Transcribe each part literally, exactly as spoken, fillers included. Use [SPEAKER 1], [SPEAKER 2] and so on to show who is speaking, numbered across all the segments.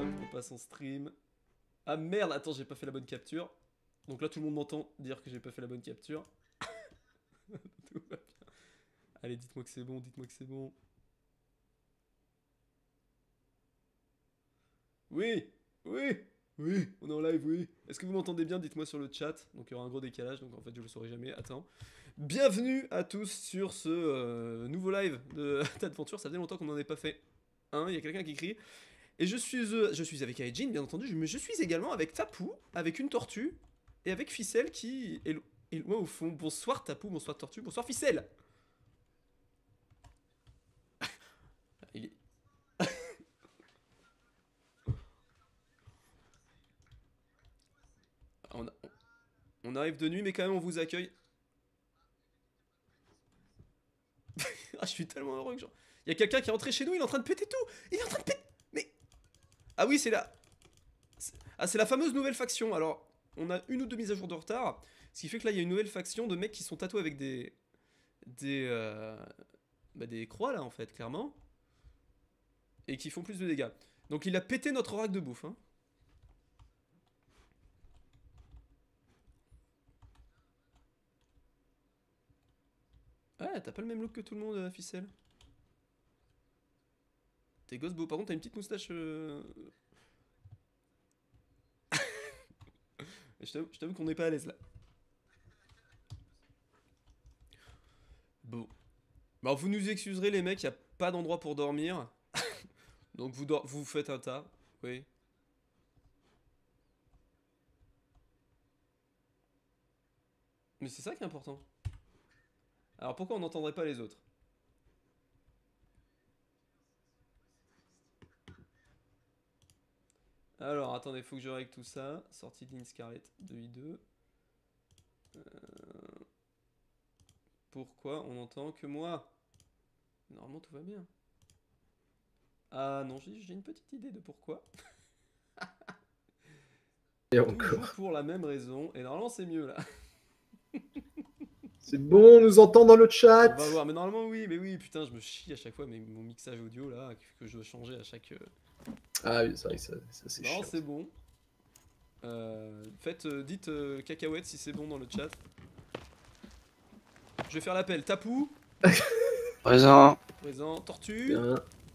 [SPEAKER 1] On passe en stream. Ah merde, attends, j'ai pas fait la bonne capture. Donc là, tout le monde m'entend dire que j'ai pas fait la bonne capture. Tout va bien. Allez, dites-moi que c'est bon, dites-moi que c'est bon. Oui, oui, oui, on est en live, oui. Est-ce que vous m'entendez bien? Dites-moi sur le chat. Donc il y aura un gros décalage, donc en fait je le saurai jamais. Attends. Bienvenue à tous sur ce euh, nouveau live de d'Adventure. Ça faisait longtemps qu'on n'en ait pas fait un. Il y a quelqu'un qui crie. Et je suis, euh, je suis avec Aijin, bien entendu, mais je suis également avec Tapu, avec une tortue, et avec Ficelle qui est, lo est loin au fond. Bonsoir Tapu, bonsoir tortue, bonsoir Ficelle. Il est... on, a, on arrive de nuit, mais quand même on vous accueille. Ah, je suis tellement heureux que genre... Il y a quelqu'un qui est rentré chez nous, il est en train de péter tout. Il est en train de péter... Mais... Ah oui, c'est la... Ah, c'est la fameuse nouvelle faction. Alors, on a une ou deux mises à jour de retard. Ce qui fait que là, il y a une nouvelle faction de mecs qui sont tatoués avec des... Des... Euh... Bah, des croix, là, en fait, clairement. Et qui font plus de dégâts. Donc, il a pété notre rack de bouffe, hein. Ouais, t'as pas le même look que tout le monde, euh, Ficelle. T'es gosse beau. Par contre, t'as une petite moustache... Euh... Je t'avoue qu'on n'est pas à l'aise, là. Bon. Alors, vous nous excuserez, les mecs, y a pas d'endroit pour dormir. Donc, vous, vous faites un tas. Oui. Mais c'est ça qui est important. Alors, pourquoi on n'entendrait pas les autres? Alors, attendez, faut que je règle tout ça. Sortie de ligne Scarlett deux i deux. Euh... Pourquoi on n'entend que moi? Normalement, tout va bien. Ah non, j'ai une petite idée de pourquoi.
[SPEAKER 2] Et
[SPEAKER 1] Toujours
[SPEAKER 2] encore.
[SPEAKER 1] pour la même raison. Et normalement, c'est mieux, là.
[SPEAKER 2] C'est bon, on nous entend dans le chat.
[SPEAKER 1] On va voir, mais normalement, oui, mais oui, putain, je me chie à chaque fois, mais mon mixage audio, là, que je dois changer à chaque...
[SPEAKER 2] Ah oui, c'est vrai que ça, ça c'est chiant.
[SPEAKER 1] Non, c'est bon. Euh, faites, euh, dites euh, cacahuète si c'est bon dans le chat. Je vais faire l'appel. Tapu.
[SPEAKER 3] Présent.
[SPEAKER 1] Présent. Tortue.
[SPEAKER 2] Bien.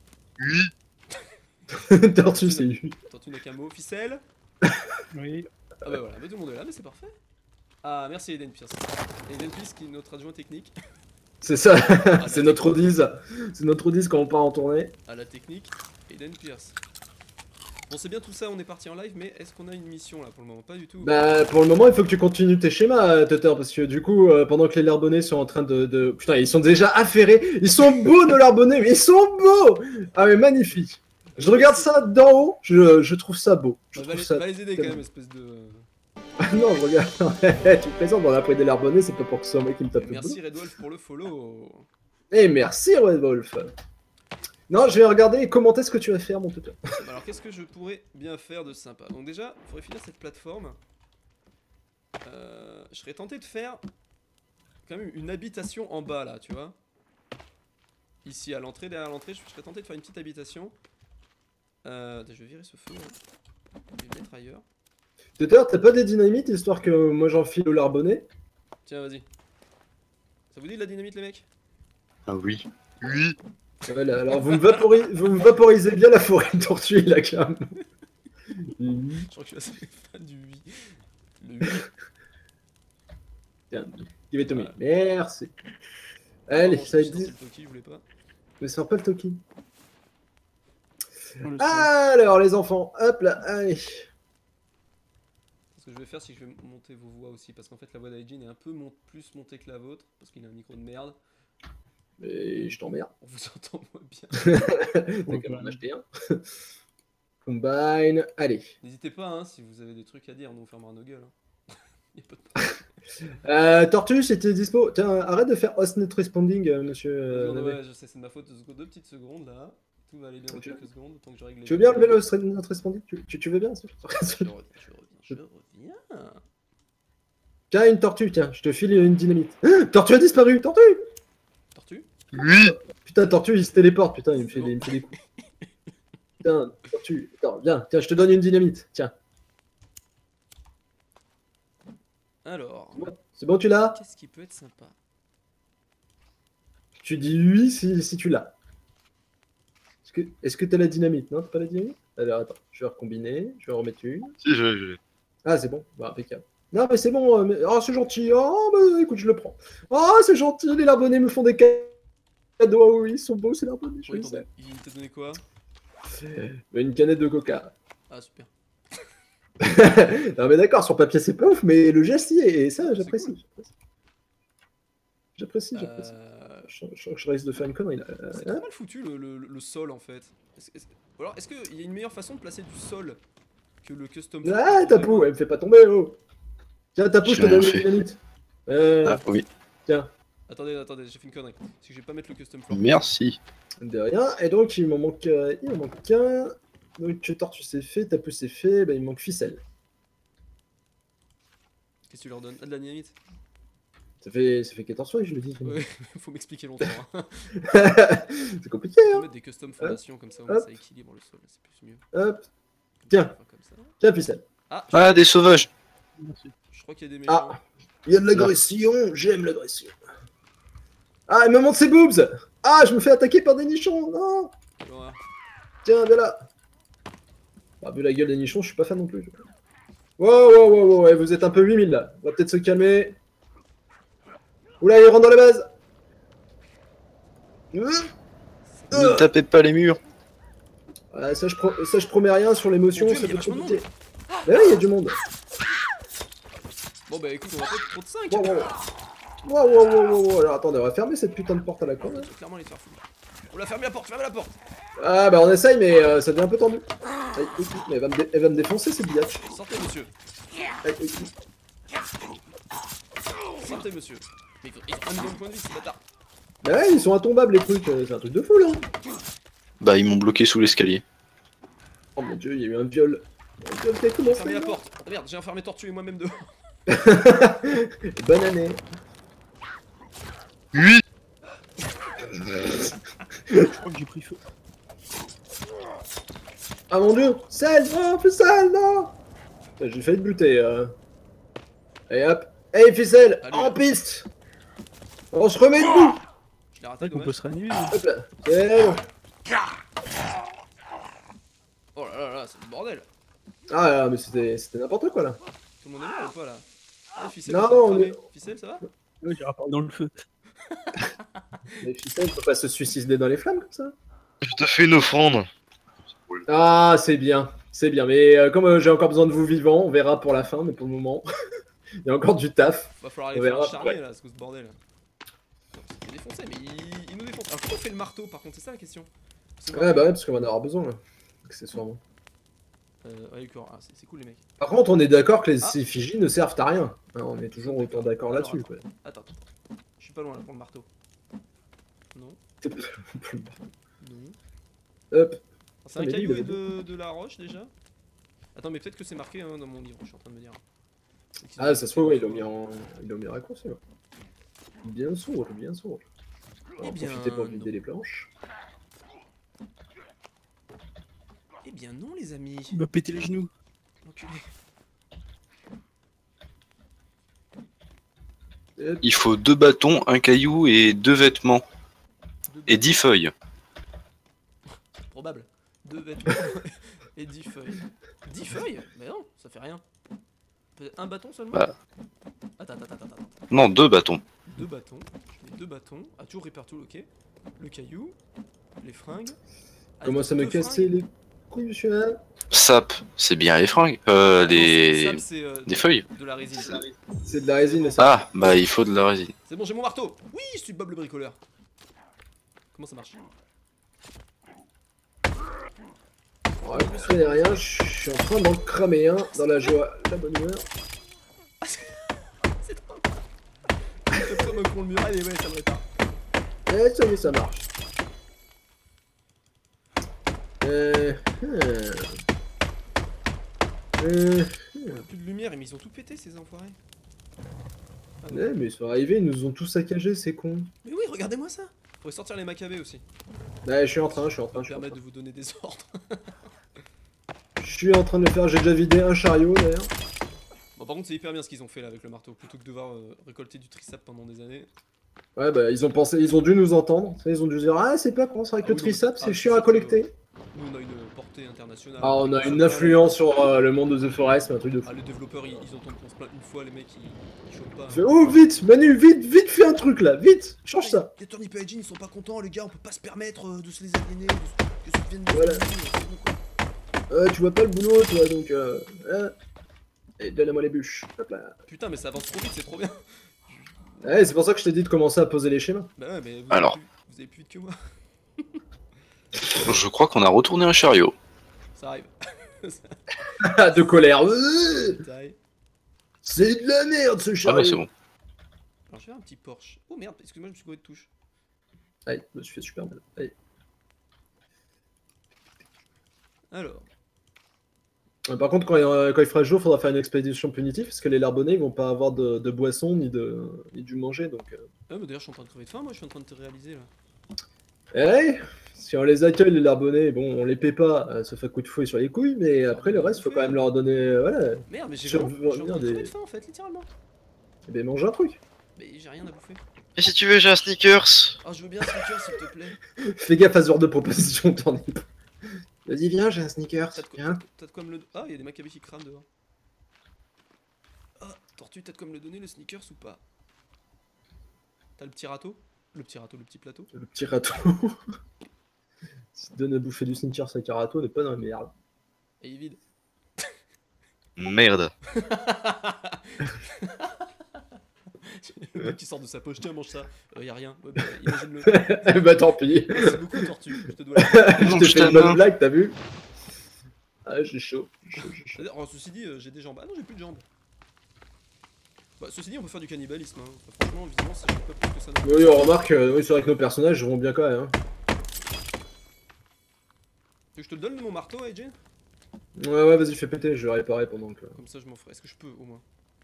[SPEAKER 3] Oui.
[SPEAKER 2] Tortue, c'est lui.
[SPEAKER 1] Tortue n'a qu'un mot. Ficelle.
[SPEAKER 4] Oui.
[SPEAKER 1] Ah bah voilà, mais tout le monde est là, mais c'est parfait. Ah, merci Eden Pierce. Eden Pierce qui est notre adjoint technique.
[SPEAKER 2] C'est ça,
[SPEAKER 1] Ah,
[SPEAKER 2] c'est notre Odise. C'est notre Odise quand on part en tournée.
[SPEAKER 1] À la technique, Eden Pierce. Bon, c'est bien tout ça, on est parti en live, mais est-ce qu'on a une mission là pour le moment? Pas du tout.
[SPEAKER 2] Bah, pour le moment, il faut que tu continues tes schémas, Tutter, parce que du coup, euh, pendant que les larbonnets sont en train de, de. Putain, ils sont déjà affairés. Ils sont beaux, nos larbonnets, mais ils sont beaux. Ah, mais magnifique. Je regarde ça d'en haut, je, je trouve ça beau. Je
[SPEAKER 1] Bah,
[SPEAKER 2] trouve
[SPEAKER 1] va, les,
[SPEAKER 2] ça...
[SPEAKER 1] va les aider quand même, espèce de.
[SPEAKER 2] Ah non, je regarde. Tu présentes, on a pris des larbonnets, c'est pas pour que ce soit moi qui me tape le
[SPEAKER 1] Merci
[SPEAKER 2] boulot.
[SPEAKER 1] Red Wolf pour le follow.
[SPEAKER 2] Et merci Red Wolf. Non, je vais regarder et commenter ce que tu vas faire, mon Tutter.
[SPEAKER 1] Alors, qu'est-ce que je pourrais bien faire de sympa? Donc, déjà, il faudrait finir cette plateforme. Euh, je serais tenté de faire quand même une habitation en bas là, tu vois. Ici à l'entrée, derrière l'entrée, je serais tenté de faire une petite habitation. Euh, je vais virer ce feu. Hein. Je vais le mettre ailleurs.
[SPEAKER 2] Tutter, t'as pas des dynamites histoire que moi j'enfile au larbonnet?
[SPEAKER 1] Tiens, vas-y. Ça vous dit de la dynamite, les mecs?
[SPEAKER 3] Ah oui. Oui.
[SPEAKER 2] Voilà, alors vous me, vaporisez, vous me vaporisez bien la forêt de tortue là, quand même.
[SPEAKER 1] Je crois que je suis assez fan du huit. Le huit.
[SPEAKER 2] Tiens, il va tomber.
[SPEAKER 1] Voilà.
[SPEAKER 2] Merci. Allez,
[SPEAKER 1] Pardon,
[SPEAKER 2] ça va
[SPEAKER 1] je
[SPEAKER 2] être
[SPEAKER 1] suis
[SPEAKER 2] dit.
[SPEAKER 1] sorti le Toki, je voulais pas.
[SPEAKER 2] Mais sors pas le Toki.
[SPEAKER 4] On le sait.
[SPEAKER 2] Alors, les enfants, hop là, allez.
[SPEAKER 1] Ce que je vais faire, c'est que je vais monter vos voix aussi. Parce qu'en fait, la voix d'Aijin est un peu mon... plus montée que la vôtre. Parce qu'il a un micro de merde.
[SPEAKER 2] Mais je t'emmerde.
[SPEAKER 1] On vous entend moins bien.
[SPEAKER 2] T'as qu'à m'en acheter un. Combine, allez.
[SPEAKER 1] N'hésitez pas, hein, si vous avez des trucs à dire, nous on fermera nos gueules. Hein. Y a pas de problème.
[SPEAKER 2] Euh, Tortue, c'était dispo. Tiens, arrête de faire host net responding, euh, monsieur. Euh,
[SPEAKER 1] Seconde,
[SPEAKER 2] Navet.
[SPEAKER 1] ouais, je sais, c'est de ma faute. Deux, secondes, deux petites secondes là. Tout va aller bien dans
[SPEAKER 2] Ok.
[SPEAKER 1] quelques secondes. Tant que je règle les
[SPEAKER 2] Tu veux bien
[SPEAKER 1] problèmes.
[SPEAKER 2] lever le host net responding tu, tu, tu veux bien ça
[SPEAKER 1] Je reviens, je reviens, je reviens.
[SPEAKER 2] Tiens, une tortue, tiens, je te file une dynamite. Ah, tortue a disparu, tortue.
[SPEAKER 1] Tortue?
[SPEAKER 3] Oui.
[SPEAKER 2] Putain, tortue, il se téléporte, putain, il me fait des, il me fait des coups. Putain, tortue. Attends, viens, tiens, je te donne une dynamite. Tiens.
[SPEAKER 1] Alors,
[SPEAKER 2] C'est bon, tu l'as?
[SPEAKER 1] qu'est-ce qui peut être sympa?
[SPEAKER 2] Tu dis oui si, si tu l'as. Est-ce que est-ce que t'as la dynamite? Non, t'as pas la dynamite? Alors attends, je vais recombiner, je vais en remettre une.
[SPEAKER 3] Si, je, je...
[SPEAKER 2] Ah, c'est bon, bah, impeccable. Non, mais c'est bon, euh, mais... oh, c'est gentil. Oh, bah écoute, je le prends. Oh, c'est gentil, les larbonnets me font des cadeaux. Oh, oui, ils sont beaux, ces larbonnets, je
[SPEAKER 1] Oui,
[SPEAKER 2] le
[SPEAKER 1] t'en
[SPEAKER 2] sais.
[SPEAKER 1] don- il t'a donné quoi?
[SPEAKER 2] Une canette de coca.
[SPEAKER 1] Ah, super.
[SPEAKER 2] Non, mais d'accord, sur papier, c'est pas ouf, mais le geste y est, et ça,
[SPEAKER 1] C'est
[SPEAKER 2] j'apprécie.
[SPEAKER 1] cool.
[SPEAKER 2] J'apprécie, j'apprécie.
[SPEAKER 1] Euh,
[SPEAKER 2] Je, je, je risque de faire une connerie là. Euh,
[SPEAKER 1] C'est
[SPEAKER 2] hein
[SPEAKER 1] trop mal foutu le, le- le sol en fait. Est-ce est-ce- ou alors, est-ce qu'il y a une meilleure façon de placer du sol que le custom floor?
[SPEAKER 2] Ah, Tapou, elle me fait pas tomber, oh. Tiens, Tapou, je
[SPEAKER 3] J'ai
[SPEAKER 2] te donne
[SPEAKER 3] rien
[SPEAKER 2] une
[SPEAKER 3] fait.
[SPEAKER 2] dynamite. Euh,
[SPEAKER 3] Ah oui,
[SPEAKER 2] Tiens,
[SPEAKER 1] Attendez, attendez, j'ai fait une connerie. C'est que je vais pas mettre le custom floor.
[SPEAKER 3] merci.
[SPEAKER 2] de rien. Et donc, il m'en manque, euh, il m'en manque un. Donc, Tortue, c'est fait, Tapou, c'est fait. Bah, il me manque Ficelle.
[SPEAKER 1] Qu'est-ce que tu leur donnes? Ah, de la dynamite?
[SPEAKER 2] Ça fait, ça fait quatorze fois que je le dis.
[SPEAKER 1] Ouais, faut m'expliquer longtemps. Hein.
[SPEAKER 2] C'est compliqué,
[SPEAKER 1] On peut
[SPEAKER 2] hein.
[SPEAKER 1] mettre des custom fondations comme ça, au moins
[SPEAKER 2] Hop.
[SPEAKER 1] ça équilibre le sol, c'est plus mieux.
[SPEAKER 2] Hop,
[SPEAKER 1] Comme
[SPEAKER 2] Tiens.
[SPEAKER 1] ça, enfin, comme ça.
[SPEAKER 2] tiens, Ficelle.
[SPEAKER 1] Ah, je,
[SPEAKER 3] Ah, des sauvages.
[SPEAKER 1] je crois qu'il y a des méchants.
[SPEAKER 2] Ah, il y a de l'agression, j'aime l'agression. Ah, il me montre ses boobs. Ah, je me fais attaquer par des nichons, non.
[SPEAKER 1] Voilà.
[SPEAKER 2] Tiens, viens là. Bah, vu la gueule des nichons, je suis pas fan non plus. Wow, wow, wow, wow, ouais, vous êtes un peu huit mille là. On va peut-être se calmer. Oula, il rentre dans la base. Euh,
[SPEAKER 3] Ne tapez pas les murs.
[SPEAKER 2] ouais, ça, je pro- ça, je promets rien sur l'émotion,
[SPEAKER 1] Mon Dieu,
[SPEAKER 2] ça
[SPEAKER 1] mais il y a
[SPEAKER 2] peut être
[SPEAKER 1] vachement de
[SPEAKER 2] compliqué. Mais oui, il y a du monde.
[SPEAKER 1] Bon bah écoute, on va pas être trop de cinq.
[SPEAKER 2] Wow, wow. Wow, wow, wow, wow, wow. Alors attendez, on va fermer cette putain de porte à la con.
[SPEAKER 1] On va clairement les faire foutre. On l'a fermé la porte, fermez la porte.
[SPEAKER 2] Ah bah on essaye, mais euh, ça devient un peu tendu. Aïe, aïe, aïe, mais elle, va me dé- elle va me défoncer cette biatch.
[SPEAKER 1] Sortez monsieur.
[SPEAKER 2] Aïe, aïe, aïe.
[SPEAKER 1] Sortez monsieur. Mais ils ont- ils ont un million de points de vie, ces bâtards.
[SPEAKER 2] Bah ouais, ils sont intombables les trucs, euh, c'est un truc de fou là.
[SPEAKER 3] Bah, ils m'ont bloqué sous l'escalier.
[SPEAKER 2] Oh mon dieu, il y a eu un viol. Un viol qui a commencé.
[SPEAKER 1] Fermez la porte. Ah merde, j'ai enfermé Tortue et moi-même dehors.
[SPEAKER 2] Bonne année.
[SPEAKER 3] Oui.
[SPEAKER 4] Je crois que j'ai pris feu.
[SPEAKER 2] Ah mon dieu, sale, non, ficelle, non. Putain, j'ai failli te buter. Euh... Allez hop. Hey ficelle,
[SPEAKER 1] Allez.
[SPEAKER 2] en piste. On se remet debout.
[SPEAKER 1] Je l'ai raté,
[SPEAKER 4] C'est vrai qu'on peut
[SPEAKER 1] dommage.
[SPEAKER 4] se réanimer.
[SPEAKER 2] Hop là, c'est bon.
[SPEAKER 1] Oh là là là, c'est le bordel.
[SPEAKER 2] Ah là, mais c'était c'était n'importe quoi là.
[SPEAKER 1] Tout le monde est mort ou pas là? Ah, Ficelle,
[SPEAKER 2] Non,
[SPEAKER 1] ça a
[SPEAKER 2] on
[SPEAKER 1] cramé.
[SPEAKER 2] est-
[SPEAKER 1] Ficelle, ça va?
[SPEAKER 4] Ouais, j'ai rapport dans le feu.
[SPEAKER 2] Les ficelles, faut pas se suicider dans les flammes comme ça.
[SPEAKER 3] Je te fais une offrande.
[SPEAKER 2] Ah, c'est bien, c'est bien. Mais euh, comme euh, j'ai encore besoin de vous vivants, on verra pour la fin, mais pour le moment, il y a encore du taf.
[SPEAKER 1] Va falloir aller
[SPEAKER 2] On
[SPEAKER 1] faire un
[SPEAKER 2] verra,
[SPEAKER 1] charmer
[SPEAKER 2] ouais.
[SPEAKER 1] là, ce bordel. Il est défoncé, mais il, il nous défonce. Alors pourquoi on fait le marteau par contre? C'est ça la question. Parce que le
[SPEAKER 2] Ouais,
[SPEAKER 1] marteau-
[SPEAKER 2] bah ouais, parce qu'on va en avoir besoin là. Accessoirement.
[SPEAKER 1] Euh, ouais, d'accord, ah, c'est c'est cool les mecs.
[SPEAKER 2] Par contre, on est d'accord que les
[SPEAKER 1] Ah.
[SPEAKER 2] effigies ne servent à rien. Hein, on est toujours autant d'accord
[SPEAKER 1] Alors,
[SPEAKER 2] là-dessus. quoi.
[SPEAKER 1] Attends, attends. Je suis pas loin là pour le marteau. Non, non.
[SPEAKER 2] Hop.
[SPEAKER 1] Ah, c'est un
[SPEAKER 2] mais lui,
[SPEAKER 1] caillou
[SPEAKER 2] il
[SPEAKER 1] et
[SPEAKER 2] avait-
[SPEAKER 1] de, de la roche déjà? Attends, mais peut-être que c'est marqué hein, dans mon livre, je suis en train de me dire. C'est qu'ils ont-
[SPEAKER 2] Ah, ça se voit, ouais, ils l'ont mis en, ils l'ont mis en raccourci. Ouais. Bien sûr, bien sûr. On va
[SPEAKER 1] Eh
[SPEAKER 2] en
[SPEAKER 1] bien,
[SPEAKER 2] profiter pour
[SPEAKER 1] non.
[SPEAKER 2] vider les planches.
[SPEAKER 1] Eh bien non les amis.
[SPEAKER 4] Il m'a pété les genoux.
[SPEAKER 1] Enculé.
[SPEAKER 2] Hop.
[SPEAKER 3] Il faut deux bâtons, un caillou et deux vêtements.
[SPEAKER 1] Deux
[SPEAKER 3] Et dix feuilles.
[SPEAKER 1] Probable. Deux vêtements et dix feuilles. Dix feuilles? Mais non, ça fait rien. Peut-être un bâton seulement?
[SPEAKER 3] Bah.
[SPEAKER 1] Attends, attends, attends, attends.
[SPEAKER 3] Non, deux bâtons.
[SPEAKER 1] Deux bâtons. Je mets deux bâtons. Ah, toujours Repair Tool, ok. Le caillou. Les fringues. Ah,
[SPEAKER 2] Comment ça me
[SPEAKER 1] deux
[SPEAKER 2] casser
[SPEAKER 1] fringues.
[SPEAKER 2] les couilles, monsieur?
[SPEAKER 3] Sap, c'est bien les fringues. Euh,
[SPEAKER 1] Ah non, c'est-
[SPEAKER 3] les...
[SPEAKER 1] sable, c'est, euh,
[SPEAKER 3] des feuilles.
[SPEAKER 1] de la résine.
[SPEAKER 2] C'est de la résine, ça.
[SPEAKER 3] Ah, bah il faut de la résine.
[SPEAKER 1] C'est bon, j'ai mon marteau. Oui, je suis Bob le bricoleur. Comment ça marche?
[SPEAKER 2] Ouais, je connais rien, je suis en train d'en cramer un dans la joie, la bonne humeur.
[SPEAKER 1] C'est trop. Comme ça, me con le mur. Allez, ouais, ça me répare.
[SPEAKER 2] Eh, ça y est, ça marche. Euh... hmm. Euh...
[SPEAKER 1] On a plus de lumière, mais ils ont tout pété ces enfoirés. Ah,
[SPEAKER 2] Ouais, mais ils sont arrivés, ils nous ont tous saccagés, c'est con.
[SPEAKER 1] Mais oui, regardez-moi ça. Faudrait sortir les macabées aussi.
[SPEAKER 2] Ouais, je suis en train, je suis en
[SPEAKER 1] Ça
[SPEAKER 2] train.
[SPEAKER 1] me
[SPEAKER 2] Je suis en
[SPEAKER 1] permettre
[SPEAKER 2] train.
[SPEAKER 1] de vous donner des ordres.
[SPEAKER 2] Je suis en train de le faire, j'ai déjà vidé un chariot d'ailleurs.
[SPEAKER 1] Bon, par contre, c'est hyper bien ce qu'ils ont fait là avec le marteau. Plutôt que de devoir euh, récolter du trisap pendant des années.
[SPEAKER 2] Ouais, bah ils ont pensé, ils ont dû nous entendre. Tu sais, ils ont dû dire, ah, c'est pas con, c'est vrai que
[SPEAKER 1] Ah
[SPEAKER 2] le
[SPEAKER 1] oui, non, mais
[SPEAKER 2] trisap,
[SPEAKER 1] c'est- ah,
[SPEAKER 2] c'est
[SPEAKER 1] c'est
[SPEAKER 2] chiant à
[SPEAKER 1] sûr que-
[SPEAKER 2] collecter.
[SPEAKER 1] Nous, on a une portée internationale.
[SPEAKER 2] Ah, on a
[SPEAKER 1] Les
[SPEAKER 2] une
[SPEAKER 1] développeurs,
[SPEAKER 2] influence sur euh, le monde de The Forest, mais un truc de fou.
[SPEAKER 1] Ah, les développeurs, ils, ils entendent qu'on se plaint une fois, les mecs, ils, ils chopent pas.
[SPEAKER 2] Il fait, oh, vite, Manu, vite, vite, fais un truc là, vite, change ça.
[SPEAKER 1] Les Tony Pagin, ils sont pas contents, les gars, on peut pas se permettre euh, de se les aliéner, de se- que ça devienne des
[SPEAKER 2] Voilà.
[SPEAKER 1] ennemis, euh, c'est bon, quoi.
[SPEAKER 2] Euh, tu vois pas le boulot, toi, donc. Euh, hein. Et donne-moi les bûches. Hop là.
[SPEAKER 1] Putain, mais ça avance trop vite, c'est trop bien.
[SPEAKER 2] Ouais, c'est pour ça que je t'ai dit de commencer à poser les schémas.
[SPEAKER 1] Bah ouais, mais vous,
[SPEAKER 3] Alors.
[SPEAKER 1] Avez, plus, vous avez plus vite que moi.
[SPEAKER 3] Je crois qu'on a retourné un chariot.
[SPEAKER 1] Ça arrive.
[SPEAKER 2] de colère. Euh,
[SPEAKER 1] Taille.
[SPEAKER 2] C'est de la merde ce
[SPEAKER 3] Ah
[SPEAKER 2] chariot.
[SPEAKER 3] bah c'est bon.
[SPEAKER 1] Alors, je vais faire un petit Porsche. Oh merde, excuse-moi, je me suis gouré de touche.
[SPEAKER 2] Aïe, je me suis fait super mal. Aïe.
[SPEAKER 1] Alors.
[SPEAKER 2] Euh, Par contre, quand il, euh, quand il fera jour, il faudra faire une expédition punitive parce que les larbonnais ils vont pas avoir de, de boisson ni de ni du manger donc. Euh...
[SPEAKER 1] Ah, mais d'ailleurs, je suis en train de crever de faim, moi, je suis en train de te réaliser là.
[SPEAKER 2] Eh, si on les accueille les larbonnais, bon, on les paie pas, euh, ça fait coup de fouet sur les couilles, mais après le reste, faut quand même leur donner, euh, voilà,
[SPEAKER 1] Merde, mais j'ai
[SPEAKER 2] Sur-
[SPEAKER 1] vraiment- je suis en train de
[SPEAKER 2] des-
[SPEAKER 1] crever de faim en fait, littéralement.
[SPEAKER 2] et ben manger un truc.
[SPEAKER 1] Mais j'ai rien à bouffer.
[SPEAKER 3] Et si tu veux, j'ai un sneakers.
[SPEAKER 1] Ah, je veux bien un sneaker s'il te plaît.
[SPEAKER 2] Fais gaffe à ce genre de proposition, t'en es pas. Vas-y, viens, j'ai un sneaker,
[SPEAKER 1] T'as de, quoi-
[SPEAKER 2] viens.
[SPEAKER 1] t'as de quoi me le. Ah, il y a des macabées qui crament dehors. Ah, tortue, t'as de quoi me le donner le sneakers ou pas? T'as le petit râteau? Le petit râteau, le petit plateau?
[SPEAKER 2] Le petit râteau. Si tu donnes à bouffer du sneakers avec un râteau, on n'est pas dans la merde.
[SPEAKER 1] Et il est vide.
[SPEAKER 3] Merde.
[SPEAKER 1] Le mec qui sort de sa poche, tiens, mange ça. Euh, y a rien. Ouais, bah, imagine-le.
[SPEAKER 2] bah tant pis.
[SPEAKER 1] Merci beaucoup, tortue. Je te dois la.
[SPEAKER 2] Je
[SPEAKER 3] Non,
[SPEAKER 2] t'ai
[SPEAKER 3] je
[SPEAKER 2] fait une
[SPEAKER 3] t'aime.
[SPEAKER 2] bonne blague, t'as vu? Ah, j'ai chaud, j'ai chaud, j'ai chaud.
[SPEAKER 1] C'est-à-dire, oh, ceci dit, euh, j'ai des jambes. Ah non, j'ai plus de jambes. Bah, ceci dit, on peut faire du cannibalisme. Hein. Enfin, franchement, visiblement, ça choque pas plus que ça. non.
[SPEAKER 2] Oui, on remarque, euh, oui, c'est vrai que nos personnages vont bien quand même. Hein.
[SPEAKER 1] Tu veux que je te le donne, mon marteau, A J?
[SPEAKER 2] Ouais, ouais, vas-y, fais péter, je vais réparer pendant que.
[SPEAKER 1] Comme ça, je m'en ferai. Est-ce que je peux, au moins?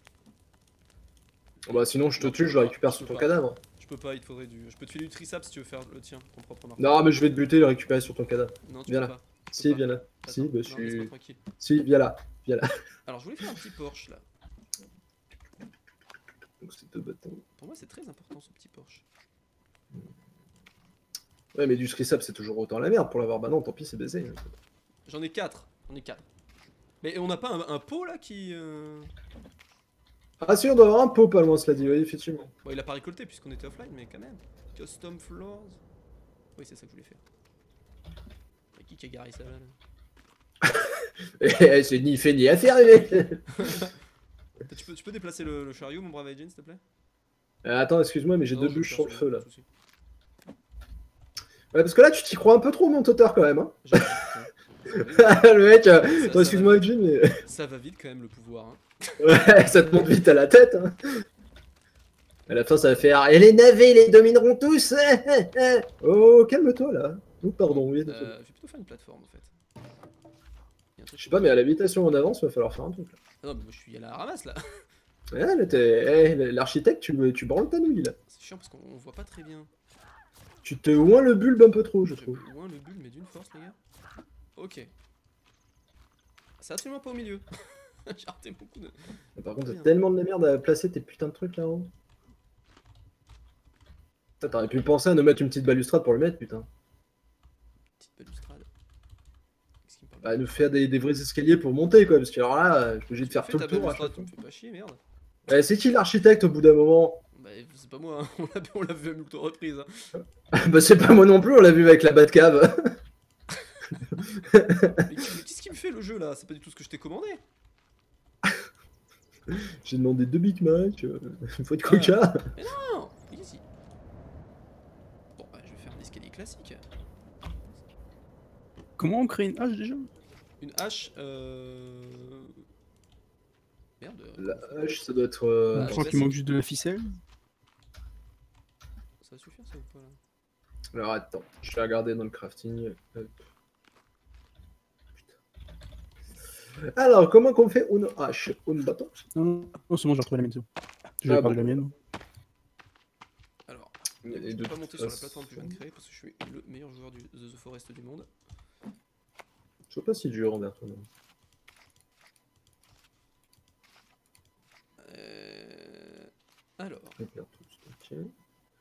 [SPEAKER 2] Bah, sinon, je te
[SPEAKER 1] Non,
[SPEAKER 2] tue,
[SPEAKER 1] je
[SPEAKER 2] je
[SPEAKER 1] peux
[SPEAKER 2] le
[SPEAKER 1] pas,
[SPEAKER 2] récupère
[SPEAKER 1] je
[SPEAKER 2] sur
[SPEAKER 1] peux
[SPEAKER 2] ton
[SPEAKER 1] pas.
[SPEAKER 2] cadavre.
[SPEAKER 1] Je peux pas, il te faudrait du. Je peux te filer du trisap si tu veux faire le tien, ton propre marteau.
[SPEAKER 2] Non, mais je vais te buter et le récupérer sur ton cadavre.
[SPEAKER 1] Non, tu
[SPEAKER 2] viens
[SPEAKER 1] peux
[SPEAKER 2] là.
[SPEAKER 1] pas. Tu peux
[SPEAKER 2] Si,
[SPEAKER 1] pas.
[SPEAKER 2] viens là.
[SPEAKER 1] Attends,
[SPEAKER 2] Si, bah, je
[SPEAKER 1] non, laisse-moi
[SPEAKER 2] suis.
[SPEAKER 1] tranquille.
[SPEAKER 2] Si, viens là. Viens là.
[SPEAKER 1] Alors, je voulais faire un petit Porsche là.
[SPEAKER 2] Donc, c'est deux bâtons.
[SPEAKER 1] Pour moi, c'est très important ce petit Porsche.
[SPEAKER 2] Ouais, mais du scrisap, c'est toujours autant la merde pour l'avoir. Bah non, tant pis, c'est baisé.
[SPEAKER 1] J'en ai quatre. J'en ai quatre. Mais on n'a pas un, un pot là qui. Euh...
[SPEAKER 2] Ah, si, on doit avoir un pot pas loin, cela dit, oui, effectivement.
[SPEAKER 1] Bon, il a pas récolté puisqu'on était offline, mais quand même. Custom floors. Oui, c'est ça que je voulais faire. Et qui qui a garé ça là, là
[SPEAKER 2] Eh, c'est ni fait ni à faire, les mecs.
[SPEAKER 1] tu, peux, tu peux déplacer le, le chariot, mon brave Agent, s'il te plaît?
[SPEAKER 2] Euh, attends, excuse-moi, mais j'ai
[SPEAKER 1] Non,
[SPEAKER 2] deux
[SPEAKER 1] je
[SPEAKER 2] bûches
[SPEAKER 1] vais
[SPEAKER 2] sur le
[SPEAKER 1] faire
[SPEAKER 2] feu
[SPEAKER 1] ça,
[SPEAKER 2] là.
[SPEAKER 1] pas de souci.
[SPEAKER 2] Ouais, parce que là, tu t'y crois un peu trop, mon toteur, quand même. Hein.
[SPEAKER 1] J'ai- Ça,
[SPEAKER 2] le mec, euh...
[SPEAKER 1] ça
[SPEAKER 2] attends,
[SPEAKER 1] va
[SPEAKER 2] excuse-moi,
[SPEAKER 1] vite.
[SPEAKER 2] Edwin, mais.
[SPEAKER 1] ça va vite quand même le pouvoir. Hein.
[SPEAKER 2] Ouais, ça te monte vite à la tête. Hein. À la fin, ça va faire. Et les navets, les domineront tous. Oh, calme-toi là. Oh, pardon, oui.
[SPEAKER 1] Euh,
[SPEAKER 2] désolé.
[SPEAKER 1] je vais plutôt faire une plateforme en fait. Il y a un truc
[SPEAKER 2] Je sais pas, mais à l'habitation en avance, il va falloir faire un truc. Là.
[SPEAKER 1] Ah non, mais moi je suis à la ramasse là.
[SPEAKER 2] Ouais, là, t'es. Eh, l'architecte, tu, tu branles ta nouille là.
[SPEAKER 1] C'est chiant parce qu'on on voit pas très bien.
[SPEAKER 2] Tu te oins le bulbe un peu trop, je
[SPEAKER 1] J'ai
[SPEAKER 2] trouve.
[SPEAKER 1] loin le bulle, mais d'une force, les gars. Ok. C'est absolument pas au milieu. J'ai raté mon coup de.
[SPEAKER 2] Par contre, t'as
[SPEAKER 1] Bien.
[SPEAKER 2] tellement de la merde à placer tes putains de trucs là-haut. Putain, T'aurais pu penser à nous mettre une petite balustrade pour le mettre, putain.
[SPEAKER 1] Petite balustrade. Qu'est-ce qu'il me parle?
[SPEAKER 2] Bah, nous faire des, des vrais escaliers pour monter, quoi. Parce que alors là, je suis obligé de faire
[SPEAKER 1] Fais
[SPEAKER 2] tout
[SPEAKER 1] ta
[SPEAKER 2] le tour. à
[SPEAKER 1] balustrade,
[SPEAKER 2] chaque
[SPEAKER 1] tu
[SPEAKER 2] fois.
[SPEAKER 1] me fais pas chier, merde.
[SPEAKER 2] Eh, c'est qui l'architecte au bout d'un moment?
[SPEAKER 1] Bah, c'est pas moi, hein. on l'a on l'a vu à multiples reprises. Hein.
[SPEAKER 2] Bah, c'est pas moi non plus, on l'a vu avec la Batcave.
[SPEAKER 1] Mais qu'est-ce qu'il me fait le jeu là? C'est pas du tout ce que je t'ai commandé.
[SPEAKER 2] J'ai demandé deux Big Mac, euh, une fois de coca.
[SPEAKER 1] Mais non, easy. Bon, bah, je vais faire un escalier classique.
[SPEAKER 4] Comment on crée une hache déjà?
[SPEAKER 1] Une hache, euh... Merde.
[SPEAKER 2] La hache, ça doit être. euh,
[SPEAKER 1] Ah,
[SPEAKER 4] Je
[SPEAKER 2] attends,
[SPEAKER 4] crois
[SPEAKER 1] ça,
[SPEAKER 4] qu'il
[SPEAKER 1] c'est-
[SPEAKER 4] manque juste de la ficelle.
[SPEAKER 1] Ça va suffire ça ou pas là?
[SPEAKER 2] Alors attends, je vais regarder dans le crafting. Hop. Putain. Alors, comment qu'on fait une hache? Un bâton?
[SPEAKER 4] Non, non, c'est bon, j'ai retrouvé la mienne. c'est bon. Je
[SPEAKER 2] Ah
[SPEAKER 4] vais parler
[SPEAKER 2] bon.
[SPEAKER 4] de la mienne.
[SPEAKER 1] Alors,
[SPEAKER 2] Et
[SPEAKER 1] Je
[SPEAKER 2] de
[SPEAKER 1] peux pas
[SPEAKER 2] toute
[SPEAKER 1] monter sur la
[SPEAKER 2] façon-
[SPEAKER 1] plateforme que je viens de créer parce que je suis le meilleur joueur du, de The Forest du monde.
[SPEAKER 2] Je sais pas si dur envers toi. Non.
[SPEAKER 1] Euh... Alors,
[SPEAKER 2] Je vais faire tout ça, ok.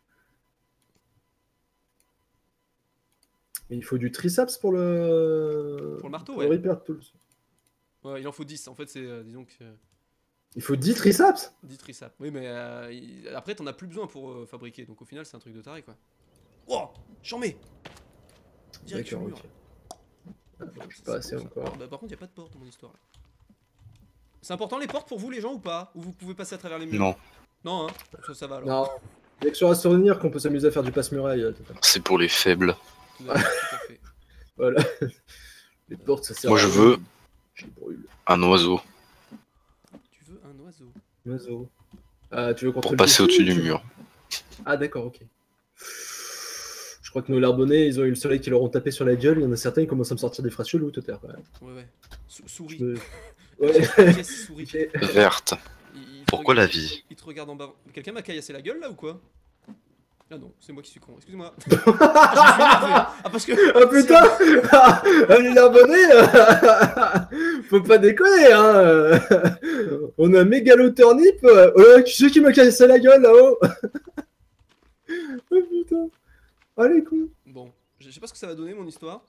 [SPEAKER 2] Mais il faut du triceps pour le.
[SPEAKER 1] Pour le marteau,
[SPEAKER 2] pour
[SPEAKER 1] ouais.
[SPEAKER 2] le Reaper Tools.
[SPEAKER 1] ouais, il en faut dix. En fait, c'est, euh, disons que... euh,
[SPEAKER 2] Il faut dix triceps.
[SPEAKER 1] dix triceps. Oui, mais euh, il- après, t'en as plus besoin pour euh, fabriquer. Donc au final, c'est un truc de taré, quoi. Oh, j'en mets direct sur
[SPEAKER 2] D'accord,
[SPEAKER 1] le mur.
[SPEAKER 2] ok.
[SPEAKER 1] Voilà,
[SPEAKER 2] Je suis
[SPEAKER 1] c'est-
[SPEAKER 2] pas
[SPEAKER 1] c'est
[SPEAKER 2] assez
[SPEAKER 1] bon, ça.
[SPEAKER 2] encore.
[SPEAKER 1] Ah, bah, par contre, il a pas de porte dans mon histoire. là. C'est important les portes pour vous, les gens, ou pas? Ou vous pouvez passer à travers les murs?
[SPEAKER 3] Non,
[SPEAKER 1] Non, hein ça, ça va alors.
[SPEAKER 2] Non. Il y a que sur Astrovenir qu'on peut s'amuser à faire du passe-muraille. euh, tout à fait.
[SPEAKER 3] c'est pour les faibles.
[SPEAKER 1] Tout à fait. Tout à fait.
[SPEAKER 2] Voilà. Les portes, ça sert
[SPEAKER 3] Moi,
[SPEAKER 2] à
[SPEAKER 3] je
[SPEAKER 2] rien.
[SPEAKER 3] veux
[SPEAKER 2] Je les brûle.
[SPEAKER 3] un oiseau
[SPEAKER 1] Tu veux un oiseau?
[SPEAKER 2] Oiseau. Ah, tu veux qu'on
[SPEAKER 3] pour
[SPEAKER 2] te le
[SPEAKER 3] passer au-dessus
[SPEAKER 2] dessine,
[SPEAKER 3] du
[SPEAKER 2] tu-
[SPEAKER 3] mur.
[SPEAKER 2] Ah, d'accord, ok. Je crois que nos larbonnais, ils ont eu le soleil qui leur ont tapé sur la gueule. Il y en a certains qui commencent à me sortir des phrases cheloues, tout à l'heure.
[SPEAKER 1] Ouais, ouais. Sou- souris.
[SPEAKER 2] Je me- Ouais.
[SPEAKER 1] Pièce souris.
[SPEAKER 2] Ok.
[SPEAKER 3] Verte.
[SPEAKER 1] Il- il te
[SPEAKER 3] Pourquoi la
[SPEAKER 1] regarde-
[SPEAKER 3] vie?
[SPEAKER 1] Il te regarde en bas. Quelqu'un m'a caillassé la gueule là ou quoi? Ah non, c'est moi qui suis con, excuse-moi. Ah, je me suis énervé. Ah, parce que.
[SPEAKER 2] Ah putain Ah, les larbonnais euh, Faut pas déconner, hein On a mégaloturnip euh, oh, qui c'est qui m'a cassé la gueule là-haut Oh putain Allez, con
[SPEAKER 1] Bon, je sais pas ce que ça va donner mon histoire.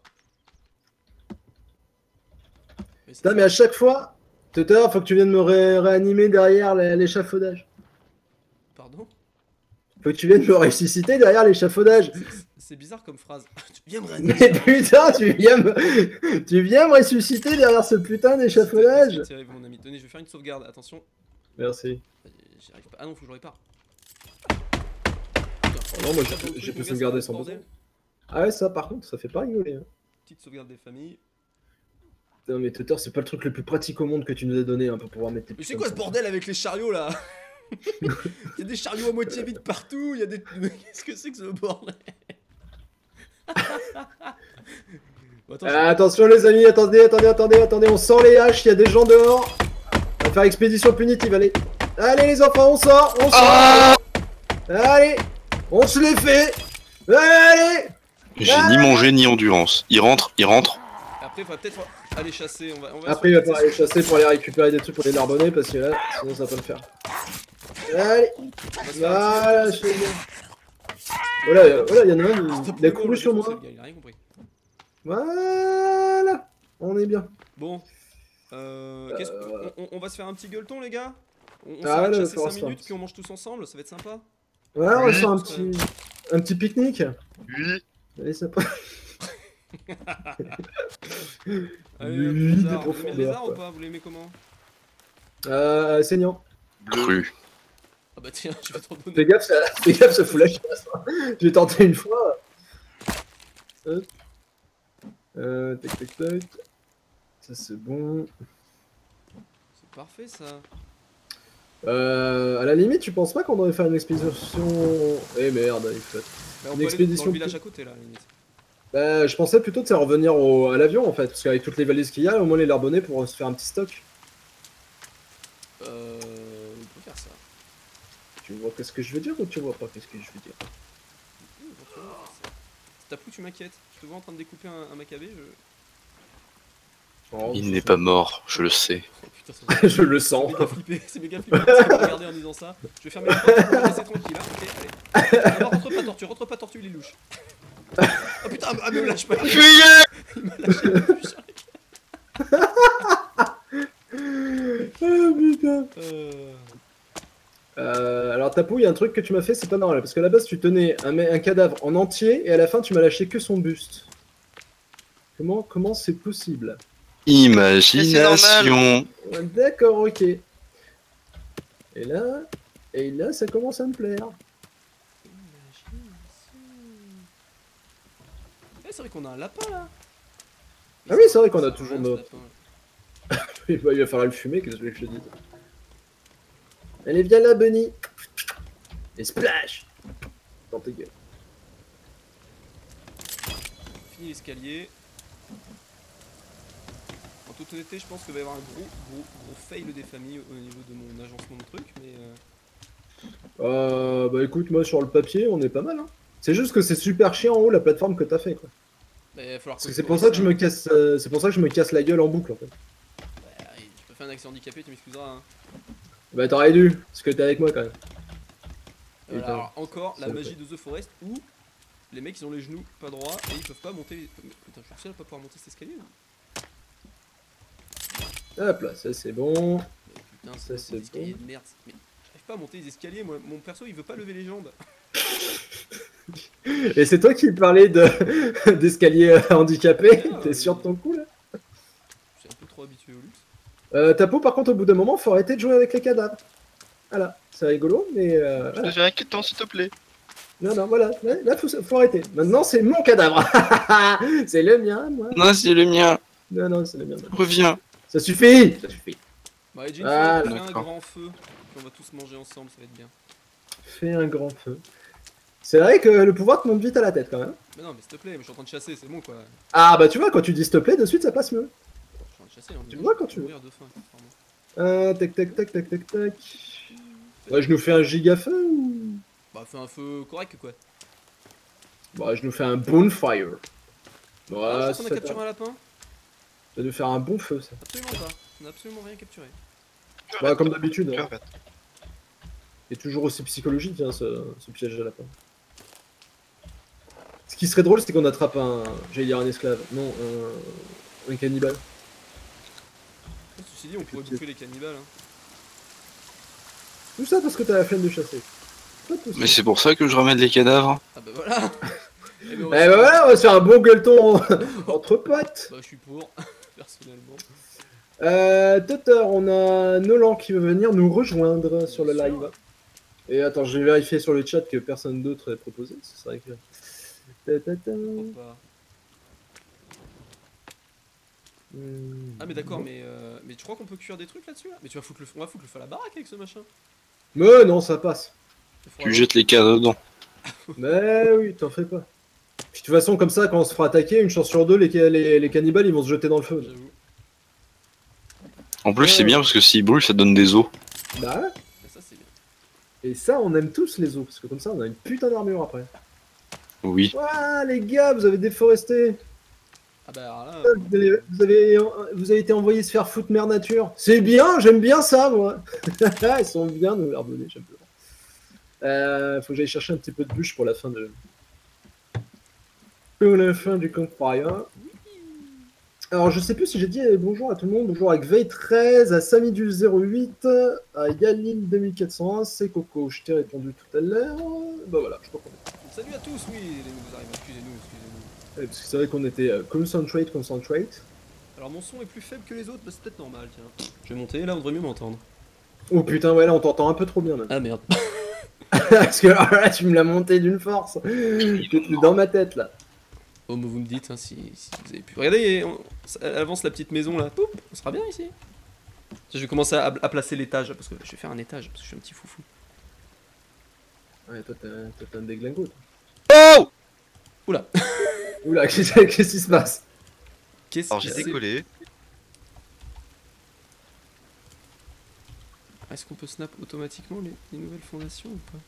[SPEAKER 1] Mais c'est
[SPEAKER 2] Putain, mais à chaque fois, tout à l'heure, faut que tu viennes me ré- réanimer derrière l'é- l'échafaudage.
[SPEAKER 1] Pardon?
[SPEAKER 2] Faut que tu viennes me ressusciter derrière l'échafaudage.
[SPEAKER 1] C'est- C'est bizarre comme phrase. Tu viens me
[SPEAKER 2] Mais
[SPEAKER 1] réanimer.
[SPEAKER 2] putain, tu viens me... tu viens me ressusciter derrière ce putain d'échafaudage.
[SPEAKER 1] C'est terrible, mon ami. Tenez, je vais faire une sauvegarde. Attention.
[SPEAKER 2] Merci.
[SPEAKER 1] J'y arrive pas. Ah non, faut que je le répare.
[SPEAKER 2] non, moi, j'ai- j'ai pu sauvegarder sans besoin. Ah ouais, ça par contre, ça fait pas rigoler. Hein.
[SPEAKER 1] Petite sauvegarde des familles.
[SPEAKER 2] Non mais Tutor, c'est pas le truc le plus pratique au monde que tu nous as donné hein, pour pouvoir mettre tes
[SPEAKER 1] Mais c'est
[SPEAKER 2] putains
[SPEAKER 1] quoi
[SPEAKER 2] de-
[SPEAKER 1] ce bordel avec les chariots là? Il y a des chariots à moitié vides partout, il y a des... Qu'est-ce que c'est que ce bordel? Bon, attends,
[SPEAKER 2] Ah, attention les amis, attendez, attendez, attendez, attendez, on sort les haches, il y a des gens dehors. On va faire expédition punitive, allez. Allez les enfants, on sort, on sort.
[SPEAKER 3] Ah
[SPEAKER 2] Allez, on se les fait. Allez.
[SPEAKER 3] J'ai ni mangé ni endurance. Il rentre, il rentre.
[SPEAKER 1] Après, il va peut-être aller chasser. On va, on va
[SPEAKER 2] Après il va falloir aller chasser pour aller récupérer des trucs pour les larbonnets parce que là, sinon ça va pas le faire. Allez,
[SPEAKER 1] on va se faire un petit-
[SPEAKER 2] voilà, je fais bien. Voilà, voilà, il y en a un, il,
[SPEAKER 1] Stop
[SPEAKER 2] il a
[SPEAKER 1] le
[SPEAKER 2] couru
[SPEAKER 1] goal,
[SPEAKER 2] sur
[SPEAKER 1] le
[SPEAKER 2] moi.
[SPEAKER 1] défoncer, le gars, il a rien compris.
[SPEAKER 2] Voilà, on est bien.
[SPEAKER 1] Bon. Euh, qu'est-ce que-
[SPEAKER 2] Euh.
[SPEAKER 1] on, on- on va se faire un petit gueuleton, les gars? On, on
[SPEAKER 2] Ah,
[SPEAKER 1] s'arrête
[SPEAKER 2] là,
[SPEAKER 1] chasser
[SPEAKER 2] faut
[SPEAKER 1] cinq
[SPEAKER 2] se faire un
[SPEAKER 1] minutes,
[SPEAKER 2] petit-
[SPEAKER 1] puis on mange tous ensemble, ça va être sympa.
[SPEAKER 2] Ouais, on va
[SPEAKER 3] Oui.
[SPEAKER 2] faire un petit, un petit pique-nique.
[SPEAKER 3] Oui.
[SPEAKER 2] Allez, ça passe.
[SPEAKER 1] Allez,
[SPEAKER 2] Lui,
[SPEAKER 1] hop,
[SPEAKER 2] des
[SPEAKER 1] lézard. Vous aimez le
[SPEAKER 2] profondeurs,
[SPEAKER 1] lézard ou
[SPEAKER 2] quoi.
[SPEAKER 1] pas? Vous l'aimez comment?
[SPEAKER 2] Euh, saignant.
[SPEAKER 3] Cru.
[SPEAKER 1] Ah bah tiens, je vais t'en donner.
[SPEAKER 2] Fais gaffe, ça, fais gaffe, ça fout la chasse. hein. J'ai tenté une fois. Hop. Euh, tac, tac, tac. Ça, c'est bon.
[SPEAKER 1] C'est parfait ça.
[SPEAKER 2] Euh, à la limite, tu penses pas qu'on devrait faire une expédition. Eh merde, il faut.
[SPEAKER 1] Bah, on
[SPEAKER 2] Une
[SPEAKER 1] peut aller
[SPEAKER 2] expédition
[SPEAKER 1] dans le village
[SPEAKER 2] plus-
[SPEAKER 1] à côté là, à la limite.
[SPEAKER 2] Bah, je pensais plutôt de faire revenir au- à l'avion en fait, parce qu'avec toutes les valises qu'il y a, au moins les larbonnets pour se faire un petit stock.
[SPEAKER 1] Euh. On peut faire ça.
[SPEAKER 2] Tu vois qu'est-ce que je veux dire ou tu vois pas qu'est-ce que je veux dire?
[SPEAKER 1] Oui, éventuellement, faire ça. Tapu, tu m'inquiètes. Je te vois en train de découper un, un macabé, je.
[SPEAKER 2] Oh,
[SPEAKER 3] Il
[SPEAKER 2] je-
[SPEAKER 3] n'est pas mort, je le sais.
[SPEAKER 1] Oh putain, ça
[SPEAKER 2] je le
[SPEAKER 1] C'est
[SPEAKER 2] sens.
[SPEAKER 1] méga flippé, c'est méga flippé parce qu'il m'a regardé en disant ça. Je vais fermer la porte, on va laisser tranquille, hein. Ok, allez. D'abord, rentre pas tortue, rentre pas tortue, il est louche. Oh putain, ah, me lâche pas.
[SPEAKER 3] Fuyez!
[SPEAKER 1] Il m'a lâché la puce.
[SPEAKER 2] Ah putain.
[SPEAKER 1] Euh...
[SPEAKER 2] Euh, alors Tapou, il y a un truc que tu m'as fait, c'est pas normal, parce qu'à la base tu tenais un, ma- un cadavre en entier et à la fin tu m'as lâché que son buste. Comment comment c'est possible?
[SPEAKER 3] Imagination.
[SPEAKER 2] Ouais, d'accord, ok. Et là, et là ça commence à me plaire.
[SPEAKER 1] Eh, c'est vrai qu'on a un lapin là.
[SPEAKER 2] Ah oui, c'est vrai qu'on a
[SPEAKER 1] Ça
[SPEAKER 2] toujours
[SPEAKER 1] rien, ce
[SPEAKER 2] notre-
[SPEAKER 1] lapin.
[SPEAKER 2] Il va, il va falloir le fumer, qu'est-ce que je te dis? Allez, viens là, Bunny. Et splash dans ta gueule.
[SPEAKER 1] Fini l'escalier. En toute honnêteté, je pense qu'il va y avoir un gros, gros, gros fail des familles au niveau de mon agencement de truc, mais. Euh...
[SPEAKER 2] Euh, bah écoute, moi sur le papier, on est pas mal. Hein. C'est juste que c'est super chiant en haut la plateforme que t'as fait quoi.
[SPEAKER 1] Bah, il va falloir
[SPEAKER 2] Parce que
[SPEAKER 1] que
[SPEAKER 2] c'est pour ça que je me casse, euh, c'est pour ça que je me casse la gueule en boucle en fait.
[SPEAKER 1] Bah, tu peux faire un accès handicapé, tu m'excuseras. Hein.
[SPEAKER 2] Bah t'aurais dû, parce que t'es avec moi quand même.
[SPEAKER 1] Voilà,
[SPEAKER 2] Putain.
[SPEAKER 1] alors, encore la
[SPEAKER 2] Ça me
[SPEAKER 1] magie de The Forest où les mecs ils ont les genoux pas droits et ils peuvent pas monter. Putain, je suis le seul à pas pouvoir monter cet escalier là.
[SPEAKER 2] Hop là, ça c'est bon.
[SPEAKER 1] Mais putain,
[SPEAKER 2] Ça,
[SPEAKER 1] c'est
[SPEAKER 2] c'est
[SPEAKER 1] des escaliers
[SPEAKER 2] bon.
[SPEAKER 1] de merde. Mais j'arrive pas à monter les escaliers, moi. Mon perso il veut pas lever les jambes.
[SPEAKER 2] Et c'est toi qui parlais de d'escalier euh, handicapé.
[SPEAKER 1] Ah,
[SPEAKER 2] T'es
[SPEAKER 1] oui.
[SPEAKER 2] sûr de ton coup là?
[SPEAKER 1] Je suis un peu trop habitué au luxe.
[SPEAKER 2] Euh, Tapo, par contre, au bout d'un moment, faut arrêter de jouer avec les cadavres. Voilà, c'est rigolo, mais euh,
[SPEAKER 3] Je
[SPEAKER 2] voilà.
[SPEAKER 3] deviens inquiétant, s'il te plaît.
[SPEAKER 2] Non, non, voilà, là, là, faut, faut arrêter. Maintenant, c'est mon cadavre. C'est le mien, moi.
[SPEAKER 3] Non, c'est le mien.
[SPEAKER 2] Non, non, c'est le mien.
[SPEAKER 3] Reviens.
[SPEAKER 2] Ça suffit. Ça suffit.
[SPEAKER 1] Bah, Edgine,
[SPEAKER 2] Ah,
[SPEAKER 1] fais un
[SPEAKER 3] d'accord.
[SPEAKER 1] grand feu. Puis on va tous manger ensemble, ça va être bien.
[SPEAKER 2] Fais un grand feu. C'est vrai que le pouvoir te monte vite à la tête quand même.
[SPEAKER 1] Mais non, mais s'il te plaît, mais je suis en train de chasser, c'est bon quoi.
[SPEAKER 2] Ah bah tu vois, quand tu dis s'il te plaît, de suite ça passe mieux.
[SPEAKER 1] Je suis en train de chasser, hein,
[SPEAKER 2] Tu
[SPEAKER 1] mais
[SPEAKER 2] vois
[SPEAKER 1] je
[SPEAKER 2] quand
[SPEAKER 1] vais
[SPEAKER 2] tu veux.
[SPEAKER 1] mourir de faim, apparemment.
[SPEAKER 2] Euh, tac tac tac tac tac tac. Ouais, je nous fais un giga feu ou...
[SPEAKER 1] Bah, fais un feu correct quoi.
[SPEAKER 2] Bah, je nous fais un bonfire.
[SPEAKER 1] Ah,
[SPEAKER 2] Ouais,
[SPEAKER 1] je pense qu'on a
[SPEAKER 2] ça
[SPEAKER 1] capturé un lapin.
[SPEAKER 2] va nous faire un bon feu ça.
[SPEAKER 1] Absolument pas. On a absolument rien capturé.
[SPEAKER 2] Bah, comme d'habitude.
[SPEAKER 3] Tu
[SPEAKER 2] Hein.
[SPEAKER 3] arrêtes.
[SPEAKER 2] Et toujours aussi psychologique hein, ce, ce piège à lapin. Ce qui serait drôle, c'est qu'on attrape un. J'allais dire un esclave. Non, un. Un cannibale.
[SPEAKER 1] Ceci dit, on pourrait bouffer les cannibales. Hein.
[SPEAKER 2] Tout ça parce que t'as la flemme de chasser. Pas tout ça.
[SPEAKER 3] Mais c'est pour ça que je ramène les cadavres.
[SPEAKER 1] Ah bah voilà. Eh ben, on
[SPEAKER 2] Eh
[SPEAKER 1] va
[SPEAKER 2] bah
[SPEAKER 1] se-
[SPEAKER 2] voilà, on va se faire un bon gueuleton entre potes.
[SPEAKER 1] Bah, je suis pour, personnellement.
[SPEAKER 2] Euh, Tutter, on a Nolan qui veut venir nous rejoindre sur le
[SPEAKER 1] Bien sûr.
[SPEAKER 2] live. Et attends, je vais vérifier sur le chat que personne d'autre est proposé. C'est vrai que. Ta, ta, ta.
[SPEAKER 1] Pourquoi pas.
[SPEAKER 2] Hmm.
[SPEAKER 1] Ah mais d'accord, mais, euh, mais tu crois qu'on peut cuire des trucs là-dessus là? Mais tu vas foutre le, on va foutre le feu à la baraque avec ce machin.
[SPEAKER 2] Mais non, ça passe.
[SPEAKER 1] Il faudra
[SPEAKER 3] Tu
[SPEAKER 1] voir.
[SPEAKER 3] jettes les cadavres dedans.
[SPEAKER 2] Mais oui, t'en fais pas. Puis de toute façon, comme ça, quand on se fera attaquer, une chance sur deux, les, ca- les, les cannibales ils vont se jeter dans le feu.
[SPEAKER 1] J'avoue.
[SPEAKER 3] En plus,
[SPEAKER 2] Ouais.
[SPEAKER 3] c'est bien parce que s'ils brûlent, ça donne des os.
[SPEAKER 2] Bah ouais.
[SPEAKER 1] Mais ça c'est bien.
[SPEAKER 2] Et ça, on aime tous les os, parce que comme ça, on a une putain d'armure après.
[SPEAKER 3] Oui.
[SPEAKER 2] Ouah, les gars, vous avez déforesté.
[SPEAKER 1] Ah bah alors là,
[SPEAKER 2] Vous avez, vous avez, vous avez été envoyé se faire foutre mère nature. C'est bien, j'aime bien ça, moi. Ils sont bien, nos larbonnés, j'aime bien. Euh, faut que j'aille chercher un petit peu de bûche pour la fin de... Pour la fin du campfire. Alors, je sais plus si j'ai dit bonjour à tout le monde. Bonjour à Gveil treize, à Samidu zéro huit, à Yalil deux mille quatre cent un, c'est Coco. Je t'ai répondu tout à l'heure. Bah voilà, je crois qu'on est.
[SPEAKER 1] salut à tous, oui, les nouveaux arrivants, excusez-nous, excusez-nous.
[SPEAKER 2] Ouais, parce que c'est vrai qu'on était euh, concentrate, concentrate.
[SPEAKER 1] Alors mon son est plus faible que les autres, bah c'est peut-être normal, tiens. Je vais monter, là on devrait mieux m'entendre.
[SPEAKER 2] Oh putain, ouais, là on t'entend un peu trop bien même.
[SPEAKER 1] Ah merde.
[SPEAKER 2] Parce que alors là, tu me l'as monté d'une force. T'es dans ma tête là.
[SPEAKER 1] Oh mais vous me dites hein, si, si vous avez pu. Regardez, on, elle avance la petite maison là, Poup, on sera bien ici. Je vais commencer à, à placer l'étage, parce que je vais faire un étage, parce que je suis un petit foufou.
[SPEAKER 2] Ouais, toi t'as toi, t'as un déglingo. Toi.
[SPEAKER 3] Oh
[SPEAKER 1] Oula.
[SPEAKER 2] Oula, qu'est-ce qu'est-ce qui se passe?
[SPEAKER 1] Qu'est-ce
[SPEAKER 5] Alors
[SPEAKER 1] que
[SPEAKER 5] j'ai
[SPEAKER 1] c'est?
[SPEAKER 5] décollé.
[SPEAKER 1] Est-ce qu'on peut snap automatiquement les, les nouvelles fondations ou pas?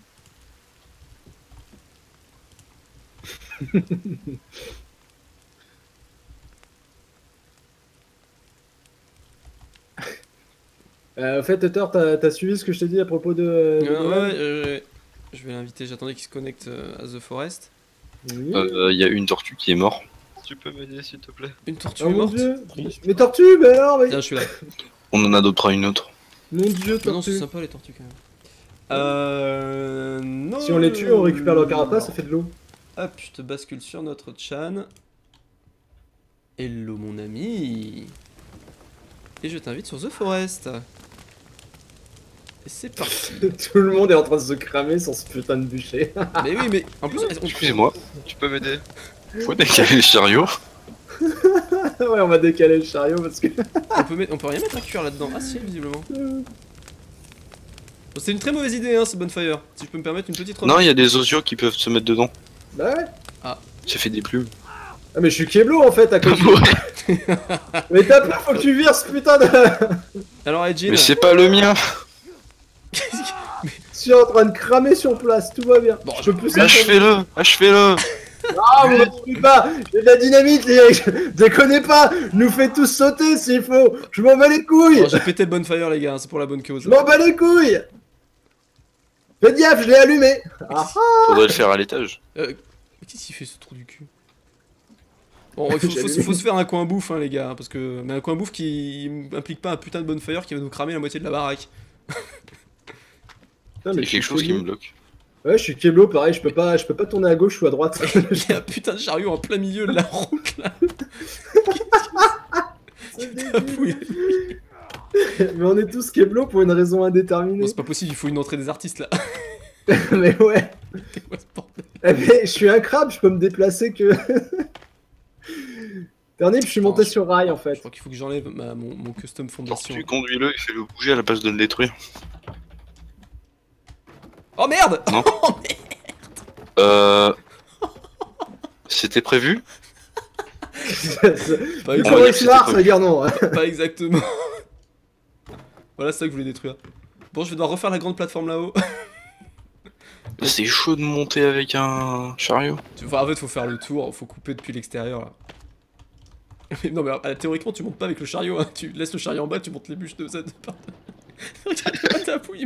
[SPEAKER 2] Euh, au fait, Tutter, t'as t'as suivi ce que je t'ai dit à propos de. de
[SPEAKER 1] Ouais,
[SPEAKER 2] Nolan
[SPEAKER 1] ouais, euh, je vais l'inviter, j'attendais qu'il se connecte euh, à The Forest.
[SPEAKER 2] Oui.
[SPEAKER 3] Il y a une tortue qui est morte.
[SPEAKER 5] Tu peux m'aider s'il te plaît?
[SPEAKER 1] Une tortue
[SPEAKER 2] Oh
[SPEAKER 1] est
[SPEAKER 2] mon
[SPEAKER 1] morte.
[SPEAKER 2] dieu! Mais tortue, mais alors, mais...
[SPEAKER 1] Tiens, je suis là.
[SPEAKER 3] On en adoptera une autre.
[SPEAKER 2] Mon dieu,
[SPEAKER 1] Ah non, c'est
[SPEAKER 2] tortue!
[SPEAKER 1] sympa les tortues quand même. Euh. Non.
[SPEAKER 2] Si on les tue, on récupère leur carapace, ça fait de l'eau.
[SPEAKER 1] Hop, je te bascule sur notre chan. Hello mon ami. Et je t'invite sur The Forest. Et c'est parti.
[SPEAKER 2] Tout le monde est en train de se cramer sur ce putain de bûcher.
[SPEAKER 1] Mais oui, mais en plus, on-
[SPEAKER 3] Excusez-moi,
[SPEAKER 5] Tu peux m'aider?
[SPEAKER 3] faut décaler le chariot.
[SPEAKER 2] Ouais, on va décaler le chariot parce que.
[SPEAKER 1] on peut, mettre, on peut rien mettre à cuire là-dedans. Ah si, visiblement. Bon, c'est une très mauvaise idée, hein, ce bonfire. Si je peux me permettre une petite
[SPEAKER 3] Non, il y a des osios qui peuvent se mettre dedans.
[SPEAKER 2] Bah ouais.
[SPEAKER 1] Ah.
[SPEAKER 3] Ça fait des plumes.
[SPEAKER 2] Ah, mais je suis Keblo en fait à cause de. Mais t'as peur, faut que tu vires ce putain de.
[SPEAKER 1] Alors, Edgine.
[SPEAKER 3] Mais c'est pas le mien.
[SPEAKER 2] suis en train de cramer sur place, tout va bien.
[SPEAKER 1] Bon,
[SPEAKER 2] je peux plus.
[SPEAKER 3] Achevez-le, achevez-le.
[SPEAKER 2] Ah, vous ne pas. J'ai de la dynamite, les mecs. Déconnez pas. Nous fait tous sauter s'il faut. Je m'en bats les couilles.
[SPEAKER 1] Bon, j'ai pété le bonfire, les gars, hein, c'est pour la bonne cause.
[SPEAKER 2] Je m'en bats les couilles. Faites gaffe, je l'ai allumé. Ah,
[SPEAKER 3] Faudrait le faire à l'étage.
[SPEAKER 1] Euh, mais qu'est-ce qu'il fait ce trou du cul? Bon, il faut, faut, faut, faut se faire un coin bouffe, hein, les gars, parce que. Mais un coin bouffe qui implique pas un putain de bonfire qui va nous cramer la moitié de la baraque.
[SPEAKER 2] putain,
[SPEAKER 3] Il y a
[SPEAKER 2] je suis
[SPEAKER 3] quelque chose qui
[SPEAKER 2] Keblo.
[SPEAKER 3] me bloque.
[SPEAKER 2] Ouais, je suis Keblo, pareil, je peux pas, je peux pas tourner à gauche ou à droite.
[SPEAKER 1] Il y a un putain de chariot en plein milieu de la route là. Tapouille.
[SPEAKER 2] Mais on est tous Keblo pour une raison
[SPEAKER 1] Bon,
[SPEAKER 2] indéterminée.
[SPEAKER 1] c'est pas possible, il faut une entrée des artistes là.
[SPEAKER 2] Mais ouais.
[SPEAKER 1] C'est quoi ce bordel?
[SPEAKER 2] Eh, mais je suis un crabe, je peux me déplacer que. Ternip, je suis monté
[SPEAKER 1] Non, je-
[SPEAKER 2] sur rail en
[SPEAKER 1] Je
[SPEAKER 2] fait.
[SPEAKER 1] crois qu'il faut que j'enlève ma- mon, mon custom fondation.
[SPEAKER 3] Tu conduis-le et fais-le bouger à la place de le détruire.
[SPEAKER 1] Oh merde!
[SPEAKER 3] Non. Euh... C'était prévu?
[SPEAKER 1] Pas,
[SPEAKER 2] Du
[SPEAKER 3] on
[SPEAKER 2] coup,
[SPEAKER 3] va dire
[SPEAKER 2] on
[SPEAKER 3] que
[SPEAKER 2] est
[SPEAKER 3] c'était
[SPEAKER 2] smart,
[SPEAKER 3] pas-
[SPEAKER 2] ça veut dire non.
[SPEAKER 1] pas exactement. Voilà, c'est ça que je voulais détruire. Bon, je vais devoir refaire la grande plateforme là-haut.
[SPEAKER 3] C'est chaud de monter avec un chariot.
[SPEAKER 1] Tu vois, en fait, faut faire le tour, faut couper depuis l'extérieur là. Mais non, mais euh, théoriquement, tu montes pas avec le chariot, hein. Tu laisses le chariot en bas, tu montes les bûches de Z. Regarde pas ta pouille,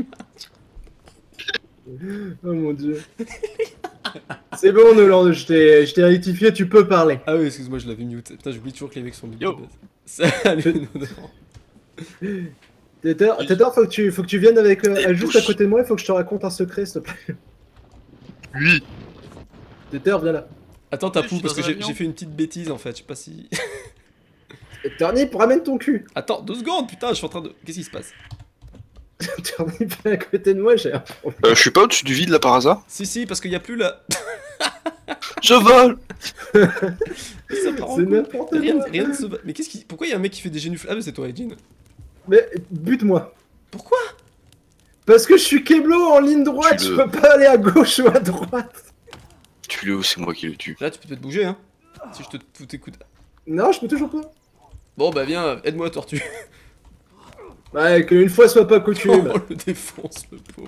[SPEAKER 2] Oh mon dieu. C'est bon, Nolan, je t'ai je t'ai rectifié, tu peux parler.
[SPEAKER 1] Ah oui, excuse-moi, je l'avais mute. Putain, j'oublie toujours que les mecs sont mute.
[SPEAKER 3] Yo.
[SPEAKER 1] de base. Salut, Nolan.
[SPEAKER 2] Tether, Tether, faut que tu, faut que tu viennes avec, euh,
[SPEAKER 3] Et
[SPEAKER 2] juste
[SPEAKER 3] touche.
[SPEAKER 2] à côté de moi, il faut que je te raconte un secret, s'il te plaît.
[SPEAKER 3] Oui.
[SPEAKER 2] Tether, viens là.
[SPEAKER 1] Attends, ta
[SPEAKER 5] Je
[SPEAKER 1] poule,
[SPEAKER 5] suis
[SPEAKER 1] parce que
[SPEAKER 5] dans un
[SPEAKER 1] j'ai
[SPEAKER 5] avion.
[SPEAKER 1] j'ai fait une petite bêtise en fait, je sais pas si.
[SPEAKER 2] Ternip, ramène ton cul.
[SPEAKER 1] Attends, deux secondes, putain, je suis en train de. Qu'est-ce qui se passe?
[SPEAKER 2] Ternip, viens à côté de moi, j'ai un problème.
[SPEAKER 3] Euh, je suis pas au-dessus du vide là par hasard?
[SPEAKER 1] Si, si, parce qu'il y a plus la.
[SPEAKER 3] Je vole.
[SPEAKER 1] Ça part en
[SPEAKER 2] C'est
[SPEAKER 1] couille.
[SPEAKER 2] n'importe
[SPEAKER 1] Rien,
[SPEAKER 2] quoi.
[SPEAKER 1] rien ne se va. Mais qu'est-ce qui. Pourquoi il y a un mec qui fait des génufles? Ah, mais c'est toi, Edin.
[SPEAKER 2] Mais bute-moi.
[SPEAKER 1] Pourquoi?
[SPEAKER 2] Parce que je suis Keblo en ligne droite,
[SPEAKER 3] Tu
[SPEAKER 2] je
[SPEAKER 3] le-
[SPEAKER 2] peux pas aller à gauche ou à droite.
[SPEAKER 3] Tu le ou c'est moi qui le tue.
[SPEAKER 1] Là, tu peux peut-être bouger, hein. Si je te tout écoute.
[SPEAKER 2] Non, je peux toujours pas.
[SPEAKER 1] Bon, bah viens, aide-moi, tortue.
[SPEAKER 2] Ouais, qu'une fois soit pas
[SPEAKER 1] Oh,
[SPEAKER 2] coutume.
[SPEAKER 1] le défonce, le pauvre.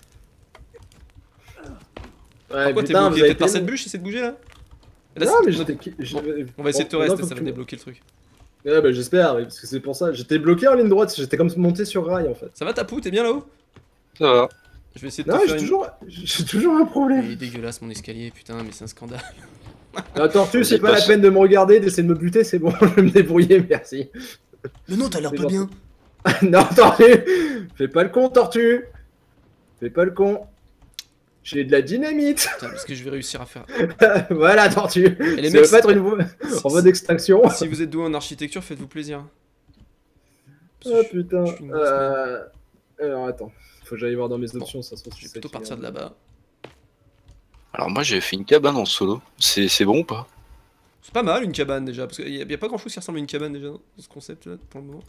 [SPEAKER 2] Ouais,
[SPEAKER 1] Pourquoi t'es
[SPEAKER 2] putain, vous
[SPEAKER 1] bloqué?
[SPEAKER 2] avez
[SPEAKER 1] Peut-être par
[SPEAKER 2] été-
[SPEAKER 1] cette bûche, essaie de bouger là? Là,
[SPEAKER 2] Non,
[SPEAKER 1] c'est-
[SPEAKER 2] mais
[SPEAKER 1] on a-
[SPEAKER 2] j'étais. j'ai-
[SPEAKER 1] On va essayer de te
[SPEAKER 2] Bon,
[SPEAKER 1] rester,
[SPEAKER 2] maintenant,
[SPEAKER 1] ça
[SPEAKER 2] faut
[SPEAKER 1] va
[SPEAKER 2] que tu-
[SPEAKER 1] débloquer le truc.
[SPEAKER 2] Ouais, bah j'espère, oui, parce que c'est pour ça. J'étais bloqué en ligne droite, j'étais comme monté sur rail en fait.
[SPEAKER 1] Ça va, ta poule? T'es bien là-haut?
[SPEAKER 3] Ça va.
[SPEAKER 1] Je vais essayer de
[SPEAKER 2] Non,
[SPEAKER 1] te
[SPEAKER 2] j'ai
[SPEAKER 1] faire une.
[SPEAKER 2] toujours, j'ai toujours un
[SPEAKER 1] Il
[SPEAKER 2] problème.
[SPEAKER 1] est dégueulasse mon escalier, putain, mais c'est un scandale.
[SPEAKER 2] La tortue, c'est
[SPEAKER 3] Vas-y,
[SPEAKER 2] pas la
[SPEAKER 3] passe.
[SPEAKER 2] peine de me regarder, d'essayer de me buter, c'est bon, je vais me débrouiller, merci.
[SPEAKER 1] Mais non, t'as l'air
[SPEAKER 2] C'est
[SPEAKER 1] pas
[SPEAKER 2] gentil.
[SPEAKER 1] bien.
[SPEAKER 2] Non, tortue, fais pas le con, tortue. Fais pas le con. J'ai de la dynamite.
[SPEAKER 1] Putain, parce que je vais réussir à faire.
[SPEAKER 2] Voilà, tortue.
[SPEAKER 1] Et les
[SPEAKER 2] Ça
[SPEAKER 1] mecs,
[SPEAKER 2] veut pas être une voie
[SPEAKER 1] si-
[SPEAKER 2] en voie d'extraction.
[SPEAKER 1] Si vous êtes doué en architecture, faites-vous plaisir. Parce
[SPEAKER 2] Oh
[SPEAKER 1] que je-
[SPEAKER 2] putain.
[SPEAKER 1] je suis une-
[SPEAKER 2] Euh... Alors attends, faut que j'aille voir dans mes options, ça se trouve.
[SPEAKER 1] Je vais
[SPEAKER 2] c'est
[SPEAKER 1] plutôt
[SPEAKER 2] ça qui
[SPEAKER 1] partir de
[SPEAKER 2] merde.
[SPEAKER 1] là-bas.
[SPEAKER 3] Alors moi j'ai fait une cabane en solo. C'est c'est bon ou pas?
[SPEAKER 1] C'est pas mal une cabane déjà, parce qu'il y, a- y a pas grand chose qui ressemble à une cabane déjà dans ce concept là pour le moment.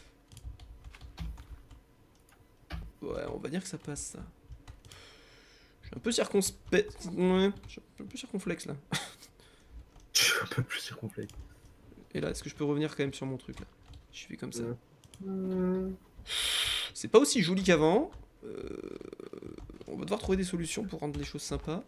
[SPEAKER 1] Ouais, on va dire que ça passe ça. Je suis un peu circonspect. Ouais, je suis un peu circonflexe là.
[SPEAKER 2] Je suis un peu plus circonflexe.
[SPEAKER 1] Et là, est-ce que je peux revenir quand même sur mon truc là? Je fais comme ça.
[SPEAKER 2] Ouais. Hmm.
[SPEAKER 1] C'est pas aussi joli qu'avant. Euh, On va devoir trouver des solutions pour rendre les choses sympas.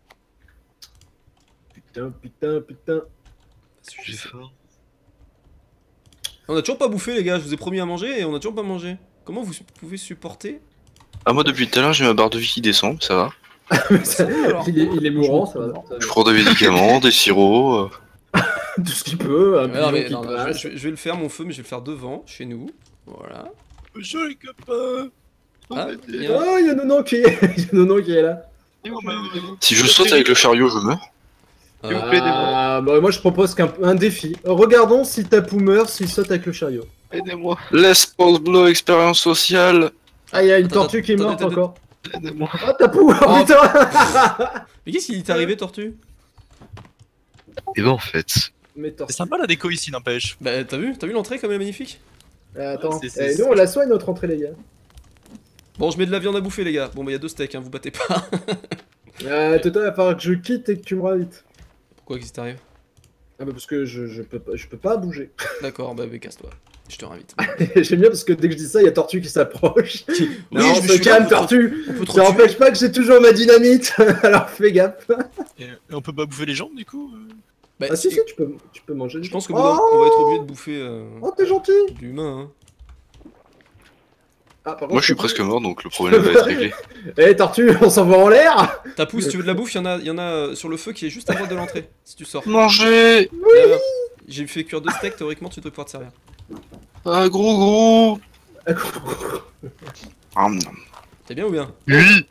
[SPEAKER 2] Putain, putain, putain.
[SPEAKER 3] J'ai faim.
[SPEAKER 1] On a toujours pas bouffé les gars, je vous ai promis à manger et on a toujours pas mangé. Comment vous pouvez supporter?
[SPEAKER 3] Ah moi depuis tout à l'heure j'ai ma barre de vie qui descend, ça va.
[SPEAKER 1] Ça va, alors.
[SPEAKER 2] il, est, il est mourant, ça va. ça va.
[SPEAKER 3] Je prends des médicaments, des sirops. euh.
[SPEAKER 2] Tout ce qu'il peut. Un
[SPEAKER 1] Ouais, non,
[SPEAKER 2] pigeon
[SPEAKER 1] mais
[SPEAKER 2] qui
[SPEAKER 1] non, non, je,
[SPEAKER 2] passe.
[SPEAKER 1] je- je vais le faire mon feu, mais je vais le faire devant, chez nous. Voilà.
[SPEAKER 3] Joli copain.
[SPEAKER 1] Ah, bien.
[SPEAKER 2] Oh, il y a Nonon qui est, il y a Nonon qui est là.
[SPEAKER 3] Si je saute avec le chariot, je meurs.
[SPEAKER 5] S'il vous plaît, aidez-moi.
[SPEAKER 2] Ah, bah, moi je propose qu'un un défi. Regardons si Tapou meurt s'il saute avec le chariot.
[SPEAKER 5] Aidez-moi.
[SPEAKER 3] Les pulse blow expérience sociale.
[SPEAKER 2] Ah, il y a une
[SPEAKER 1] Attends,
[SPEAKER 2] tortue qui est
[SPEAKER 1] attends,
[SPEAKER 2] morte
[SPEAKER 1] attends,
[SPEAKER 2] encore.
[SPEAKER 5] Aidez-moi.
[SPEAKER 2] Ah, Tapou, oh,
[SPEAKER 1] Oh.
[SPEAKER 2] putain.
[SPEAKER 1] Mais qu'est-ce qui t'est arrivé, Tortue?
[SPEAKER 5] Et ben en fait.
[SPEAKER 2] Mais tortue.
[SPEAKER 6] C'est sympa la déco ici, n'empêche.
[SPEAKER 1] Bah, t'as vu? T'as vu l'entrée comme elle est magnifique?
[SPEAKER 2] Euh, Attends,
[SPEAKER 6] C'est- c'est-
[SPEAKER 2] eh, nous on la soigne notre entrée, les gars.
[SPEAKER 1] Bon, je mets de la viande à bouffer, les gars. Bon, bah, y a deux steaks, hein, vous battez pas.
[SPEAKER 2] Euh, Toto, il va falloir que je quitte et que tu me ravites.
[SPEAKER 1] Pourquoi qu'est-ce qui t'arrive?
[SPEAKER 2] Ah, bah parce que je, je, peux pas, je peux pas bouger.
[SPEAKER 1] D'accord, bah, bah casse-toi. Je te réinvite.
[SPEAKER 2] J'aime bien parce que dès que je dis ça, il y a Tortue qui s'approche. Non,
[SPEAKER 1] je
[SPEAKER 2] on
[SPEAKER 1] me
[SPEAKER 2] se
[SPEAKER 1] suis
[SPEAKER 2] calme,
[SPEAKER 1] là, on peut
[SPEAKER 2] Tortue.
[SPEAKER 1] On peut trop
[SPEAKER 2] Ça
[SPEAKER 1] tuer.
[SPEAKER 2] n'empêche pas que j'ai toujours ma dynamite. Alors fais gaffe.
[SPEAKER 6] Et, et on peut pas bouffer les jambes du coup euh
[SPEAKER 1] Bah,
[SPEAKER 2] Ah si,
[SPEAKER 1] si-
[SPEAKER 2] si, tu peux, tu peux manger.
[SPEAKER 1] Je pense qu'on
[SPEAKER 2] oh
[SPEAKER 1] on va être obligé de bouffer euh,
[SPEAKER 2] Oh, t'es gentil.
[SPEAKER 1] de l'humain. Hein.
[SPEAKER 2] Ah, par contre,
[SPEAKER 3] Moi je suis
[SPEAKER 2] Tortue-
[SPEAKER 3] presque mort donc le problème va être réglé.
[SPEAKER 2] Eh, Tortue, on s'en va en l'air.
[SPEAKER 1] Ta pousse, si tu veux de la bouffe, il y en a, il y en a euh, sur le feu qui est juste à droite de l'entrée. Si tu sors.
[SPEAKER 3] Manger.
[SPEAKER 1] Derrière. J'ai fait cuire deux steaks, théoriquement tu devrais pouvoir te servir.
[SPEAKER 3] Ah gros gros. Ah, non.
[SPEAKER 1] T'es bien ou bien?
[SPEAKER 5] Oui.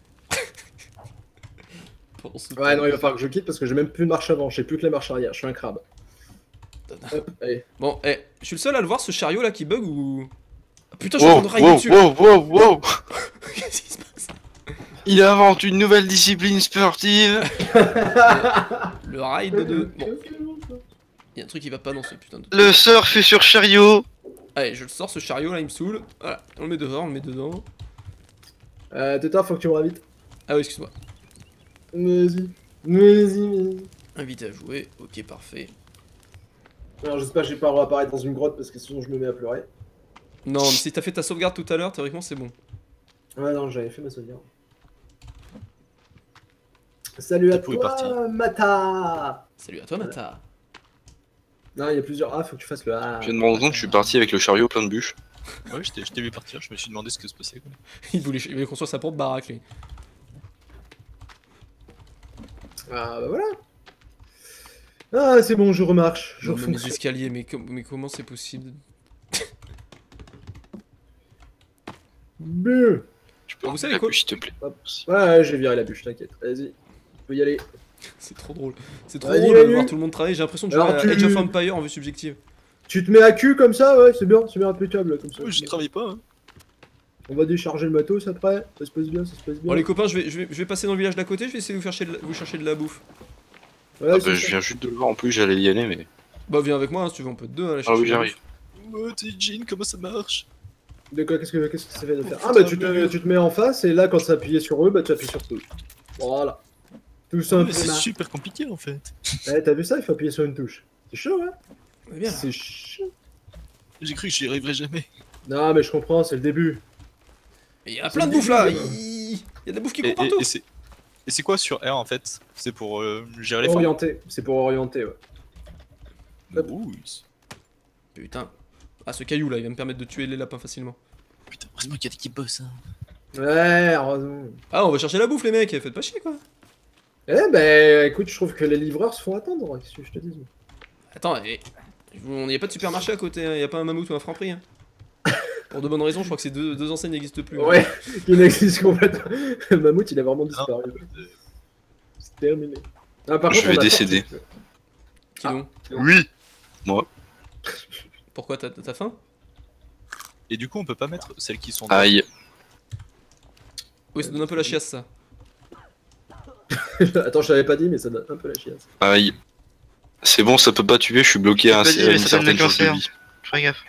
[SPEAKER 1] Pour ce
[SPEAKER 2] Ouais, non, il va falloir que je quitte parce que j'ai même plus de marche avant. J'ai plus que les marches arrière. Je suis un crabe. Hop, allez.
[SPEAKER 1] Bon, eh, je suis le seul à le voir ce chariot là qui bug ou. Ah, putain, je suis en
[SPEAKER 3] Wow,
[SPEAKER 1] train de railler
[SPEAKER 3] wow,
[SPEAKER 1] dessus.
[SPEAKER 3] wow, wow, wow.
[SPEAKER 1] Qu'est-ce qui se passe?
[SPEAKER 3] Il invente une nouvelle discipline sportive.
[SPEAKER 1] Le ride de. Bon, il y a un truc qui va pas dans ce putain de.
[SPEAKER 3] Le surf est sur chariot.
[SPEAKER 1] Allez, je le sors ce chariot là, il me saoule. Voilà, on le met dehors, on le met dedans.
[SPEAKER 2] Euh, Tétard, faut que tu me ravites.
[SPEAKER 1] Ah oui, excuse-moi.
[SPEAKER 2] Vas-y. Vas-y, vas-y.
[SPEAKER 1] Invité à jouer, ok, parfait.
[SPEAKER 2] Alors, j'espère que j'ai pas réapparaître dans une grotte parce que sinon je me mets à pleurer.
[SPEAKER 1] Non, mais si t'as fait ta sauvegarde tout à l'heure, théoriquement c'est bon.
[SPEAKER 2] Ouais, non, j'avais fait ma sauvegarde. Salut à
[SPEAKER 6] Tapu est
[SPEAKER 2] toi,
[SPEAKER 6] parti.
[SPEAKER 2] Mata.
[SPEAKER 1] Salut à toi, Mata.
[SPEAKER 2] Non, il y a plusieurs A, faut que tu fasses le A.
[SPEAKER 3] Je viens de me rendre compte que je suis parti avec le chariot plein de bûches.
[SPEAKER 6] Ouais, je t'ai je t'ai vu partir, je me suis demandé ce que se passait. Quoi.
[SPEAKER 1] Il voulait, il voulait construire sa propre baraque, lui.
[SPEAKER 2] Ah, bah voilà. Ah, c'est bon, je remarche. Je
[SPEAKER 1] Non, mais les
[SPEAKER 2] refonctionne.
[SPEAKER 1] escaliers, mais, com- mais comment c'est possible?
[SPEAKER 2] Bien.
[SPEAKER 3] Tu peux
[SPEAKER 1] Ah, vous savez
[SPEAKER 3] la
[SPEAKER 1] quoi
[SPEAKER 3] bûche, s'il te plaît.
[SPEAKER 2] Ouais, j'ai viré la bûche, t'inquiète. Vas-y, tu peux y aller.
[SPEAKER 1] C'est trop drôle. C'est trop
[SPEAKER 2] Vas-y,
[SPEAKER 1] drôle de
[SPEAKER 2] vas-y.
[SPEAKER 1] voir tout le monde travailler. J'ai l'impression de jouer
[SPEAKER 2] Alors,
[SPEAKER 1] à
[SPEAKER 2] tu-
[SPEAKER 1] Age of Empire en vue subjective.
[SPEAKER 2] Tu te mets à cul comme ça, ouais, c'est bien, c'est bien impeccable comme ça.
[SPEAKER 6] Ouais, je travaille pas. Hein.
[SPEAKER 2] On va décharger le matos après, ça se passe bien, ça se passe bien.
[SPEAKER 1] Bon, les copains, je vais, je, vais, je vais passer dans le village d'à côté. Je vais essayer de vous chercher de la, vous chercher de la bouffe.
[SPEAKER 2] Ouais,
[SPEAKER 3] Ah
[SPEAKER 2] c'est
[SPEAKER 3] bah,
[SPEAKER 2] ça.
[SPEAKER 3] je viens juste de le voir, en plus j'allais y aller mais...
[SPEAKER 1] Bah, viens avec moi hein, si tu veux, on peut être deux à aller
[SPEAKER 3] Ah
[SPEAKER 1] chercher.
[SPEAKER 3] oui
[SPEAKER 1] de la
[SPEAKER 3] j'arrive.
[SPEAKER 6] Oh, t'es Jean, comment ça marche?
[SPEAKER 2] De quoi, qu'est-ce que qu'est-ce que ça fait de faire
[SPEAKER 6] Oh,
[SPEAKER 2] Ah bah
[SPEAKER 6] putain,
[SPEAKER 2] tu te,
[SPEAKER 6] mais-
[SPEAKER 2] tu te mets en face et là quand ça appuyé sur eux, bah tu appuies sur eux. Voilà. Tout
[SPEAKER 6] Mais
[SPEAKER 2] simplement.
[SPEAKER 6] c'est super compliqué en fait.
[SPEAKER 2] Eh, t'as vu ça? Il faut appuyer sur une touche. C'est chaud, hein?
[SPEAKER 1] On est bien là.
[SPEAKER 2] C'est chaud.
[SPEAKER 6] J'ai cru que j'y arriverais jamais.
[SPEAKER 2] Non mais je comprends, c'est le début.
[SPEAKER 1] Mais il y a
[SPEAKER 2] C'est
[SPEAKER 1] plein de
[SPEAKER 2] le
[SPEAKER 1] bouffe là.
[SPEAKER 2] début,
[SPEAKER 1] Il il y a de la bouffe qui
[SPEAKER 6] Et,
[SPEAKER 1] court
[SPEAKER 6] et-
[SPEAKER 1] partout.
[SPEAKER 6] et c'est et c'est quoi sur R en fait? C'est pour euh, gérer les formes?
[SPEAKER 2] Orienté, c'est pour orienter, ouais.
[SPEAKER 6] Ouh,
[SPEAKER 1] Putain. Ah, ce caillou là, il va me permettre de tuer les lapins facilement.
[SPEAKER 6] putain, heureusement qu'il y a des qui bossent. Hein.
[SPEAKER 2] Ouais, heureusement.
[SPEAKER 1] Ah, on va chercher la bouffe, les mecs. Faites pas chier quoi.
[SPEAKER 2] Eh ben écoute, je trouve que les livreurs se font attendre, qu'est-ce que je te dis.
[SPEAKER 1] Attends, et... on n'y a pas de supermarché à côté. Il hein. y a pas un mammouth ou un franc-prix. Hein. Pour de bonnes raisons, je crois que ces deux, deux enseignes n'existent plus.
[SPEAKER 2] Ouais, il existe complètement. Le mammouth, il a vraiment disparu. C'est terminé. Ah, par
[SPEAKER 3] Je
[SPEAKER 2] contre,
[SPEAKER 3] vais
[SPEAKER 2] on a
[SPEAKER 3] décéder.
[SPEAKER 2] sorti-
[SPEAKER 1] Qui donc
[SPEAKER 3] Oui.
[SPEAKER 1] Pourquoi t'as t'as faim?
[SPEAKER 6] Et du coup, on peut pas mettre celles qui sont. dans-
[SPEAKER 3] Aïe.
[SPEAKER 1] Oui, ça donne un peu la chiasse ça.
[SPEAKER 2] Attends, je t'avais pas dit, mais ça donne un peu la chiasse.
[SPEAKER 3] Aïe. C'est bon, ça peut pas tuer, je suis bloqué à, un-
[SPEAKER 5] Vas-y,
[SPEAKER 3] à
[SPEAKER 5] mais
[SPEAKER 3] une
[SPEAKER 5] ça donne
[SPEAKER 3] certaine
[SPEAKER 5] le
[SPEAKER 3] jauge de
[SPEAKER 5] cancer.
[SPEAKER 3] vie.
[SPEAKER 5] Fais gaffe.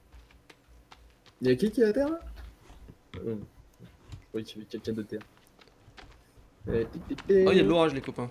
[SPEAKER 2] Y'a qui qui est à terre là Hum. Oui, tu veux quelqu'un de terre. Euh, tic, tic, tic.
[SPEAKER 1] Oh, il y a de l'orage, les copains.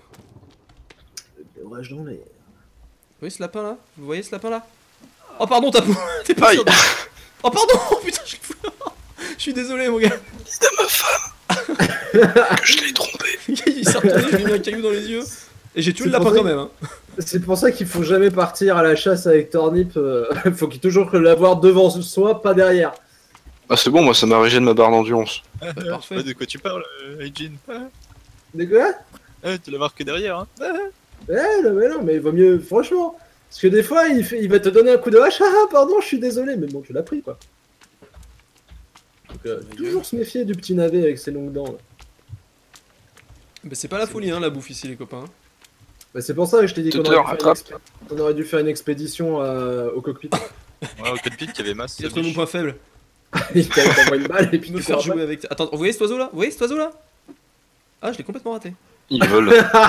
[SPEAKER 2] L'orage dans l'air.
[SPEAKER 1] Vous voyez ce lapin là? Vous voyez ce lapin là? Oh, pardon, t'as T'es pas
[SPEAKER 3] Aïe.
[SPEAKER 1] sûr de- Oh, pardon. Oh, putain, je je suis désolé, mon gars.
[SPEAKER 3] C'est ma femme que je l'ai trompé.
[SPEAKER 1] Il s'est retourné, je lui ai mis un caillou dans les yeux. Et j'ai tué
[SPEAKER 2] C'est
[SPEAKER 1] le lapin
[SPEAKER 2] pour ça
[SPEAKER 1] quand
[SPEAKER 2] que-
[SPEAKER 1] même. Hein.
[SPEAKER 2] C'est pour ça qu'il faut jamais partir à la chasse avec Tornip. euh, faut qu'il toujours l'avoir devant soi, pas derrière.
[SPEAKER 3] Ah c'est bon, moi ça m'a régéné ma barre d'endurance.
[SPEAKER 6] Ah,
[SPEAKER 1] Bah,
[SPEAKER 6] ah,
[SPEAKER 1] parfait.
[SPEAKER 6] ah, de quoi tu parles, euh, Jean? Ah,
[SPEAKER 2] De quoi
[SPEAKER 6] ah, tu la voir que derrière, hein? Ah,
[SPEAKER 2] Ouais, non, mais non, mais il vaut mieux, franchement. Parce que des fois, il, fait, il va te donner un coup de hache. Ah, ah, pardon, je suis désolé, mais bon, tu l'as pris quoi. Donc, euh, toujours se méfier du petit navet avec ses longues dents. Là.
[SPEAKER 1] Bah, c'est pas la folie, hein, la bouffe ici, les copains.
[SPEAKER 2] Bah, c'est pour ça que je t'ai dit qu'on
[SPEAKER 3] Tuteur,
[SPEAKER 2] aurait, dû faire une
[SPEAKER 3] attrape.
[SPEAKER 2] expé- on aurait dû faire une expédition euh, au cockpit.
[SPEAKER 6] Ouais, au cockpit, il y avait masse.
[SPEAKER 1] Il a trouvé mon point faible.
[SPEAKER 2] Il t'envoie une balle et puis
[SPEAKER 1] Me
[SPEAKER 2] tu
[SPEAKER 1] faire
[SPEAKER 2] cours
[SPEAKER 1] jouer avec. Attends, vous voyez cet oiseau là? Vous voyez cet oiseau là? Ah, je l'ai complètement raté.
[SPEAKER 3] Ils volent.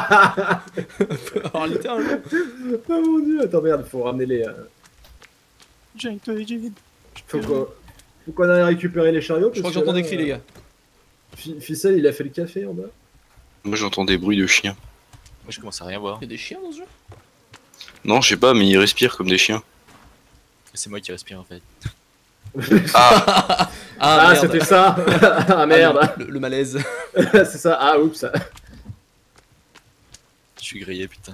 [SPEAKER 1] Alors, littéralement.
[SPEAKER 2] Oh mon dieu, attends, merde, faut ramener les. euh,
[SPEAKER 6] Jean, toi et Jean.
[SPEAKER 2] Faut qu'on faut qu'on aille récupérer les chariots.
[SPEAKER 1] Je crois
[SPEAKER 2] parce
[SPEAKER 1] que j'entends
[SPEAKER 2] là,
[SPEAKER 1] des cris, les gars.
[SPEAKER 2] Fi- Ficelle, il a fait le café en bas.
[SPEAKER 3] Moi j'entends des bruits de chiens.
[SPEAKER 6] Moi, je commence à rien voir.
[SPEAKER 1] Il y a des chiens dans ce jeu?
[SPEAKER 3] Non, je sais pas, mais ils respirent comme des chiens.
[SPEAKER 6] C'est moi qui respire en fait.
[SPEAKER 3] Ah,
[SPEAKER 2] Ah,
[SPEAKER 1] merde.
[SPEAKER 2] c'était ça. Ah merde.
[SPEAKER 1] Ah, le, le- le malaise.
[SPEAKER 2] C'est ça. Ah oups.
[SPEAKER 6] Je suis grillé putain.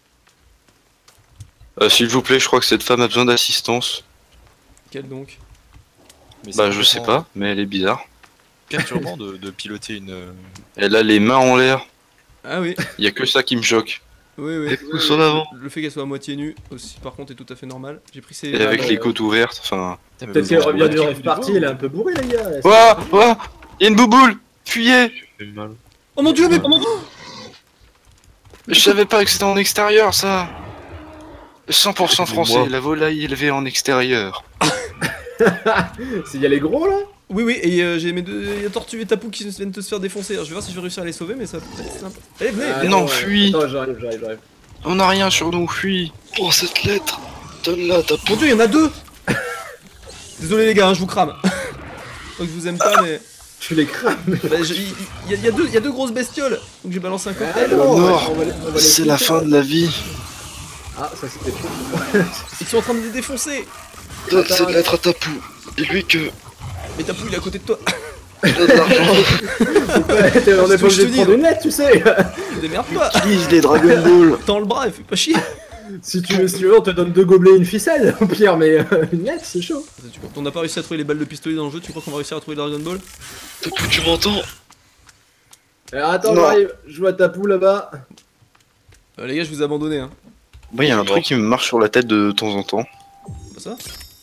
[SPEAKER 3] euh, s'il vous plaît, je crois que cette femme a besoin d'assistance.
[SPEAKER 1] Quel donc?
[SPEAKER 6] Mais
[SPEAKER 3] Bah,
[SPEAKER 6] c'est
[SPEAKER 3] je sais
[SPEAKER 6] complètement
[SPEAKER 3] pas, mais elle est bizarre.
[SPEAKER 6] perturbant de, de piloter une. euh,
[SPEAKER 3] Elle a les mains en l'air.
[SPEAKER 1] Ah oui,
[SPEAKER 3] Il y a que ça qui me choque.
[SPEAKER 1] oui, oui.
[SPEAKER 5] Les pouces en avant.
[SPEAKER 1] Le fait qu'elle soit à moitié nue aussi, par contre, est tout à fait normal. J'ai pris ses.
[SPEAKER 3] Et avec
[SPEAKER 2] ouais.
[SPEAKER 3] les côtes ouvertes, enfin.
[SPEAKER 6] Putain, mais
[SPEAKER 2] Peut-être
[SPEAKER 6] vous
[SPEAKER 2] qu'elle
[SPEAKER 6] en
[SPEAKER 2] revient
[SPEAKER 6] avez
[SPEAKER 2] du
[SPEAKER 6] un
[SPEAKER 2] rêve
[SPEAKER 6] truc
[SPEAKER 2] party,
[SPEAKER 6] du
[SPEAKER 2] elle est
[SPEAKER 6] doigt,
[SPEAKER 2] un peu bourrée, les gars.
[SPEAKER 3] Ouah, ouah, il y a une bouboule. Fuyez.
[SPEAKER 5] Ça fait mal.
[SPEAKER 1] Oh mon dieu, mais oh mon dieu.
[SPEAKER 3] Je savais pas que c'était en extérieur, ça. cent pour cent
[SPEAKER 5] Excusez-moi.
[SPEAKER 3] français, la volaille élevée en extérieur.
[SPEAKER 2] S'il y a les gros là.
[SPEAKER 1] Oui, oui, et euh, j'ai mes deux. Il y a Tortue et Tapou qui viennent de se faire défoncer. Alors je vais voir si je vais réussir à les sauver, mais ça va être simple. Allez, venez,
[SPEAKER 2] Ah,
[SPEAKER 1] venez.
[SPEAKER 3] non,
[SPEAKER 2] ouais.
[SPEAKER 3] fuis.
[SPEAKER 2] Attends, j'arrive, j'arrive, j'arrive.
[SPEAKER 3] On n'a rien sur nous, fuis.
[SPEAKER 5] Oh, cette lettre. Donne-la, ta
[SPEAKER 1] Mon dieu, il y en a deux. Désolé les gars, hein, je vous crame. Donc je vous aime pas, mais.
[SPEAKER 2] Tu les crames.
[SPEAKER 1] Bah, je- Il il y, a- il y a deux- il y a deux grosses bestioles. Donc j'ai balancé un
[SPEAKER 2] Ah
[SPEAKER 1] cocktail.
[SPEAKER 2] non, on va-
[SPEAKER 3] mort.
[SPEAKER 2] on va les- on va les
[SPEAKER 3] C'est la
[SPEAKER 2] foutre.
[SPEAKER 3] fin de la vie.
[SPEAKER 2] Ah, ça c'était trop.
[SPEAKER 1] Ils sont en train de les défoncer.
[SPEAKER 5] Donne
[SPEAKER 2] Attends,
[SPEAKER 5] cette lettre à ta poule. Dis-lui que.
[SPEAKER 1] Mais Tapou, il est à côté de toi.
[SPEAKER 5] Il a de l'argent.
[SPEAKER 2] Ouais, t'es- on
[SPEAKER 1] C'est
[SPEAKER 2] est
[SPEAKER 1] ce
[SPEAKER 2] pas
[SPEAKER 1] que je
[SPEAKER 2] obligé
[SPEAKER 1] te
[SPEAKER 2] de
[SPEAKER 1] dis,
[SPEAKER 2] prendre
[SPEAKER 1] ouais.
[SPEAKER 2] une lettre, tu sais.
[SPEAKER 1] Démerde-toi.
[SPEAKER 3] Utilise les Dragon Ball.
[SPEAKER 1] Tends le bras et fais pas chier.
[SPEAKER 2] Si tu, veux, si tu veux, on te donne deux gobelets et une ficelle, au pire, mais euh, une lettre, c'est chaud.
[SPEAKER 1] Tu crois qu'on n'a pas réussi à trouver les balles de pistolet dans le jeu, tu crois qu'on va réussir à trouver Dragon Ball?
[SPEAKER 5] Tapou, tu m'entends?
[SPEAKER 2] Alors attends,
[SPEAKER 3] Non.
[SPEAKER 2] j'arrive, je vois ta poule là-bas.
[SPEAKER 1] euh, Les gars, je vous ai abandonné, hein.
[SPEAKER 3] Moi, il y a un truc qui me marche sur la tête de temps en temps.
[SPEAKER 1] Pas ça?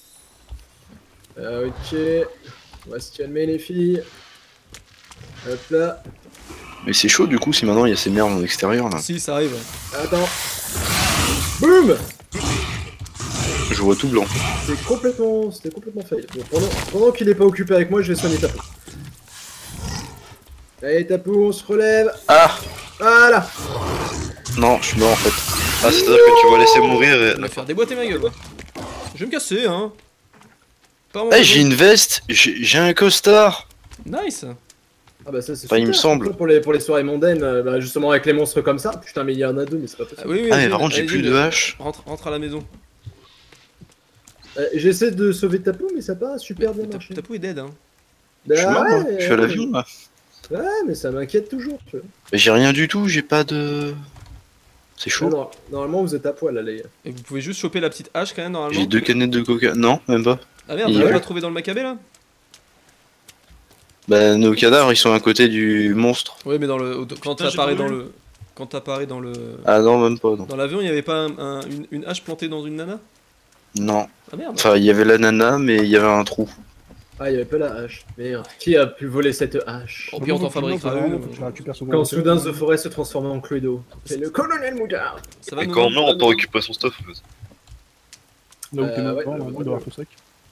[SPEAKER 2] Euh, ok, on va se calmer les filles. Hop là,
[SPEAKER 3] Mais c'est chaud du coup si maintenant il y a ces merdes en extérieur là.
[SPEAKER 1] Si, ça arrive. Ouais.
[SPEAKER 2] attends. Boum.
[SPEAKER 3] Je vois tout blanc.
[SPEAKER 2] C'est complètement, c'était complètement fail. Bon, pendant pendant qu'il est pas occupé avec moi, je vais soigner ta peau. Allez, ta peau, on se relève.
[SPEAKER 3] Ah
[SPEAKER 2] Voilà.
[SPEAKER 3] non, je suis mort en fait.
[SPEAKER 5] Ah, c'est-à-dire que tu vas laisser mourir et.
[SPEAKER 1] On va faire déboîter ma gueule. Ouais. Je vais me casser, hein. Pas mon
[SPEAKER 3] Eh, j'ai une veste, j'ai j'ai un costard.
[SPEAKER 1] Nice.
[SPEAKER 2] Ah bah ça c'est
[SPEAKER 3] Enfin, il me
[SPEAKER 2] super.
[SPEAKER 3] semble.
[SPEAKER 2] Pour les, pour les soirées mondaines, euh, bah, justement avec les monstres comme ça. Putain, mais il y en a deux, mais c'est pas
[SPEAKER 1] Ah,
[SPEAKER 2] possible.
[SPEAKER 1] oui, oui,
[SPEAKER 3] Ah mais
[SPEAKER 1] vas-y,
[SPEAKER 3] par contre j'ai
[SPEAKER 1] allez-y,
[SPEAKER 3] plus de
[SPEAKER 1] le-
[SPEAKER 3] hache.
[SPEAKER 1] Rentre, rentre à la maison.
[SPEAKER 2] Euh, J'essaie de sauver ta peau, mais ça n'a pas super bien
[SPEAKER 1] Ta-
[SPEAKER 2] marché.
[SPEAKER 1] Tapou est dead, hein.
[SPEAKER 3] Je suis
[SPEAKER 2] Bah
[SPEAKER 3] mort, moi.
[SPEAKER 2] ouais,
[SPEAKER 3] Je suis à l'avion là.
[SPEAKER 2] Ouais, mais ça m'inquiète toujours, tu vois.
[SPEAKER 3] Mais j'ai rien du tout, j'ai pas de. C'est chaud.
[SPEAKER 2] Alors, normalement, vous êtes à poil, là, les gars.
[SPEAKER 1] Et vous pouvez juste choper la petite hache quand même, normalement.
[SPEAKER 3] J'ai deux canettes de coca. Non, même pas.
[SPEAKER 1] Ah merde,
[SPEAKER 3] Il
[SPEAKER 1] vous
[SPEAKER 3] y
[SPEAKER 1] l'avez
[SPEAKER 3] a-
[SPEAKER 1] pas trouvé dans le macabé là?
[SPEAKER 3] Bah nos cadavres ils sont à côté du monstre.
[SPEAKER 1] Ouais, mais dans le. au- Quand
[SPEAKER 6] Putain, j'ai
[SPEAKER 1] t'apparais
[SPEAKER 6] pas
[SPEAKER 1] dans
[SPEAKER 6] vu.
[SPEAKER 1] le. Quand t'apparais dans le.
[SPEAKER 3] Ah non, même pas, non.
[SPEAKER 1] Dans l'avion, il y avait pas un- un- une, une hache plantée dans une nana?
[SPEAKER 3] Non.
[SPEAKER 1] Ah merde.
[SPEAKER 3] Enfin, il y avait la nana, mais il y avait un trou.
[SPEAKER 2] Ah, il y avait pas la hache. Merde. Qui a pu voler cette hache
[SPEAKER 1] Au pire, on t'en fabriquera une.
[SPEAKER 2] Quand soudain The Forest se transformait en Cluedo. C'est le colonel Moudard.
[SPEAKER 1] Ça va,
[SPEAKER 5] Et
[SPEAKER 1] Nono
[SPEAKER 5] quand on meurt, on peut récupérer son stuff en fait.
[SPEAKER 4] Donc t'es
[SPEAKER 2] Euh,
[SPEAKER 4] mort,
[SPEAKER 2] ouais,
[SPEAKER 4] on
[SPEAKER 2] ouais,
[SPEAKER 4] doit
[SPEAKER 2] ouais.
[SPEAKER 4] tout sec.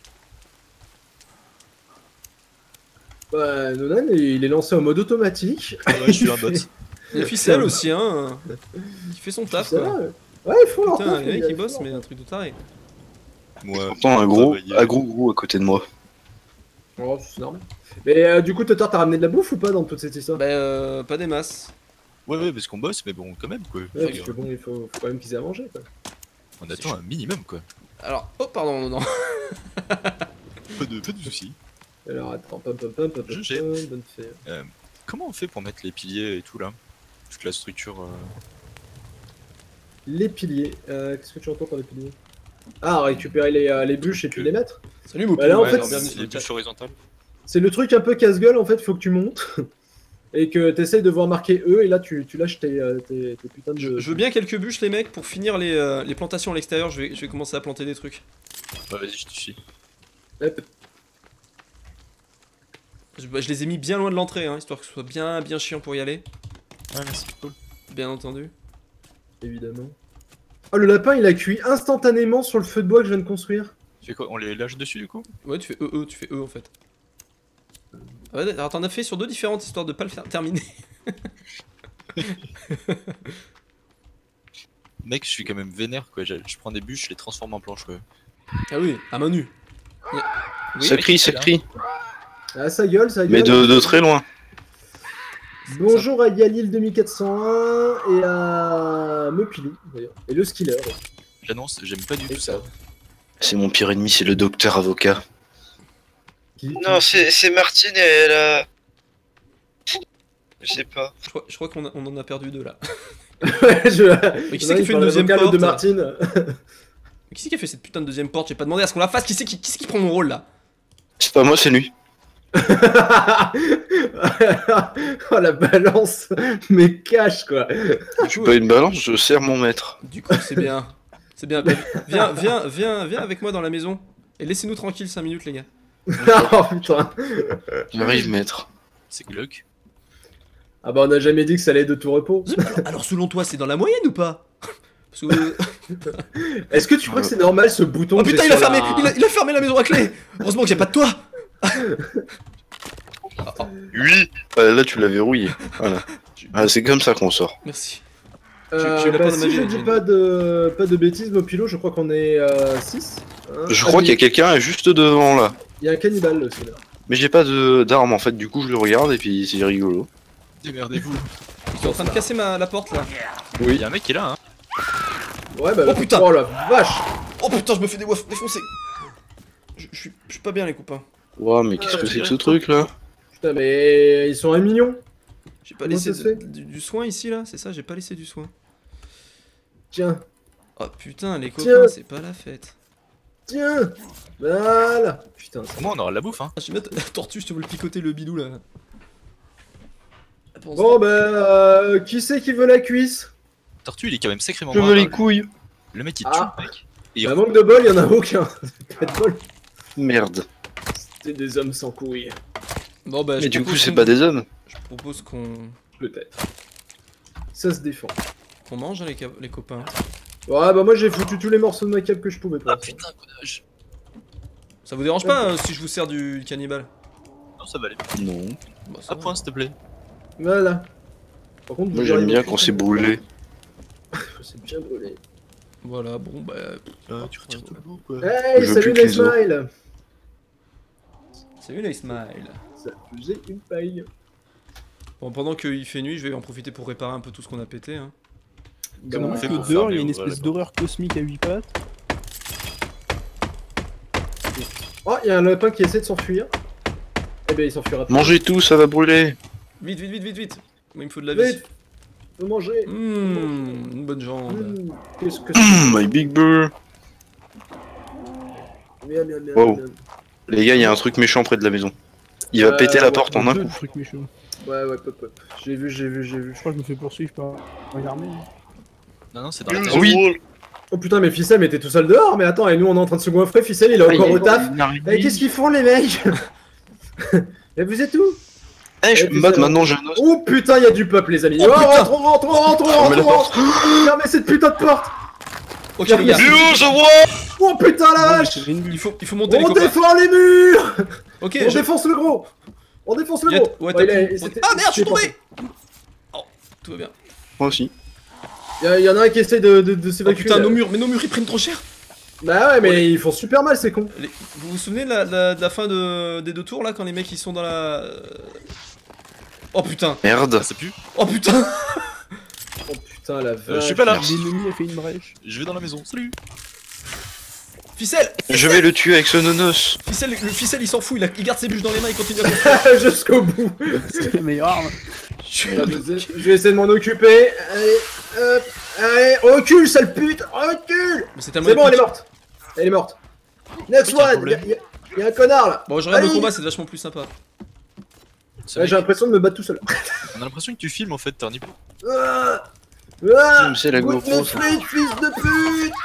[SPEAKER 2] Bah, Nonan, il est lancé en mode automatique.
[SPEAKER 6] Ouais, je suis un bot.
[SPEAKER 1] Il y a Ficelle aussi, hein. Qui fait son taf,
[SPEAKER 2] Ça
[SPEAKER 1] quoi.
[SPEAKER 2] va, ouais. Ouais, ils font leur
[SPEAKER 1] Putain,
[SPEAKER 2] taf,
[SPEAKER 1] les
[SPEAKER 2] les
[SPEAKER 1] mecs
[SPEAKER 2] gars,
[SPEAKER 1] qui
[SPEAKER 2] ils
[SPEAKER 1] bossent,
[SPEAKER 2] font
[SPEAKER 1] mais
[SPEAKER 2] leur
[SPEAKER 1] un truc de taré.
[SPEAKER 6] Moi,
[SPEAKER 3] Pourtant un gros,
[SPEAKER 6] travailler.
[SPEAKER 3] un gros gros à côté de moi.
[SPEAKER 2] taf. Oh, c'est normal. Mais euh, du coup, Totor, t'as ramené de la bouffe ou pas dans toute cette histoire?
[SPEAKER 1] Bah, euh, pas des masses.
[SPEAKER 6] Ouais, ouais, parce qu'on bosse, mais bon, quand même, quoi.
[SPEAKER 2] Ouais, parce que bon, il faut, faut quand même qu'ils aient à manger, quoi.
[SPEAKER 6] On attend un minimum, quoi.
[SPEAKER 1] Alors, oh, pardon, non, non.
[SPEAKER 6] Pas de, pas de soucis.
[SPEAKER 2] Alors, attends, pam pam pam pam pam,
[SPEAKER 6] Je gère.
[SPEAKER 2] pam, bonne fée.
[SPEAKER 6] Comment on fait pour mettre les piliers et tout là? Toute la structure. euh,
[SPEAKER 2] Les piliers. Euh, Qu'est-ce que tu entends par les piliers? Ah, récupérer les, euh, les bûches et puis les mettre.
[SPEAKER 1] Salut, Moupou.
[SPEAKER 2] Bah là, en
[SPEAKER 6] ouais,
[SPEAKER 2] fait,
[SPEAKER 6] non,
[SPEAKER 1] bienvenue
[SPEAKER 6] c'est
[SPEAKER 1] sur
[SPEAKER 6] les
[SPEAKER 1] le chat.
[SPEAKER 6] bûches horizontales.
[SPEAKER 2] C'est le truc un peu casse-gueule, en fait, faut que tu montes. Et que t'essayes de voir marquer eux, et là tu, tu lâches tes, euh, tes, tes putains de.
[SPEAKER 1] Je, je veux bien quelques bûches, les mecs, pour finir les, euh, les plantations à l'extérieur. Je vais, je vais commencer à planter des trucs.
[SPEAKER 6] Ouais, vas-y, je te suis.
[SPEAKER 2] Hop.
[SPEAKER 1] Je, bah, je les ai mis bien loin de l'entrée, hein, histoire que ce soit bien, bien chiant pour y aller.
[SPEAKER 6] Ouais, merci, cool.
[SPEAKER 1] Bien entendu.
[SPEAKER 2] Évidemment. Oh, le lapin il a cuit instantanément sur le feu de bois que je viens de construire.
[SPEAKER 6] Tu fais quoi? On les lâche dessus du coup?
[SPEAKER 1] Ouais, tu fais E, E, tu fais E en fait. Ah ouais, alors t'en as fait sur deux différentes histoires de pas le faire terminer.
[SPEAKER 6] Mec, je suis quand même vénère quoi. Je, je prends des bûches, je les transforme en planches quoi.
[SPEAKER 1] Ah oui, à main nue. Oui,
[SPEAKER 3] Ça crie, ça crie.
[SPEAKER 2] Ah, ça gueule, ça gueule.
[SPEAKER 3] Mais de, de très loin.
[SPEAKER 2] Bonjour à Yalil deux mille quatre cent un et à Mepili d'ailleurs. Et le skiller.
[SPEAKER 6] J'annonce, j'aime pas du
[SPEAKER 2] Et
[SPEAKER 6] tout ça.
[SPEAKER 3] C'est mon pire ennemi, c'est le docteur avocat.
[SPEAKER 2] Qui-
[SPEAKER 5] Non, c'est c'est Martine et elle a... Je sais pas.
[SPEAKER 1] Je crois, je crois qu'on a- on en a perdu deux là.
[SPEAKER 2] Ouais, je...
[SPEAKER 1] Mais qui
[SPEAKER 2] Non,
[SPEAKER 1] c'est qui
[SPEAKER 2] il
[SPEAKER 1] fait une
[SPEAKER 2] parle
[SPEAKER 1] deuxième
[SPEAKER 2] d'avocat, l'autre
[SPEAKER 1] porte
[SPEAKER 2] de Martine.
[SPEAKER 1] Mais qui c'est qui a fait cette putain de deuxième porte? J'ai pas demandé à ce qu'on la fasse. Qui c'est qui, qui, c'est qui prend mon rôle là?
[SPEAKER 3] C'est pas moi, c'est lui.
[SPEAKER 2] Oh la balance, mais cash quoi.
[SPEAKER 3] Je suis pas une balance, je sers mon maître.
[SPEAKER 1] Du coup, c'est bien. C'est bien. Bah, viens, viens, viens, viens avec moi dans la maison. Et laissez-nous tranquilles cinq minutes, les gars.
[SPEAKER 2] Oh putain.
[SPEAKER 3] J'arrive, maître.
[SPEAKER 6] C'est glauque.
[SPEAKER 2] Ah bah on a jamais dit que ça allait de tout repos.
[SPEAKER 1] Alors, selon toi, c'est dans la moyenne ou pas? Parce que...
[SPEAKER 2] Est-ce que tu crois que c'est normal ce bouton
[SPEAKER 1] Oh
[SPEAKER 2] que
[SPEAKER 1] putain,
[SPEAKER 2] j'ai
[SPEAKER 1] il a
[SPEAKER 2] sur
[SPEAKER 1] fermé,
[SPEAKER 2] la-
[SPEAKER 1] il a, il a fermé la maison à clé. Heureusement que j'ai pas de toit.
[SPEAKER 5] Oui.
[SPEAKER 3] Euh, là, tu l'as verrouillé. Voilà. Ah, c'est comme ça qu'on sort.
[SPEAKER 1] Merci.
[SPEAKER 2] Euh,
[SPEAKER 1] J'ai- j'ai eu la
[SPEAKER 2] bah,
[SPEAKER 1] peur de ma
[SPEAKER 2] si
[SPEAKER 1] vie,
[SPEAKER 2] je
[SPEAKER 1] j'ai
[SPEAKER 2] dis
[SPEAKER 1] une-
[SPEAKER 2] pas de, pas de bêtises, Mopilo, je crois qu'on est six.
[SPEAKER 3] Je crois qu'il y a quelqu'un juste devant là.
[SPEAKER 2] Il y a un cannibale aussi là.
[SPEAKER 3] Mais j'ai pas de- d'arme en fait, du coup je le regarde et puis c'est rigolo.
[SPEAKER 6] Démerdez-vous.
[SPEAKER 1] Ils sont en train de casser ma, la porte là.
[SPEAKER 6] Il y a un mec qui est là, hein.
[SPEAKER 2] Ouais bah
[SPEAKER 1] Oh, putain.
[SPEAKER 2] Oh la vache.
[SPEAKER 1] Oh putain, je me fais des wafs défoncer. Je, je suis, je suis pas bien, les copains.
[SPEAKER 3] Ouah, mais qu'est-ce que c'est que ce truc là?
[SPEAKER 2] Putain mais ils sont un million.
[SPEAKER 1] J'ai pas
[SPEAKER 2] Comment
[SPEAKER 1] laissé
[SPEAKER 2] ça se
[SPEAKER 1] de-
[SPEAKER 2] fait
[SPEAKER 1] du, du soin ici là, c'est ça, j'ai pas laissé du soin.
[SPEAKER 2] Tiens,
[SPEAKER 1] Oh putain, les
[SPEAKER 2] Tiens.
[SPEAKER 1] copains, c'est pas la fête.
[SPEAKER 2] tiens. Voilà. Putain. ça-
[SPEAKER 6] Au moins on aura de la bouffe, hein.
[SPEAKER 1] Ah, je vais mettre la tortue, je te veux le picoter le bidou là. Pense-
[SPEAKER 2] Bon bah euh, qui c'est qui veut la cuisse?
[SPEAKER 6] Tortue, il est quand même sacrément
[SPEAKER 3] Je veux
[SPEAKER 6] brave.
[SPEAKER 3] les couilles.
[SPEAKER 6] Le mec il tue
[SPEAKER 2] Ah.
[SPEAKER 6] le mec. Et il
[SPEAKER 2] Bah manque de bol, y en a aucun. Pas de bol.
[SPEAKER 3] Merde.
[SPEAKER 2] C'est des hommes sans couilles.
[SPEAKER 1] Bon bah, je
[SPEAKER 3] Mais du coup
[SPEAKER 1] propose
[SPEAKER 3] c'est
[SPEAKER 1] qu'on-
[SPEAKER 3] pas des hommes.
[SPEAKER 1] Je propose qu'on
[SPEAKER 2] Peut-être. Ça se défend.
[SPEAKER 1] qu'on mange hein, les, ca- les copains.
[SPEAKER 2] Ouais bah moi j'ai foutu tous les morceaux de ma cape que je pouvais
[SPEAKER 6] Ah
[SPEAKER 2] pas.
[SPEAKER 6] putain, connage.
[SPEAKER 1] Ça vous dérange pas hein, si je vous sers du cannibale?
[SPEAKER 6] Non, ça va aller.
[SPEAKER 3] Non.
[SPEAKER 1] Bah, ça
[SPEAKER 6] Un
[SPEAKER 1] va.
[SPEAKER 6] point, s'il te plaît.
[SPEAKER 2] Voilà. Par contre,
[SPEAKER 3] Moi
[SPEAKER 2] vous
[SPEAKER 3] j'aime
[SPEAKER 2] verrez
[SPEAKER 3] bien
[SPEAKER 2] mon
[SPEAKER 3] quand
[SPEAKER 2] fils,
[SPEAKER 3] c'est brûlé.
[SPEAKER 2] C'est bien brûlé.
[SPEAKER 1] Voilà, bon bah...
[SPEAKER 6] Euh, tu retires tout le lot, quoi.
[SPEAKER 2] Hey,
[SPEAKER 3] Je veux
[SPEAKER 2] salut
[SPEAKER 3] plus que
[SPEAKER 2] les
[SPEAKER 3] les os.
[SPEAKER 2] smiles.
[SPEAKER 1] Salut les smiles.
[SPEAKER 2] Ça faisait une paille.
[SPEAKER 1] Bon, pendant qu'il fait nuit, je vais en profiter pour réparer un peu tout ce qu'on a pété. Hein.
[SPEAKER 4] C'est marrant
[SPEAKER 6] fait
[SPEAKER 4] que
[SPEAKER 6] pour
[SPEAKER 4] dehors,
[SPEAKER 6] faire
[SPEAKER 4] il y a une
[SPEAKER 6] des
[SPEAKER 4] espèce
[SPEAKER 6] ouvrages,
[SPEAKER 4] d'horreur cosmique à huit pattes.
[SPEAKER 2] Oh, il y a un lapin qui essaie de s'enfuir. Eh ben il s'enfuira pas.
[SPEAKER 3] Mangez tout, ça va brûler.
[SPEAKER 1] Vite, vite, vite, vite, vite. Moi, il me faut de la vie.
[SPEAKER 2] Vite. Faut manger.
[SPEAKER 1] Mmh, une bonne jambe.
[SPEAKER 2] Mmh, Qu'est-ce que
[SPEAKER 3] Mmh, my big bird.
[SPEAKER 2] c'est bien, bien, bien,
[SPEAKER 3] Wow.
[SPEAKER 2] bien.
[SPEAKER 3] Les gars, il y a un truc méchant près de la maison. Il va
[SPEAKER 2] Euh,
[SPEAKER 3] péter la
[SPEAKER 2] ouais,
[SPEAKER 3] porte en un
[SPEAKER 4] Deux
[SPEAKER 3] coup.
[SPEAKER 4] trucs méchants.
[SPEAKER 2] Ouais, ouais, pop, pop. J'ai vu, j'ai vu, j'ai vu.
[SPEAKER 4] Je crois que je me fais poursuivre par une armée.
[SPEAKER 6] Non, non, c'est dans la
[SPEAKER 5] Use
[SPEAKER 6] tête.
[SPEAKER 3] Oui.
[SPEAKER 5] the wall.
[SPEAKER 2] Oh putain, mais Ficelle, mais t'es tout seul dehors. Mais attends, et nous on est en train de se goinfrer. Ficelle, il est encore au taf. Eh, qu'est-ce qu'ils font les mecs? Et vous êtes où?
[SPEAKER 3] Eh, je
[SPEAKER 2] Eh,
[SPEAKER 3] peux me battre
[SPEAKER 2] Ficelle.
[SPEAKER 3] maintenant, j'ai un os.
[SPEAKER 2] Oh putain, il y a du peuple, les amis.
[SPEAKER 1] Oh,
[SPEAKER 2] Oh,
[SPEAKER 1] putain.
[SPEAKER 2] rentrons, rentrons, rentrons,
[SPEAKER 3] Fermez la
[SPEAKER 2] rentrons, rentrons. Fermez cette putain de porte.
[SPEAKER 1] Ok les gars,
[SPEAKER 5] Use the wall.
[SPEAKER 2] Oh putain la
[SPEAKER 4] Non, mais
[SPEAKER 2] vache.
[SPEAKER 4] c'est une
[SPEAKER 1] il
[SPEAKER 4] bulle.
[SPEAKER 1] faut, il faut monter les
[SPEAKER 2] On
[SPEAKER 1] copains.
[SPEAKER 2] défend les murs.
[SPEAKER 1] Ok,
[SPEAKER 2] On
[SPEAKER 1] je...
[SPEAKER 2] défonce le gros. On défonce le
[SPEAKER 1] Y'a-
[SPEAKER 2] gros.
[SPEAKER 1] ouais,
[SPEAKER 2] Oh,
[SPEAKER 1] t'as
[SPEAKER 2] il a-
[SPEAKER 1] pris-
[SPEAKER 2] c'était-
[SPEAKER 1] Ah merde, je suis
[SPEAKER 2] c'était
[SPEAKER 1] tombé. Oh, tout va bien.
[SPEAKER 3] Moi aussi.
[SPEAKER 2] Il y, a- il y en a un qui essaie de, de, de
[SPEAKER 1] Oh
[SPEAKER 2] s'évacuer.
[SPEAKER 1] putain,
[SPEAKER 2] là.
[SPEAKER 1] nos murs, mais nos murs ils prennent trop cher.
[SPEAKER 2] Bah ouais, mais
[SPEAKER 1] Oh, les-
[SPEAKER 2] ils font super mal, ces cons.
[SPEAKER 1] Les- Vous vous souvenez de la, de la- de la fin de... des deux tours là, quand les mecs ils sont dans la... euh, Oh putain.
[SPEAKER 3] Merde.
[SPEAKER 6] Ça pue.
[SPEAKER 1] Oh putain.
[SPEAKER 2] Oh putain, la
[SPEAKER 6] Euh, je
[SPEAKER 2] vache.
[SPEAKER 6] suis pas là.
[SPEAKER 4] L'ennemi a fait une brèche.
[SPEAKER 6] Je vais dans la maison. Salut.
[SPEAKER 1] Ficelle.
[SPEAKER 3] Je vais le tuer avec ce nonos.
[SPEAKER 1] Ficelle, le ficelle il s'en fout, il, a- il garde ses bûches dans les mains, il continue à construire.
[SPEAKER 2] Jusqu'au bout.
[SPEAKER 4] C'est la meilleure arme.
[SPEAKER 1] Je
[SPEAKER 2] Là, je vais- je vais essayer de m'en occuper. Allez, hop. Allez, recule, sale pute. Recule.
[SPEAKER 1] Mais c'est tellement
[SPEAKER 2] C'est bon, elle est
[SPEAKER 1] épique.
[SPEAKER 2] morte. Elle est morte. Next
[SPEAKER 6] Oui, y a un
[SPEAKER 2] one.
[SPEAKER 6] problème.
[SPEAKER 2] Il y, a- y a un connard là.
[SPEAKER 1] Bon, je regarde le
[SPEAKER 2] Allez.
[SPEAKER 1] combat, c'est vachement plus sympa.
[SPEAKER 6] Ce
[SPEAKER 2] Ouais,
[SPEAKER 6] mec,
[SPEAKER 2] j'ai l'impression de me battre tout seul.
[SPEAKER 6] on a l'impression que tu filmes en fait, t'es un hippo.
[SPEAKER 2] Ah, ah,
[SPEAKER 3] C'est la
[SPEAKER 2] goûte
[SPEAKER 3] GoPro,
[SPEAKER 2] mes
[SPEAKER 3] ça.
[SPEAKER 2] frites, fils de pute.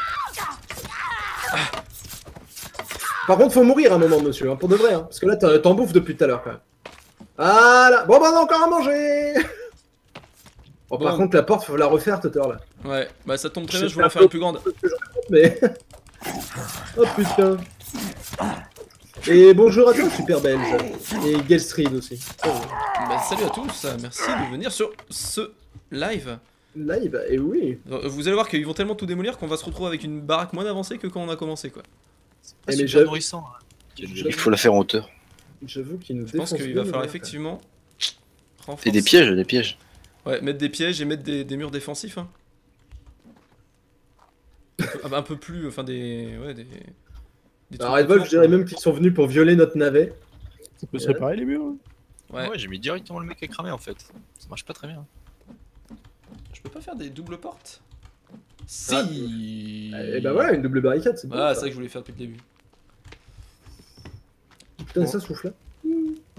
[SPEAKER 2] Par contre, faut mourir à un moment, monsieur, hein, pour de vrai, hein, parce que là, t'en t'en bouffes depuis tout à l'heure, quand même. Voilà. Bon, bah, on a encore à manger. Bon, par
[SPEAKER 1] Bon.
[SPEAKER 2] contre, la porte, faut la refaire, cette heure-là.
[SPEAKER 1] Ouais, bah ça tombe très
[SPEAKER 2] Je
[SPEAKER 1] bien,
[SPEAKER 2] sais
[SPEAKER 1] je voulais en
[SPEAKER 2] pas
[SPEAKER 1] faire une plus grande.
[SPEAKER 2] Mais... oh, putain. Et bonjour à toi, super belge. Et Gelstrid aussi. Oh,
[SPEAKER 1] Bah salut à tous, merci de venir sur ce live.
[SPEAKER 2] live, et oui.
[SPEAKER 1] Vous allez voir qu'ils vont tellement tout démolir qu'on va se retrouver avec une baraque moins avancée que quand on a commencé quoi.
[SPEAKER 6] C'est
[SPEAKER 2] Eh,
[SPEAKER 6] pas
[SPEAKER 2] mais
[SPEAKER 6] super
[SPEAKER 2] j'avoue-
[SPEAKER 6] nourrissant. hein. Quel
[SPEAKER 3] Il faut la faire en hauteur.
[SPEAKER 2] J'avoue qu'il nous
[SPEAKER 1] Je pense
[SPEAKER 2] défonce
[SPEAKER 1] qu'il
[SPEAKER 2] bien,
[SPEAKER 1] va falloir
[SPEAKER 2] le
[SPEAKER 1] effectivement renforcer.
[SPEAKER 3] Et des pièges, des pièges.
[SPEAKER 1] Ouais, mettre des pièges et mettre des, des murs défensifs. Hein. Un, peu, un peu plus, enfin des... Ouais, des... Des
[SPEAKER 2] Alors
[SPEAKER 1] trucs
[SPEAKER 2] Red Wolf,
[SPEAKER 1] autour,
[SPEAKER 2] je dirais
[SPEAKER 1] quoi.
[SPEAKER 2] même qu'ils sont venus pour violer notre navet.
[SPEAKER 4] Ça peut se réparer les murs hein.
[SPEAKER 1] Ouais.
[SPEAKER 6] Ouais, j'ai mis directement le mec à cramer en fait. Ça marche pas très bien.
[SPEAKER 1] Je peux pas faire des doubles portes?
[SPEAKER 2] Ah,
[SPEAKER 1] Si.
[SPEAKER 2] Et bah voilà, une double barricade, c'est bon.
[SPEAKER 1] Ah, c'est
[SPEAKER 2] ça.
[SPEAKER 1] ça que je voulais faire depuis le début.
[SPEAKER 2] Putain, ça souffle là.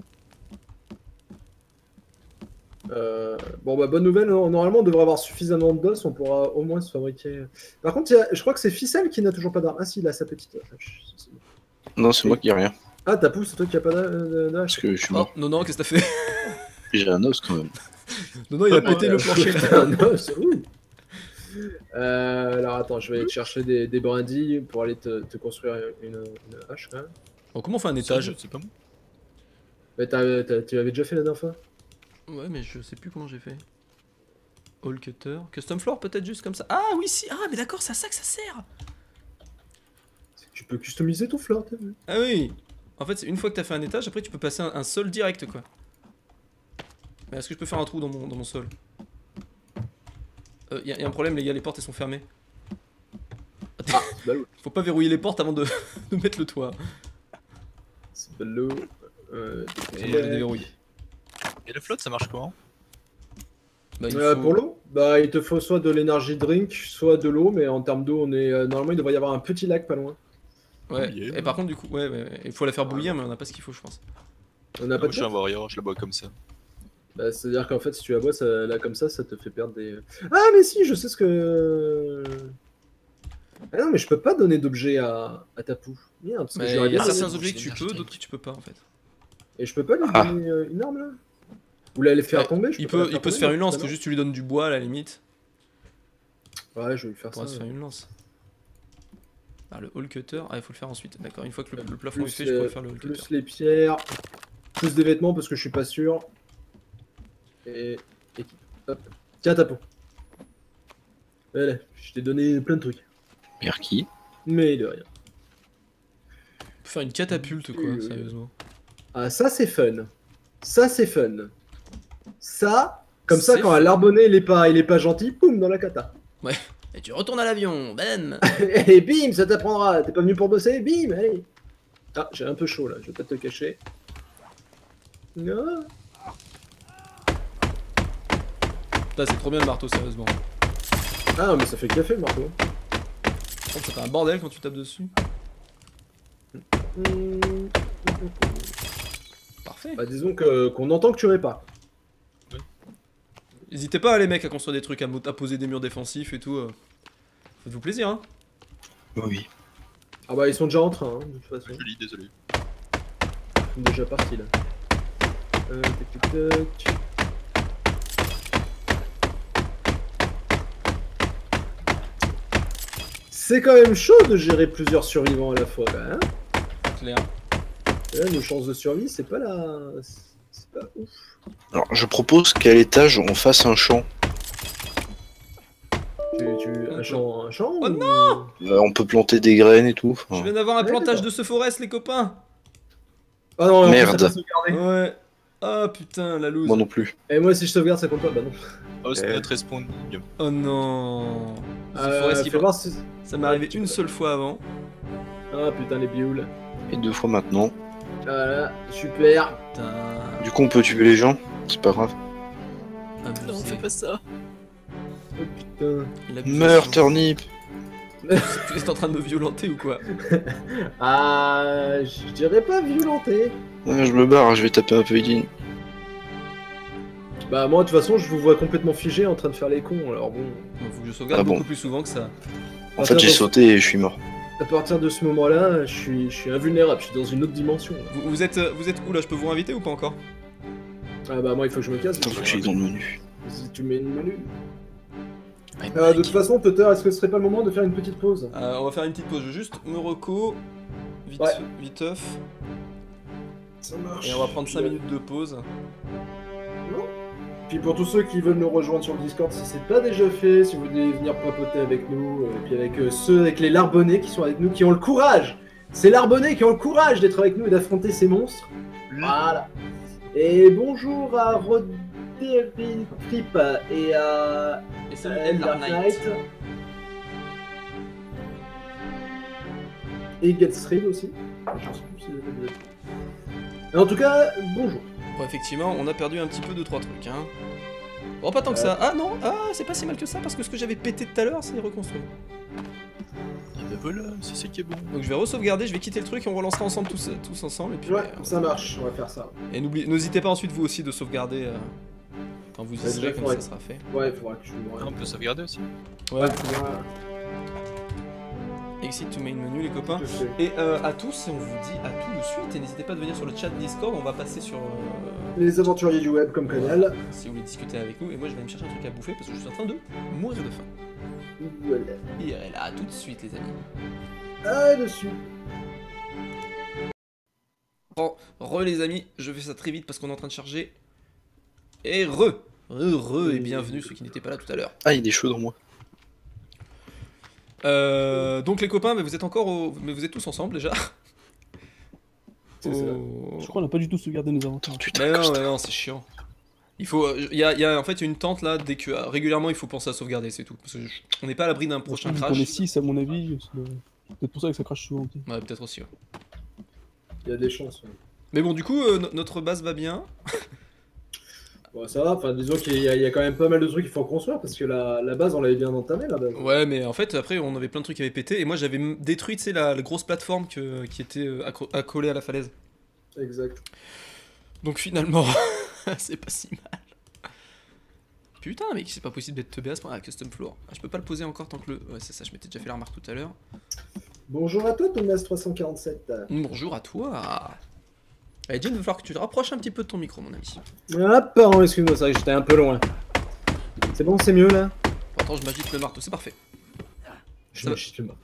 [SPEAKER 2] Euh, bon bah bonne nouvelle, hein. Normalement on devrait avoir suffisamment d'os, on pourra au moins se fabriquer. Par contre, il y a- je crois que c'est Ficelle qui n'a toujours pas d'arme. Ah si, il a sa petite hache. C'est bon.
[SPEAKER 3] Non, c'est moi qui ai rien.
[SPEAKER 2] Ah t'as poussé, c'est toi qui a pas d'a- d'a-
[SPEAKER 3] Parce
[SPEAKER 2] d'hache.
[SPEAKER 3] que je suis
[SPEAKER 1] Oh,
[SPEAKER 3] mort.
[SPEAKER 1] non, non, qu'est-ce que t'as fait?
[SPEAKER 3] J'ai un os quand même.
[SPEAKER 1] Non, non, il a pété le plancher.
[SPEAKER 2] Un os, ouh. Euh, alors attends, je vais aller te chercher des, des brindilles pour aller te, te construire une, une hache quand même.
[SPEAKER 1] Bon, comment on fait un étage?
[SPEAKER 6] C'est pas bon.
[SPEAKER 2] Mais t'as- t'as- tu l'avais déjà fait la dernière fois?
[SPEAKER 1] Ouais, mais je sais plus comment j'ai fait. All cutter. Custom floor, peut-être juste comme ça. Ah oui, si. Ah, mais d'accord, c'est à ça que ça sert.
[SPEAKER 2] Tu peux customiser ton floor, t'as vu?
[SPEAKER 1] Ah oui. En fait, c'est une fois que t'as fait un étage, après tu peux passer un, un sol direct, quoi. Mais est-ce que je peux faire un trou dans mon, dans mon sol? Euh, y, a- y a un problème, les gars, les portes elles sont fermées. Attends,
[SPEAKER 2] C'est ballot.
[SPEAKER 1] faut pas verrouiller les portes avant de, de mettre le toit.
[SPEAKER 2] C'est ballot. Euh,
[SPEAKER 1] Et je vais déverrouiller.
[SPEAKER 6] Et la flotte, ça marche comment?
[SPEAKER 1] Bah, il
[SPEAKER 2] Euh,
[SPEAKER 1] faut-
[SPEAKER 2] Pour l'eau, bah il te faut soit de l'énergie drink, soit de l'eau, mais en termes d'eau, on est euh, normalement il devrait y avoir un petit lac pas loin.
[SPEAKER 1] Ouais,
[SPEAKER 6] Bouillir.
[SPEAKER 1] et par contre, du coup, ouais, ouais, ouais, il faut la faire bouillir, mais on a pas ce qu'il faut, je pense.
[SPEAKER 2] On n'a
[SPEAKER 6] Ah,
[SPEAKER 2] pas
[SPEAKER 6] moi,
[SPEAKER 2] de
[SPEAKER 6] je suis un
[SPEAKER 2] temps.
[SPEAKER 6] warrior, je la bois comme ça.
[SPEAKER 2] Bah, c'est-à-dire qu'en fait, si tu la bois ça, là comme ça, ça te fait perdre des. Ah mais si, je sais ce que. Ah non, mais je peux pas donner d'objet à, à Tapu. Merde, parce que
[SPEAKER 1] Mais
[SPEAKER 2] j'aurais
[SPEAKER 1] il y a
[SPEAKER 2] bien
[SPEAKER 1] certains
[SPEAKER 2] donné-
[SPEAKER 1] objets que tu
[SPEAKER 6] l'énergie
[SPEAKER 1] peux,
[SPEAKER 6] drink.
[SPEAKER 1] d'autres que tu peux pas, en fait.
[SPEAKER 2] Et je peux pas lui
[SPEAKER 3] Ah.
[SPEAKER 2] donner euh, une arme là. Ou la faire
[SPEAKER 1] Ouais,
[SPEAKER 2] tomber. Je
[SPEAKER 1] Il
[SPEAKER 2] peux pas
[SPEAKER 1] peut,
[SPEAKER 2] la
[SPEAKER 1] il peut se
[SPEAKER 2] tomber,
[SPEAKER 1] faire une lance,
[SPEAKER 2] non
[SPEAKER 1] faut juste que tu lui donnes du bois à la limite.
[SPEAKER 2] Ouais, je vais lui
[SPEAKER 1] Il
[SPEAKER 2] faire ça.
[SPEAKER 1] pourra se faire
[SPEAKER 2] ouais.
[SPEAKER 1] une lance. Ah, le hall cutter, ah, il faut le faire ensuite. D'accord, une fois que le, le plafond est
[SPEAKER 2] Plus,
[SPEAKER 1] fait, je pourrais
[SPEAKER 2] euh,
[SPEAKER 1] faire le hall cutter.
[SPEAKER 2] plus les pierres, plus des vêtements parce que je suis pas sûr. Et. et... Hop. Tiens, Tapu. Voilà, je t'ai donné plein de trucs.
[SPEAKER 3] Merci.
[SPEAKER 2] Mais de rien.
[SPEAKER 1] On peut faire une catapulte, quoi,
[SPEAKER 2] Euh,
[SPEAKER 1] sérieusement.
[SPEAKER 2] Ah, ça c'est fun. Ça c'est fun. Ça, comme ça,
[SPEAKER 1] C'est
[SPEAKER 2] quand un
[SPEAKER 1] fun.
[SPEAKER 2] larbonnet il est pas, il est pas gentil, poum, dans la cata.
[SPEAKER 1] Et tu retournes à l'avion, bam.
[SPEAKER 2] Et bim, ça t'apprendra. T'es pas venu pour bosser, bim, allez. Ah, j'ai un peu chaud là, je vais peut-être te cacher. Non.
[SPEAKER 1] Putain, c'est trop bien le marteau, sérieusement.
[SPEAKER 2] Ah, mais ça fait café le marteau.
[SPEAKER 1] Par contre, ça fait un bordel quand tu tapes dessus.
[SPEAKER 2] Hmm.
[SPEAKER 1] Parfait.
[SPEAKER 2] Bah, disons que qu'on entend que tu répares.
[SPEAKER 1] N'hésitez pas, les mecs, à construire des trucs, à, mo- à poser des murs défensifs et tout. euh. Faites-vous plaisir, hein.
[SPEAKER 3] Oui.
[SPEAKER 2] Ah bah ils sont déjà en train, hein, de toute façon.
[SPEAKER 6] Je lis, désolé.
[SPEAKER 2] Ils sont déjà partis là. Euh, tac, tac, tac. C'est quand même chaud de gérer plusieurs survivants à la fois là, hein.
[SPEAKER 1] Clair.
[SPEAKER 2] Et là, nos chances de survie, c'est pas la... C'est pas ouf.
[SPEAKER 3] Alors, je propose qu'à l'étage, on fasse un champ.
[SPEAKER 2] Tu, tu... Un champ, un champ
[SPEAKER 1] Oh
[SPEAKER 2] ou-
[SPEAKER 1] non
[SPEAKER 3] Euh, on peut planter des graines et tout.
[SPEAKER 1] Je
[SPEAKER 3] Enfin,
[SPEAKER 1] viens d'avoir un
[SPEAKER 2] Ouais,
[SPEAKER 1] plantage
[SPEAKER 2] d'accord.
[SPEAKER 1] de ce forest, les copains.
[SPEAKER 2] Ah non, en plus,
[SPEAKER 3] Merde.
[SPEAKER 2] ça va sauvegarder.
[SPEAKER 1] Ouais. Ah putain, la loose.
[SPEAKER 3] moi non plus.
[SPEAKER 2] Et moi si je sauvegarde ça compte pas, bah non.
[SPEAKER 6] Oh, c'est
[SPEAKER 3] Euh.
[SPEAKER 6] notre respawning.
[SPEAKER 1] Oh non. Ce
[SPEAKER 2] Euh,
[SPEAKER 1] forest qui
[SPEAKER 2] faut voir si...
[SPEAKER 1] Ça m'est arrivé une seule fois avant.
[SPEAKER 2] Ah putain les bioules.
[SPEAKER 3] Et deux fois maintenant.
[SPEAKER 2] Voilà, super.
[SPEAKER 1] Putain.
[SPEAKER 3] Du coup, on peut tuer les gens. C'est pas grave.
[SPEAKER 1] Abusé.
[SPEAKER 6] pas ça.
[SPEAKER 2] Oh putain.
[SPEAKER 1] Il abuse.
[SPEAKER 3] Meurs, Turnip.
[SPEAKER 1] Tu es en train de me violenter ou quoi?
[SPEAKER 2] Ah, je dirais pas violenté.
[SPEAKER 3] Ouais, je me barre, je vais taper un peu Edine.
[SPEAKER 2] Bah moi de toute façon je vous vois complètement figé en train de faire les cons, alors bon.
[SPEAKER 1] Il faut que je sauvegarde
[SPEAKER 3] Ah bon.
[SPEAKER 1] beaucoup plus souvent que ça.
[SPEAKER 3] En fait, j'ai sauté et je suis mort.
[SPEAKER 2] À partir de ce moment-là, je suis, je suis invulnérable, je suis dans une autre dimension. là.
[SPEAKER 1] Vous, vous êtes, euh, vous êtes où là? Je peux vous inviter ou pas encore?
[SPEAKER 2] Ah bah moi il faut que je me casse.
[SPEAKER 3] Attends, faut que j'aille dans le menu.
[SPEAKER 2] Si tu mets une menu. Euh, de toute façon, Tutter, est-ce que ce serait pas le moment de faire une petite pause?
[SPEAKER 1] Euh, on va faire une petite pause. Je vais juste me reco. Vite,
[SPEAKER 2] Ouais.
[SPEAKER 1] viteuf.
[SPEAKER 2] Ça marche.
[SPEAKER 1] Et on va prendre cinq minutes de pause.
[SPEAKER 2] Puis pour tous ceux qui veulent nous rejoindre sur le Discord, si c'est pas déjà fait, si vous voulez venir papoter avec nous, euh, et puis avec euh, ceux, avec les larbonnets qui sont avec nous, qui ont le courage, c'est larbonnets qui ont le courage d'être avec nous et d'affronter ces monstres. Voilà. Et bonjour à Roderick Trip et à
[SPEAKER 1] Et salut
[SPEAKER 2] euh,
[SPEAKER 1] Dark
[SPEAKER 2] Dark
[SPEAKER 1] Knight.
[SPEAKER 2] Knight. Et Getstream aussi. Je sais plus si vous avez- Mais en tout cas, bonjour.
[SPEAKER 1] Bon, effectivement, on a perdu un petit peu de trois trucs, hein. Bon, pas tant que ça. Ah non, ah, c'est pas si mal que ça, parce que ce que j'avais pété tout à l'heure, c'est reconstruit.
[SPEAKER 6] Ah bah voilà, c'est ça qui est bon.
[SPEAKER 1] Donc je vais re-sauvegarder, je vais quitter le truc et on relancera ensemble tous, tous ensemble. Et puis,
[SPEAKER 2] Ouais,
[SPEAKER 1] euh,
[SPEAKER 2] ça marche, on va faire ça.
[SPEAKER 1] Et n'oubliez- n'hésitez pas ensuite vous aussi de sauvegarder euh, quand vous y
[SPEAKER 2] Ouais,
[SPEAKER 1] serez,
[SPEAKER 2] déjà,
[SPEAKER 1] comme
[SPEAKER 2] faudrait-
[SPEAKER 1] ça sera fait.
[SPEAKER 2] Ouais, il faudra que je me
[SPEAKER 6] Ah, on peut sauvegarder aussi.
[SPEAKER 1] Ouais,
[SPEAKER 2] Ouais, faudra-
[SPEAKER 1] exit to main menu les copains.
[SPEAKER 2] je sais.
[SPEAKER 1] Et euh, à tous, on vous dit à tout de suite. Et n'hésitez pas de venir sur le chat Discord, on va passer sur... euh,
[SPEAKER 2] Les aventuriers du web comme canal.
[SPEAKER 1] si vous voulez discuter avec nous. Et moi je vais aller me chercher un truc à bouffer parce que je suis en train de mourir de faim.
[SPEAKER 2] Voilà.
[SPEAKER 1] Et elle est là, à tout de suite les amis.
[SPEAKER 2] Ah, dessus.
[SPEAKER 1] Bon, re les amis, je fais ça très vite parce qu'on est en train de charger. Et re Re, re et bienvenue ceux qui n'étaient pas là tout à l'heure.
[SPEAKER 3] Ah, il y a des cheveux dans moi.
[SPEAKER 1] Euh, donc les copains, mais vous êtes encore au... mais vous êtes tous ensemble déjà.
[SPEAKER 2] C'est ça.
[SPEAKER 1] Au-
[SPEAKER 4] Je crois qu'on n'a pas du tout sauvegardé nos inventaires.
[SPEAKER 3] Tu
[SPEAKER 1] Mais non, mais non, c'est chiant. Il faut, il y a, il y a en fait il y a une tente là dès que régulièrement il faut penser à sauvegarder, c'est tout. Parce que je- on n'est pas à l'abri d'un prochain
[SPEAKER 4] On est
[SPEAKER 1] crash.
[SPEAKER 4] six à mon avis. C'est peut-être pour ça que ça crache souvent. tu sais.
[SPEAKER 1] Ouais, peut-être aussi. Ouais.
[SPEAKER 2] Il y a des chances. Ouais.
[SPEAKER 1] Mais bon, du coup, euh, no- notre base va bien.
[SPEAKER 2] Bon, ça va, enfin, disons qu'il y, a- il y a quand même pas mal de trucs qu'il faut construire parce que la, la base, on l'avait bien entamée, la base.
[SPEAKER 1] Ouais, mais en fait après on avait plein de trucs qui avaient pété et moi j'avais m- détruit, tu sais, la, la grosse plateforme que, qui était euh, accro- accolée à la falaise.
[SPEAKER 2] Exact.
[SPEAKER 1] Donc finalement, c'est pas si mal. Putain, mec, c'est pas possible d'être teubé à ce point. Ah, custom floor. Ah, je peux pas le poser encore tant que le. Ouais, c'est ça, je m'étais déjà fait la remarque tout à l'heure.
[SPEAKER 2] Bonjour à toi, Thomas trois cent quarante-sept.
[SPEAKER 1] Bonjour à toi. Allez, Jim, il va falloir que tu te rapproches un petit peu de ton micro, mon ami.
[SPEAKER 2] Ah, pardon, excuse-moi, c'est vrai que j'étais un peu loin. C'est bon, c'est mieux là?
[SPEAKER 1] Attends, je m'agite le marteau, c'est parfait.
[SPEAKER 2] Je
[SPEAKER 1] Ça va.
[SPEAKER 2] m'achète le marteau.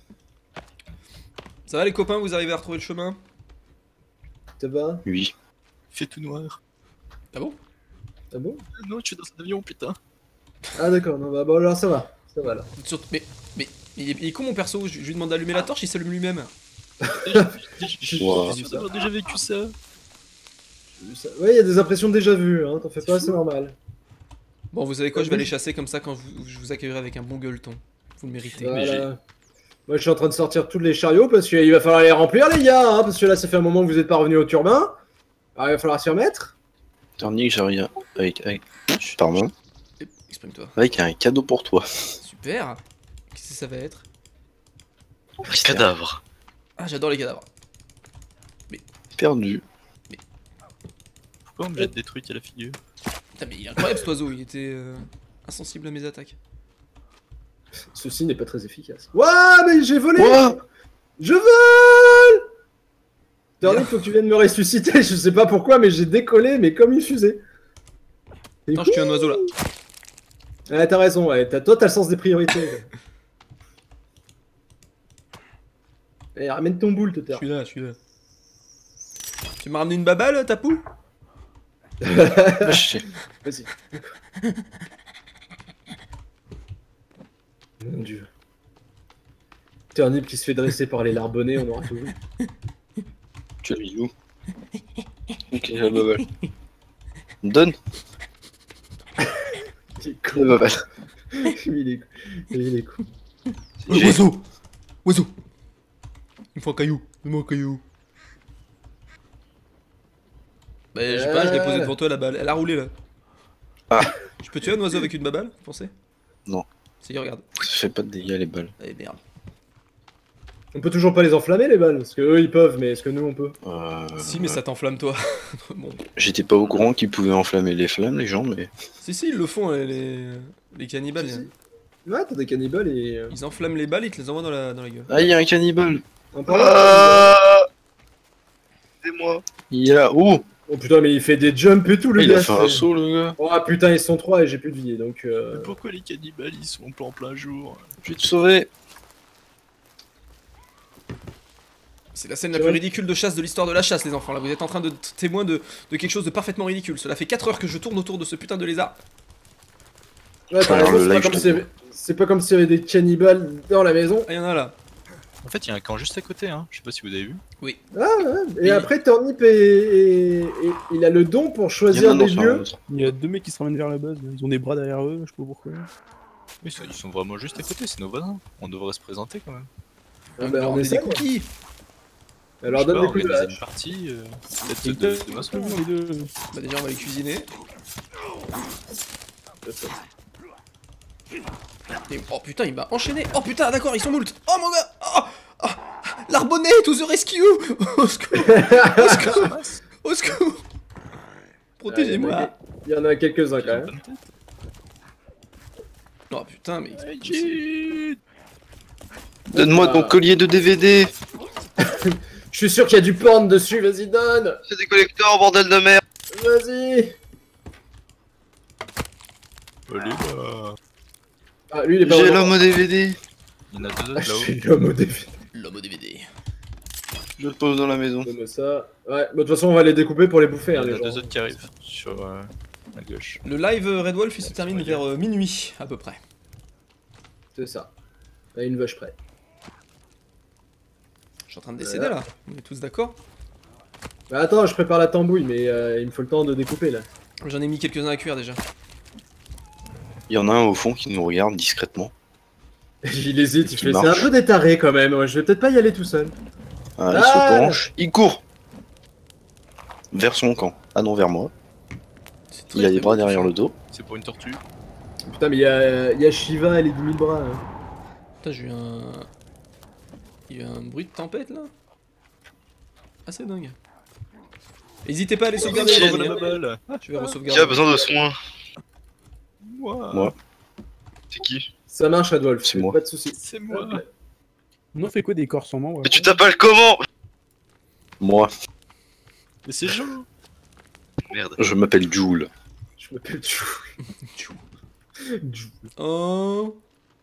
[SPEAKER 1] Ça va les copains, vous arrivez à retrouver le chemin?
[SPEAKER 2] Ça va?
[SPEAKER 3] Oui.
[SPEAKER 6] Il fait tout noir.
[SPEAKER 1] Ah bon?
[SPEAKER 2] Ah bon?
[SPEAKER 6] Ah non, je suis dans un avion, putain.
[SPEAKER 2] Ah d'accord, non, bah bon, alors ça va. Ça va là.
[SPEAKER 1] Sur- Mais, mais, il est, il est con mon perso, je, je lui demande d'allumer la torche, il s'allume lui-même.
[SPEAKER 6] Je suis
[SPEAKER 3] Wow.
[SPEAKER 6] sûr d'avoir déjà vécu ça.
[SPEAKER 2] Ça- Ouais, il y a des impressions déjà vues, hein, t'en fais pas, c'est normal.
[SPEAKER 1] Bon, vous savez quoi, je vais aller chasser comme ça quand vous- je vous accueillerai avec un bon gueuleton. Vous le méritez.
[SPEAKER 3] mais j'ai-
[SPEAKER 2] Voilà. Moi, je suis en train de sortir tous les chariots parce qu'il va falloir les remplir, les gars, hein, parce que là, ça fait un moment que vous êtes pas revenus au turbin. Alors, il va falloir s'y remettre.
[SPEAKER 3] Dernier que j'arrive avec, avec... Pardon.
[SPEAKER 1] Eh, exprime-toi.
[SPEAKER 3] Avec un cadeau pour toi.
[SPEAKER 1] Super. Qu'est-ce que ça va être?
[SPEAKER 5] Cadavre.
[SPEAKER 1] Ah, j'adore les cadavres.
[SPEAKER 3] Perdu.
[SPEAKER 6] Pourquoi on me jette des trucs à la figure?
[SPEAKER 1] Putain, mais il est incroyable cet oiseau, il était euh, insensible à mes attaques.
[SPEAKER 2] Ceci n'est pas très efficace. Ouah, mais j'ai volé!
[SPEAKER 3] Ouah.
[SPEAKER 2] Je vole! Dernier, faut que tu viennes me ressusciter, je sais pas pourquoi, mais j'ai décollé, mais comme une fusée. Et
[SPEAKER 1] Attends, je tue un oiseau là.
[SPEAKER 2] Ah, t'as raison, ouais. T'as- toi, t'as le sens des priorités. Eh, ramène ton boule,
[SPEAKER 1] Je
[SPEAKER 2] Toter.
[SPEAKER 1] suis là, je suis là. Tu m'as ramené une babale, Tapou?
[SPEAKER 3] Je sais.
[SPEAKER 2] Vas-y. Mon dieu. Turnip qui se fait dresser par les larbonnets, on aura tout vu.
[SPEAKER 3] Tu l'as mis où? Ok, la baballe. Donne
[SPEAKER 2] Il est
[SPEAKER 3] la
[SPEAKER 2] con.
[SPEAKER 3] baballe.
[SPEAKER 2] Il est, il est con.
[SPEAKER 1] Euh, Oiseau! Oiseau! Il me faut un caillou. Donne-moi un caillou. Bah, je sais pas, je l'ai posé devant toi la balle. Elle a roulé là.
[SPEAKER 3] Ah.
[SPEAKER 1] Je peux tuer un oiseau avec une baballe, vous pensez?
[SPEAKER 3] Non.
[SPEAKER 1] Si, regarde.
[SPEAKER 3] Ça fait pas de dégâts les balles.
[SPEAKER 1] Eh merde.
[SPEAKER 2] On peut toujours pas les enflammer, les balles, parce que eux ils peuvent, mais est-ce que nous on peut?
[SPEAKER 3] Euh...
[SPEAKER 1] Si, mais ça t'enflamme toi. Bon.
[SPEAKER 3] J'étais pas au courant qu'ils pouvaient enflammer les flammes, les gens, mais.
[SPEAKER 1] Si, si, ils le font, les, les, les cannibales.
[SPEAKER 2] Si,
[SPEAKER 1] hein.
[SPEAKER 2] si. Ouais, t'as des cannibales et. euh,
[SPEAKER 1] Ils enflamment les balles, ils te les envoient dans la, dans la gueule.
[SPEAKER 3] Ah, il y a un cannibale.
[SPEAKER 2] En parlant de
[SPEAKER 5] Ah C'est moi.
[SPEAKER 3] Il est là. Oh,
[SPEAKER 2] Oh putain, mais il fait des jumps et tout, le
[SPEAKER 3] il
[SPEAKER 2] gars.
[SPEAKER 3] a fait un
[SPEAKER 2] c'est-
[SPEAKER 3] saut, le gars.
[SPEAKER 2] Oh putain, ils sont trois et j'ai plus de vie, donc. Euh...
[SPEAKER 6] Mais pourquoi les cannibales ils sont en plein jour?
[SPEAKER 3] Je vais te sauver.
[SPEAKER 1] C'est la scène la
[SPEAKER 2] C'est
[SPEAKER 1] plus
[SPEAKER 2] vrai.
[SPEAKER 1] ridicule de chasse de l'histoire de la chasse, les enfants. Là, vous êtes en train de t- témoin de, de quelque chose de parfaitement ridicule. Cela fait quatre heures que je tourne autour de ce putain de lézard.
[SPEAKER 2] Ouais, t'as
[SPEAKER 3] Alors,
[SPEAKER 2] raison,
[SPEAKER 3] le
[SPEAKER 2] c'est pas
[SPEAKER 3] live,
[SPEAKER 2] comme
[SPEAKER 3] je
[SPEAKER 2] s'il y avait- c'est pas comme s'il y avait des cannibales dans la maison.
[SPEAKER 1] Ah, y'en a là.
[SPEAKER 6] En fait, il y a un camp juste à côté, hein. Je sais pas si vous avez vu.
[SPEAKER 2] Ah ouais, et
[SPEAKER 1] Et-
[SPEAKER 2] après Turnip est, est- est- il a le don pour
[SPEAKER 3] Il y en
[SPEAKER 2] choisir
[SPEAKER 3] a
[SPEAKER 2] des
[SPEAKER 3] un sur un
[SPEAKER 2] lieux.
[SPEAKER 3] autre.
[SPEAKER 4] Il y a deux mecs qui se ramènent vers la base. Ils ont des bras derrière eux, je sais pas pourquoi.
[SPEAKER 6] Mais ça, ils sont vraiment juste à côté, c'est nos voisins. On devrait se présenter quand même.
[SPEAKER 2] Ah,
[SPEAKER 1] On
[SPEAKER 2] bah,
[SPEAKER 1] leur
[SPEAKER 2] on
[SPEAKER 1] donne des
[SPEAKER 2] essaie.
[SPEAKER 1] cookies.
[SPEAKER 2] Alors
[SPEAKER 6] Je sais
[SPEAKER 2] donne
[SPEAKER 6] pas,
[SPEAKER 2] des coups de
[SPEAKER 6] organiser
[SPEAKER 2] hache.
[SPEAKER 6] une partie, euh, peut-être
[SPEAKER 4] Et
[SPEAKER 6] de, de,
[SPEAKER 4] deux,
[SPEAKER 6] de Maslow.
[SPEAKER 4] les deux.
[SPEAKER 1] Bah déjà on va les cuisiner. Et- oh putain il m'a enchaîné. Oh putain d'accord ils sont moult. Oh mon gars. Oh, oh. L'arbonnet to the rescue. Au secours. Au secours. Au secours. Protégez-moi.
[SPEAKER 2] Ah, il y en a quelques-uns
[SPEAKER 6] Ils
[SPEAKER 2] quand
[SPEAKER 6] ont
[SPEAKER 2] même.
[SPEAKER 6] bonne tête.
[SPEAKER 1] Oh putain mais...
[SPEAKER 6] Hey,
[SPEAKER 3] Donne-moi ton collier de D V D.
[SPEAKER 2] Je suis sûr qu'il y a du porn dessus, vas-y donne.
[SPEAKER 5] C'est des collecteurs, bordel de merde.
[SPEAKER 2] Vas-y.
[SPEAKER 6] Allez là.
[SPEAKER 2] Ah lui il est pas
[SPEAKER 3] J'ai
[SPEAKER 2] vraiment-
[SPEAKER 3] l'homme au D V D.
[SPEAKER 6] Il y en a deux
[SPEAKER 2] Ah,
[SPEAKER 6] autres là-haut.
[SPEAKER 2] j'ai l'homme au défi.
[SPEAKER 1] L'homme au D V D.
[SPEAKER 3] Je le pose dans la maison.
[SPEAKER 2] Donne-moi ça. Ouais, bah, de toute façon on va les découper pour les bouffer
[SPEAKER 6] Il y
[SPEAKER 2] hein,
[SPEAKER 6] en
[SPEAKER 2] les
[SPEAKER 6] a
[SPEAKER 2] gens.
[SPEAKER 6] deux autres qui arrivent sur euh, la gauche.
[SPEAKER 1] Le live euh, Red Wolf il se termine vers euh, minuit à peu près.
[SPEAKER 2] C'est ça. À une vache près.
[SPEAKER 1] Je suis en train de décéder là. On est tous d'accord.
[SPEAKER 2] Bah attends, je prépare la tambouille, mais euh, il me faut le temps de découper là.
[SPEAKER 1] J'en ai mis quelques-uns à cuire déjà.
[SPEAKER 3] Il y en a un au fond qui nous regarde discrètement.
[SPEAKER 2] Il hésite, il
[SPEAKER 3] Qui
[SPEAKER 2] fait c'est un
[SPEAKER 3] marche.
[SPEAKER 2] peu détaré quand même, ouais, je vais peut-être pas y aller tout seul.
[SPEAKER 3] Ah, il
[SPEAKER 2] Ah.
[SPEAKER 3] se penche, il court vers son camp. Ah non, vers moi.
[SPEAKER 1] C'est
[SPEAKER 3] Il a
[SPEAKER 1] très,
[SPEAKER 3] des
[SPEAKER 1] très
[SPEAKER 3] bras
[SPEAKER 1] beau,
[SPEAKER 3] derrière
[SPEAKER 1] tout ça.
[SPEAKER 3] le dos.
[SPEAKER 6] C'est pour une tortue.
[SPEAKER 2] Putain mais il y a, y a Shiva et les dix mille bras. Hein.
[SPEAKER 1] Putain j'ai eu un... Il y a eu un bruit de tempête là. Assez dingue. N'hésitez pas à aller sauvegarder les
[SPEAKER 6] Voilà
[SPEAKER 1] amis,
[SPEAKER 6] ma
[SPEAKER 1] hein.
[SPEAKER 6] balle.
[SPEAKER 1] Je vais
[SPEAKER 5] Qui a
[SPEAKER 1] re-sauvegarder.
[SPEAKER 5] besoin de soins?
[SPEAKER 6] Moi.
[SPEAKER 3] Moi.
[SPEAKER 5] C'est qui?
[SPEAKER 2] Ça marche Adolphe,
[SPEAKER 3] C'est moi.
[SPEAKER 2] pas de soucis.
[SPEAKER 6] C'est moi.
[SPEAKER 4] On fait quoi des corps sans membres?
[SPEAKER 5] Mais tu t'appelles comment?
[SPEAKER 3] Moi,
[SPEAKER 6] Mais c'est Joe.
[SPEAKER 5] Merde.
[SPEAKER 3] je m'appelle Joule.
[SPEAKER 2] Je m'appelle Chou.
[SPEAKER 1] Tchou.
[SPEAKER 2] Chou.
[SPEAKER 1] Oh,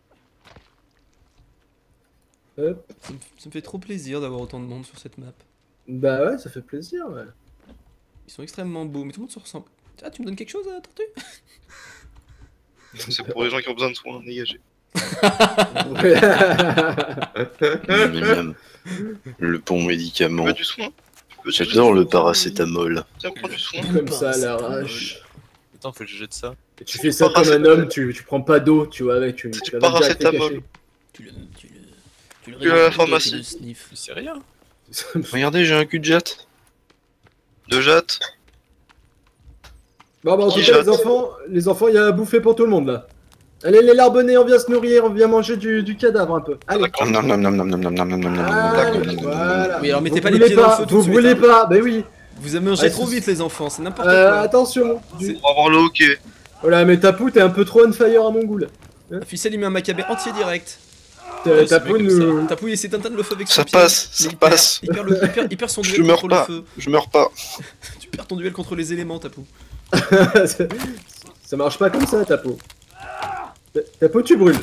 [SPEAKER 2] Hop.
[SPEAKER 1] ça me, ça me fait trop plaisir d'avoir autant de monde sur cette map.
[SPEAKER 2] Bah ouais, ça fait plaisir ouais.
[SPEAKER 1] Ils sont extrêmement beaux, mais tout le monde se ressemble. Ah, tu me donnes quelque chose, euh, Tortue?
[SPEAKER 5] C'est pour les gens qui ont besoin de soins, dégagez.
[SPEAKER 3] Miam, miam, miam. Le bon
[SPEAKER 5] Tu
[SPEAKER 3] médicament.
[SPEAKER 5] veux du soin? Tu veux-
[SPEAKER 3] J'adore le paracétamol.
[SPEAKER 5] Tiens, prends du soin.
[SPEAKER 2] Comme ça à l'arrache.
[SPEAKER 6] Attends, faut que je jette ça.
[SPEAKER 2] Et tu fais ça comme un homme, tu, tu prends pas d'eau, tu vois, avec tu,
[SPEAKER 5] C'est
[SPEAKER 2] tu
[SPEAKER 5] du
[SPEAKER 2] vas même direct les
[SPEAKER 5] paracétamol.
[SPEAKER 1] Tu le... Tu le... Tu le
[SPEAKER 5] Tu vas à la
[SPEAKER 1] récupères,
[SPEAKER 5] pharmacie.
[SPEAKER 1] tu le sniff.
[SPEAKER 6] Mais c'est rien.
[SPEAKER 2] cacher.
[SPEAKER 3] Regardez, j'ai un cul de jatte.
[SPEAKER 5] De jatte.
[SPEAKER 2] Bon bah en
[SPEAKER 5] Qui
[SPEAKER 2] tout cas les
[SPEAKER 5] chatte
[SPEAKER 2] enfants, les enfants, il y a à bouffer pour tout le monde là. Allez les larbonnets, on vient se nourrir, on vient manger du, du cadavre un peu. Allez.
[SPEAKER 3] Nom, nom, nom, nom, nom, nom, nom, nom, nom, nom,
[SPEAKER 2] Allez,
[SPEAKER 3] nom, nom, nom,
[SPEAKER 2] voilà.
[SPEAKER 1] Oui, alors mettez
[SPEAKER 2] Vous
[SPEAKER 1] pas les
[SPEAKER 2] brûlez
[SPEAKER 1] pieds dans le
[SPEAKER 2] pas,
[SPEAKER 1] feu tout
[SPEAKER 2] vous
[SPEAKER 1] de suite,
[SPEAKER 2] brûlez
[SPEAKER 1] hein.
[SPEAKER 2] pas, bah oui.
[SPEAKER 1] Vous avez mangé
[SPEAKER 2] Ouais,
[SPEAKER 1] trop
[SPEAKER 2] c'est-
[SPEAKER 1] vite les enfants, c'est n'importe
[SPEAKER 2] Euh,
[SPEAKER 1] quoi.
[SPEAKER 2] attention.
[SPEAKER 1] C'est-
[SPEAKER 5] On va voir le hockey.
[SPEAKER 2] Voilà, mais Tapou, t'es un peu trop on fire à mon goût là.
[SPEAKER 1] La ficelle il met un macabé entier direct.
[SPEAKER 2] T'as-
[SPEAKER 6] Ouais, c'est
[SPEAKER 2] Tapou
[SPEAKER 6] mieux comme
[SPEAKER 2] nous.
[SPEAKER 1] Tapou il essaie d'éteindre le feu avec son
[SPEAKER 3] Ça
[SPEAKER 1] pied,
[SPEAKER 3] passe,
[SPEAKER 1] mais
[SPEAKER 3] ça
[SPEAKER 1] il perd-
[SPEAKER 3] passe.
[SPEAKER 1] Il perd, le- il perd- il perd son
[SPEAKER 3] Je
[SPEAKER 1] duel
[SPEAKER 3] meurs
[SPEAKER 1] contre
[SPEAKER 3] pas.
[SPEAKER 1] le feu.
[SPEAKER 3] Je meurs pas.
[SPEAKER 1] Tu perds ton duel contre les éléments, Tapou.
[SPEAKER 2] Ça marche pas comme ça, Tapou. Tapou, tu brûles.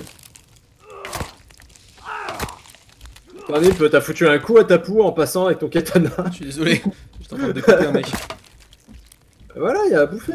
[SPEAKER 2] Parnip, t'as foutu un coup à Tapou en passant avec ton katana.
[SPEAKER 1] Je suis désolé. J'étais en train de découper un mec.
[SPEAKER 2] Voilà, il y a à bouffer.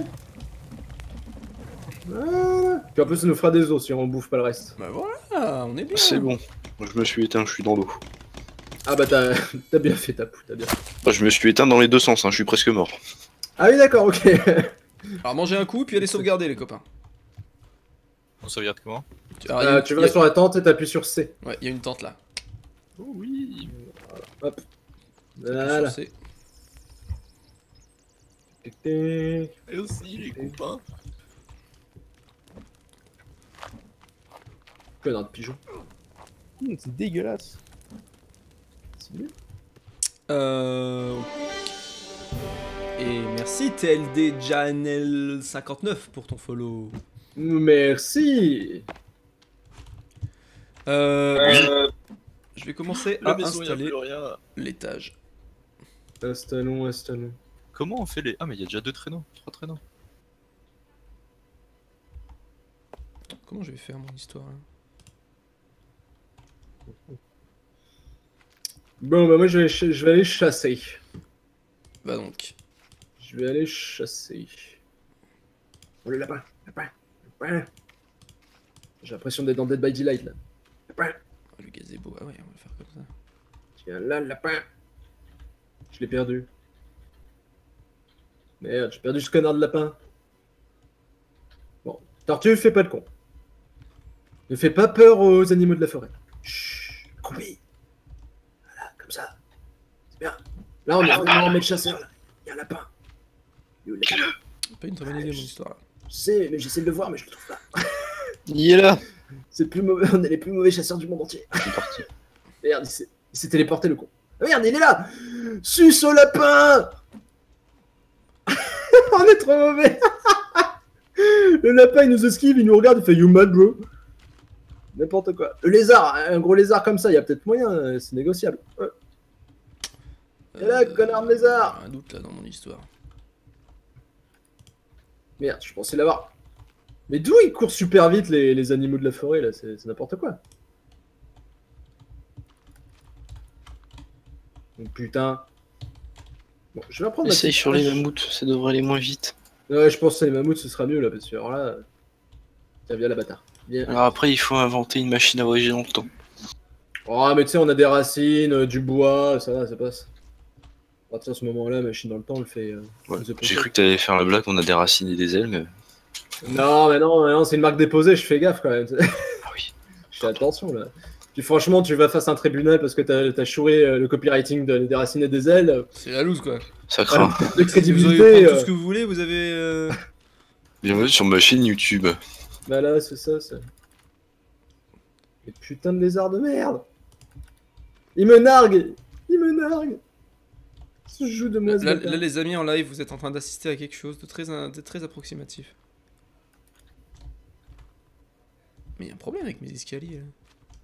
[SPEAKER 2] Voilà. Puis en plus, ça nous fera des os si on bouffe pas le reste.
[SPEAKER 1] Bah voilà, on est bien.
[SPEAKER 3] C'est bon. Je me suis éteint, je suis dans l'eau.
[SPEAKER 2] Ah bah t'as t'as bien fait, Tapou, t'as bien fait.
[SPEAKER 3] Bah, je me suis éteint dans les deux sens, hein, je suis presque mort.
[SPEAKER 2] Ah oui, d'accord, ok.
[SPEAKER 1] Alors mangez un coup, puis allez sauvegarder les copains.
[SPEAKER 6] On sauvegarde comment?
[SPEAKER 1] Alors, il y a
[SPEAKER 2] Euh,
[SPEAKER 1] une-
[SPEAKER 2] tu
[SPEAKER 1] il y
[SPEAKER 2] vas
[SPEAKER 1] a-
[SPEAKER 2] sur la tente et t'appuies sur C.
[SPEAKER 1] Ouais, il y a une tente là.
[SPEAKER 6] Oh oui.
[SPEAKER 1] T'appuies
[SPEAKER 2] Voilà.
[SPEAKER 1] sur C.
[SPEAKER 6] Et aussi les copains.
[SPEAKER 2] Connard de pigeon.
[SPEAKER 4] Hum, c'est dégueulasse.
[SPEAKER 2] C'est mieux.
[SPEAKER 1] Euh... Et merci T L D Janel cinquante-neuf pour ton follow.
[SPEAKER 2] Merci.
[SPEAKER 1] Euh... Je vais commencer
[SPEAKER 6] La
[SPEAKER 1] à
[SPEAKER 6] maison, il y a
[SPEAKER 1] installer
[SPEAKER 6] plus rien.
[SPEAKER 1] l'étage.
[SPEAKER 2] Installons, installons.
[SPEAKER 6] Comment on fait les. Ah, mais il y a déjà deux traîneaux, trois traîneaux.
[SPEAKER 1] Comment je vais faire mon histoire là?
[SPEAKER 2] Bon, bah moi je vais, ch- je vais aller chasser.
[SPEAKER 1] Bah donc.
[SPEAKER 2] Je vais aller chasser. Oh le lapin, lapin, lapin. J'ai l'impression d'être dans Dead by Daylight là. Lapin.
[SPEAKER 1] Le gazebo, ah ouais, on va le faire comme ça.
[SPEAKER 2] Tiens là, le lapin. Je l'ai perdu. Merde, j'ai perdu ce connard de lapin. Bon, Tortue, fais pas le con. Ne fais pas peur aux animaux de la forêt. Chut, combi. ça. C'est bien. Là, on est on est en mode chasseur, là. Il y a un lapin. Il est où, le lapin?
[SPEAKER 1] Pas une très bonne idée, mon histoire. Là.
[SPEAKER 2] Je sais, mais j'essaie de le voir, mais je le trouve pas.
[SPEAKER 3] Il est là.
[SPEAKER 2] C'est le plus mauvais, on est les plus mauvais chasseurs du monde entier.
[SPEAKER 3] Il est parti.
[SPEAKER 2] Merde, il s'est, il s'est téléporté le con. Ah, merde, il est là. Suce au lapin. On est trop mauvais. Le lapin, il nous esquive, il nous regarde, il fait you mad, bro. N'importe quoi. Le lézard, un gros lézard comme ça, il y a peut-être moyen, c'est négociable. Ouais. Et là, connard de lézard.
[SPEAKER 1] Un doute là dans mon histoire.
[SPEAKER 2] Merde, je pensais l'avoir. Mais d'où ils courent super vite les, les animaux de la forêt là, c'est, c'est n'importe quoi. Oh, putain. Bon, je vais apprendre. ma
[SPEAKER 3] Essaye
[SPEAKER 2] petite
[SPEAKER 3] sur les
[SPEAKER 2] hache.
[SPEAKER 3] mammouths, ça devrait aller moins vite.
[SPEAKER 2] Ouais, je pense que les mammouths ce sera mieux là, parce que alors là. Tiens, viens la bâtard. Viens.
[SPEAKER 3] Alors après, il faut inventer une machine à voyager dans le temps.
[SPEAKER 2] Oh, mais tu sais, on a des racines, euh, du bois, ça va, ça passe. À partir de ce moment-là, machine dans le temps, on le fait. Euh,
[SPEAKER 3] Ouais.
[SPEAKER 2] on se
[SPEAKER 3] J'ai
[SPEAKER 2] pose.
[SPEAKER 3] cru que t'allais faire la blague, on a des racines et des ailes, mais...
[SPEAKER 2] Non, mais non, mais non, c'est une marque déposée, je fais gaffe quand même.
[SPEAKER 3] Ah oui.
[SPEAKER 2] Je fais attention là. Puis franchement, tu vas face à un tribunal parce que t'as, t'as chouré euh, le copywriting de- des racines et des ailes.
[SPEAKER 1] C'est la loose quoi.
[SPEAKER 3] Ça craint.
[SPEAKER 2] De
[SPEAKER 1] Si vous avez
[SPEAKER 2] crédibilité.
[SPEAKER 1] tout
[SPEAKER 2] euh,
[SPEAKER 1] ce que vous voulez, vous avez. Euh...
[SPEAKER 3] Bienvenue sur ma chaîne YouTube.
[SPEAKER 2] Bah là, c'est ça, c'est. Mais putain de lézard de merde! Il me nargue! Il me nargue! Ce jeu de moi, ce
[SPEAKER 1] Là,
[SPEAKER 2] bâtard.
[SPEAKER 1] là, les amis en live, vous êtes en train d'assister à quelque chose de très, de très approximatif. Mais il y a un problème avec mes escaliers. Là.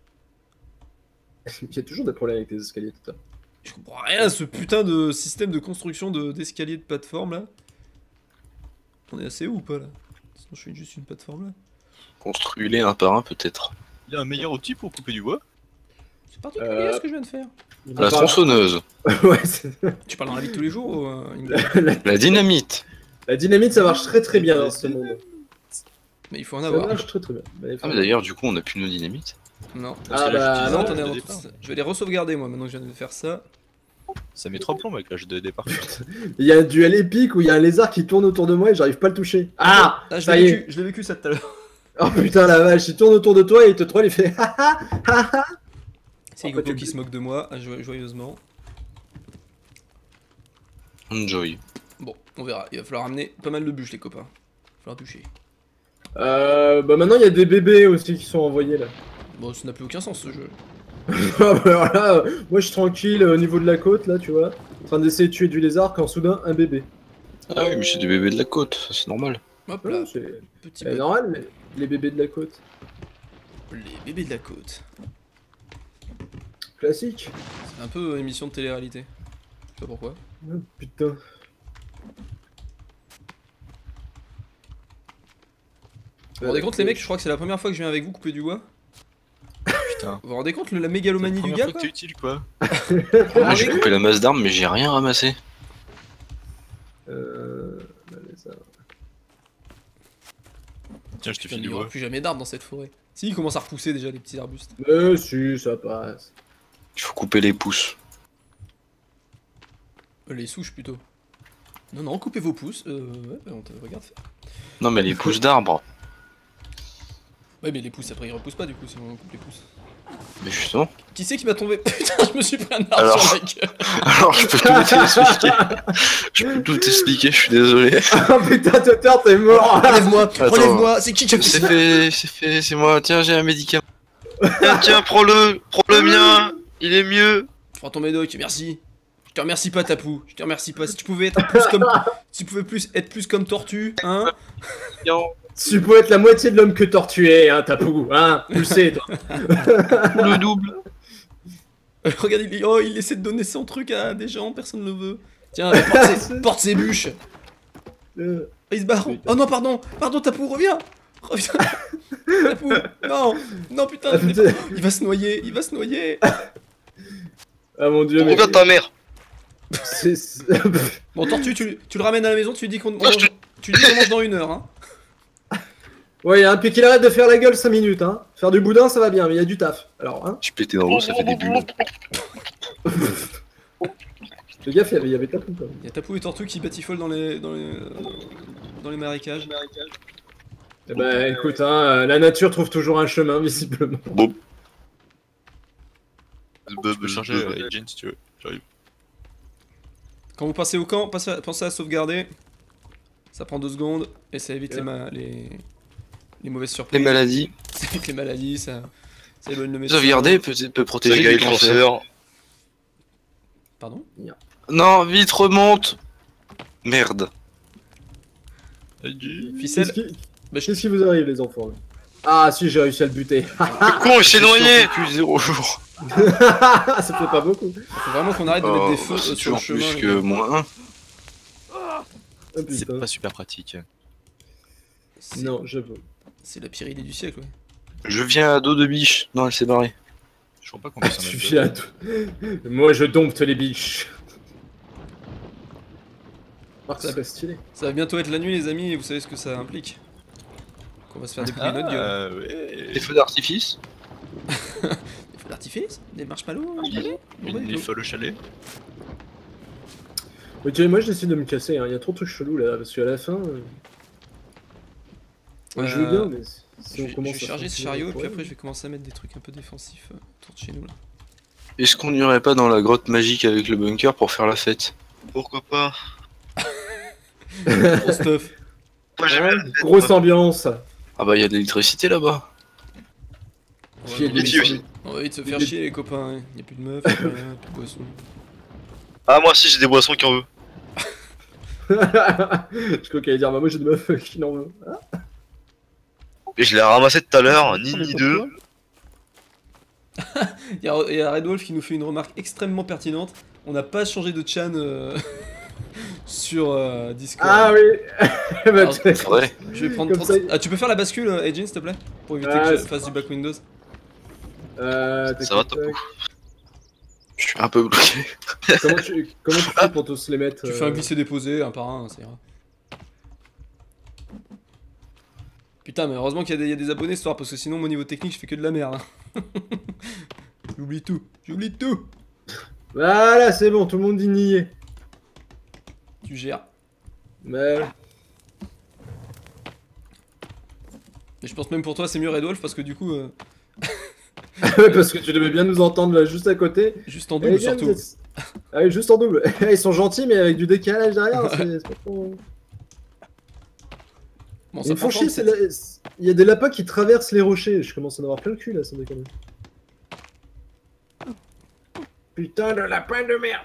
[SPEAKER 2] Il y a toujours des problèmes avec les escaliers, tout ça.
[SPEAKER 1] Je comprends rien à ce putain de système de construction de, d'escalier de plateforme là. On est assez haut ou pas là? Sinon je fais juste une plateforme là.
[SPEAKER 3] Construis-les un par un, peut-être.
[SPEAKER 6] Il y a un meilleur outil pour couper du bois.
[SPEAKER 1] C'est particulier
[SPEAKER 2] Euh.
[SPEAKER 1] ce que je viens de faire.
[SPEAKER 3] La tronçonneuse.
[SPEAKER 2] Ouais, c'est...
[SPEAKER 1] Tu parles dans la vie de tous les jours ou euh, une-
[SPEAKER 2] la,
[SPEAKER 3] La dynamite.
[SPEAKER 2] la dynamite, ça marche très très bien dans ce monde.
[SPEAKER 1] Mais il faut en
[SPEAKER 2] Ça
[SPEAKER 1] avoir.
[SPEAKER 2] marche très très bien. Bah, il faut-
[SPEAKER 3] Ah, mais d'ailleurs, du coup, on a plus nos dynamites.
[SPEAKER 1] Non.
[SPEAKER 6] Parce
[SPEAKER 2] Ah
[SPEAKER 6] que là,
[SPEAKER 2] bah,
[SPEAKER 6] j'utilise
[SPEAKER 1] non,
[SPEAKER 6] la
[SPEAKER 1] attendez,
[SPEAKER 6] hache de
[SPEAKER 1] avant
[SPEAKER 6] départ.
[SPEAKER 1] tout ça. Je vais les re-sauvegarder moi maintenant que je viens de faire ça.
[SPEAKER 6] Ça met trois plombs avec l'âge de départ.
[SPEAKER 2] Il y a un duel épique où il y a un lézard qui tourne autour de moi et j'arrive pas à le toucher. Ah!
[SPEAKER 1] Ah, je
[SPEAKER 2] Ça
[SPEAKER 1] l'ai
[SPEAKER 2] y est!
[SPEAKER 1] vécu, je l'ai vécu ça tout à l'heure.
[SPEAKER 2] Oh putain la vache, il tourne autour de toi et il te troll, il fait haha haha.
[SPEAKER 1] C'est
[SPEAKER 2] Pourquoi
[SPEAKER 1] Goku
[SPEAKER 2] tu-
[SPEAKER 1] qui se moque de moi, ah, jo- joyeusement.
[SPEAKER 3] Enjoy.
[SPEAKER 1] Bon, on verra. Il va falloir amener pas mal de bûches, les copains. Il va falloir bûcher.
[SPEAKER 2] Euh, bah maintenant il y a des bébés aussi qui sont envoyés là.
[SPEAKER 1] Bon, ça n'a plus aucun sens ce jeu.
[SPEAKER 2] Ah bah alors là, euh, moi je suis tranquille euh, au niveau de la côte là, tu vois, en train d'essayer de tuer du lézard quand soudain un bébé.
[SPEAKER 3] Ah oui, mais c'est des bébés de la côte, ça c'est normal.
[SPEAKER 1] Hop
[SPEAKER 2] Voilà,
[SPEAKER 1] là,
[SPEAKER 2] c'est
[SPEAKER 1] petit
[SPEAKER 2] c'est
[SPEAKER 1] bug.
[SPEAKER 2] normal, mais les bébés de la côte.
[SPEAKER 1] Les bébés de la côte.
[SPEAKER 2] Classique.
[SPEAKER 1] C'est un peu émission de télé-réalité. Je sais pas pourquoi.
[SPEAKER 2] Ah, putain.
[SPEAKER 1] Vous vous rendez compte les mecs, je crois que c'est la première fois que je viens avec vous couper du bois.
[SPEAKER 6] Putain.
[SPEAKER 1] Vous vous rendez compte le- la mégalomanie du
[SPEAKER 6] Première
[SPEAKER 1] gars
[SPEAKER 6] fois
[SPEAKER 1] quoi?
[SPEAKER 6] que t'es utile quoi.
[SPEAKER 3] Moi j'ai coupé la masse d'armes, mais j'ai rien ramassé.
[SPEAKER 2] Euh... bah, mais ça-
[SPEAKER 6] Tiens, je te
[SPEAKER 1] Putain,
[SPEAKER 6] file
[SPEAKER 1] il
[SPEAKER 6] du
[SPEAKER 1] y aura
[SPEAKER 6] bois.
[SPEAKER 1] plus jamais d'arbres dans cette forêt. Si, il commence à repousser déjà les petits arbustes.
[SPEAKER 2] Mais si, ça passe.
[SPEAKER 3] Il faut couper les pouces.
[SPEAKER 1] Euh, les souches plutôt. Non, non, coupez vos pouces. Euh, ouais, bah, on te regarde faire.
[SPEAKER 3] Non, mais les pouces d'arbres.
[SPEAKER 1] Ouais, mais les pouces après ils repoussent pas du coup si on coupe les pouces.
[SPEAKER 3] Mais justement.
[SPEAKER 1] Qui c'est qui m'a tombé? Putain, je me suis pris un arbre
[SPEAKER 3] Alors.
[SPEAKER 1] sur la gueule.
[SPEAKER 3] Alors, je peux tout t'expliquer. Je peux tout t'expliquer, je suis désolé.
[SPEAKER 2] Oh putain, Totter, t'es mort.
[SPEAKER 1] Relève-moi,
[SPEAKER 3] Attends.
[SPEAKER 1] relève-moi, c'est qui qui a fait
[SPEAKER 3] C'est
[SPEAKER 1] ça?
[SPEAKER 3] fait, c'est fait, c'est moi. Tiens, j'ai un médicament.
[SPEAKER 5] Tiens, tiens, prends-le, prends le mien, il est mieux.
[SPEAKER 1] Prends ton médoc, merci. Je te remercie pas, Tapou. Je te remercie pas. Si tu pouvais être plus comme, si tu pouvais plus être plus comme Tortue, hein?
[SPEAKER 2] Tu peux être la moitié de l'homme que tortué, hein, Tapou, hein, tu le sais, toi.
[SPEAKER 3] Le double.
[SPEAKER 1] Euh, regarde, il, oh, il essaie de donner son truc à des gens, personne ne le veut. Tiens, euh, porte, ses, porte ses bûches.
[SPEAKER 2] Euh,
[SPEAKER 1] Il se barre. Oh non, pardon, pardon, Tapou, reviens. Reviens. Tapou, non, non, putain,
[SPEAKER 2] Ah,
[SPEAKER 1] je l'ai
[SPEAKER 2] putain.
[SPEAKER 1] pas- il va se noyer, il va se noyer.
[SPEAKER 2] Ah mon dieu, mais...
[SPEAKER 5] Regarde ta mère.
[SPEAKER 2] c'est- c'est-
[SPEAKER 1] Bon, Tortue, tu, tu le ramènes à la maison, tu lui dis qu'on on
[SPEAKER 5] Moi, je
[SPEAKER 1] mange, tu lui dis qu'on mange dans une heure, hein.
[SPEAKER 2] Ouais, hein, puis qu'il arrête de faire la gueule cinq minutes, hein. Faire du boudin, ça va bien, mais il y a du taf. Alors, hein.
[SPEAKER 3] Je pétais dans l'eau, ça fait des bulles.
[SPEAKER 2] Fais gaffe, il y avait, il y avait Tapou, quand même.
[SPEAKER 1] Il y a Tapou et Tortue qui batifolent dans les, dans les, dans les marécages.
[SPEAKER 2] Eh ben, écoute, hein, euh, la nature trouve toujours un chemin, visiblement.
[SPEAKER 3] Bon.
[SPEAKER 6] Je peux charger euh, Agent si tu veux. J'arrive.
[SPEAKER 1] Quand vous passez au camp, pensez à, pensez à sauvegarder. Ça prend deux secondes et ça évite
[SPEAKER 2] Yeah.
[SPEAKER 1] les, ma- les... les mauvaises
[SPEAKER 3] Les
[SPEAKER 1] surprises.
[SPEAKER 3] maladies.
[SPEAKER 1] Ça évite les maladies, ça, ça éloigne le médecin.
[SPEAKER 3] Sauvegarder peut, peut
[SPEAKER 5] Ça
[SPEAKER 3] protéger
[SPEAKER 5] guérit
[SPEAKER 3] du
[SPEAKER 5] le
[SPEAKER 3] cancer.
[SPEAKER 5] cancer.
[SPEAKER 1] Pardon?
[SPEAKER 3] Non, vite remonte. Merde.
[SPEAKER 1] Ficelle.
[SPEAKER 2] Qu'est-ce qui...
[SPEAKER 1] Bah, je-
[SPEAKER 2] Qu'est-ce qui vous arrive, les enfants? Ah, si, j'ai réussi à le buter.
[SPEAKER 5] Le con, il s'est noyé.
[SPEAKER 3] Depuis zéro jour.
[SPEAKER 2] Ça fait pas beaucoup.
[SPEAKER 1] Faut vraiment qu'on arrête de mettre
[SPEAKER 3] Oh,
[SPEAKER 1] des feux
[SPEAKER 3] bah,
[SPEAKER 1] euh,
[SPEAKER 3] c'est
[SPEAKER 1] sur le
[SPEAKER 3] toujours
[SPEAKER 1] chemin.
[SPEAKER 3] plus
[SPEAKER 1] les
[SPEAKER 3] que
[SPEAKER 1] gars.
[SPEAKER 3] moins un.
[SPEAKER 2] Ah,
[SPEAKER 6] C'est
[SPEAKER 2] putain.
[SPEAKER 6] pas super pratique.
[SPEAKER 1] C'est-
[SPEAKER 2] Non, j'avoue.
[SPEAKER 1] C'est la pire idée du siècle, ouais.
[SPEAKER 3] Je viens à dos de biche. Non, elle s'est barrée.
[SPEAKER 6] Je crois pas qu'on puisse en
[SPEAKER 2] Tu
[SPEAKER 6] mettre
[SPEAKER 2] viens à tout. Moi, je dompte les biches. Ah, ça serait stylé.
[SPEAKER 1] Ça va bientôt être la nuit, les amis, et vous savez ce que ça implique. Qu'on va se faire dépouiller notre gueule.
[SPEAKER 6] Ah, ouais.
[SPEAKER 3] Les feux d'artifice.
[SPEAKER 1] Des feux d'artifice, des marshmallows,
[SPEAKER 6] Une-
[SPEAKER 1] des- des-
[SPEAKER 6] Une
[SPEAKER 1] des-
[SPEAKER 6] des folles au chalet.
[SPEAKER 2] Ok, moi, je décide de me casser. hein. Il y a trop de trucs chelous là, parce qu'à la fin. euh, ouais, je veux
[SPEAKER 1] Euh,
[SPEAKER 2] bien, mais si
[SPEAKER 1] Je
[SPEAKER 2] on
[SPEAKER 1] vais, je
[SPEAKER 2] commence
[SPEAKER 1] vais
[SPEAKER 2] à
[SPEAKER 1] charger ce
[SPEAKER 2] faire
[SPEAKER 1] chariot,
[SPEAKER 2] des
[SPEAKER 1] et puis après
[SPEAKER 2] problèmes.
[SPEAKER 1] je vais commencer à mettre des trucs un peu défensifs euh, autour de chez nous là.
[SPEAKER 3] Est-ce qu'on n'irait pas dans la grotte magique avec le bunker pour faire la fête?
[SPEAKER 5] Pourquoi pas?
[SPEAKER 1] Gros stuff.
[SPEAKER 5] Moi j'aime bien la
[SPEAKER 2] Ouais,
[SPEAKER 5] fête,
[SPEAKER 2] grosse
[SPEAKER 5] moi.
[SPEAKER 2] ambiance.
[SPEAKER 3] Ah bah il y a de l'électricité là-bas.
[SPEAKER 2] Qui est
[SPEAKER 1] on,
[SPEAKER 2] de
[SPEAKER 1] va
[SPEAKER 5] Ici
[SPEAKER 1] vite-
[SPEAKER 5] aussi.
[SPEAKER 1] on va vite se faire
[SPEAKER 2] Il est-
[SPEAKER 1] chier les copains, hein. Y a plus de meufs, y a plus rien, plus de boissons.
[SPEAKER 5] Ah, moi aussi j'ai des boissons qui en veut.
[SPEAKER 2] Je crois qu'elle allait dire, bah, moi j'ai des meufs qui n'en veulent. Ah,
[SPEAKER 5] Et je l'ai ramassé tout à l'heure, ni ni deux.
[SPEAKER 1] Y a, y a Red Wolf qui nous fait une remarque extrêmement pertinente. On n'a pas changé de chan euh, sur euh, Discord.
[SPEAKER 2] Ah oui. Bah,
[SPEAKER 1] Alors,
[SPEAKER 2] tu-
[SPEAKER 3] Faudrait.
[SPEAKER 1] Je vais prendre
[SPEAKER 2] Comme
[SPEAKER 1] trente...
[SPEAKER 2] ça-
[SPEAKER 1] Ah, tu peux faire la bascule, euh, Agent, s'il te plaît? Pour éviter
[SPEAKER 2] Ah,
[SPEAKER 1] que je
[SPEAKER 2] c'est
[SPEAKER 1] fasse du back Windows.
[SPEAKER 2] Euh, tac,
[SPEAKER 5] Ça va,
[SPEAKER 2] tac,
[SPEAKER 5] Topo?
[SPEAKER 2] tac.
[SPEAKER 3] Je suis un peu bloqué.
[SPEAKER 2] Comment tu, comment tu fais pour tous les mettre
[SPEAKER 1] Tu
[SPEAKER 2] euh,
[SPEAKER 1] fais un glisser-déposer, un par un, hein, ça ira. Putain, mais heureusement qu'il y, a des- y a des abonnés ce soir, parce que sinon, mon niveau technique, je fais que de la merde. hein. J'oublie tout, j'oublie tout.
[SPEAKER 2] Voilà, c'est bon, tout le monde dit nier.
[SPEAKER 1] Tu gères.
[SPEAKER 2] Mais...
[SPEAKER 1] Et je pense même pour toi, c'est mieux Red Wolf, parce que du coup, euh,
[SPEAKER 2] Parce que tu devais bien nous entendre là, juste à côté.
[SPEAKER 1] juste en
[SPEAKER 2] Eh,
[SPEAKER 1] double
[SPEAKER 2] bien,
[SPEAKER 1] surtout.
[SPEAKER 2] vous êtes- Ah oui, juste en double. Ils sont gentils, mais avec du décalage derrière. c'est- c'est pas trop-
[SPEAKER 1] Bon,
[SPEAKER 2] Ils
[SPEAKER 1] ça
[SPEAKER 2] me font
[SPEAKER 1] prend
[SPEAKER 2] chier,
[SPEAKER 1] forme,
[SPEAKER 2] c'est
[SPEAKER 1] cette-
[SPEAKER 2] la- il y a des lapins qui traversent les rochers. Je commence à en avoir plein le cul là, sans déconner. Putain de lapin de merde.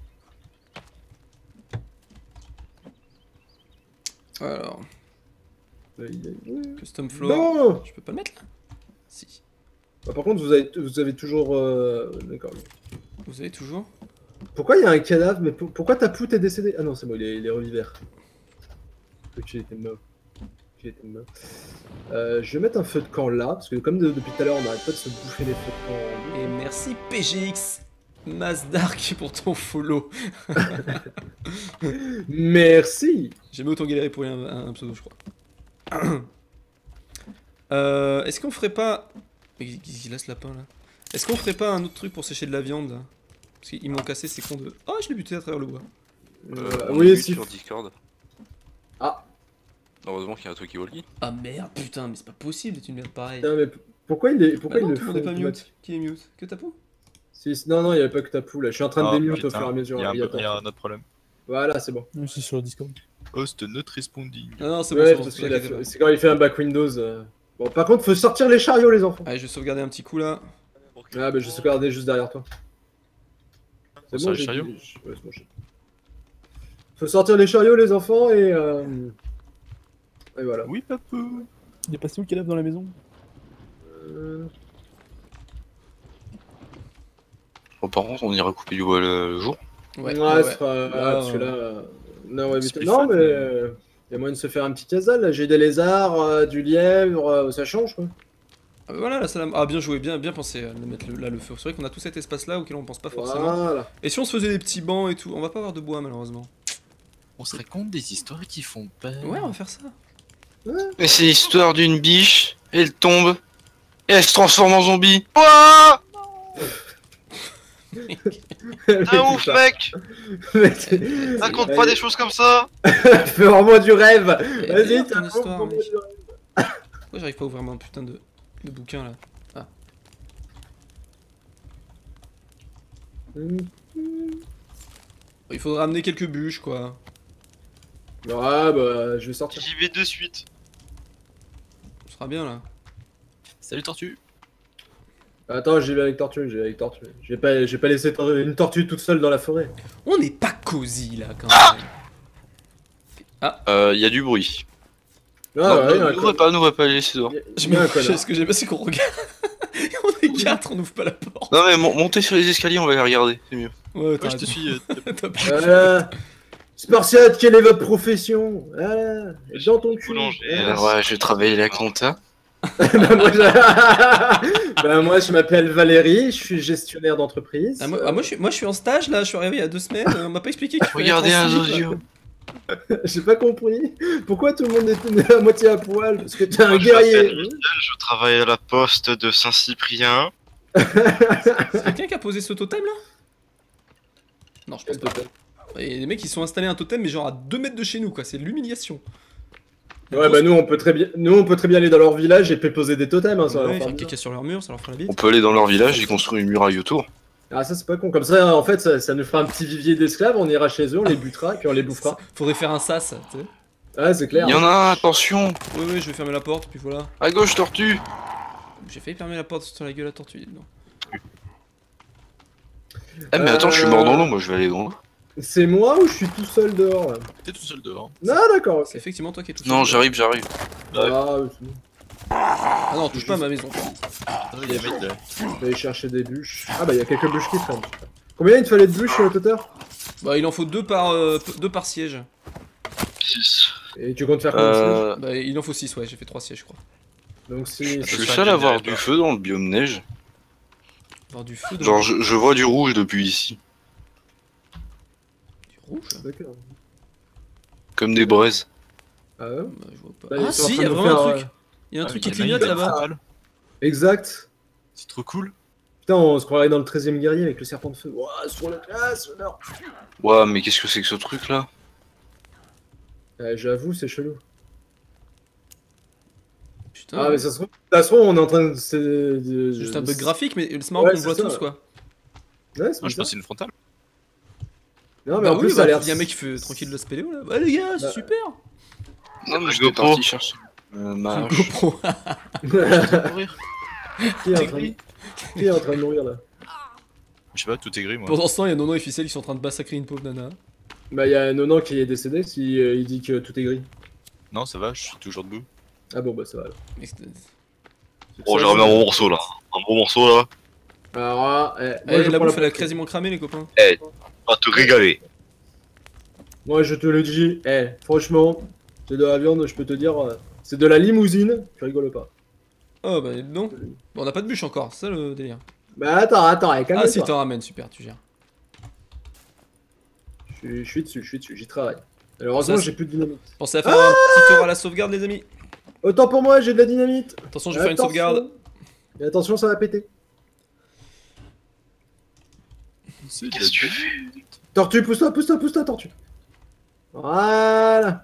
[SPEAKER 1] Alors,
[SPEAKER 2] Aïe, aïe, aïe.
[SPEAKER 1] custom floor.
[SPEAKER 2] Non.
[SPEAKER 1] Je peux pas le mettre là? Si.
[SPEAKER 2] Bah, par contre, vous avez, vous avez toujours. euh, D'accord.
[SPEAKER 1] Vous avez toujours?
[SPEAKER 2] Pourquoi il y a un cadavre? Mais pour- pourquoi Tapu est décédé? Ah non, c'est moi, il est, il est revivert. Ok, il était mort. Il était mort. Euh, je vais mettre un feu de camp là, parce que comme de- depuis tout à l'heure, on n'arrête pas de se bouffer les feux de camp.
[SPEAKER 1] Et merci P G X Mazdark pour ton follow.
[SPEAKER 2] Merci.
[SPEAKER 1] J'ai jamais autant galéré pour un, un- un pseudo, je crois. euh, Est-ce qu'on ferait pas. Mais qu'est-ce qu'il a ce lapin là? Est-ce qu'on ferait pas un autre truc pour sécher de la viande là? Parce qu'ils m'ont cassé ces cons de. Oh, je l'ai buté à travers le bois.
[SPEAKER 2] Euh,
[SPEAKER 3] on
[SPEAKER 2] oui,
[SPEAKER 3] est
[SPEAKER 2] si.
[SPEAKER 3] sur Discord.
[SPEAKER 2] Ah.
[SPEAKER 3] Heureusement qu'il y a un truc qui walkie.
[SPEAKER 1] Ah merde, putain, mais c'est pas possible d'être une merde pareille.
[SPEAKER 2] Putain, mais p- pourquoi il est, pourquoi
[SPEAKER 1] Bah non,
[SPEAKER 2] il le
[SPEAKER 1] tout le
[SPEAKER 2] font
[SPEAKER 1] monde est pas mute.
[SPEAKER 2] automatique
[SPEAKER 1] Qui est mute? Que Tapou?
[SPEAKER 2] Si, si- Non, non, il n'y avait pas que Tapu là. Je suis en train de
[SPEAKER 6] Ah,
[SPEAKER 2] démute au
[SPEAKER 6] putain,
[SPEAKER 2] fur et à mesure.
[SPEAKER 6] Il y, a un
[SPEAKER 2] Oui,
[SPEAKER 6] peu-
[SPEAKER 2] attends.
[SPEAKER 6] il y a un autre problème.
[SPEAKER 2] Voilà, c'est bon.
[SPEAKER 4] Non, c'est sur le Discord.
[SPEAKER 6] Host not responding.
[SPEAKER 1] Non, non, c'est bon,
[SPEAKER 2] Ouais,
[SPEAKER 1] c'est bon,
[SPEAKER 2] parce
[SPEAKER 1] c'est
[SPEAKER 2] qu'il
[SPEAKER 1] bon,
[SPEAKER 2] a
[SPEAKER 1] t'inquiète
[SPEAKER 2] fait-
[SPEAKER 1] pas.
[SPEAKER 2] c'est quand il fait un back Windows. euh. Bon, par contre, faut sortir les chariots, les enfants.
[SPEAKER 1] Allez, je vais sauvegarder un petit coup là.
[SPEAKER 2] Ah, bah, je vais sauvegarder juste derrière toi.
[SPEAKER 6] On sort les
[SPEAKER 2] j'ai
[SPEAKER 6] chariots
[SPEAKER 2] dit- ouais, c'est bon, j'ai- Faut sortir les chariots, les enfants, et. Euh... Et voilà.
[SPEAKER 6] Oui, papou.
[SPEAKER 4] Il est passé où le cadavre dans la maison?
[SPEAKER 2] Euh,
[SPEAKER 3] Bon, par contre, on ira couper du bois le, le jour.
[SPEAKER 1] Ouais,
[SPEAKER 2] Ouais,
[SPEAKER 1] ouais,
[SPEAKER 2] ce
[SPEAKER 1] ouais.
[SPEAKER 2] sera-
[SPEAKER 1] Là,
[SPEAKER 2] ah, parce que
[SPEAKER 1] euh,
[SPEAKER 2] là. euh, Non, ouais, mais...
[SPEAKER 6] c'est plus
[SPEAKER 2] non,
[SPEAKER 6] fun,
[SPEAKER 2] mais.
[SPEAKER 6] mais-
[SPEAKER 2] euh, y a moyen de se faire un petit casal là. J'ai des lézards, euh, du lièvre, euh, ça change quoi.
[SPEAKER 1] Ah, bah voilà, la salle à... Ah, bien joué, bien, bien pensé à le mettre le- là le feu. C'est vrai qu'on a tout cet espace là auquel on pense pas forcément.
[SPEAKER 2] Voilà.
[SPEAKER 1] Et si on se faisait des petits bancs et tout? On va pas avoir de bois malheureusement.
[SPEAKER 6] On se raconte des histoires qui font peur.
[SPEAKER 1] Ouais, on va faire ça.
[SPEAKER 3] Et c'est l'histoire d'une biche, elle tombe, et elle se transforme en zombie. Ouah
[SPEAKER 5] Un ouf, mec!
[SPEAKER 2] Mais t'es-
[SPEAKER 5] Raconte pas des choses comme ça!
[SPEAKER 2] Fais en moi du rêve.
[SPEAKER 1] Eh,
[SPEAKER 2] Vas-y,
[SPEAKER 1] bien,
[SPEAKER 2] t'as
[SPEAKER 1] ton
[SPEAKER 2] un
[SPEAKER 1] histoire,
[SPEAKER 2] bon
[SPEAKER 1] mec.
[SPEAKER 2] moment du rêve.
[SPEAKER 1] Pourquoi j'arrive pas à ouvrir mon putain de, de bouquin là? Ah. Il faudrait amener quelques bûches, quoi.
[SPEAKER 2] Ouais, bah, je vais sortir.
[SPEAKER 5] J'y vais de suite.
[SPEAKER 1] Ce sera bien, là.
[SPEAKER 6] Salut Tortue.
[SPEAKER 2] Attends, j'y vais avec Tortue, j'y vais avec Tortue. J'ai pas, j'ai pas laissé tor- une tortue toute seule dans la forêt.
[SPEAKER 1] On n'est pas cosy, là, quand même.
[SPEAKER 3] Euh, y a du bruit.
[SPEAKER 2] Ah,
[SPEAKER 3] non,
[SPEAKER 2] ouais,
[SPEAKER 3] non,
[SPEAKER 2] un
[SPEAKER 3] n'ouvrez
[SPEAKER 2] con-
[SPEAKER 3] pas, n'ouvrez pas, laissez dehors.
[SPEAKER 2] y a-
[SPEAKER 1] Je
[SPEAKER 2] y a un
[SPEAKER 1] me...
[SPEAKER 2] connard.
[SPEAKER 1] Ce que j'aime pas, c'est qu'on regarde. On est quatre, on ouvre pas la porte.
[SPEAKER 3] Non mais mon- montez sur les escaliers, on va les regarder, c'est mieux.
[SPEAKER 1] Ouais,
[SPEAKER 6] Ouais,
[SPEAKER 1] t'as
[SPEAKER 6] je te
[SPEAKER 1] raison.
[SPEAKER 6] suis. euh,
[SPEAKER 1] Top.
[SPEAKER 2] Voilà. Spartiate, quelle est votre profession? Voilà. Dans ton cul.
[SPEAKER 5] Boulanger.
[SPEAKER 2] Voilà.
[SPEAKER 3] Alors ouais, je vais travailler la compta.
[SPEAKER 2] bah, moi, je... bah, moi, je m'appelle Valérie, je suis gestionnaire d'entreprise.
[SPEAKER 1] Ah, moi, ah, moi, je suis, moi je suis en stage là, je suis arrivé il y a deux semaines, euh, on m'a pas expliqué qu'il fallait
[SPEAKER 3] Regardez
[SPEAKER 1] être en
[SPEAKER 3] un
[SPEAKER 1] slip, là.
[SPEAKER 3] audio.
[SPEAKER 2] J'ai pas compris. Pourquoi tout le monde est à moitié à poil? Parce que t'es un
[SPEAKER 5] Moi, je
[SPEAKER 2] guerrier.
[SPEAKER 5] m'appelle Michel, je travaille à la poste de Saint-Cyprien.
[SPEAKER 1] C'est quelqu'un qui a posé ce totem là? Non, je pense
[SPEAKER 2] Quel
[SPEAKER 1] pas.
[SPEAKER 2] totem?
[SPEAKER 1] Il y a des mecs qui sont installés un totem mais genre à deux mètres de chez nous quoi, c'est de l'humiliation.
[SPEAKER 2] Ouais, bah nous on peut très bien, nous on peut très bien aller dans leur village et puis poser des totems. Hein, ça va
[SPEAKER 1] Ouais,
[SPEAKER 2] leur faire
[SPEAKER 1] faire
[SPEAKER 2] bizarre.
[SPEAKER 1] caca sur leur mur, ça leur fera la bite.
[SPEAKER 3] On peut aller dans leur village et construire une muraille autour.
[SPEAKER 2] Ah ça c'est pas con. Comme ça, en fait, ça, ça nous fera un petit vivier d'esclaves. On ira chez eux, on les butera, puis on les bouffera.
[SPEAKER 1] Faudrait faire un sas, tu sais.
[SPEAKER 2] Ah c'est clair.
[SPEAKER 3] Il y en a un, attention.
[SPEAKER 1] Oui, oui, je vais fermer la porte, puis voilà.
[SPEAKER 3] À gauche, Tortue.
[SPEAKER 1] J'ai failli fermer la porte sur la gueule à tortue, dis donc.
[SPEAKER 3] Ah mais attends, je suis mort dans l'eau, moi je vais aller dans l'eau.
[SPEAKER 2] C'est moi ou je suis tout seul dehors là?
[SPEAKER 6] T'es tout seul dehors.
[SPEAKER 2] Non d'accord. ok.
[SPEAKER 1] C'est effectivement toi qui es tout
[SPEAKER 3] Non,
[SPEAKER 1] seul.
[SPEAKER 3] j'arrive, j'arrive.
[SPEAKER 2] Ah, ouais, c'est bon.
[SPEAKER 1] Ah non, touche pas à ma maison.
[SPEAKER 6] Ah, il y a un mec là.
[SPEAKER 2] Je vais aller chercher des bûches. Ah bah il y a quelques bûches qui traînent. Combien il te fallait de bûches sur le total?
[SPEAKER 1] Bah il en faut deux par, euh, p- deux par siège.
[SPEAKER 5] six.
[SPEAKER 2] Et tu comptes faire combien de sièges?
[SPEAKER 3] Euh,
[SPEAKER 1] Bah il en faut six, ouais, j'ai fait trois sièges je crois.
[SPEAKER 2] Donc c'est...
[SPEAKER 3] je suis le
[SPEAKER 6] ça,
[SPEAKER 3] seul
[SPEAKER 6] je
[SPEAKER 3] à avoir
[SPEAKER 6] dirais
[SPEAKER 3] du
[SPEAKER 6] pas.
[SPEAKER 3] feu dans le biome neige.
[SPEAKER 1] Avoir du feu dans
[SPEAKER 3] Genre, je, je vois du rouge depuis ici.
[SPEAKER 1] du rouge.
[SPEAKER 2] D'accord.
[SPEAKER 3] Comme des braises.
[SPEAKER 2] Ah ouais?
[SPEAKER 1] Bah, je vois pas.
[SPEAKER 2] Bah, ils
[SPEAKER 1] Ah
[SPEAKER 2] sont en
[SPEAKER 1] si,
[SPEAKER 2] train
[SPEAKER 1] il y a
[SPEAKER 2] de nous
[SPEAKER 1] vraiment un
[SPEAKER 2] faire,
[SPEAKER 1] truc. Il y a un
[SPEAKER 6] Ah,
[SPEAKER 1] truc
[SPEAKER 6] mais
[SPEAKER 1] qui
[SPEAKER 6] il y en a
[SPEAKER 1] clignote
[SPEAKER 6] une
[SPEAKER 1] là-bas.
[SPEAKER 6] centrale.
[SPEAKER 2] Exact.
[SPEAKER 6] C'est trop cool.
[SPEAKER 2] Putain, on se croirait dans le treizième guerrier avec le serpent de feu. Ouah, sur la classe, honneur.
[SPEAKER 3] Ouah, mais qu'est-ce que c'est que ce truc là?
[SPEAKER 2] Euh, J'avoue, c'est chelou.
[SPEAKER 1] Putain.
[SPEAKER 2] Ah, mais ça se trouve, ça se trouve, on est en train de. C'est de-
[SPEAKER 1] C'est juste
[SPEAKER 2] de-
[SPEAKER 1] un bug graphique, mais c'est marrant
[SPEAKER 2] Ouais,
[SPEAKER 1] qu'on le
[SPEAKER 2] c'est
[SPEAKER 1] voit
[SPEAKER 2] ça,
[SPEAKER 1] tous
[SPEAKER 2] ouais.
[SPEAKER 1] quoi.
[SPEAKER 2] Ouais, c'est
[SPEAKER 6] Moi je
[SPEAKER 2] bizarre.
[SPEAKER 6] pense que c'est une frontale.
[SPEAKER 2] Non, mais
[SPEAKER 1] Bah
[SPEAKER 2] en
[SPEAKER 1] oui,
[SPEAKER 2] plus, ça a
[SPEAKER 1] bah,
[SPEAKER 2] l'air.
[SPEAKER 1] il y a un mec qui fait tranquille de spéléo là. Bah les gars, c'est
[SPEAKER 2] Bah.
[SPEAKER 1] super.
[SPEAKER 3] Non, mais
[SPEAKER 5] Un
[SPEAKER 3] j'étais
[SPEAKER 5] GoPro.
[SPEAKER 3] parti chercher. Euh, ma
[SPEAKER 1] Un
[SPEAKER 3] hache.
[SPEAKER 1] GoPro.
[SPEAKER 2] Qui est en train de... Qui est en train de mourir là?
[SPEAKER 6] Je sais pas, tout est gris moi.
[SPEAKER 1] Pendant ce temps, il y a Nono et Ficelle qui sont en train de massacrer une pauvre nana.
[SPEAKER 2] Bah, il y a Nonan qui est décédé si euh, il dit que tout est gris.
[SPEAKER 6] Non, ça va, je suis toujours debout.
[SPEAKER 2] Ah bon, bah ça va alors.
[SPEAKER 1] Mais c'est-
[SPEAKER 5] Bon,
[SPEAKER 2] Ça,
[SPEAKER 5] j'ai remis un
[SPEAKER 2] c'est-
[SPEAKER 5] bon morceau là. Un bon morceau là.
[SPEAKER 2] Alors, ah, eh, moi,
[SPEAKER 1] Eh,
[SPEAKER 2] je
[SPEAKER 1] la
[SPEAKER 2] prends
[SPEAKER 1] bouffe elle a
[SPEAKER 2] la...
[SPEAKER 1] quasiment cramé les copains.
[SPEAKER 5] Va te régaler.
[SPEAKER 2] Moi, je te le dis, eh, franchement, c'est de la viande, je peux te dire, euh, c'est de la limousine, tu rigoles pas.
[SPEAKER 1] Oh bah non. Bon, on n'a pas de bûche encore, c'est ça le délire.
[SPEAKER 2] Bah attends, attends, eh,
[SPEAKER 1] Ah
[SPEAKER 2] calme-toi.
[SPEAKER 1] si t'en ramènes, super, tu gères.
[SPEAKER 2] Je suis- je suis dessus, je suis dessus, j'y travaille. Malheureusement,
[SPEAKER 1] Ça,
[SPEAKER 2] j'ai plus de dynamite.
[SPEAKER 1] Pensez à faire un petit tour à la sauvegarde les amis.
[SPEAKER 2] Autant pour moi, j'ai de la dynamite.
[SPEAKER 1] Attention, je vais faire une sauvegarde.
[SPEAKER 2] Et attention, ça va péter.
[SPEAKER 6] C'est de la
[SPEAKER 5] Qu'est-ce que tu
[SPEAKER 6] bulle.
[SPEAKER 5] fais?
[SPEAKER 2] Tortue, pousse-toi, pousse-toi, pousse-toi, tortue. Voilà.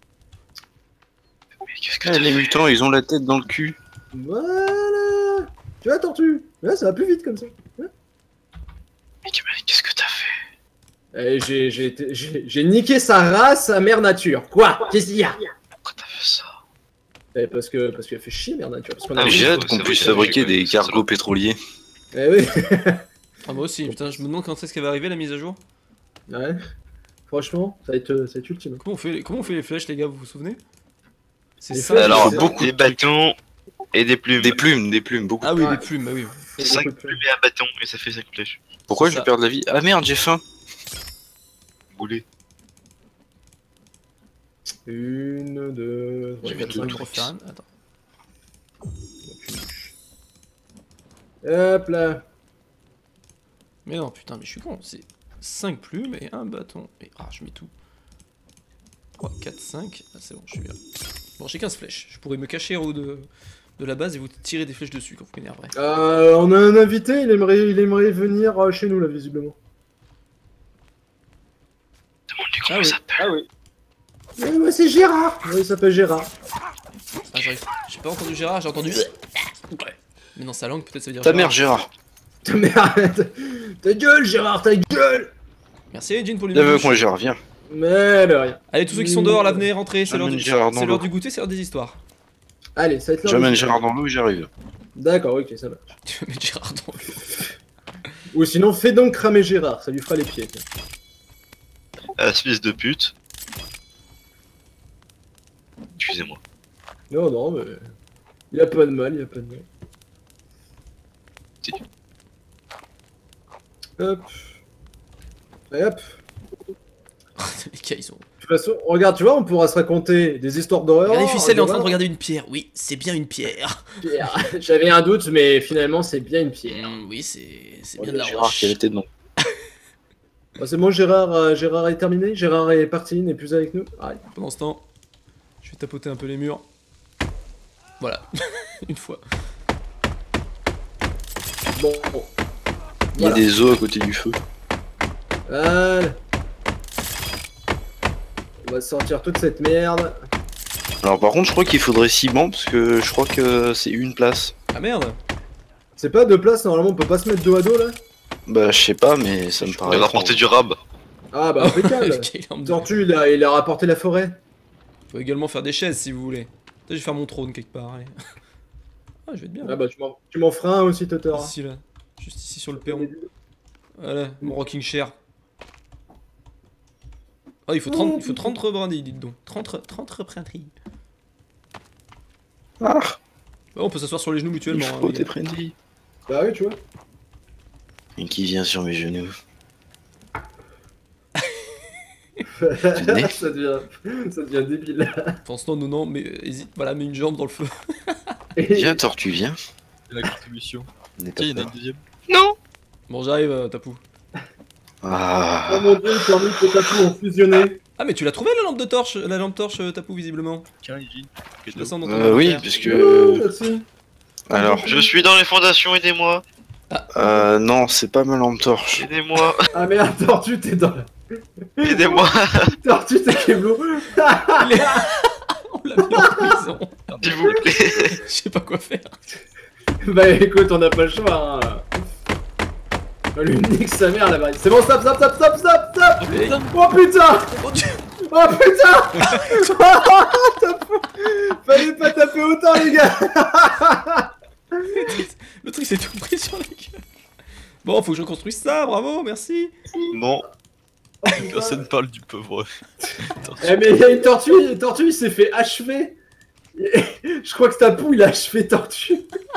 [SPEAKER 5] Mais qu'est-ce que
[SPEAKER 3] Eh,
[SPEAKER 5] t'as
[SPEAKER 3] les
[SPEAKER 5] fait?
[SPEAKER 3] mutants, ils ont la tête dans le cul.
[SPEAKER 2] Voilà. Tu vois, tortue. Ouais, ça va plus vite comme ça.
[SPEAKER 5] Mais qu'est-ce que t'as fait?
[SPEAKER 2] Eh, j'ai, j'ai, été- j'ai, j'ai niqué sa race à Mère Nature. Quoi? Qu'est-ce qu'il y a?
[SPEAKER 5] Pourquoi t'as fait ça?
[SPEAKER 2] Eh, parce que, parce qu'elle fait chier Mère Nature. Parce qu'on a
[SPEAKER 5] Ah,
[SPEAKER 3] Ah,
[SPEAKER 5] oui,
[SPEAKER 3] J'ai
[SPEAKER 5] c'est
[SPEAKER 3] hâte
[SPEAKER 5] vrai,
[SPEAKER 3] qu'on
[SPEAKER 5] c'est
[SPEAKER 3] puisse
[SPEAKER 5] vrai,
[SPEAKER 3] fabriquer
[SPEAKER 5] j'ai connu
[SPEAKER 3] des
[SPEAKER 5] ça.
[SPEAKER 3] cargos pétroliers.
[SPEAKER 2] Eh oui.
[SPEAKER 1] Ah moi aussi, putain, je me demande quand est-ce qu'elle va arriver la mise à jour.
[SPEAKER 2] Ouais. Franchement, ça va être, ça va être ultime.
[SPEAKER 1] Comment on fait les, comment on fait les flèches les gars, vous vous souvenez? C'est
[SPEAKER 2] Les
[SPEAKER 1] ça.
[SPEAKER 2] flèches,
[SPEAKER 3] Alors,
[SPEAKER 2] c'est-
[SPEAKER 3] beaucoup
[SPEAKER 5] Des bâtons et des plumes.
[SPEAKER 3] Des plumes, des plumes, beaucoup.
[SPEAKER 1] Ah oui,
[SPEAKER 2] Ouais.
[SPEAKER 1] les plumes, bah oui.
[SPEAKER 2] Faut
[SPEAKER 5] cinq
[SPEAKER 2] beaucoup de
[SPEAKER 5] plumes et un bâton et ça fait cinq flèches.
[SPEAKER 3] Pourquoi
[SPEAKER 1] C'est
[SPEAKER 3] je
[SPEAKER 1] ça.
[SPEAKER 3] perds de la vie? Ah merde, j'ai faim.
[SPEAKER 5] Boulet.
[SPEAKER 2] Une, deux, trois,
[SPEAKER 1] Je vais
[SPEAKER 2] quatre,
[SPEAKER 1] tout
[SPEAKER 2] cinq.
[SPEAKER 1] refaire. un- Attends.
[SPEAKER 2] Hop là.
[SPEAKER 1] Mais non, putain, mais je suis con. C'est cinq plumes et un bâton. Et ah, je mets tout. trois, quatre, cinq. Ah, c'est bon, je suis bien. Bon, j'ai quinze flèches. Je pourrais me cacher en haut de, de la base et vous tirer des flèches dessus quand vous m'énerverez.
[SPEAKER 2] Euh, on a un invité, il aimerait, il aimerait venir euh, chez nous là, visiblement.
[SPEAKER 5] Demande-lui
[SPEAKER 1] Ah
[SPEAKER 5] comment
[SPEAKER 1] oui.
[SPEAKER 5] il s'appelle.
[SPEAKER 2] Ah oui. Eh, moi c'est Gérard. Oui, il s'appelle Gérard.
[SPEAKER 1] Ah, j'arrive. J'ai pas entendu Gérard, j'ai entendu. Mais dans sa langue, peut-être ça veut dire.
[SPEAKER 3] Ta
[SPEAKER 1] Gérard.
[SPEAKER 3] mère, Gérard.
[SPEAKER 2] Mais arrête. Ta gueule, Gérard, ta gueule.
[SPEAKER 1] Merci Jean pour les
[SPEAKER 3] Viens avec
[SPEAKER 1] mouches.
[SPEAKER 3] moi, Gérard, viens.
[SPEAKER 2] Mais de rien.
[SPEAKER 1] Allez, tous ceux qui sont dehors, là, venez rentrer. C'est l'heure
[SPEAKER 3] J'amène
[SPEAKER 1] du...
[SPEAKER 3] Gérard dans
[SPEAKER 1] c'est l'heure
[SPEAKER 3] l'eau.
[SPEAKER 1] du goûter, c'est l'heure des histoires.
[SPEAKER 2] Allez, ça va être là.
[SPEAKER 3] J'amène Gérard dans l'eau et j'arrive.
[SPEAKER 2] D'accord, ok, ça va.
[SPEAKER 1] Tu vas mettre Gérard dans l'eau.
[SPEAKER 2] Ou sinon, fais donc cramer Gérard, ça lui fera les pieds. tiens.
[SPEAKER 5] Ah, ce fils de pute. Excusez-moi.
[SPEAKER 2] Non, non, mais. Il a pas de mal, il a pas de mal.
[SPEAKER 5] Si.
[SPEAKER 2] Hop. Et hop.
[SPEAKER 1] Les gars, ils ont.
[SPEAKER 2] De toute façon, regarde, tu vois, on pourra se raconter des histoires d'horreur.
[SPEAKER 1] Regardez, Ficelle est en train de
[SPEAKER 2] voir.
[SPEAKER 1] regarder une pierre. Oui, c'est bien une pierre.
[SPEAKER 2] Pierre. J'avais un doute, mais finalement, c'est bien une pierre.
[SPEAKER 1] Mm, oui, c'est c'est
[SPEAKER 2] Oh,
[SPEAKER 1] bien de la
[SPEAKER 3] Gérard
[SPEAKER 1] roche.
[SPEAKER 3] qui a été dedans.
[SPEAKER 2] Bah, c'est bon, Gérard, euh, Gérard est terminé. Gérard est parti, il n'est plus avec nous. Ah,
[SPEAKER 1] Pendant ce temps, je vais tapoter un peu les murs. Voilà, une fois.
[SPEAKER 2] bon. bon.
[SPEAKER 3] Il y a
[SPEAKER 2] Voilà.
[SPEAKER 3] des os à côté du feu.
[SPEAKER 2] Voilà. On va sortir toute cette merde.
[SPEAKER 3] Alors par contre, je crois qu'il faudrait six bancs parce que je crois que c'est une place.
[SPEAKER 1] Ah merde.
[SPEAKER 2] C'est pas deux places, normalement, on peut pas se mettre dos à dos là.
[SPEAKER 3] Bah je sais pas, mais ça me
[SPEAKER 5] On
[SPEAKER 3] paraît.
[SPEAKER 5] va rapporter du rab.
[SPEAKER 2] Ah bah
[SPEAKER 1] Le
[SPEAKER 2] impeccable.
[SPEAKER 1] gars, il est en dedans.
[SPEAKER 2] Tortue, il a, il a rapporté la forêt.
[SPEAKER 1] On peut également faire des chaises si vous voulez. Peut-être je vais faire mon trône quelque part. Allez. Ah, je vais être bien.
[SPEAKER 2] Ah bah tu m'en, tu m'en feras un aussi, Totor.
[SPEAKER 1] Ici là. Juste ici sur le perron. Voilà, mon rocking chair. Oh, il faut trente, il faut trente rebrindilles, dites donc. trente, trente rebrindilles.
[SPEAKER 3] Ah,
[SPEAKER 1] Bah, on peut s'asseoir sur les genoux
[SPEAKER 3] il
[SPEAKER 1] mutuellement. hein,
[SPEAKER 3] faut
[SPEAKER 1] les
[SPEAKER 3] tes
[SPEAKER 1] gars.
[SPEAKER 3] prédits.
[SPEAKER 2] Bah oui, tu vois.
[SPEAKER 3] Et qui vient sur mes genoux.
[SPEAKER 2] ça, devient, ça devient débile.
[SPEAKER 1] Enfin, non, non, non, mais euh, hésite, voilà, mets une jambe dans le feu.
[SPEAKER 3] Viens, tortue, viens.
[SPEAKER 6] La contribution.
[SPEAKER 3] N'aie pas
[SPEAKER 6] Tiens, il y en a
[SPEAKER 3] peur.
[SPEAKER 6] une deuxième.
[SPEAKER 5] Non.
[SPEAKER 1] Bon, j'arrive, euh, Tapou.
[SPEAKER 2] Oh
[SPEAKER 3] Ah,
[SPEAKER 2] mon dieu, le permis que t'as tout en fusionné.
[SPEAKER 1] Ah, mais tu l'as trouvé la lampe de torche, la lampe torche, euh, Tapou, visiblement.
[SPEAKER 6] Tiens, Jean.
[SPEAKER 1] Je le sens dans ton
[SPEAKER 3] euh, oui,
[SPEAKER 1] inventaire.
[SPEAKER 3] parce
[SPEAKER 2] Oh,
[SPEAKER 3] que.
[SPEAKER 2] merci.
[SPEAKER 3] Alors,
[SPEAKER 5] Je suis dans les fondations, aidez-moi.
[SPEAKER 3] euh, non, c'est pas ma lampe torche.
[SPEAKER 5] Aidez-moi.
[SPEAKER 2] Ah merde, Tortue, t'es dans la...
[SPEAKER 5] Aidez-moi.
[SPEAKER 2] Tortue, t'es Keblo.
[SPEAKER 1] Il est- On l'a mis en prison.
[SPEAKER 5] S'il vous plaît.
[SPEAKER 1] Je sais pas quoi faire.
[SPEAKER 2] Bah écoute, on n'a pas le choix. Hein. On lui nique sa mère là-bas. C'est bon, stop, stop, stop, stop, stop, stop.
[SPEAKER 1] Mais-
[SPEAKER 2] Oh putain.
[SPEAKER 1] Oh Dieu.
[SPEAKER 2] Oh putain. Tape- Fallait pas taper autant, les gars.
[SPEAKER 1] Le truc s'est tout pris sur la gueule. Bon, faut que je reconstruise ça, bravo, merci.
[SPEAKER 5] Bon.
[SPEAKER 6] Personne parle du pauvre.
[SPEAKER 2] Eh mais il y a une tortue, Tortue il s'est fait achever. Je crois que Tapou il a achevé Tortue.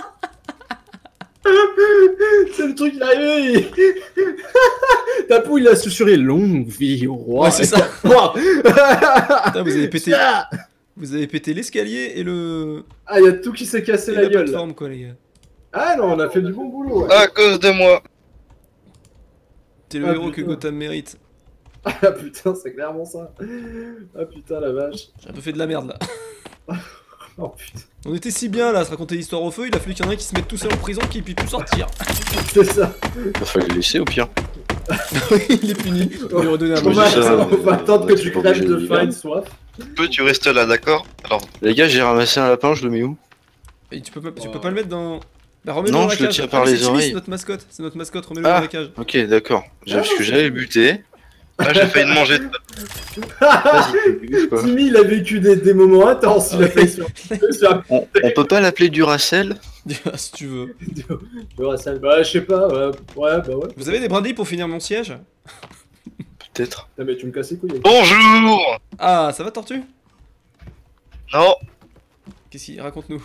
[SPEAKER 2] C'est le truc, il est arrivé. il- Tapou il a susurré longue vie au roi.
[SPEAKER 1] Ouais, c'est ça.
[SPEAKER 2] Wow.
[SPEAKER 1] Putain, vous avez pété,
[SPEAKER 2] Ah,
[SPEAKER 1] vous avez pété l'escalier et le.
[SPEAKER 2] il y a tout qui s'est cassé
[SPEAKER 1] et
[SPEAKER 2] la
[SPEAKER 1] la
[SPEAKER 2] gueule. là.
[SPEAKER 1] plateforme, quoi, les gars.
[SPEAKER 2] Ah non, on a fait du bon boulot. ouais.
[SPEAKER 5] À cause de moi.
[SPEAKER 1] T'es le
[SPEAKER 2] Ah,
[SPEAKER 1] héros que
[SPEAKER 2] putain.
[SPEAKER 1] Gotham mérite.
[SPEAKER 2] Ah putain, c'est clairement ça. Ah putain la vache.
[SPEAKER 1] J'ai un peu fait de la merde là.
[SPEAKER 2] Oh putain,
[SPEAKER 1] On était si bien là à se raconter l'histoire au feu, il a fallu qu'il y en ait un qui se mette tout seul en prison qui puisse plus sortir.
[SPEAKER 2] c'est ça.
[SPEAKER 3] Il va falloir le laisser au pire.
[SPEAKER 1] Il est puni. On lui redonner un
[SPEAKER 2] On
[SPEAKER 3] Oui,
[SPEAKER 2] va,
[SPEAKER 3] c'est ça,
[SPEAKER 2] on va
[SPEAKER 3] euh,
[SPEAKER 2] attendre
[SPEAKER 3] on
[SPEAKER 2] que
[SPEAKER 3] est
[SPEAKER 2] tu
[SPEAKER 3] pas
[SPEAKER 2] crèves
[SPEAKER 3] obligé
[SPEAKER 2] de
[SPEAKER 3] de
[SPEAKER 2] faim et de
[SPEAKER 3] vivre.
[SPEAKER 2] soif.
[SPEAKER 5] Peux tu restes là, d'accord? Alors,
[SPEAKER 3] Les gars, j'ai ramassé un lapin, je le mets où?
[SPEAKER 1] Et tu peux pas, tu peux pas le mettre dans. Bah remets-le
[SPEAKER 3] Non,
[SPEAKER 1] dans la
[SPEAKER 3] je le
[SPEAKER 1] cage.
[SPEAKER 3] tiens par
[SPEAKER 1] Ah, mais
[SPEAKER 3] les
[SPEAKER 1] c'est Timmy,
[SPEAKER 3] oreilles.
[SPEAKER 1] C'est notre mascotte, c'est notre mascotte, remets-le
[SPEAKER 3] Ah.
[SPEAKER 1] dans la cage.
[SPEAKER 3] Ok, d'accord. J'ai- Parce que j'allais le buter.
[SPEAKER 5] là j'ai failli le manger.
[SPEAKER 3] Vas-y, tu buves, quoi.
[SPEAKER 2] Timmy il a vécu des, des moments intenses, il a fait sur... sur...
[SPEAKER 3] On, on peut pas l'appeler Duracell?
[SPEAKER 1] Ah, si tu veux.
[SPEAKER 2] Duracell. Bah je sais pas, ouais, ouais bah ouais.
[SPEAKER 1] Vous avez des brindilles pour finir mon siège?
[SPEAKER 3] Peut-être.
[SPEAKER 2] Non mais tu me casses les couilles.
[SPEAKER 5] Bonjour.
[SPEAKER 1] Ah, ça va Tortue?
[SPEAKER 5] Non.
[SPEAKER 1] Qu'est-ce qu'il raconte-nous?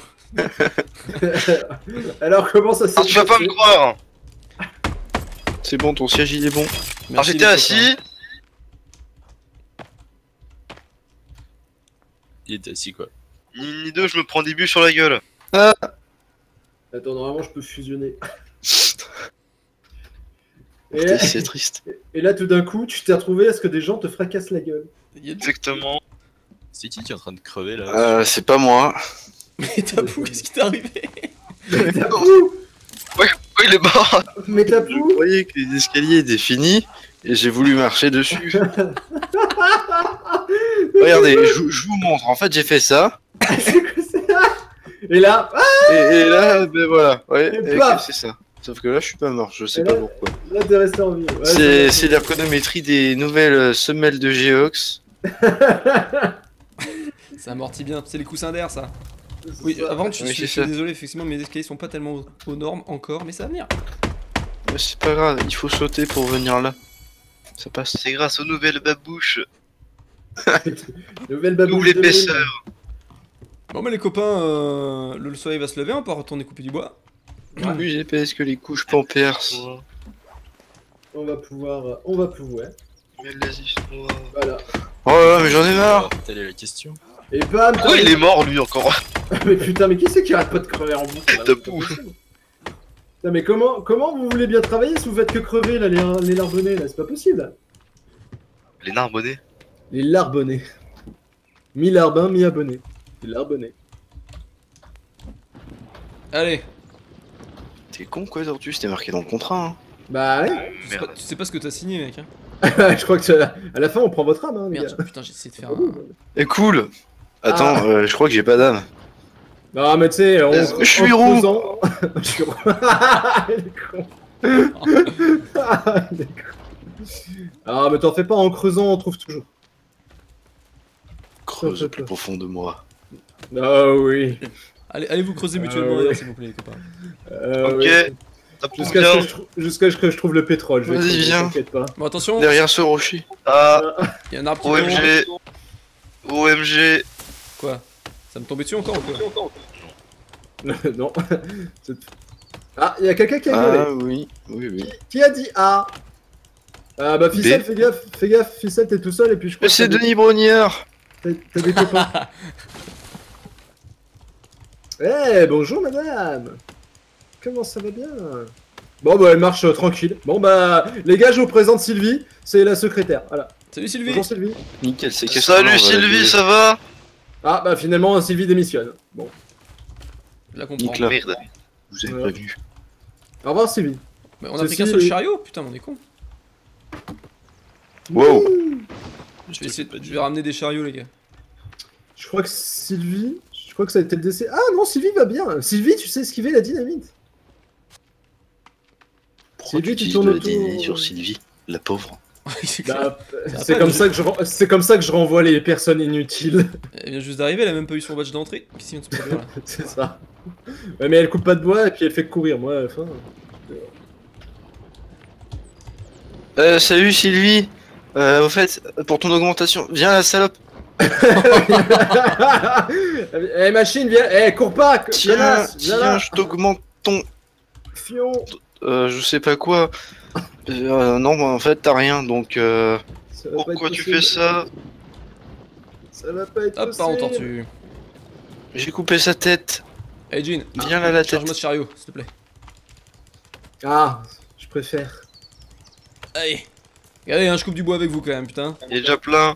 [SPEAKER 2] Alors comment ça s'est
[SPEAKER 5] Alors tu vas pas me croire.
[SPEAKER 3] C'est bon, ton siège il est bon.
[SPEAKER 5] Alors j'étais assis.
[SPEAKER 6] Il était assis quoi.
[SPEAKER 5] Ni ni deux, je me prends des buts sur la gueule.
[SPEAKER 2] Attends, normalement je peux fusionner. Et là,
[SPEAKER 3] Putain, C'est triste.
[SPEAKER 2] et là tout d'un coup, tu t'es retrouvé à ce que des gens te fracassent la gueule.
[SPEAKER 5] Exactement.
[SPEAKER 6] C'est qui qui est en train de crever là?
[SPEAKER 3] Euh, c'est pas moi.
[SPEAKER 1] Mais Tapou, qu'est-ce qui t'est arrivé?
[SPEAKER 2] Mais Tapou.
[SPEAKER 5] Oh, il est mort.
[SPEAKER 2] Mais
[SPEAKER 3] Je
[SPEAKER 2] Tapou.
[SPEAKER 3] croyais que les escaliers étaient finis et j'ai voulu marcher dessus. Regardez, je, je vous montre. En fait, j'ai fait ça.
[SPEAKER 2] C'est quoi ça? Et là, ah,
[SPEAKER 3] Et, et là, ben voilà. Ouais,
[SPEAKER 2] Et
[SPEAKER 3] et
[SPEAKER 2] paf.
[SPEAKER 3] c'est ça. Sauf que là, je suis pas mort, je sais
[SPEAKER 2] Et
[SPEAKER 3] pas
[SPEAKER 2] là-
[SPEAKER 3] pourquoi.
[SPEAKER 2] Là, t'es resté en vie. Ouais,
[SPEAKER 3] C'est
[SPEAKER 2] ça
[SPEAKER 3] c'est l'ergonométrie des nouvelles euh, semelles de Geox.
[SPEAKER 2] va.
[SPEAKER 1] Ça amortit bien. C'est les coussins d'air, ça.
[SPEAKER 2] C'est
[SPEAKER 1] Oui,
[SPEAKER 2] ça.
[SPEAKER 1] avant, je,
[SPEAKER 3] Oui,
[SPEAKER 1] suis- je
[SPEAKER 3] c'est
[SPEAKER 1] suis
[SPEAKER 3] ça.
[SPEAKER 1] désolé, effectivement, mes escaliers sont pas tellement aux normes encore, mais ça va venir.
[SPEAKER 3] Mais c'est pas grave, il faut sauter pour venir là. Ça passe.
[SPEAKER 5] C'est grâce aux nouvelles babouches.
[SPEAKER 2] Nouvelle babouche
[SPEAKER 5] Double
[SPEAKER 2] de mille.
[SPEAKER 5] épaisseur.
[SPEAKER 1] Bon, mais les copains, euh, le, le soleil va se lever, on peut retourner couper du bois.
[SPEAKER 2] Ouais.
[SPEAKER 3] Plus épaisse que les couches pampers.
[SPEAKER 2] On va pouvoir. On va pouvoir.
[SPEAKER 5] Mais vas-y, moi.
[SPEAKER 2] Voilà.
[SPEAKER 3] Oh là là, mais j'en ai marre.
[SPEAKER 6] Telle est la question.
[SPEAKER 2] Et bam,
[SPEAKER 5] Pourquoi il est mort lui encore?
[SPEAKER 2] Mais putain, mais qui c'est qui arrête pas de crever en boucle là
[SPEAKER 5] De
[SPEAKER 2] C'est pas
[SPEAKER 5] ouf.
[SPEAKER 2] possible. Putain, mais comment, comment vous voulez bien travailler si vous faites que crever là, les, les larbonnets là? C'est pas possible là.
[SPEAKER 5] Les narbonnés.
[SPEAKER 2] Les larbonnets. Mi-larbin, mi-abonné. Les larbonnets.
[SPEAKER 1] Allez,
[SPEAKER 3] T'es con quoi, Tortue, c'était marqué dans le contrat. Hein.
[SPEAKER 2] Bah ouais.
[SPEAKER 1] tu sais, pas,
[SPEAKER 5] Merde.
[SPEAKER 1] tu sais pas ce que t'as signé, mec. Hein.
[SPEAKER 2] Je crois que ça- à la fin on prend votre âme, hein, les
[SPEAKER 1] Merde,
[SPEAKER 2] gars.
[SPEAKER 1] putain, j'ai essayé de faire
[SPEAKER 2] Ah
[SPEAKER 1] un.
[SPEAKER 2] bon,
[SPEAKER 3] Et cool. Attends,
[SPEAKER 2] Ah.
[SPEAKER 3] euh, je crois que j'ai pas d'âme.
[SPEAKER 2] Non, mais tu sais, on.
[SPEAKER 3] Je suis
[SPEAKER 2] en
[SPEAKER 3] roux.
[SPEAKER 2] creusant- Je suis roux. Il est con. Ah, il est con. Ah, mais t'en fais pas, en creusant on trouve toujours.
[SPEAKER 3] Creuse au plus profond de moi.
[SPEAKER 2] Ah oui.
[SPEAKER 1] Allez, allez vous creuser
[SPEAKER 2] Ah,
[SPEAKER 1] mutuellement,
[SPEAKER 2] ouais.
[SPEAKER 1] d'ailleurs, s'il vous plaît, les copains.
[SPEAKER 2] Euh,
[SPEAKER 5] Ok.
[SPEAKER 2] oui.
[SPEAKER 5] Ça prouve
[SPEAKER 2] Jusqu'à
[SPEAKER 5] bien.
[SPEAKER 2] ce, que je trou- jusqu'à ce que je trouve le pétrole, je vais
[SPEAKER 3] Vas-y,
[SPEAKER 2] creuser,
[SPEAKER 3] viens.
[SPEAKER 2] t'inquiète pas.
[SPEAKER 1] Bon, attention,
[SPEAKER 3] Derrière ce rocher.
[SPEAKER 5] Ah,
[SPEAKER 1] il y a un arbre qui
[SPEAKER 5] O M
[SPEAKER 1] tombe.
[SPEAKER 5] G. O M G.
[SPEAKER 1] Quoi? Ça me tombait dessus encore ou quoi?
[SPEAKER 2] Non. C'est- Ah, il y a quelqu'un qui a gueulé.
[SPEAKER 3] Ah oui, oui, oui.
[SPEAKER 2] Qui a dit A? Ah bah Ficelle,
[SPEAKER 3] B.
[SPEAKER 2] fais gaffe, fais gaffe, Ficelle, t'es tout seul et puis je crois
[SPEAKER 3] Mais
[SPEAKER 2] que
[SPEAKER 3] c'est
[SPEAKER 2] t'as des-
[SPEAKER 3] Denis Brognard.
[SPEAKER 2] t'as t'as des copains. Eh, bonjour madame. Comment ça va bien? Bon bah elle marche euh, tranquille. Bon bah les gars, je vous présente Sylvie, c'est la secrétaire. Voilà.
[SPEAKER 1] Salut Sylvie!
[SPEAKER 2] Bonjour Sylvie.
[SPEAKER 3] Nickel, c'est qu'est-ce
[SPEAKER 5] Salut
[SPEAKER 3] qu'on va
[SPEAKER 5] Sylvie,
[SPEAKER 3] la
[SPEAKER 5] ça va?
[SPEAKER 2] Ah bah finalement Sylvie démissionne. Bon.
[SPEAKER 1] Je la comprends.
[SPEAKER 3] Nicolas.
[SPEAKER 5] Merde.
[SPEAKER 3] Vous avez
[SPEAKER 2] Ouais.
[SPEAKER 3] prévenu.
[SPEAKER 2] Au revoir Sylvie.
[SPEAKER 1] Mais on a pris
[SPEAKER 2] Ceci
[SPEAKER 1] qu'un seul
[SPEAKER 2] est-
[SPEAKER 1] chariot? Putain, mais on est con.
[SPEAKER 3] Wow.
[SPEAKER 1] Je vais essayer de... Je vais ramener des chariots, les gars.
[SPEAKER 2] Je crois que Sylvie, je crois que ça a été le décès. Ah non, Sylvie va bien. Sylvie, tu sais esquiver la dynamite.
[SPEAKER 3] Pourquoi
[SPEAKER 2] Sylvie,
[SPEAKER 3] tu
[SPEAKER 2] tu
[SPEAKER 3] utilises
[SPEAKER 2] tournes
[SPEAKER 3] de la
[SPEAKER 2] autour.
[SPEAKER 3] dynamite sur Sylvie, la pauvre?
[SPEAKER 1] C'est clair.
[SPEAKER 2] Bah,
[SPEAKER 1] Ça va
[SPEAKER 2] c'est
[SPEAKER 1] pas,
[SPEAKER 2] comme
[SPEAKER 1] je-
[SPEAKER 2] ça que je ren- c'est comme ça que je renvoie les personnes inutiles.
[SPEAKER 1] Elle vient juste d'arriver, elle a même pas eu son badge d'entrée. Qu'est-ce qui vient de se produire là?
[SPEAKER 2] C'est ça. Ouais, mais elle coupe pas de bois et puis elle fait courir. Moi, à la fin.
[SPEAKER 3] Euh, salut Sylvie. Euh, au fait, pour ton augmentation, viens la salope.
[SPEAKER 2] Eh machine, viens. Eh, cours pas. Viens
[SPEAKER 3] Tiens,
[SPEAKER 2] là. Viens
[SPEAKER 3] tiens,
[SPEAKER 2] là.
[SPEAKER 3] je t'augmente ton,
[SPEAKER 2] Fion.
[SPEAKER 3] euh, je sais pas quoi. Euh, non, bah, en fait, t'as rien, donc euh...
[SPEAKER 2] Ça va pas
[SPEAKER 5] Pourquoi
[SPEAKER 2] être
[SPEAKER 5] tu
[SPEAKER 2] possible.
[SPEAKER 5] fais ça?
[SPEAKER 2] Ça va pas être
[SPEAKER 1] Hop, pas en
[SPEAKER 2] possible.
[SPEAKER 1] tortue.
[SPEAKER 3] j'ai coupé sa tête.
[SPEAKER 1] Hey Jean,
[SPEAKER 3] Viens là la tête.
[SPEAKER 1] charge-moi ce chariot, s'il te plaît.
[SPEAKER 2] Ah, je préfère.
[SPEAKER 1] Allez. Regardez, hein, je coupe du bois avec vous quand même, putain.
[SPEAKER 5] Il est déjà plein.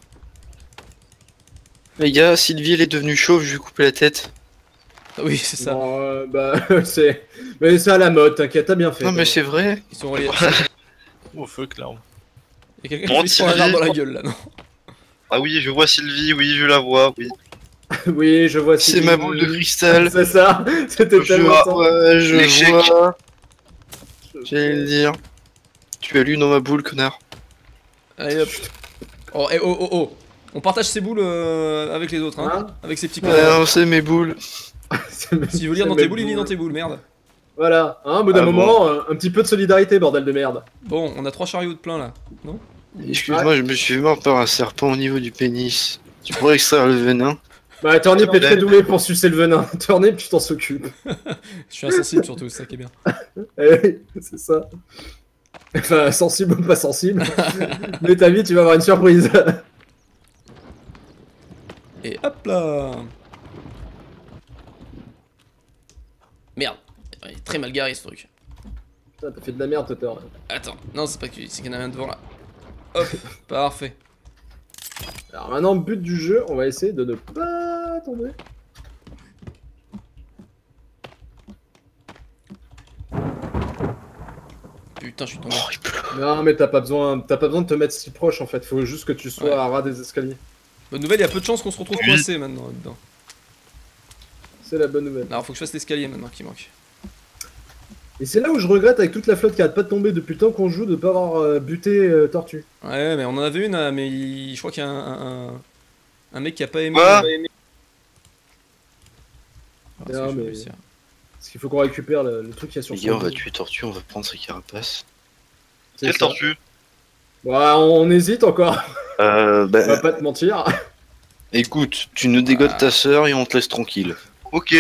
[SPEAKER 3] Les gars, Sylvie, elle est devenue chauve, je lui ai coupé la tête.
[SPEAKER 1] Ah oui, c'est ça.
[SPEAKER 2] Bon, euh, bah, c'est. Mais c'est à la mode, t'inquiète, t'as bien fait.
[SPEAKER 3] Non, mais c'est vrai.
[SPEAKER 1] Ils sont reliés.
[SPEAKER 6] Oh fuck là.
[SPEAKER 1] Il y a quelqu'un
[SPEAKER 5] Bon,
[SPEAKER 1] qui se prend un
[SPEAKER 5] Sylvie.
[SPEAKER 1] arbre dans la gueule là, non?
[SPEAKER 5] Ah oui, je vois Sylvie, oui, je la vois, oui.
[SPEAKER 2] Oui, je vois.
[SPEAKER 3] C'est
[SPEAKER 2] Sylvie.
[SPEAKER 3] ma boule de cristal.
[SPEAKER 2] C'est ça. C'était
[SPEAKER 3] Je
[SPEAKER 2] tellement
[SPEAKER 3] vois,
[SPEAKER 2] ça.
[SPEAKER 3] ouais, je
[SPEAKER 5] L'échec.
[SPEAKER 3] vois. J'allais le dire. Tu as lu dans ma boule, connard.
[SPEAKER 1] Allez hop. Oh, eh, oh, oh, oh. On partage ses boules euh, avec les autres, hein.
[SPEAKER 2] Hein
[SPEAKER 1] Avec ses petits
[SPEAKER 3] Ouais,
[SPEAKER 1] connards.
[SPEAKER 3] non, c'est mes boules.
[SPEAKER 1] S'il veut lire dans tes boules, il lit dans tes boules, merde.
[SPEAKER 2] Voilà, hein, au bout d'un
[SPEAKER 3] Ah bon.
[SPEAKER 2] moment, euh, un petit peu de solidarité, bordel de merde.
[SPEAKER 1] Bon, on a trois chariots de plein là.
[SPEAKER 3] Excuse-moi, je me suis mort par un serpent au niveau du pénis. Tu pourrais extraire le venin?
[SPEAKER 2] Bah, Turnip est très doué pour sucer le venin. Turnip, tu t'en s'occupes.
[SPEAKER 1] Je suis insensible surtout, c'est ça qui est bien.
[SPEAKER 2] Eh oui, c'est ça. Enfin, sensible ou pas sensible. Mais ta vie, tu vas avoir une surprise.
[SPEAKER 1] Et hop là. Merde. Il est très mal garé ce truc.
[SPEAKER 2] Putain, t'as fait de la merde, Totter.
[SPEAKER 1] Attends, non, c'est pas que c'est qu'il y en a un devant là. Hop, parfait.
[SPEAKER 2] Alors maintenant, but du jeu, on va essayer de ne pas tomber.
[SPEAKER 1] Putain, je suis tombé.
[SPEAKER 3] Oh, il pleut.
[SPEAKER 2] Non, mais t'as pas besoin, t'as pas besoin de te mettre si proche en fait. Faut juste que tu sois
[SPEAKER 1] Ouais.
[SPEAKER 2] à ras des escaliers.
[SPEAKER 1] Bonne nouvelle, il y a peu de chances qu'on se retrouve coincé maintenant là-dedans.
[SPEAKER 2] C'est la bonne nouvelle.
[SPEAKER 1] Alors, faut que je fasse l'escalier maintenant qui manque.
[SPEAKER 2] Et c'est là où je regrette avec toute la flotte qui arrête pas de tomber depuis le temps qu'on joue de pas avoir euh, buté euh, Tortue.
[SPEAKER 1] Ouais, mais on en avait une, hein, mais il- je crois qu'il y a un, un, un- un mec qui a pas aimé.
[SPEAKER 5] Quoi
[SPEAKER 1] Alors, est-ce que
[SPEAKER 2] Non,
[SPEAKER 1] je vais
[SPEAKER 2] mais-
[SPEAKER 1] réussir
[SPEAKER 2] Parce qu'il faut qu'on récupère le, le truc qu'il y a sur
[SPEAKER 3] Les gars, on
[SPEAKER 2] son
[SPEAKER 3] va
[SPEAKER 2] dos.
[SPEAKER 3] tuer Tortue, on va prendre sa carapace.
[SPEAKER 2] C'est
[SPEAKER 5] Quelle
[SPEAKER 2] ça.
[SPEAKER 5] tortue?
[SPEAKER 2] Ouais, on hésite encore,
[SPEAKER 3] Euh,
[SPEAKER 2] on va
[SPEAKER 3] bah,
[SPEAKER 2] pas te mentir.
[SPEAKER 3] écoute, tu nous dégotes ta sœur et on te laisse tranquille.
[SPEAKER 5] Ok.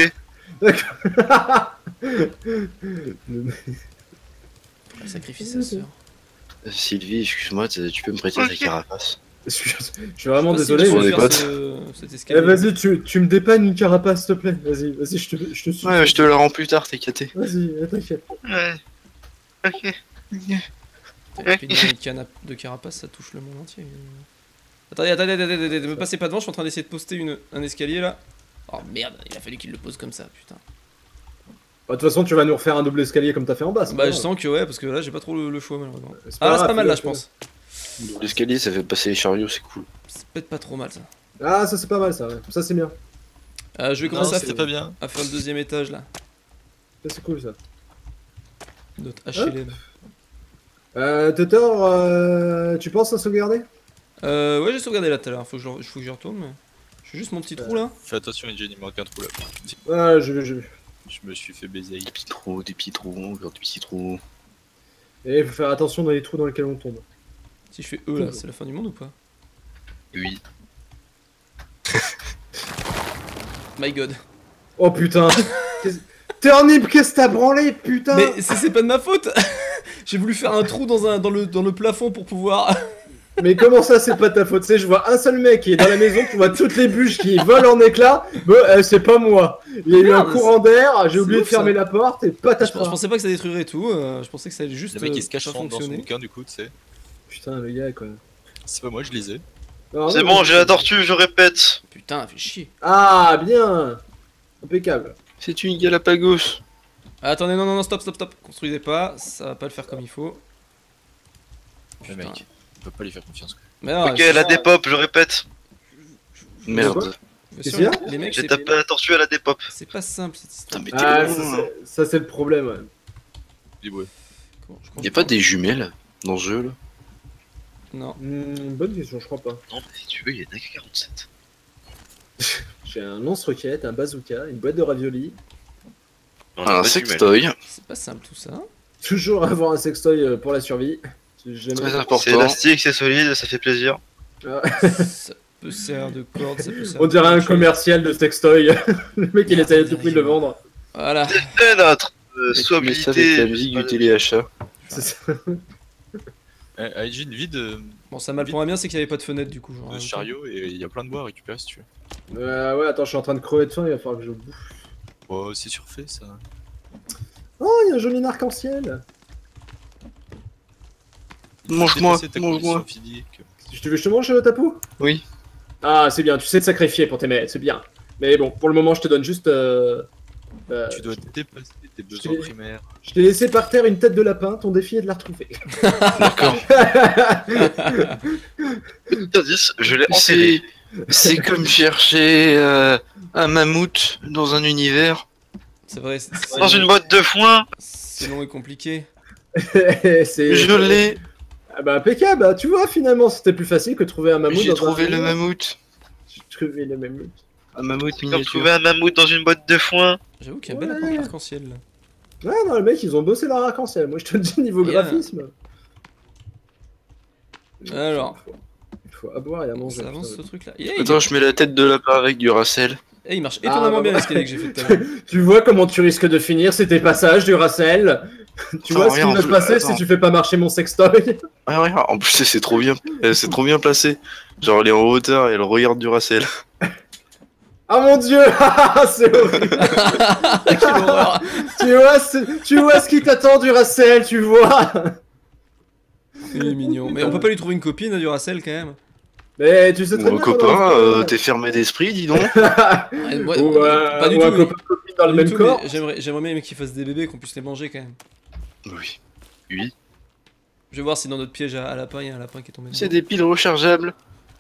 [SPEAKER 1] Elle sacrifie sa sœur.
[SPEAKER 3] Euh, Sylvie, excuse-moi, t- tu peux me prêter ta
[SPEAKER 5] Ok.
[SPEAKER 3] carapace?
[SPEAKER 2] Je suis je suis vraiment
[SPEAKER 1] Je sais pas
[SPEAKER 2] désolé.
[SPEAKER 1] si
[SPEAKER 3] on
[SPEAKER 1] tu
[SPEAKER 3] est
[SPEAKER 1] veux
[SPEAKER 3] potes.
[SPEAKER 1] faire ce- cet
[SPEAKER 2] Eh,
[SPEAKER 1] escalier.
[SPEAKER 2] vas-y, tu, tu me dépannes une carapace, s'il te plaît. Vas-y, vas-y, je te, je te suis.
[SPEAKER 3] Ouais, je te la rends plus tard, t'es caté.
[SPEAKER 2] Vas-y, t'inquiète.
[SPEAKER 5] Ouais. Ok.
[SPEAKER 1] Rapidement, une canne à- de carapace, ça touche le monde entier. Attendez, attendez, attendez, attendez, attendez, me passez pas devant, je suis en train d'essayer de poster une, un escalier là. Oh merde, il a fallu qu'il le pose comme ça, putain.
[SPEAKER 2] Bah, de toute façon, tu vas nous refaire un double escalier comme t'as fait en bas. c'est
[SPEAKER 1] Bah
[SPEAKER 2] pas
[SPEAKER 1] je
[SPEAKER 2] grave.
[SPEAKER 1] sens que ouais, parce que là j'ai pas trop le, le choix malheureusement.
[SPEAKER 2] C'est
[SPEAKER 1] Ah là c'est
[SPEAKER 2] grave,
[SPEAKER 1] pas mal là je
[SPEAKER 2] fais-le,
[SPEAKER 1] pense.
[SPEAKER 3] L'escalier, ça fait passer les chariots, c'est cool.
[SPEAKER 1] C'est peut-être pas trop mal ça.
[SPEAKER 2] fais-le. Ah, ça c'est pas mal ça, ouais. Ça c'est bien.
[SPEAKER 1] Euh, je vais
[SPEAKER 6] Non,
[SPEAKER 1] commencer à,
[SPEAKER 6] c'était
[SPEAKER 1] fa-
[SPEAKER 6] pas bien.
[SPEAKER 1] à faire le deuxième étage là.
[SPEAKER 2] Ça c'est cool ça.
[SPEAKER 1] Notre H L M.
[SPEAKER 2] Euh, Tutor, euh, tu penses à sauvegarder?
[SPEAKER 1] Euh, ouais j'ai sauvegardé là tout à l'heure, faut que je, le- faut que j'y retourne mais... Je fais juste mon petit trou là.
[SPEAKER 6] Fais attention, Edgen, il manque un trou là.
[SPEAKER 2] Ouais, j'ai vu, j'ai vu.
[SPEAKER 6] Je me suis fait baiser.
[SPEAKER 3] Des petits trous, des petits trous, encore des petits trous.
[SPEAKER 2] Et il faut faire attention dans les trous dans lesquels on tombe.
[SPEAKER 1] Si je fais E là, c'est la fin du monde ou pas?
[SPEAKER 3] Oui.
[SPEAKER 1] My god.
[SPEAKER 2] Oh putain. Qu'est-ce- Turnip, qu'est-ce que t'as branlé, putain?
[SPEAKER 1] Mais c'est c'est pas de ma faute. J'ai voulu faire un trou dans, un, dans, le, dans le plafond pour pouvoir...
[SPEAKER 2] Mais comment ça, c'est pas ta faute? Tu sais, je vois un seul mec qui est dans la maison, tu vois toutes les bûches qui volent en éclats. Bah, euh, c'est pas moi. Il y a eu un
[SPEAKER 1] Merde,
[SPEAKER 2] courant d'air, j'ai
[SPEAKER 1] c'est
[SPEAKER 2] oublié de
[SPEAKER 1] ouf,
[SPEAKER 2] fermer
[SPEAKER 1] ça.
[SPEAKER 2] la porte et
[SPEAKER 1] Je,
[SPEAKER 2] patatras.
[SPEAKER 1] je pensais pas que ça détruirait tout, euh, je pensais que ça allait juste
[SPEAKER 6] Le mec
[SPEAKER 1] euh,
[SPEAKER 6] il se cache
[SPEAKER 1] pas
[SPEAKER 6] dans, dans son
[SPEAKER 1] fonctionner.
[SPEAKER 6] bouquin du coup, tu sais.
[SPEAKER 2] Putain, le gars, quoi.
[SPEAKER 6] C'est pas moi, je lisais.
[SPEAKER 2] Non,
[SPEAKER 5] C'est
[SPEAKER 2] non,
[SPEAKER 5] bon,
[SPEAKER 2] mais-
[SPEAKER 5] j'ai la tortue, je répète.
[SPEAKER 1] Putain, fait chier.
[SPEAKER 2] Ah, bien. Impeccable.
[SPEAKER 3] C'est une Galapagos.
[SPEAKER 1] Ah, attendez, non, non, non, stop, stop, stop. Construisez pas, ça va pas le faire comme il faut.
[SPEAKER 6] Le
[SPEAKER 1] Putain.
[SPEAKER 6] mec, on peut pas lui faire confiance. Quoi.
[SPEAKER 1] Mais non,
[SPEAKER 5] Ok,
[SPEAKER 1] c'est
[SPEAKER 5] la
[SPEAKER 1] ça,
[SPEAKER 5] dépop, je répète.
[SPEAKER 3] Merde.
[SPEAKER 1] bien sûr,
[SPEAKER 2] Qu'est-ce qu'il y a
[SPEAKER 1] les mecs,
[SPEAKER 5] J'ai
[SPEAKER 1] c'est
[SPEAKER 5] tapé la tortue à la dépop.
[SPEAKER 1] c'est pas simple cette histoire.
[SPEAKER 3] Putain, mais t'es
[SPEAKER 2] Ah,
[SPEAKER 3] bon,
[SPEAKER 2] ça,
[SPEAKER 3] hein.
[SPEAKER 2] c'est- ça, c'est le problème, ouais.
[SPEAKER 6] Dis ouais.
[SPEAKER 1] Comment- je
[SPEAKER 3] Y'a
[SPEAKER 1] comprends
[SPEAKER 3] pas des jumelles dans ce jeu là?
[SPEAKER 1] Non.
[SPEAKER 2] Hmm, bonne question, je crois pas.
[SPEAKER 5] Non, mais si tu veux, il y en a que quarante-sept.
[SPEAKER 2] J'ai un lance-roquette, un bazooka, une boîte de raviolis.
[SPEAKER 5] Non,
[SPEAKER 3] Un
[SPEAKER 5] pas de jumelles.
[SPEAKER 3] sextoy,
[SPEAKER 1] C'est pas simple tout ça.
[SPEAKER 2] Toujours avoir un sextoy euh, pour la survie. Si jamais-
[SPEAKER 3] très
[SPEAKER 5] C'est
[SPEAKER 3] important.
[SPEAKER 5] élastique, c'est solide, ça fait plaisir.
[SPEAKER 1] Ça peut servir de corde, ça peut servir
[SPEAKER 2] On dirait
[SPEAKER 1] de
[SPEAKER 2] un
[SPEAKER 1] quelque chose.
[SPEAKER 2] commercial de sextoy. Le mec il essaie à tout prix de le vendre.
[SPEAKER 1] Voilà.
[SPEAKER 5] Et notre euh,
[SPEAKER 3] Et tu mets ça avec la
[SPEAKER 5] soabilité.
[SPEAKER 3] musique du téléachat.
[SPEAKER 2] C'est ça.
[SPEAKER 6] Eh, ah, Edgen, vide euh,
[SPEAKER 1] Bon, ça mal pour un bien, c'est qu'il y avait pas de fenêtre du coup. Genre,
[SPEAKER 6] le chariot et il y a plein de bois à récupérer si tu veux.
[SPEAKER 2] Euh, ouais, attends, je suis en train de crever de faim, il va falloir que je bouffe.
[SPEAKER 6] Oh, c'est surfait ça.
[SPEAKER 2] Oh, il y a un joli arc-en-ciel.
[SPEAKER 3] Mange-moi,
[SPEAKER 6] Dépasser ta
[SPEAKER 3] mange-moi.
[SPEAKER 6] condition physique.
[SPEAKER 2] Tu veux que je te mange, euh, Tapou?
[SPEAKER 3] Oui.
[SPEAKER 2] Ah, c'est bien, tu sais te sacrifier pour t'aimer, c'est bien. Mais bon, pour le moment, je te donne juste. Euh... euh,
[SPEAKER 6] Tu dois dépasser tes besoins
[SPEAKER 2] je-
[SPEAKER 6] primaires.
[SPEAKER 2] Je t'ai laissé par terre une tête de lapin, ton défi est de la retrouver.
[SPEAKER 3] D'accord.
[SPEAKER 5] Petit indice, je l'ai enterré.
[SPEAKER 3] C'est c'est comme chercher euh, un mammouth dans un univers.
[SPEAKER 1] C'est vrai, c'est- c'est
[SPEAKER 5] Dans une boîte de foin.
[SPEAKER 1] c'est long et compliqué.
[SPEAKER 2] c'est.
[SPEAKER 3] Je l'ai.
[SPEAKER 2] Ah bah impeccable, hein, tu vois, finalement, c'était plus facile que de trouver un mammouth.
[SPEAKER 3] J'ai
[SPEAKER 2] dans
[SPEAKER 3] trouvé
[SPEAKER 2] un...
[SPEAKER 3] le mammouth.
[SPEAKER 2] J'ai trouvé le mammouth.
[SPEAKER 3] Un mammouth
[SPEAKER 5] Comme
[SPEAKER 3] miniature.
[SPEAKER 5] trouver un mammouth dans une boîte de foin.
[SPEAKER 1] J'avoue qu'il y a un bel
[SPEAKER 2] Ouais.
[SPEAKER 1] apport arc-en-ciel là.
[SPEAKER 2] Ouais, non, les mecs, ils ont bossé leur arc-en-ciel. Moi, je te le dis, niveau
[SPEAKER 1] Yeah.
[SPEAKER 2] graphisme.
[SPEAKER 1] Alors.
[SPEAKER 2] Il faut, il faut à boire et à manger.
[SPEAKER 1] Ça avance ce
[SPEAKER 2] putain.
[SPEAKER 1] truc là. Yeah, il...
[SPEAKER 3] Attends, je mets la tête de lapin avec du racel.
[SPEAKER 1] Eh, il marche
[SPEAKER 2] Ah,
[SPEAKER 1] étonnamment
[SPEAKER 2] bah,
[SPEAKER 1] bien
[SPEAKER 2] bah.
[SPEAKER 1] l'escalier que j'ai fait tout à l'heure.
[SPEAKER 2] Tu vois comment tu risques de finir ces tes passages du Racel. Tu
[SPEAKER 3] Enfin,
[SPEAKER 2] vois ce qui
[SPEAKER 3] regarde,
[SPEAKER 2] va se passer
[SPEAKER 3] attends.
[SPEAKER 2] si tu fais pas marcher mon sextoy.
[SPEAKER 3] Ah ouais, en plus c'est trop bien, euh, c'est trop bien placé. Genre elle est en hauteur et elle regarde du racel.
[SPEAKER 2] Ah mon dieu, c'est horrible.
[SPEAKER 1] Quelle horreur.
[SPEAKER 2] tu, vois ce... tu vois ce qui t'attend du Racel, tu vois.
[SPEAKER 1] Il est mignon. Mais on peut pas lui trouver une copine du Racel quand même.
[SPEAKER 2] Mais tu sais très
[SPEAKER 3] Mon
[SPEAKER 2] bien.
[SPEAKER 3] copain,
[SPEAKER 2] comment-
[SPEAKER 3] euh, t'es fermé d'esprit, dis donc.
[SPEAKER 1] Ouais, moi-
[SPEAKER 2] ou, euh,
[SPEAKER 1] pas du
[SPEAKER 2] ou un
[SPEAKER 1] tout.
[SPEAKER 2] copain copine dans
[SPEAKER 1] pas
[SPEAKER 2] le
[SPEAKER 1] du
[SPEAKER 2] même
[SPEAKER 1] tout,
[SPEAKER 2] corps.
[SPEAKER 1] mais J'aimerais j'aimerais bien qu'ils fassent des bébés, qu'on puisse les manger quand même.
[SPEAKER 3] Oui. Oui.
[SPEAKER 1] Je vais voir si dans notre piège à, à lapin, il y a un lapin qui est tombé
[SPEAKER 3] C'est
[SPEAKER 1] dedans.
[SPEAKER 3] des piles rechargeables.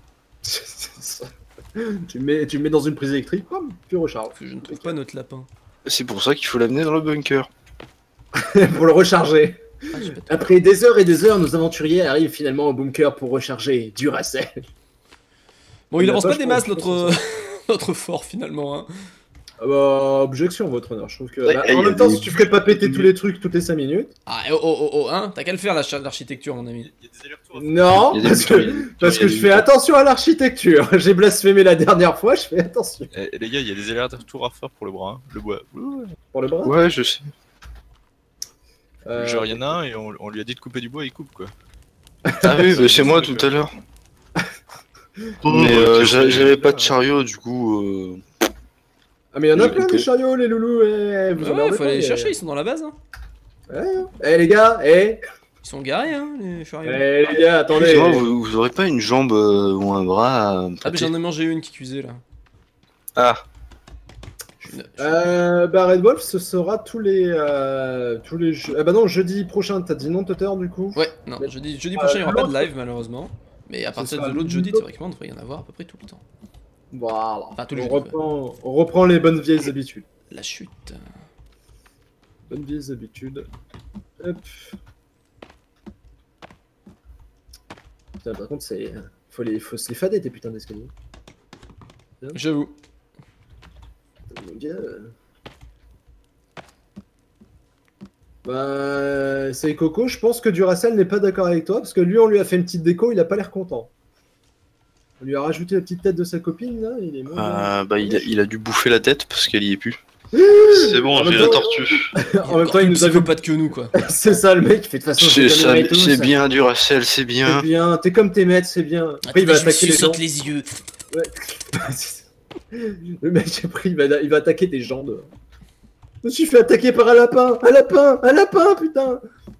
[SPEAKER 2] tu, le mets, tu le mets dans une prise électrique, hop, tu recharges.
[SPEAKER 1] Parce que je ne trouve pas notre lapin.
[SPEAKER 3] C'est pour ça qu'il faut l'amener dans le bunker.
[SPEAKER 2] pour le recharger.
[SPEAKER 1] Ah, j'ai pas de-
[SPEAKER 2] Après des heures et des heures, nos aventuriers arrivent finalement au bunker pour recharger Duracell.
[SPEAKER 1] Bon, il
[SPEAKER 2] Il a
[SPEAKER 1] avance
[SPEAKER 2] pas,
[SPEAKER 1] pas
[SPEAKER 2] je
[SPEAKER 1] des
[SPEAKER 2] pense,
[SPEAKER 1] masses
[SPEAKER 2] je pense
[SPEAKER 1] notre notre fort finalement. Hein.
[SPEAKER 2] Ah bah, objection, votre honneur. Je trouve que.
[SPEAKER 5] Ouais,
[SPEAKER 2] bah,
[SPEAKER 5] il y
[SPEAKER 2] en
[SPEAKER 5] a
[SPEAKER 2] même temps,
[SPEAKER 5] des-
[SPEAKER 2] si tu ferais pas péter tous les trucs toutes les cinq minutes.
[SPEAKER 1] Ah, oh, oh, oh, oh, hein, t'as qu'à le faire l'arch- l'architecture, mon ami.
[SPEAKER 6] Il y a des allers-retours à faire.
[SPEAKER 2] Non,
[SPEAKER 3] Il y a des
[SPEAKER 2] parce
[SPEAKER 3] boutons, il y a
[SPEAKER 2] que,
[SPEAKER 3] des-
[SPEAKER 2] parce
[SPEAKER 3] il y
[SPEAKER 2] que
[SPEAKER 3] a
[SPEAKER 2] je
[SPEAKER 3] des
[SPEAKER 2] fais
[SPEAKER 3] boutons.
[SPEAKER 2] attention à l'architecture. J'ai blasphémé la dernière fois, je fais attention.
[SPEAKER 6] Eh, les gars, il y a des allers-retours à refaire pour le bras, hein. Le bois. Ouh.
[SPEAKER 2] Pour le bras.
[SPEAKER 3] Ouais, je sais.
[SPEAKER 2] Euh,
[SPEAKER 6] Genre, il y en a un et on, on lui a dit de couper du bois, il coupe quoi.
[SPEAKER 3] Ah oui, bah, c'est moi tout à l'heure. Mais euh, j'a- j'avais pas de chariot, du coup. Euh...
[SPEAKER 2] Ah, mais il y en a
[SPEAKER 3] Ok.
[SPEAKER 2] plein des chariots, les loulous. Eh, vous
[SPEAKER 1] Ouais,
[SPEAKER 2] emmerdez
[SPEAKER 1] faut
[SPEAKER 2] pas,
[SPEAKER 1] aller les
[SPEAKER 2] mais-
[SPEAKER 1] chercher, ils sont dans la base. Hein.
[SPEAKER 2] Ouais. Eh, les gars, eh,
[SPEAKER 1] Ils sont garés, hein, les chariots.
[SPEAKER 2] eh, les gars, attendez.
[SPEAKER 3] Excuse-moi, vous, vous aurez pas une jambe euh, ou un bras à me
[SPEAKER 1] Ah, mais
[SPEAKER 3] prêter
[SPEAKER 1] j'en ai mangé une qui cuisait là.
[SPEAKER 3] Ah,
[SPEAKER 1] Je suis une- je suis-
[SPEAKER 2] Euh, bah Red Wolf, ce sera tous les euh, tous les jeux. Ah bah non, jeudi prochain, t'as dit non, Tutter, du coup.
[SPEAKER 1] Ouais, non,
[SPEAKER 2] Mais-
[SPEAKER 1] jeudi, jeudi
[SPEAKER 2] Euh,
[SPEAKER 1] prochain, il n'y aura pas de
[SPEAKER 2] l'autre-
[SPEAKER 1] live malheureusement. Mais à
[SPEAKER 2] Ce
[SPEAKER 1] partir
[SPEAKER 2] sera
[SPEAKER 1] de l'autre
[SPEAKER 2] le-
[SPEAKER 1] jeudi, théoriquement, il devrait y en avoir à peu près tout le temps.
[SPEAKER 2] Voilà.
[SPEAKER 1] Enfin, tous les
[SPEAKER 2] on,
[SPEAKER 1] jeudis,
[SPEAKER 2] reprend, on reprend les bonnes vieilles habitudes.
[SPEAKER 1] La chute.
[SPEAKER 2] Bonnes vieilles habitudes. Hop. Putain, par contre, c'est. Faut, les... Faut se les fader, tes putains d'escaliers.
[SPEAKER 1] J'avoue.
[SPEAKER 2] Mon gars. euh. Bah. C'est Coco, je pense que Duracell n'est pas d'accord avec toi, parce que lui, on lui a fait une petite déco, il a pas l'air content. On lui a rajouté la petite tête de sa copine, là, il est moins bien.
[SPEAKER 3] euh, bah il a, il a dû bouffer la tête parce qu'elle y est plus.
[SPEAKER 5] C'est bon,
[SPEAKER 2] En
[SPEAKER 5] j'ai
[SPEAKER 2] même
[SPEAKER 5] la
[SPEAKER 2] temps-
[SPEAKER 5] tortue.
[SPEAKER 2] En même temps, il nous a vu.
[SPEAKER 1] pas de que nous, quoi.
[SPEAKER 2] C'est ça, le mec, il fait de toute façon.
[SPEAKER 3] C'est
[SPEAKER 2] j'ai
[SPEAKER 3] ça,
[SPEAKER 2] jamais et tout,
[SPEAKER 3] c'est
[SPEAKER 2] ça-
[SPEAKER 3] bien Duracell, c'est
[SPEAKER 2] C'est
[SPEAKER 3] bien.
[SPEAKER 2] bien, t'es comme tes maîtres, c'est bien. Après, il va
[SPEAKER 1] Attendez, je me
[SPEAKER 2] attaquer les gens.
[SPEAKER 1] suçote les yeux.
[SPEAKER 2] Le mec, après, il va, il va attaquer des gens dehors. Je me suis fait attaquer par un lapin, un lapin, un lapin, putain.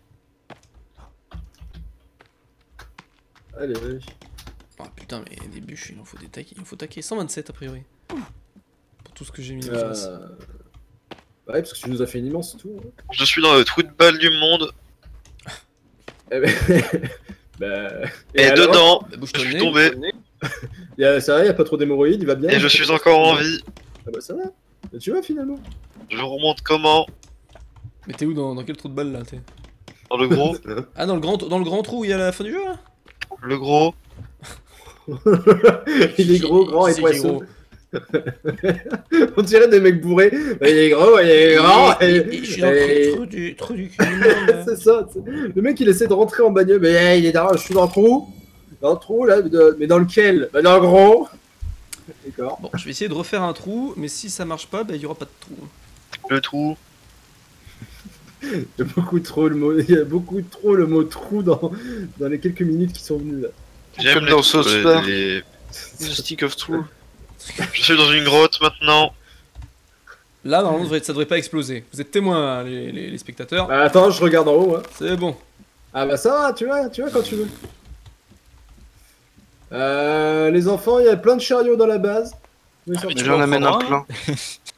[SPEAKER 2] Allez, vas-y.
[SPEAKER 1] Ah putain, mais des bûches, il en faut des taquer. Il en faut taquer. cent vingt-sept a priori. Pour tout ce que j'ai mis en
[SPEAKER 2] Euh...
[SPEAKER 1] place.
[SPEAKER 2] Ouais, parce que tu nous as fait une immense tour. hein.
[SPEAKER 5] Je suis dans le trou de balle du monde.
[SPEAKER 2] Eh ben... bah...
[SPEAKER 5] Et,
[SPEAKER 2] alors
[SPEAKER 5] dedans,
[SPEAKER 1] Bah,
[SPEAKER 5] je
[SPEAKER 1] bouge-toi le
[SPEAKER 5] suis
[SPEAKER 1] nez.
[SPEAKER 5] tombé.
[SPEAKER 2] Y a... Ça va, y a pas trop d'hémorroïdes, il va bien.
[SPEAKER 5] Et je suis encore en vie.
[SPEAKER 2] Ah bah ça va. Bah, tu vois finalement.
[SPEAKER 5] Je remonte comment?
[SPEAKER 1] Mais t'es où dans, dans quel trou de balle là t'es
[SPEAKER 5] Dans le gros.
[SPEAKER 1] Ah, dans le, grand, dans le grand trou où il y a la fin du jeu là
[SPEAKER 5] Le gros.
[SPEAKER 2] Il est gros, grand et
[SPEAKER 1] C'est qui,
[SPEAKER 2] poisseux.
[SPEAKER 1] gros
[SPEAKER 2] On dirait des mecs bourrés. Bah, il est gros, il est grand.
[SPEAKER 1] Et-
[SPEAKER 2] et-
[SPEAKER 1] et- et Je suis dans
[SPEAKER 2] et-
[SPEAKER 1] le trou du, trou du cul du monde, là.
[SPEAKER 2] C'est ça. c'est- Le mec il essaie de rentrer en bagnole. Mais hey, il est dans... je suis dans le trou. Dans le trou là. de- Mais dans lequel? Bah dans le gros. D'accord.
[SPEAKER 1] Bon, je vais essayer de refaire un trou, mais si ça marche pas, bah il y aura pas de trou.
[SPEAKER 5] Le trou.
[SPEAKER 2] Il y a beaucoup trop le mot. Il y a beaucoup trop le mot trou dans, dans les quelques minutes qui sont venues là.
[SPEAKER 5] J'aime
[SPEAKER 3] Comme
[SPEAKER 5] les-
[SPEAKER 3] dans South
[SPEAKER 5] les-
[SPEAKER 3] Park.
[SPEAKER 5] les-
[SPEAKER 3] The Stick of True.
[SPEAKER 5] Je suis dans une grotte maintenant.
[SPEAKER 1] Là, normalement, ça devrait- ça devrait pas exploser. Vous êtes témoins, hein, les, les- les spectateurs.
[SPEAKER 2] Bah, attends, je regarde en haut. Hein.
[SPEAKER 1] C'est bon.
[SPEAKER 2] Ah bah ça va, tu vois, tu vois quand tu veux. Euh, les enfants, il y a plein de chariots dans la base. Oui,
[SPEAKER 6] Ah, mais tu
[SPEAKER 3] J'en
[SPEAKER 6] vas en
[SPEAKER 3] amène un
[SPEAKER 6] prendre un
[SPEAKER 3] plein.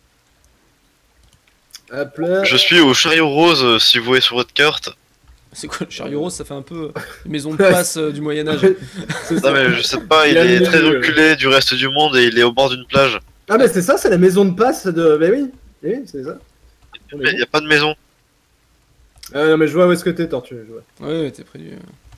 [SPEAKER 2] Hop là.
[SPEAKER 5] Je suis au chariot rose euh, si vous voyez sur votre carte.
[SPEAKER 1] C'est quoi le chariot rose? Ça fait un peu euh, maison de passe euh, du Moyen-Âge.
[SPEAKER 2] C'est ça.
[SPEAKER 5] Non mais je sais pas, il,
[SPEAKER 2] Il a
[SPEAKER 5] est
[SPEAKER 2] mis
[SPEAKER 5] très
[SPEAKER 2] le-
[SPEAKER 5] reculé du reste du monde et il est au bord d'une plage.
[SPEAKER 2] Ah mais c'est ça, c'est la maison de passe de... Bah oui, oui c'est ça. On est
[SPEAKER 5] Mais il
[SPEAKER 2] bon.
[SPEAKER 5] n'y a pas de maison.
[SPEAKER 2] Ah non mais je vois où est-ce que t'es, Tortue, je vois.
[SPEAKER 1] Ouais, ouais, t'es près du.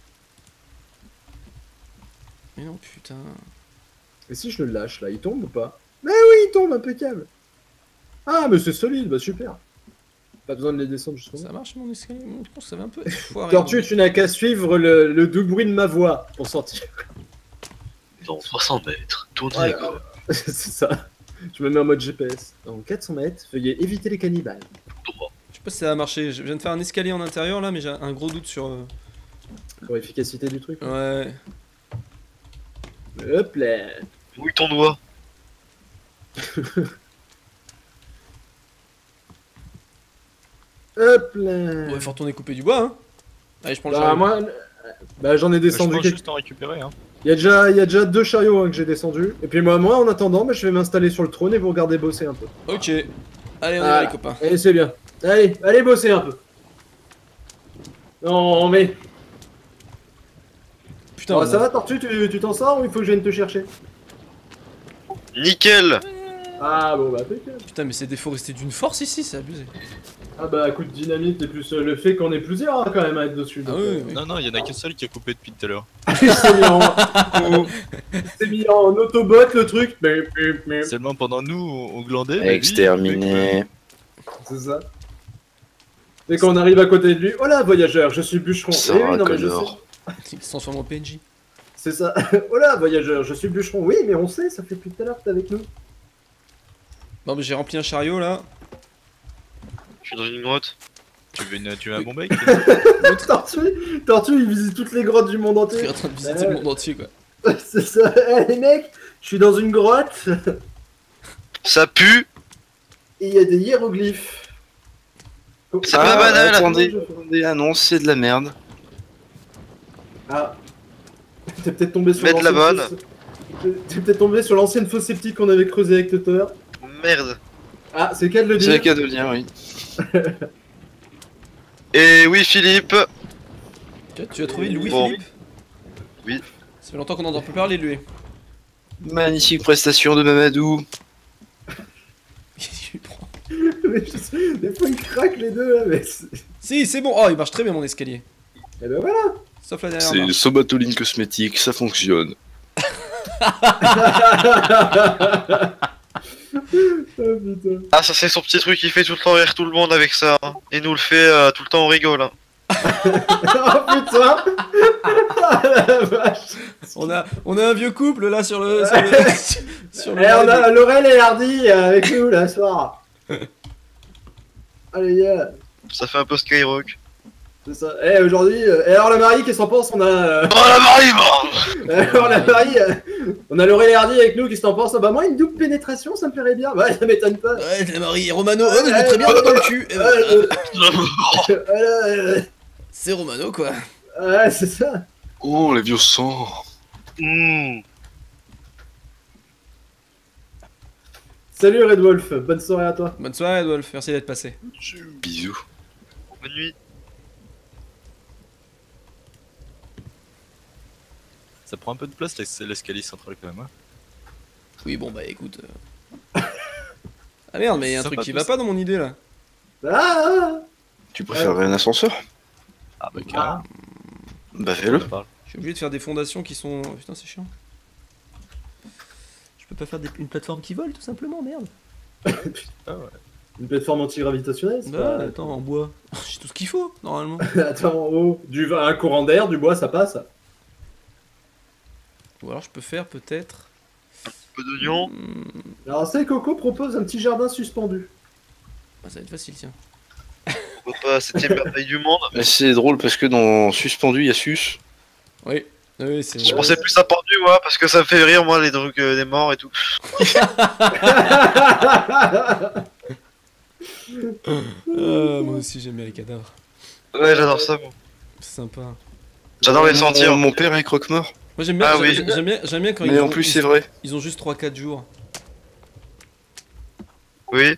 [SPEAKER 1] Mais non, putain.
[SPEAKER 2] Et si je le lâche là, il tombe ou pas? Mais oui, il tombe, impeccable. Ah mais c'est solide, bah super. Pas besoin de les descendre jusqu'au bout.
[SPEAKER 1] Ça marche mon escalier? Mon con, ça va un peu être foiré.
[SPEAKER 2] Tortue, tu n'as qu'à suivre le, le doux bruit de ma voix pour sortir.
[SPEAKER 5] Dans trois cents mètres, tournez
[SPEAKER 2] Ouais.
[SPEAKER 5] à gauche.
[SPEAKER 2] C'est ça. Je me mets en mode G P S. Dans quatre cents mètres, veuillez éviter les cannibales.
[SPEAKER 1] Je sais pas si ça va marcher. Je viens de faire un escalier en intérieur là, mais j'ai un gros doute sur. euh,
[SPEAKER 2] Pour l'efficacité du truc.
[SPEAKER 1] Ouais.
[SPEAKER 2] Hop là.
[SPEAKER 5] Mouille ton doigt.
[SPEAKER 2] Hop là.
[SPEAKER 1] Ouais, faut retourner couper du bois, hein. Allez, je prends le
[SPEAKER 2] Bah
[SPEAKER 1] chariot.
[SPEAKER 2] moi, bah j'en ai
[SPEAKER 6] Je
[SPEAKER 2] descendu
[SPEAKER 6] pense
[SPEAKER 2] quelques...
[SPEAKER 6] juste en récupérer. Hein.
[SPEAKER 2] Il y a déjà, il y a déjà deux chariots hein, que j'ai descendus. Et puis moi, moi en attendant, bah, je vais m'installer sur le trône et vous regarder bosser un peu.
[SPEAKER 1] Ok. Allez, on y
[SPEAKER 2] Ah.
[SPEAKER 1] va les copains.
[SPEAKER 2] Allez, c'est bien. Allez, allez bosser un peu. Non mais...
[SPEAKER 1] Putain,
[SPEAKER 2] Bon,
[SPEAKER 1] on
[SPEAKER 2] ça
[SPEAKER 1] a-
[SPEAKER 2] va Tortue, tu tu t'en sors ou il faut que je vienne te chercher?
[SPEAKER 5] Nickel.
[SPEAKER 2] Ah bon bah impeccable.
[SPEAKER 1] Putain, mais c'est déforesté d'une force ici, c'est abusé.
[SPEAKER 2] Ah bah coup de dynamite et plus euh, le fait qu'on est plusieurs hein, quand même à être dessus.
[SPEAKER 1] Ah
[SPEAKER 2] donc,
[SPEAKER 1] oui,
[SPEAKER 2] euh,
[SPEAKER 1] oui.
[SPEAKER 6] Non, non, il y en a qu'un seul qui a coupé depuis tout à l'heure.
[SPEAKER 2] c'est mis en... c'est mis en autobot le truc. Mais, mais, mais...
[SPEAKER 6] Seulement pendant nous, on on glandait. mais lui,
[SPEAKER 3] Exterminé.
[SPEAKER 2] C'est ça. Et quand on arrive à côté de lui, oh là voyageur, je suis bûcheron.
[SPEAKER 3] Sarah
[SPEAKER 2] Eh oui, non, mais je
[SPEAKER 3] Connor.
[SPEAKER 2] sais.
[SPEAKER 1] Il se transforme en P N J.
[SPEAKER 2] C'est ça. Oh là voyageur, je suis bûcheron. Oui mais on sait, ça fait depuis tout à l'heure que t'es avec nous.
[SPEAKER 1] Bon, bah j'ai rempli un chariot là.
[SPEAKER 5] Je suis dans une grotte.
[SPEAKER 6] Tu veux, une, tu veux un bon bec
[SPEAKER 2] Le tortue, tortue il visite toutes les grottes du monde
[SPEAKER 1] Je suis
[SPEAKER 2] entier.
[SPEAKER 1] en train de visiter le monde entier quoi.
[SPEAKER 2] C'est ça. Eh les mecs, je suis dans une grotte
[SPEAKER 5] Ça pue.
[SPEAKER 2] et il y a des hiéroglyphes. Oh,
[SPEAKER 5] C'est pas banal.
[SPEAKER 3] Attendez, attendez, ah non, c'est de la merde.
[SPEAKER 2] Ah. T'es peut-être tombé sur
[SPEAKER 5] Mets de la
[SPEAKER 2] l'ancienne
[SPEAKER 5] bonne.
[SPEAKER 2] fosse- T'es peut-être tombé sur l'ancienne fosse septique qu'on avait creusée avec Tutter.
[SPEAKER 5] Merde.
[SPEAKER 2] Ah, c'est le cas de le
[SPEAKER 3] C'est le
[SPEAKER 2] dire.
[SPEAKER 3] cas de le dire, oui.
[SPEAKER 5] Et oui, Philippe.
[SPEAKER 1] Tu, tu as trouvé Louis
[SPEAKER 5] Bon.
[SPEAKER 1] Philippe?
[SPEAKER 5] Oui.
[SPEAKER 1] Ça fait longtemps qu'on n'entend plus parler de lui.
[SPEAKER 3] Magnifique prestation de Mamadou.
[SPEAKER 1] Qu'est-ce qu'il prend?
[SPEAKER 2] Mais je sais, des fois ils craquent les deux là, mais c'est-
[SPEAKER 1] Si, c'est bon. Oh, il marche très bien mon escalier.
[SPEAKER 2] Et ben voilà.
[SPEAKER 1] Sauf la dernière
[SPEAKER 3] C'est
[SPEAKER 1] marche.
[SPEAKER 3] Somatoline cosmétique, ça fonctionne.
[SPEAKER 2] Oh putain.
[SPEAKER 5] Ah, ça c'est son petit truc, il fait tout le temps rire tout le monde avec ça. hein. Il nous le fait euh, tout le temps, on rigole. hein.
[SPEAKER 2] Oh putain. Ah la vache.
[SPEAKER 1] On a, on a un vieux couple là sur le. Sur le, sur le
[SPEAKER 2] Eh, on a
[SPEAKER 1] live.
[SPEAKER 2] Laurel et Hardy euh, avec nous là ce soir. Allez gars,
[SPEAKER 5] Ça fait un peu Skyrock.
[SPEAKER 2] c'est ça. Eh aujourd'hui, euh, et alors la Marie, qu'est-ce qu'on pense? On a. Euh...
[SPEAKER 5] Oh la Marie, bon.
[SPEAKER 2] alors la Marie, euh, on a Laurel et Hardy avec nous, qu'est-ce que t'en penses? Bah moi une double pénétration, ça me plairait bien. Ouais, ça m'étonne pas.
[SPEAKER 1] Ouais, la Marie et Romano. Oh, mais je vais très bien dans le cul. Eh ben,
[SPEAKER 2] Ouais, euh,
[SPEAKER 5] Oh,
[SPEAKER 2] voilà, euh,
[SPEAKER 1] c'est Romano quoi.
[SPEAKER 2] ouais, c'est ça.
[SPEAKER 3] Oh, les vieux sangs.
[SPEAKER 5] Mmh.
[SPEAKER 2] Salut Red Wolf, bonne soirée à toi.
[SPEAKER 1] Bonne soirée, Adolphe. Merci d'être passé.
[SPEAKER 3] Bisous.
[SPEAKER 5] Bonne nuit.
[SPEAKER 6] Ça prend un peu de place l'es- l'escalier central quand même. Hein.
[SPEAKER 1] Oui, bon bah écoute. euh. Ah merde, mais y a un
[SPEAKER 6] Ça
[SPEAKER 1] truc
[SPEAKER 6] va
[SPEAKER 1] qui
[SPEAKER 6] tout
[SPEAKER 1] va
[SPEAKER 6] ça.
[SPEAKER 1] pas dans mon idée là.
[SPEAKER 2] Ah,
[SPEAKER 3] Tu préférerais un ascenseur?
[SPEAKER 6] Ah bah carrément.
[SPEAKER 3] Bah fais-le.
[SPEAKER 6] On parle.
[SPEAKER 1] Je suis obligé de faire des fondations qui sont. Putain, c'est chiant. Je peux pas faire des- une plateforme qui vole tout simplement, merde.
[SPEAKER 6] Ah ouais.
[SPEAKER 2] une plateforme antigravitationnelle, c'est
[SPEAKER 1] Bah,
[SPEAKER 2] pas-
[SPEAKER 1] attends, en bois. J'ai tout ce qu'il faut, normalement.
[SPEAKER 2] Attends, oh, du un courant d'air, du bois, ça passe.
[SPEAKER 1] Ou alors je peux faire peut-être.
[SPEAKER 5] Un peu d'oignon.
[SPEAKER 1] Hmm,
[SPEAKER 2] Alors, c'est Coco propose un petit jardin suspendu.
[SPEAKER 1] ah, ça va être facile, tiens.
[SPEAKER 5] Pourquoi pas, septième merveille du monde.
[SPEAKER 3] Mais c'est drôle parce que dans Suspendu, il y a Sus.
[SPEAKER 1] Oui, oui, c'est.
[SPEAKER 5] Je pensais plus à pendu, moi, parce que ça me fait rire, moi, les trucs euh, des morts et tout.
[SPEAKER 1] Ah, moi aussi j'aime bien les cadavres.
[SPEAKER 5] Ouais, j'adore ça, moi.
[SPEAKER 1] C'est sympa.
[SPEAKER 5] J'adore les
[SPEAKER 3] Mon-
[SPEAKER 5] sentir.
[SPEAKER 3] Mon père est croque-mort.
[SPEAKER 1] Moi j'aime bien,
[SPEAKER 5] Ah
[SPEAKER 1] j'aime-
[SPEAKER 5] oui.
[SPEAKER 1] j'aime bien, j'aime bien quand
[SPEAKER 3] Mais
[SPEAKER 1] ils,
[SPEAKER 3] en
[SPEAKER 1] ont,
[SPEAKER 3] plus,
[SPEAKER 1] ils,
[SPEAKER 3] c'est vrai.
[SPEAKER 1] ils ont juste trois quatre jours.
[SPEAKER 5] Oui.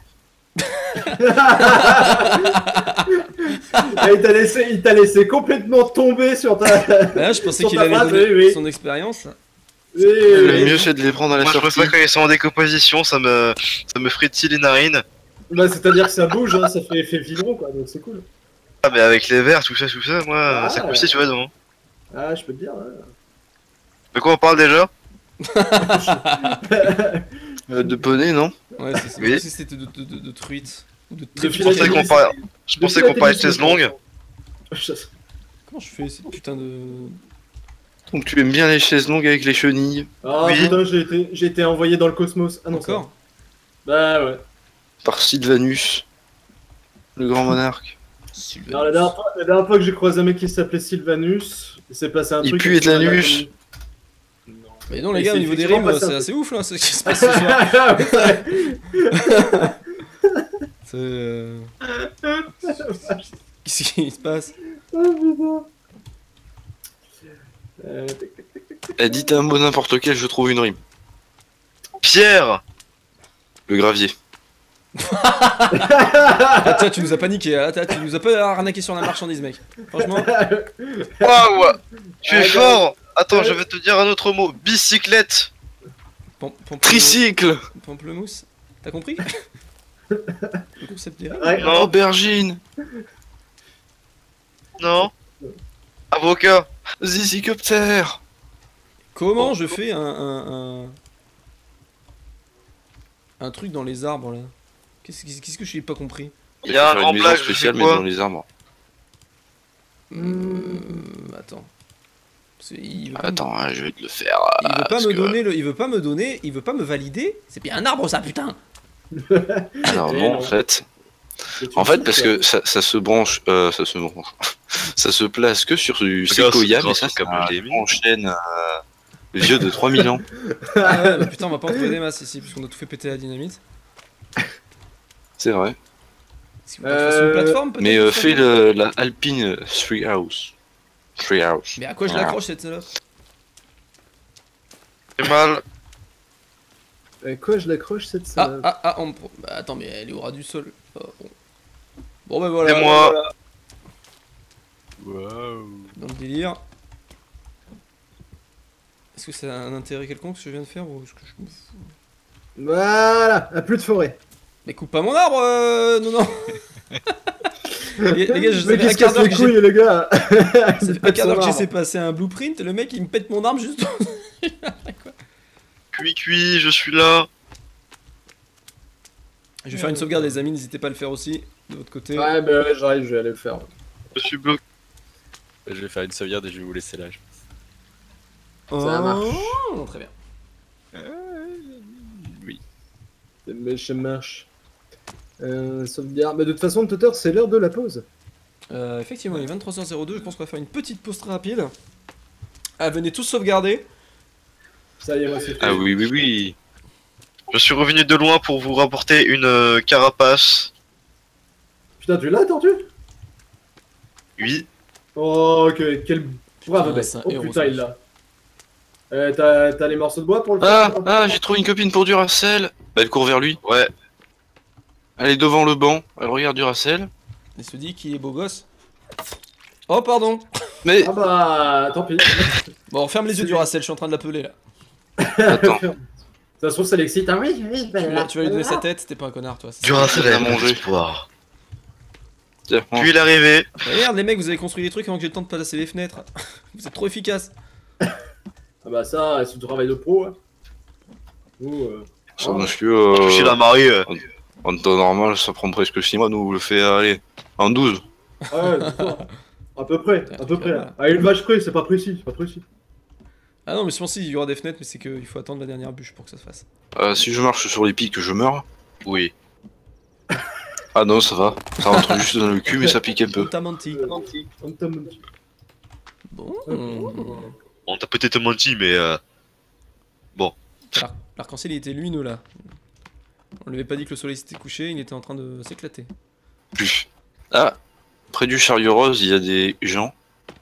[SPEAKER 2] Et il t'a laissé, il t'a laissé complètement tomber sur ta.
[SPEAKER 1] Bah là, je pensais
[SPEAKER 2] Sur
[SPEAKER 1] qu'il
[SPEAKER 2] ta
[SPEAKER 1] allait
[SPEAKER 2] phrase,
[SPEAKER 1] donner
[SPEAKER 2] oui, oui.
[SPEAKER 1] son expérience.
[SPEAKER 2] Oui,
[SPEAKER 3] Le
[SPEAKER 2] oui.
[SPEAKER 3] mieux, c'est de les prendre à la
[SPEAKER 5] Moi, je
[SPEAKER 3] sortie.
[SPEAKER 5] préfère quand ils sont en décomposition, ça me, ça me frétille les narines.
[SPEAKER 2] Bah, c'est-à-dire que ça bouge, hein, ça fait effet vibro, quoi, donc c'est cool.
[SPEAKER 5] Ah, mais avec les verres, tout ça, tout ça, moi,
[SPEAKER 2] Ah.
[SPEAKER 5] c'est cool si tu vois, donc.
[SPEAKER 2] Ah, je peux te dire. Ouais.
[SPEAKER 5] De quoi on parle déjà?
[SPEAKER 3] Euh, de poney, non?
[SPEAKER 1] Ouais, c'est ça.
[SPEAKER 5] Oui.
[SPEAKER 1] Moi aussi, c'était de, de, de, de truite. Ou de
[SPEAKER 2] De
[SPEAKER 1] très
[SPEAKER 5] Je pensais
[SPEAKER 2] philatélie.
[SPEAKER 5] qu'on parlait, je pensais qu'on parlait de chaises longues.
[SPEAKER 1] Comment je fais cette putain de.
[SPEAKER 3] Donc tu aimes bien les chaises longues avec les chenilles.
[SPEAKER 2] Ah
[SPEAKER 5] Oui.
[SPEAKER 2] putain, j'ai été, j'ai été envoyé dans le cosmos. Ah non, ça
[SPEAKER 1] Encore
[SPEAKER 2] va. Bah ouais.
[SPEAKER 3] Par Sylvanus, le grand monarque.
[SPEAKER 2] Alors, la, dernière fois, la dernière fois que j'ai croisé un mec qui s'appelait Sylvanus, il s'est passé un
[SPEAKER 3] Il
[SPEAKER 2] truc.
[SPEAKER 3] pue et de l'anus.
[SPEAKER 1] Mais non, les
[SPEAKER 2] Et
[SPEAKER 1] gars, au
[SPEAKER 2] c'est
[SPEAKER 1] niveau des
[SPEAKER 2] effectivement
[SPEAKER 1] rimes,
[SPEAKER 2] pas
[SPEAKER 1] c'est
[SPEAKER 2] ça.
[SPEAKER 1] assez ouf là, ce qui se passe ce soir.
[SPEAKER 2] Ah, ouais, ouais.
[SPEAKER 1] C'est. euh, Qu'est-ce qui se passe?
[SPEAKER 2] Ah, putain. Euh,
[SPEAKER 3] Eh, dites un mot n'importe lequel, je trouve une rime.
[SPEAKER 5] Pierre!
[SPEAKER 3] Le gravier.
[SPEAKER 1] Ah, tiens, tu nous as paniqué, ah, tiens, tu nous as pas arnaqué sur la marchandise, mec. Franchement.
[SPEAKER 5] Waouh! Tu es
[SPEAKER 2] Ah,
[SPEAKER 5] fort! Attends, je vais te dire un autre mot. Bicyclette!
[SPEAKER 1] Pom- Pamplemousse.
[SPEAKER 3] Tricycle.
[SPEAKER 1] Pamplemousse. T'as compris? Le concept des règles.
[SPEAKER 2] Ouais.
[SPEAKER 5] Non.
[SPEAKER 3] Aubergine.
[SPEAKER 5] Non. Avocat.
[SPEAKER 3] Zizicopter.
[SPEAKER 1] Comment je fais un, un, un... un truc dans les arbres là? Qu'est-ce qu'est-ce que je n'ai pas compris?
[SPEAKER 5] Il y a un
[SPEAKER 3] Faire
[SPEAKER 5] grand
[SPEAKER 3] une maison
[SPEAKER 5] blague, je
[SPEAKER 3] spéciale,
[SPEAKER 5] fais
[SPEAKER 3] mais
[SPEAKER 5] quoi?
[SPEAKER 3] dans les arbres.
[SPEAKER 1] Hum, attends. Parce que il veut pas,
[SPEAKER 3] Attends, hein, je vais te le faire.
[SPEAKER 1] me... il veut pas
[SPEAKER 3] parce
[SPEAKER 1] me
[SPEAKER 3] que-
[SPEAKER 1] donner le... il veut pas me donner, il veut pas me valider. C'est bien un arbre ça putain.
[SPEAKER 3] Alors
[SPEAKER 2] Eh
[SPEAKER 3] non,
[SPEAKER 2] non.
[SPEAKER 3] en fait.
[SPEAKER 2] C'est
[SPEAKER 3] En
[SPEAKER 2] une
[SPEAKER 3] fait,
[SPEAKER 2] fille,
[SPEAKER 3] parce
[SPEAKER 2] quoi.
[SPEAKER 3] que ça, ça se branche, euh, ça se branche, ça se place que sur du
[SPEAKER 5] Regarde,
[SPEAKER 3] séquoia,
[SPEAKER 5] c'est
[SPEAKER 3] mais
[SPEAKER 5] grâce
[SPEAKER 3] ça,
[SPEAKER 5] au
[SPEAKER 3] c'est
[SPEAKER 5] câble
[SPEAKER 3] un
[SPEAKER 5] H D M I.
[SPEAKER 3] grand chêne euh, vieux de trois mille ans.
[SPEAKER 1] Ah ouais, bah putain, on va pas en trouver des masses ici puisqu'on a tout fait péter la dynamite.
[SPEAKER 3] C'est vrai.
[SPEAKER 1] Est-ce qu'on peut faire sur une
[SPEAKER 2] Euh,
[SPEAKER 1] plateforme peut-être?
[SPEAKER 3] Mais euh,
[SPEAKER 1] ça
[SPEAKER 3] fais le, la Alpine Three House. Three House.
[SPEAKER 1] Mais à quoi je
[SPEAKER 3] Voilà.
[SPEAKER 1] l'accroche cette salope?
[SPEAKER 5] C'est mal.
[SPEAKER 2] Euh, quoi, je l'accroche cette
[SPEAKER 1] Ah
[SPEAKER 2] salope.
[SPEAKER 1] ah ah, on me... pro- bah, attends mais elle est au ras du sol. Ah, bon. Bon bah voilà.
[SPEAKER 5] C'est moi.
[SPEAKER 1] voilà.
[SPEAKER 6] Waouh.
[SPEAKER 1] Dans le délire. Est-ce que ça a un intérêt quelconque ce que je viens de faire ou est-ce que je me fous?
[SPEAKER 2] Voilà, à plus de forêt.
[SPEAKER 1] Mais coupe pas mon arbre, euh... non non. les, les gars, je
[SPEAKER 2] Mais
[SPEAKER 1] savais un
[SPEAKER 2] qu'est-ce
[SPEAKER 1] quart
[SPEAKER 2] que
[SPEAKER 1] d'heure
[SPEAKER 2] c'est
[SPEAKER 1] que j'ai
[SPEAKER 2] couilles, les gars.
[SPEAKER 1] ça fait un quart d'heure que j'essaie de passer un blueprint, le mec il me pète mon arbre juste.
[SPEAKER 5] Cuit, cuit, je suis là.
[SPEAKER 1] Je vais faire une sauvegarde les amis, n'hésitez pas à le faire aussi de votre côté.
[SPEAKER 2] Ouais, bah ouais, j'arrive, je vais aller le faire.
[SPEAKER 5] Je suis bloqué.
[SPEAKER 6] Je vais faire une sauvegarde et je vais vous laisser là. je pense.
[SPEAKER 2] Ça marche.
[SPEAKER 1] Oh, très bien.
[SPEAKER 6] Oui.
[SPEAKER 2] Mais je marche. Euh, sauvegarde. Mais de toute façon, Tutter, c'est l'heure de la pause.
[SPEAKER 1] Euh, effectivement, il est vingt-trois heures zéro deux, je pense qu'on va faire une petite pause très rapide. Ah, venez tous sauvegarder.
[SPEAKER 2] Ça y est, moi c'est fait.
[SPEAKER 3] Ah oui, oui, oui.
[SPEAKER 5] Je suis revenu de loin pour vous rapporter une euh, carapace.
[SPEAKER 2] Putain, tu l'as, tortue?
[SPEAKER 5] Oui.
[SPEAKER 2] Oh, ok, quel brave
[SPEAKER 1] Ah,
[SPEAKER 2] bête.
[SPEAKER 1] c'est un
[SPEAKER 2] Oh
[SPEAKER 1] héros,
[SPEAKER 2] putain,
[SPEAKER 1] ça.
[SPEAKER 2] il l'a. Euh, t'as t'as les morceaux de bois pour le
[SPEAKER 3] Ah,
[SPEAKER 2] faire?
[SPEAKER 3] ah, j'ai trouvé une copine pour Duracell. Bah, elle court vers lui.
[SPEAKER 5] Ouais.
[SPEAKER 3] Elle est devant le banc. Elle regarde Duracell.
[SPEAKER 1] Il se dit qu'il est beau gosse. Oh, pardon.
[SPEAKER 3] Mais
[SPEAKER 2] Ah bah, tant pis.
[SPEAKER 1] Bon, ferme les yeux du Racel, je suis en train de l'appeler là.
[SPEAKER 3] attends.
[SPEAKER 2] Ça se trouve, ça l'excite. Ah oui, oui, bah,
[SPEAKER 1] Tu vas, tu vas lui donner sa tête, t'es pas un connard toi. c'est ça.
[SPEAKER 5] Duracell
[SPEAKER 3] à
[SPEAKER 5] a
[SPEAKER 3] manger.
[SPEAKER 5] mon espoir.
[SPEAKER 3] Tiens, prends.
[SPEAKER 5] Puis il est arrivé.
[SPEAKER 1] Bah, Regarde les mecs, vous avez construit des trucs avant que j'ai le temps de placer les fenêtres. Vous êtes trop efficace.
[SPEAKER 2] Ah bah ça, c'est du travail de pro. Hein. Ou, euh...
[SPEAKER 3] Ça,
[SPEAKER 2] ah,
[SPEAKER 3] monsieur, euh,
[SPEAKER 5] Je suis la mariée. euh.
[SPEAKER 3] en temps normal, ça prend presque six mois. Nous, on le fait aller en douze.
[SPEAKER 2] ah ouais, d'accord. À peu près, à peu près.
[SPEAKER 1] Voilà.
[SPEAKER 2] À une vache près, c'est pas précis, c'est pas précis.
[SPEAKER 1] Ah non, mais je pense qu'il y aura des fenêtres, mais c'est qu'il faut attendre la dernière bûche pour que ça se fasse.
[SPEAKER 3] Euh, si je marche sur les pics, je meurs.
[SPEAKER 5] Oui.
[SPEAKER 3] Ah non, ça va. Ça rentre juste dans le cul, mais ça pique un peu.
[SPEAKER 1] T'as menti.
[SPEAKER 2] On t'a menti.
[SPEAKER 1] Bon.
[SPEAKER 5] On t'a peut-être menti, mais euh,
[SPEAKER 1] L'ar- L'arc-en-ciel il était lumineux là. On lui avait pas dit que le soleil s'était couché, il était en train de s'éclater.
[SPEAKER 3] Plus. Ah, près du chariot rose, il y a des gens.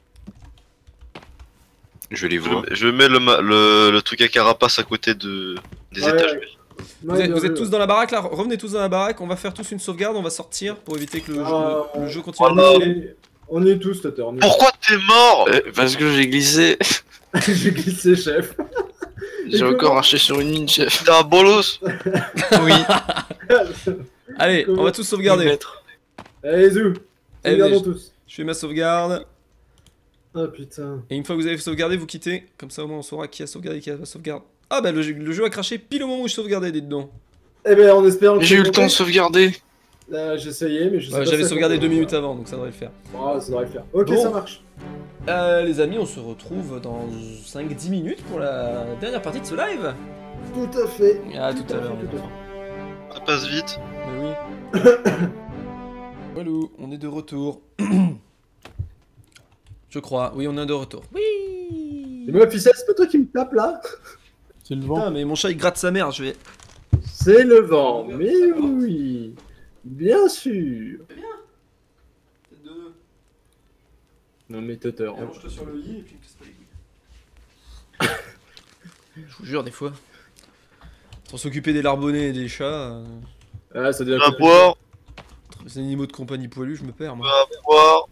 [SPEAKER 3] Je les
[SPEAKER 5] je,
[SPEAKER 3] vois.
[SPEAKER 5] je mets le, ma- le, le truc à carapace à côté de des
[SPEAKER 2] Ouais.
[SPEAKER 5] étages.
[SPEAKER 1] Vous êtes, vous êtes tous dans la baraque là, revenez tous dans la baraque, on va faire tous une sauvegarde, on va sortir pour éviter que le,
[SPEAKER 2] Ah,
[SPEAKER 1] jeu, le jeu continue
[SPEAKER 5] voilà.
[SPEAKER 1] à défiler.
[SPEAKER 2] On est tous, Tutter. on est-
[SPEAKER 5] Pourquoi t'es mort?
[SPEAKER 3] Euh, parce que j'ai glissé.
[SPEAKER 2] J'ai glissé, chef.
[SPEAKER 3] J'ai encore marché sur une mine, chef.
[SPEAKER 5] T'es un bolos?
[SPEAKER 3] Oui.
[SPEAKER 1] Allez, on va tous sauvegarder.
[SPEAKER 2] Allez, zou.
[SPEAKER 1] Allez,
[SPEAKER 2] Regardons
[SPEAKER 1] je-
[SPEAKER 2] tous.
[SPEAKER 1] Je fais ma sauvegarde.
[SPEAKER 2] Ah putain.
[SPEAKER 1] Et une fois que vous avez sauvegardé, vous quittez. Comme ça au moins on saura qui a sauvegardé et qui a pas sauvegardé. Ah bah le, jeu- le jeu a craché pile au moment où je sauvegardais, dites donc.
[SPEAKER 2] Eh ben, en espérant que
[SPEAKER 3] J'ai eu
[SPEAKER 2] c'est
[SPEAKER 3] le temps de
[SPEAKER 2] compté.
[SPEAKER 3] sauvegarder.
[SPEAKER 2] Euh, J'ai essayé, mais je sais
[SPEAKER 1] Ouais,
[SPEAKER 2] pas
[SPEAKER 1] J'avais
[SPEAKER 2] si ça
[SPEAKER 1] sauvegardé
[SPEAKER 2] compte.
[SPEAKER 1] deux minutes avant, donc ça devrait le faire.
[SPEAKER 2] Ah, ça devrait le faire. Ok,
[SPEAKER 1] Bon.
[SPEAKER 2] ça marche.
[SPEAKER 1] Euh, les amis, on se retrouve dans cinq dix minutes pour la dernière partie de ce live.
[SPEAKER 2] Tout à fait.
[SPEAKER 1] Ah, tout à l'heure.
[SPEAKER 2] Tout à
[SPEAKER 1] les
[SPEAKER 2] fait.
[SPEAKER 1] enfants.
[SPEAKER 5] Ça passe vite.
[SPEAKER 1] Mais oui. Walou, on est de retour. Je crois, oui, on est de retour. Oui.
[SPEAKER 2] Et moi, Ficelle, c'est pas toi qui me tape là?
[SPEAKER 4] C'est le vent.
[SPEAKER 1] Putain, mais mon chat il gratte sa mère, je vais.
[SPEAKER 2] C'est le vent, mais oui. Bien sûr. Non mais Tutter. hein.
[SPEAKER 1] Allonge-toi sur le lit et puis casse pas les couilles. Je vous jure, des fois. Pour s'occuper des larbonnets et des chats, euh,
[SPEAKER 2] Ah, ça
[SPEAKER 5] On
[SPEAKER 2] devient
[SPEAKER 5] va boire,
[SPEAKER 1] entre les animaux de compagnie poilus, je me perds
[SPEAKER 5] on
[SPEAKER 1] moi.
[SPEAKER 5] va boire,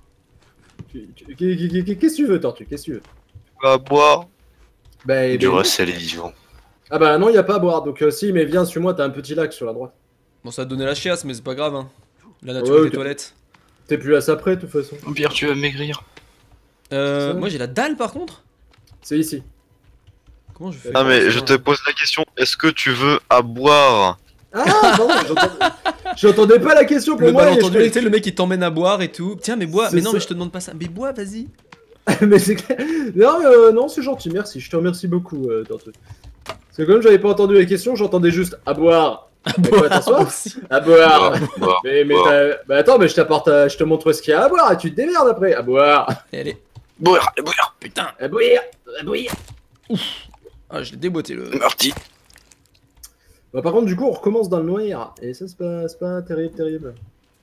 [SPEAKER 2] Qu'est-ce que tu veux, Tortue? Qu'est-ce que tu veux?
[SPEAKER 5] on va boire.
[SPEAKER 2] Bah, eh ben,
[SPEAKER 3] Duracell est vivant.
[SPEAKER 2] Ah bah non, il y a pas à boire. Donc euh, si, mais viens, suis-moi, t'as un petit lac sur la droite.
[SPEAKER 1] Bon, ça va te donner la chiasse, mais c'est pas grave, hein. La nature
[SPEAKER 2] Ouais,
[SPEAKER 1] des
[SPEAKER 2] ok.
[SPEAKER 1] toilettes.
[SPEAKER 2] T'es plus à ça près, de toute façon.
[SPEAKER 3] Au pire, tu vas maigrir.
[SPEAKER 1] Euh,
[SPEAKER 2] Ça.
[SPEAKER 1] moi j'ai la dalle par contre.
[SPEAKER 2] C'est ici.
[SPEAKER 1] Comment je fais
[SPEAKER 5] Ah, mais
[SPEAKER 1] pour
[SPEAKER 5] je
[SPEAKER 1] ça
[SPEAKER 5] te pose la question, est-ce que tu veux à boire?
[SPEAKER 2] Ah non, j'entendais- j'entendais pas la question pour
[SPEAKER 1] Le
[SPEAKER 2] moi. et
[SPEAKER 1] malentendu,
[SPEAKER 2] je-
[SPEAKER 1] tu sais, le mec il t'emmène à boire et tout. Tiens, mais bois.
[SPEAKER 2] C'est
[SPEAKER 1] Mais non,
[SPEAKER 2] ça.
[SPEAKER 1] mais je te demande pas ça. Mais bois, vas-y.
[SPEAKER 2] mais c'est clair. Non, euh, non, c'est gentil, merci. Je te remercie beaucoup, euh, Tortue. Parce que comme j'avais pas entendu la question, j'entendais juste à boire. À quoi t'as soif
[SPEAKER 1] aussi.
[SPEAKER 2] À boire.
[SPEAKER 3] Boire.
[SPEAKER 2] Mais, mais
[SPEAKER 3] Boire.
[SPEAKER 2] t'as- bah attends, mais je t'apporte, à- je te montre ce qu'il y a à boire et tu te démerdes après. À boire.
[SPEAKER 1] Et allez.
[SPEAKER 3] Boire, boire,
[SPEAKER 1] Putain.
[SPEAKER 2] À boire. À boire.
[SPEAKER 1] Ah, je l'ai déboîté le.
[SPEAKER 3] Marty.
[SPEAKER 2] Bah par contre, du coup, on recommence dans le noir. Et ça, c'est pas, c'est pas terrible, terrible.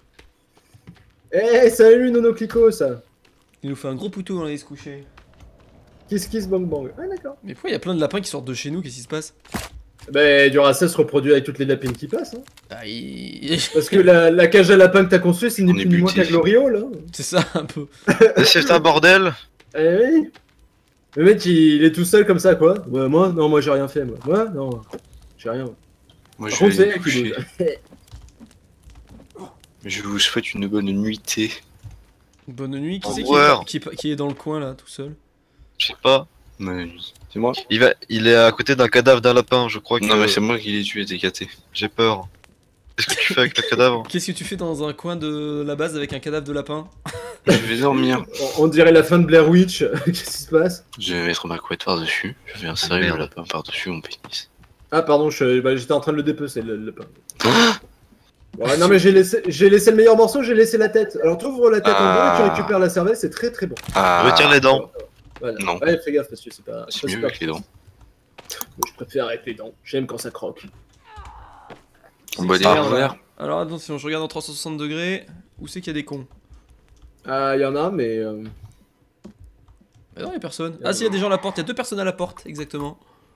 [SPEAKER 2] Eh, salut Nono Clico, ça.
[SPEAKER 1] Il nous fait un gros poutou dans les se coucher.
[SPEAKER 2] Kiss Kiss Bang Bang. Ah d'accord.
[SPEAKER 1] Mais pourquoi il y a plein de lapins qui sortent de chez nous? Qu'est-ce qui se passe?
[SPEAKER 2] Bah, Duracell se reproduit avec toutes les lapines qui passent. Hein.
[SPEAKER 1] Ah, il...
[SPEAKER 2] Parce que la, la cage à lapin que t'as construite, c'est ni
[SPEAKER 3] On est
[SPEAKER 2] plus ni moins
[SPEAKER 3] buté.
[SPEAKER 2] qu'un Gloriole. Hein.
[SPEAKER 1] C'est ça un peu.
[SPEAKER 5] C'est un bordel.
[SPEAKER 2] Eh oui. Le mec, il, il est tout seul comme ça, quoi. Ouais, moi, non, moi j'ai rien fait, moi. Moi, non, j'ai rien. moi.
[SPEAKER 3] Moi,
[SPEAKER 2] Par
[SPEAKER 3] je
[SPEAKER 2] contre,
[SPEAKER 3] vais
[SPEAKER 2] c'est
[SPEAKER 3] aller
[SPEAKER 2] elle qui
[SPEAKER 3] coucher.
[SPEAKER 2] bouge.
[SPEAKER 3] Je vous souhaite une bonne nuitée.
[SPEAKER 1] Bonne nuit. Qui
[SPEAKER 5] Au
[SPEAKER 1] c'est qui,
[SPEAKER 5] revoir.
[SPEAKER 1] est- qui, est- qui est dans le coin là, tout seul?
[SPEAKER 5] Je sais pas.
[SPEAKER 3] Mais c'est moi.
[SPEAKER 5] Il, va... il est à côté d'un cadavre d'un lapin, je crois que...
[SPEAKER 3] Non, mais c'est moi qui l'ai tué, t'es gâté.
[SPEAKER 5] J'ai peur. Qu'est-ce que tu fais avec le cadavre?
[SPEAKER 1] Qu'est-ce que tu fais dans un coin de la base avec un cadavre de lapin?
[SPEAKER 3] Je vais dormir.
[SPEAKER 2] On, on dirait la fin de Blair Witch. Qu'est-ce qui se passe?
[SPEAKER 3] Je vais mettre ma couette par-dessus. Je vais insérer
[SPEAKER 5] Merde.
[SPEAKER 3] le lapin par-dessus mon pénis.
[SPEAKER 2] Ah, pardon, je- bah, j'étais en train de le dépecer, le, le lapin. Ouais, non, mais j'ai laissé, j'ai laissé le meilleur morceau, j'ai laissé la tête. Alors, tu ouvres la tête en
[SPEAKER 3] Ah.
[SPEAKER 2] deux et tu récupères la cervelle, c'est très très bon.
[SPEAKER 3] Ah,
[SPEAKER 5] Retire les dents.
[SPEAKER 2] Voilà.
[SPEAKER 3] Non.
[SPEAKER 2] Ouais, fais gaffe parce que c'est pas.
[SPEAKER 3] c'est
[SPEAKER 2] pas
[SPEAKER 3] mieux
[SPEAKER 2] super.
[SPEAKER 3] avec les dents.
[SPEAKER 2] Moi, je préfère avec les dents. J'aime quand ça croque.
[SPEAKER 3] On boit des
[SPEAKER 1] clair,
[SPEAKER 3] verres.
[SPEAKER 1] Alors attention, je regarde en trois cent soixante degrés. Où c'est qu'il y a des cons?
[SPEAKER 2] Ah, il y en a, mais. euh,
[SPEAKER 1] Bah non, il y a personne. Ah si, il y a des gens à la porte. Il y a deux personnes à la porte, exactement.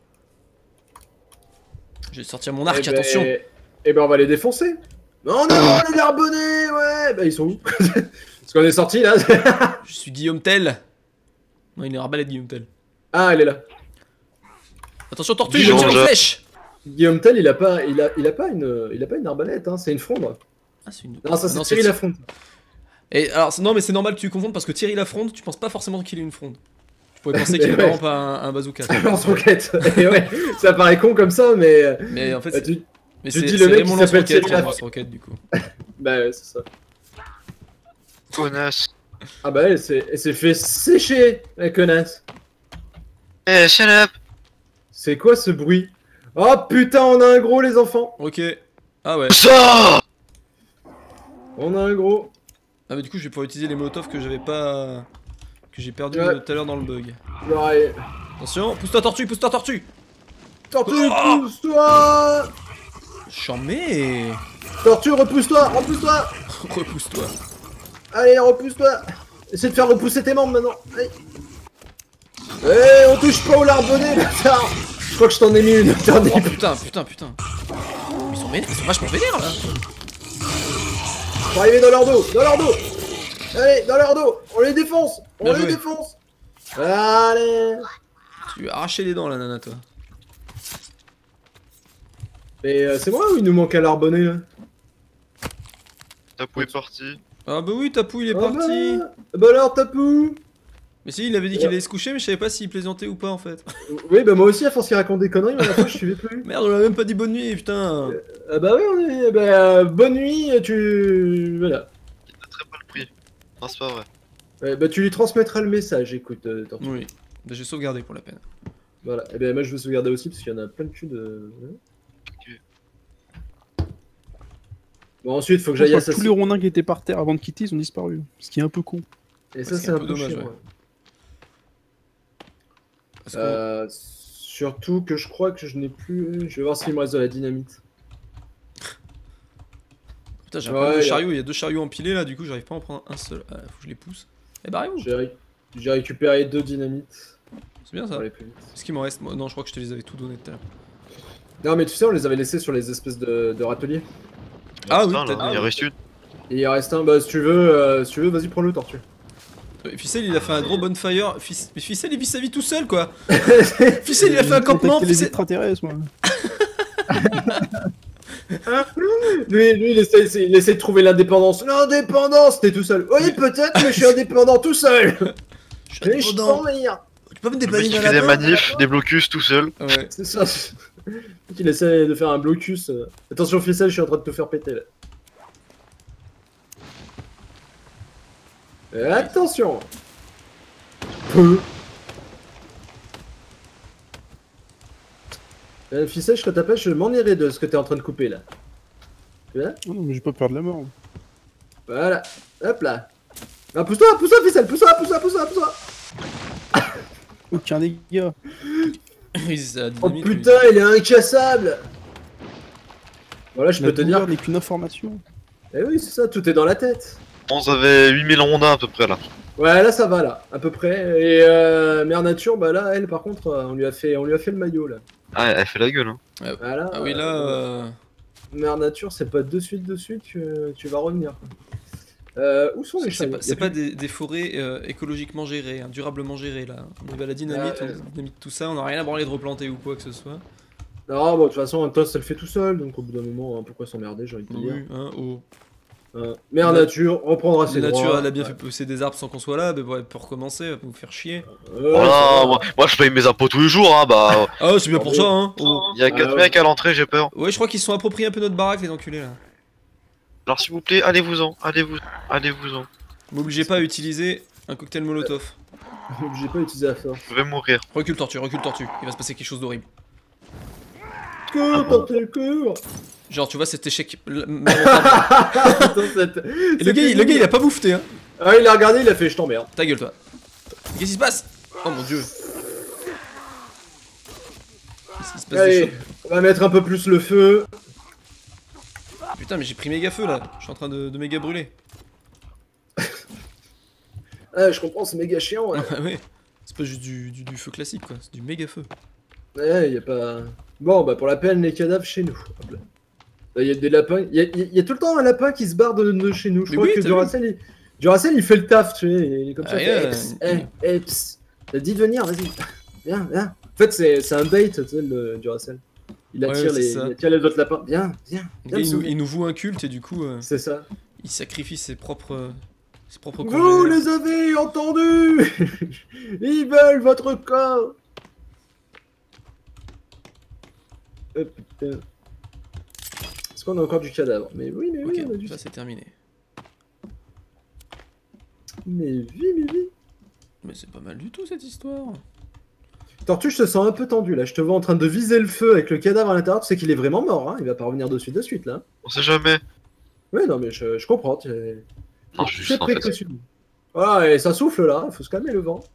[SPEAKER 1] Je vais sortir mon arc,
[SPEAKER 2] eh ben-
[SPEAKER 1] attention.
[SPEAKER 2] Eh ben, on va les défoncer. Non, non, les larbonnés, ouais. Bah, ils sont où? Parce qu'on est sorti là.
[SPEAKER 1] Je suis Guillaume Tell. Non, il est arbalète, Guillaume Tell.
[SPEAKER 2] Ah, elle est là.
[SPEAKER 1] Attention, tortue,
[SPEAKER 5] Guillaume
[SPEAKER 1] je tire une
[SPEAKER 5] Tell.
[SPEAKER 1] flèche.
[SPEAKER 2] Guillaume Tell, il a pas, il a, il a pas une, il a pas une arbalète, hein. C'est une fronde.
[SPEAKER 1] Ah, c'est une.
[SPEAKER 2] Non, ça c'est
[SPEAKER 1] Non,
[SPEAKER 2] Thierry
[SPEAKER 1] c'est-
[SPEAKER 2] Lafronde.
[SPEAKER 1] Et alors, c'est- non, mais c'est normal que tu confondes parce que Thierry Lafronde, tu penses pas forcément qu'il ait une fronde. Tu pourrais penser
[SPEAKER 2] Mais
[SPEAKER 1] qu'il est
[SPEAKER 2] ouais.
[SPEAKER 1] vraiment pas un, un bazooka.
[SPEAKER 2] Lance-roquette. Et ouais, ça paraît con comme ça, mais.
[SPEAKER 1] Mais en fait,
[SPEAKER 2] Bah,
[SPEAKER 1] c'est
[SPEAKER 2] tu...
[SPEAKER 1] mais
[SPEAKER 2] tu
[SPEAKER 1] c'est-
[SPEAKER 2] dis
[SPEAKER 1] c'est
[SPEAKER 2] le mec
[SPEAKER 1] Raymond
[SPEAKER 2] qui s'appelle
[SPEAKER 1] Lance-Roquette
[SPEAKER 2] Thierry
[SPEAKER 1] qui
[SPEAKER 2] Lafronde.
[SPEAKER 1] Lance-Roquette, du coup.
[SPEAKER 2] Bah, ouais, c'est ça.
[SPEAKER 5] Connasse.
[SPEAKER 2] Ah bah, elle s'est elle s'est fait sécher, la connasse.
[SPEAKER 5] Eh, shut up.
[SPEAKER 2] C'est quoi ce bruit? Oh putain, on a un gros, les enfants.
[SPEAKER 1] Ok. Ah ouais.
[SPEAKER 5] Ça.
[SPEAKER 2] On a un gros.
[SPEAKER 1] Ah, mais du coup, je vais pouvoir utiliser les molotovs que j'avais pas. Que j'ai perdu
[SPEAKER 2] Ouais.
[SPEAKER 1] euh, tout à l'heure dans le bug.
[SPEAKER 2] Alors, allez.
[SPEAKER 1] Attention, pousse-toi, tortue, pousse-toi, tortue.
[SPEAKER 2] Tortue,
[SPEAKER 1] Oh
[SPEAKER 2] pousse-toi.
[SPEAKER 1] Chambé.
[SPEAKER 2] Tortue, repousse-toi, repousse-toi.
[SPEAKER 1] Repousse-toi.
[SPEAKER 2] Allez, repousse-toi. Essaie de faire repousser tes membres maintenant. Allez. Eh, on touche pas au larbonnet, bâtard. Je crois que je t'en ai mis une. T'en ai
[SPEAKER 1] Oh
[SPEAKER 2] mis-
[SPEAKER 1] putain, putain, putain. Ils sont, vénères, ils sont vachement vénères là.
[SPEAKER 2] Faut arriver dans leur dos, dans leur dos. Allez, dans leur dos. On les défonce. On
[SPEAKER 1] Bien
[SPEAKER 2] les
[SPEAKER 1] joué.
[SPEAKER 2] défonce. Allez.
[SPEAKER 1] Tu lui as arraché les dents là, nana, toi.
[SPEAKER 2] Mais euh, c'est moi ou il nous manque un larbonnet là?
[SPEAKER 5] Tapou est parti.
[SPEAKER 1] Ah bah oui, Tapou il est
[SPEAKER 2] Ah
[SPEAKER 1] parti.
[SPEAKER 2] Bah, bah alors, Tapou.
[SPEAKER 1] Mais si, il avait dit qu'il allait se coucher, mais je savais pas s'il plaisantait ou pas en fait.
[SPEAKER 2] Oui, bah moi aussi, à force qu'il raconte des conneries, mais à la fois je suivais plus.
[SPEAKER 1] Merde, on l'a même pas dit bonne nuit, putain.
[SPEAKER 2] Ah bah oui, on est. Bah, euh, bonne nuit, tu. Voilà.
[SPEAKER 5] Il a très mal pris. Non, c'est pas vrai.
[SPEAKER 2] Ouais, bah tu lui transmettras le message, écoute, euh, Tortue.
[SPEAKER 1] Oui. Bah j'ai sauvegardé pour la peine.
[SPEAKER 2] Voilà. Et ben moi je veux sauvegarder aussi parce qu'il y en a plein de cul de. Bon, ensuite, faut que j'aille
[SPEAKER 4] Je crois que tous
[SPEAKER 2] assassiner.
[SPEAKER 4] les rondins qui étaient par terre avant de quitter, ils ont disparu. Ce qui est un peu con.
[SPEAKER 2] Et ça,
[SPEAKER 1] Ouais,
[SPEAKER 2] c'est un peu
[SPEAKER 1] dommage,
[SPEAKER 2] chiant,
[SPEAKER 1] ouais.
[SPEAKER 2] ouais.
[SPEAKER 1] Parce que-
[SPEAKER 2] Euh, surtout que je crois que je n'ai plus. Je vais voir s'il me reste de la dynamite.
[SPEAKER 1] Putain, j'ai un
[SPEAKER 2] Ouais,
[SPEAKER 1] problème de
[SPEAKER 2] y a-
[SPEAKER 1] chariot, il y a deux chariots empilés là, du coup j'arrive pas à en prendre un seul. Ah, faut que je les pousse. Eh barrez-vous.
[SPEAKER 2] J'ai ré- j'ai récupéré deux dynamites.
[SPEAKER 1] C'est bien ça.
[SPEAKER 2] Pour aller plus vite.
[SPEAKER 1] Est-ce qu'il m'en reste? Moi, non, je crois que je te les avais tout donné tout à l'heure.
[SPEAKER 2] Non, mais tu sais, on les avait laissés sur les espèces de, de râteliers.
[SPEAKER 1] Ah oui,
[SPEAKER 5] Putain, là,
[SPEAKER 1] peut-être.
[SPEAKER 5] il reste une.
[SPEAKER 2] Et il en reste un. Bah, si tu veux, euh, si tu veux, vas-y, prends-le, Tortue.
[SPEAKER 1] Ouais, Ficelle il a fait un gros bonfire. Fic- Mais Ficelle il vit sa vie tout seul quoi. Ficelle il a fait un campement.
[SPEAKER 4] les
[SPEAKER 1] Ficelle-
[SPEAKER 4] extraterrestres, moi.
[SPEAKER 2] Lui, lui il, essaie, il essaie de trouver l'indépendance. L'indépendance, t'es tout seul. Oui, peut-être, mais je suis indépendant tout seul.
[SPEAKER 1] Je suis
[SPEAKER 2] Et je
[SPEAKER 1] indépendant.
[SPEAKER 2] t'en rire.
[SPEAKER 1] Tu peux me
[SPEAKER 5] Le mec
[SPEAKER 1] dépanner
[SPEAKER 5] qui
[SPEAKER 1] dans
[SPEAKER 5] fait
[SPEAKER 1] la
[SPEAKER 5] des
[SPEAKER 1] main
[SPEAKER 5] manifs, des blocus tout seul.
[SPEAKER 1] Ouais.
[SPEAKER 2] C'est ça. Il essaie de faire un blocus. Attention, Ficelle, je suis en train de te faire péter là. Et attention. Peu. Euh, Ficelle, je t'appelle, je m'en irai de ce que t'es en train de couper là. Tu vois?
[SPEAKER 4] Oh non, mais j'ai pas peur de la mort.
[SPEAKER 2] Voilà. Hop là. Ah, pousse-toi, pousse-toi, Ficelle, pousse-toi, pousse-toi, pousse-toi, pousse-toi.
[SPEAKER 4] Aucun dégât.
[SPEAKER 1] C'est la
[SPEAKER 2] Oh
[SPEAKER 1] dynamite,
[SPEAKER 2] putain, il est incassable. Voilà, je
[SPEAKER 4] La
[SPEAKER 2] peux te dire.
[SPEAKER 4] douleur n'est qu'une information.
[SPEAKER 2] Eh oui, c'est ça, tout est dans la tête.
[SPEAKER 5] On avait huit mille rondins à peu près là.
[SPEAKER 2] Ouais, là ça va là, à peu près. Et euh, Mère Nature, bah là, elle, par contre, euh, on lui a fait, on lui a fait le maillot là.
[SPEAKER 5] Ah, elle fait la gueule hein.
[SPEAKER 2] Voilà.
[SPEAKER 1] Ah oui là.
[SPEAKER 2] euh,
[SPEAKER 1] euh,
[SPEAKER 2] Mère Nature, c'est pas de suite, de suite que tu vas revenir. Euh, où sont les
[SPEAKER 1] C'est
[SPEAKER 2] chats
[SPEAKER 1] pas,
[SPEAKER 2] Y a
[SPEAKER 1] c'est pas
[SPEAKER 2] plus-
[SPEAKER 1] des, des forêts euh, écologiquement gérées, hein, durablement gérées là. On va à la dynamite,
[SPEAKER 2] Ah, ouais.
[SPEAKER 1] on dynamite tout ça, on a rien à branler de replanter ou quoi que ce soit.
[SPEAKER 2] Non, bon, de toute façon, en même temps, ça le fait tout seul, donc au bout d'un moment, hein, pourquoi s'emmerder, j'ai envie de te
[SPEAKER 1] Oui,
[SPEAKER 2] dire.
[SPEAKER 1] hein, oh.
[SPEAKER 2] Hein, Mère
[SPEAKER 1] La-
[SPEAKER 2] Nature reprendra ses
[SPEAKER 1] La nature
[SPEAKER 2] droits.
[SPEAKER 1] elle a bien
[SPEAKER 2] Ouais.
[SPEAKER 1] fait pousser des arbres sans qu'on soit là, mais bon, pour recommencer, elle va nous faire chier.
[SPEAKER 2] Euh,
[SPEAKER 5] Voilà,
[SPEAKER 2] ça va.
[SPEAKER 5] moi, moi je paye mes impôts tous les jours hein, bah.
[SPEAKER 1] Ah c'est bien pour
[SPEAKER 2] Ah,
[SPEAKER 1] ça hein. Oh.
[SPEAKER 5] Il y a quatre
[SPEAKER 2] Ah, ouais.
[SPEAKER 5] mecs à l'entrée, j'ai peur.
[SPEAKER 1] Ouais, je crois qu'ils se sont appropriés un peu notre baraque les enculés là.
[SPEAKER 5] Alors s'il vous plaît, allez-vous-en, allez-vous, allez-vous-en.
[SPEAKER 1] M'obligez pas à utiliser un cocktail molotov.
[SPEAKER 2] J'ai pas utilisé la force.
[SPEAKER 5] Je vais mourir.
[SPEAKER 1] Recule tortue, recule tortue, il va se passer quelque chose d'horrible.
[SPEAKER 2] Que tentez le cœur.
[SPEAKER 1] Genre tu vois cet échec lamentable.
[SPEAKER 2] Attends, cette-
[SPEAKER 1] Et le gars, il- le gars il a pas bouffé hein.
[SPEAKER 2] Ah, il a regardé, il a fait je t'emmerde.
[SPEAKER 1] Ta gueule toi. Qu'est-ce qui se passe? Oh mon dieu. Qu'est-ce qui se passe des
[SPEAKER 2] Allez,
[SPEAKER 1] choses
[SPEAKER 2] on va mettre un peu plus le feu.
[SPEAKER 1] Putain mais j'ai pris méga feu là, je suis en train de, de méga brûler.
[SPEAKER 2] Ah, je comprends, c'est méga chiant. Ouais,
[SPEAKER 1] Ah ouais. C'est pas juste du, du, du feu classique quoi, c'est du méga feu.
[SPEAKER 2] ouais y a pas. Bon, bah pour la peine, les cadavres chez nous. Hop là. Là, y a des lapins. Y a, y- y a tout le temps un lapin qui se barre de, de chez nous. Je
[SPEAKER 1] Mais
[SPEAKER 2] crois
[SPEAKER 1] oui,
[SPEAKER 2] que
[SPEAKER 1] t'as
[SPEAKER 2] Duracell, il... Duracell, il fait le taf, tu sais. Il est comme
[SPEAKER 1] Ah,
[SPEAKER 2] ça. il
[SPEAKER 1] yeah.
[SPEAKER 2] fait, eh, pss, eh, eh, pss. T'as dit de venir, vas-y. Viens, viens. En fait, c'est c'est un bait, tu sais, le Duracell. Il
[SPEAKER 1] Ouais,
[SPEAKER 2] attire,
[SPEAKER 1] c'est
[SPEAKER 2] les,
[SPEAKER 1] ça.
[SPEAKER 2] il attire les autres lapins. Viens, viens.
[SPEAKER 1] Le
[SPEAKER 2] viens
[SPEAKER 1] gars,
[SPEAKER 2] me
[SPEAKER 1] il, nous,
[SPEAKER 2] sauver.
[SPEAKER 1] il nous voue un culte et du coup euh,
[SPEAKER 2] C'est ça.
[SPEAKER 1] il sacrifie ses propres euh, ses propres
[SPEAKER 2] Vous
[SPEAKER 1] congénères.
[SPEAKER 2] les avez entendus. Ils veulent votre corps. Euh, putain. Est-ce qu'on a encore du cadavre? Mais oui, mais oui,
[SPEAKER 1] Ok,
[SPEAKER 2] on a du
[SPEAKER 1] ça c'est terminé.
[SPEAKER 2] Mais oui, mais oui.
[SPEAKER 1] Mais c'est pas mal du tout cette histoire.
[SPEAKER 2] Tortue, je te sens un peu tendu là. Je te vois en train de viser le feu avec le cadavre à l'intérieur. Tu sais qu'il est vraiment mort, hein. Il va pas revenir de suite de suite là.
[SPEAKER 5] On sait jamais.
[SPEAKER 2] Ouais, non, mais je, je comprends. Tu es
[SPEAKER 5] Non, je suis
[SPEAKER 2] très
[SPEAKER 5] juste en fait.
[SPEAKER 2] précautionneux. Ah, et ça souffle là. Faut se calmer le vent.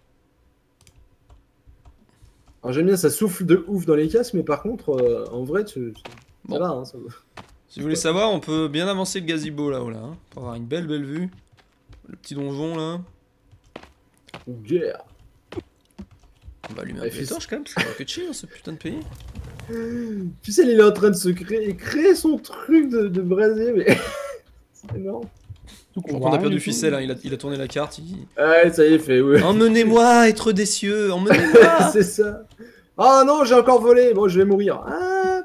[SPEAKER 2] Alors j'aime bien, ça souffle de ouf dans les casques, mais par contre, euh, en vrai, tu, tu-
[SPEAKER 1] Bon.
[SPEAKER 2] ça va. Hein, ça va.
[SPEAKER 1] Si vous voulez savoir, on peut bien avancer le gazebo là-haut là, hein, pour avoir une belle belle vue. Le petit donjon là.
[SPEAKER 2] Yeah.
[SPEAKER 1] On va allumer un
[SPEAKER 2] Ouais,
[SPEAKER 1] peu les
[SPEAKER 2] fils.
[SPEAKER 1] torches quand même, parce qu'on va que de chier dans ce putain de pays.
[SPEAKER 2] Tu sais, il est en train de se créer, créer son truc de, de brasier, mais c'est énorme.
[SPEAKER 4] Tout
[SPEAKER 1] Je crois qu'on a perdu Ficelle, hein, il, a, il a tourné la carte. Il...
[SPEAKER 2] Ouais, ça y est, fait, ouais.
[SPEAKER 1] Emmenez-moi, être des cieux, emmenez-moi.
[SPEAKER 2] C'est ça. Ah non, j'ai encore volé. Bon, je vais mourir. Ah.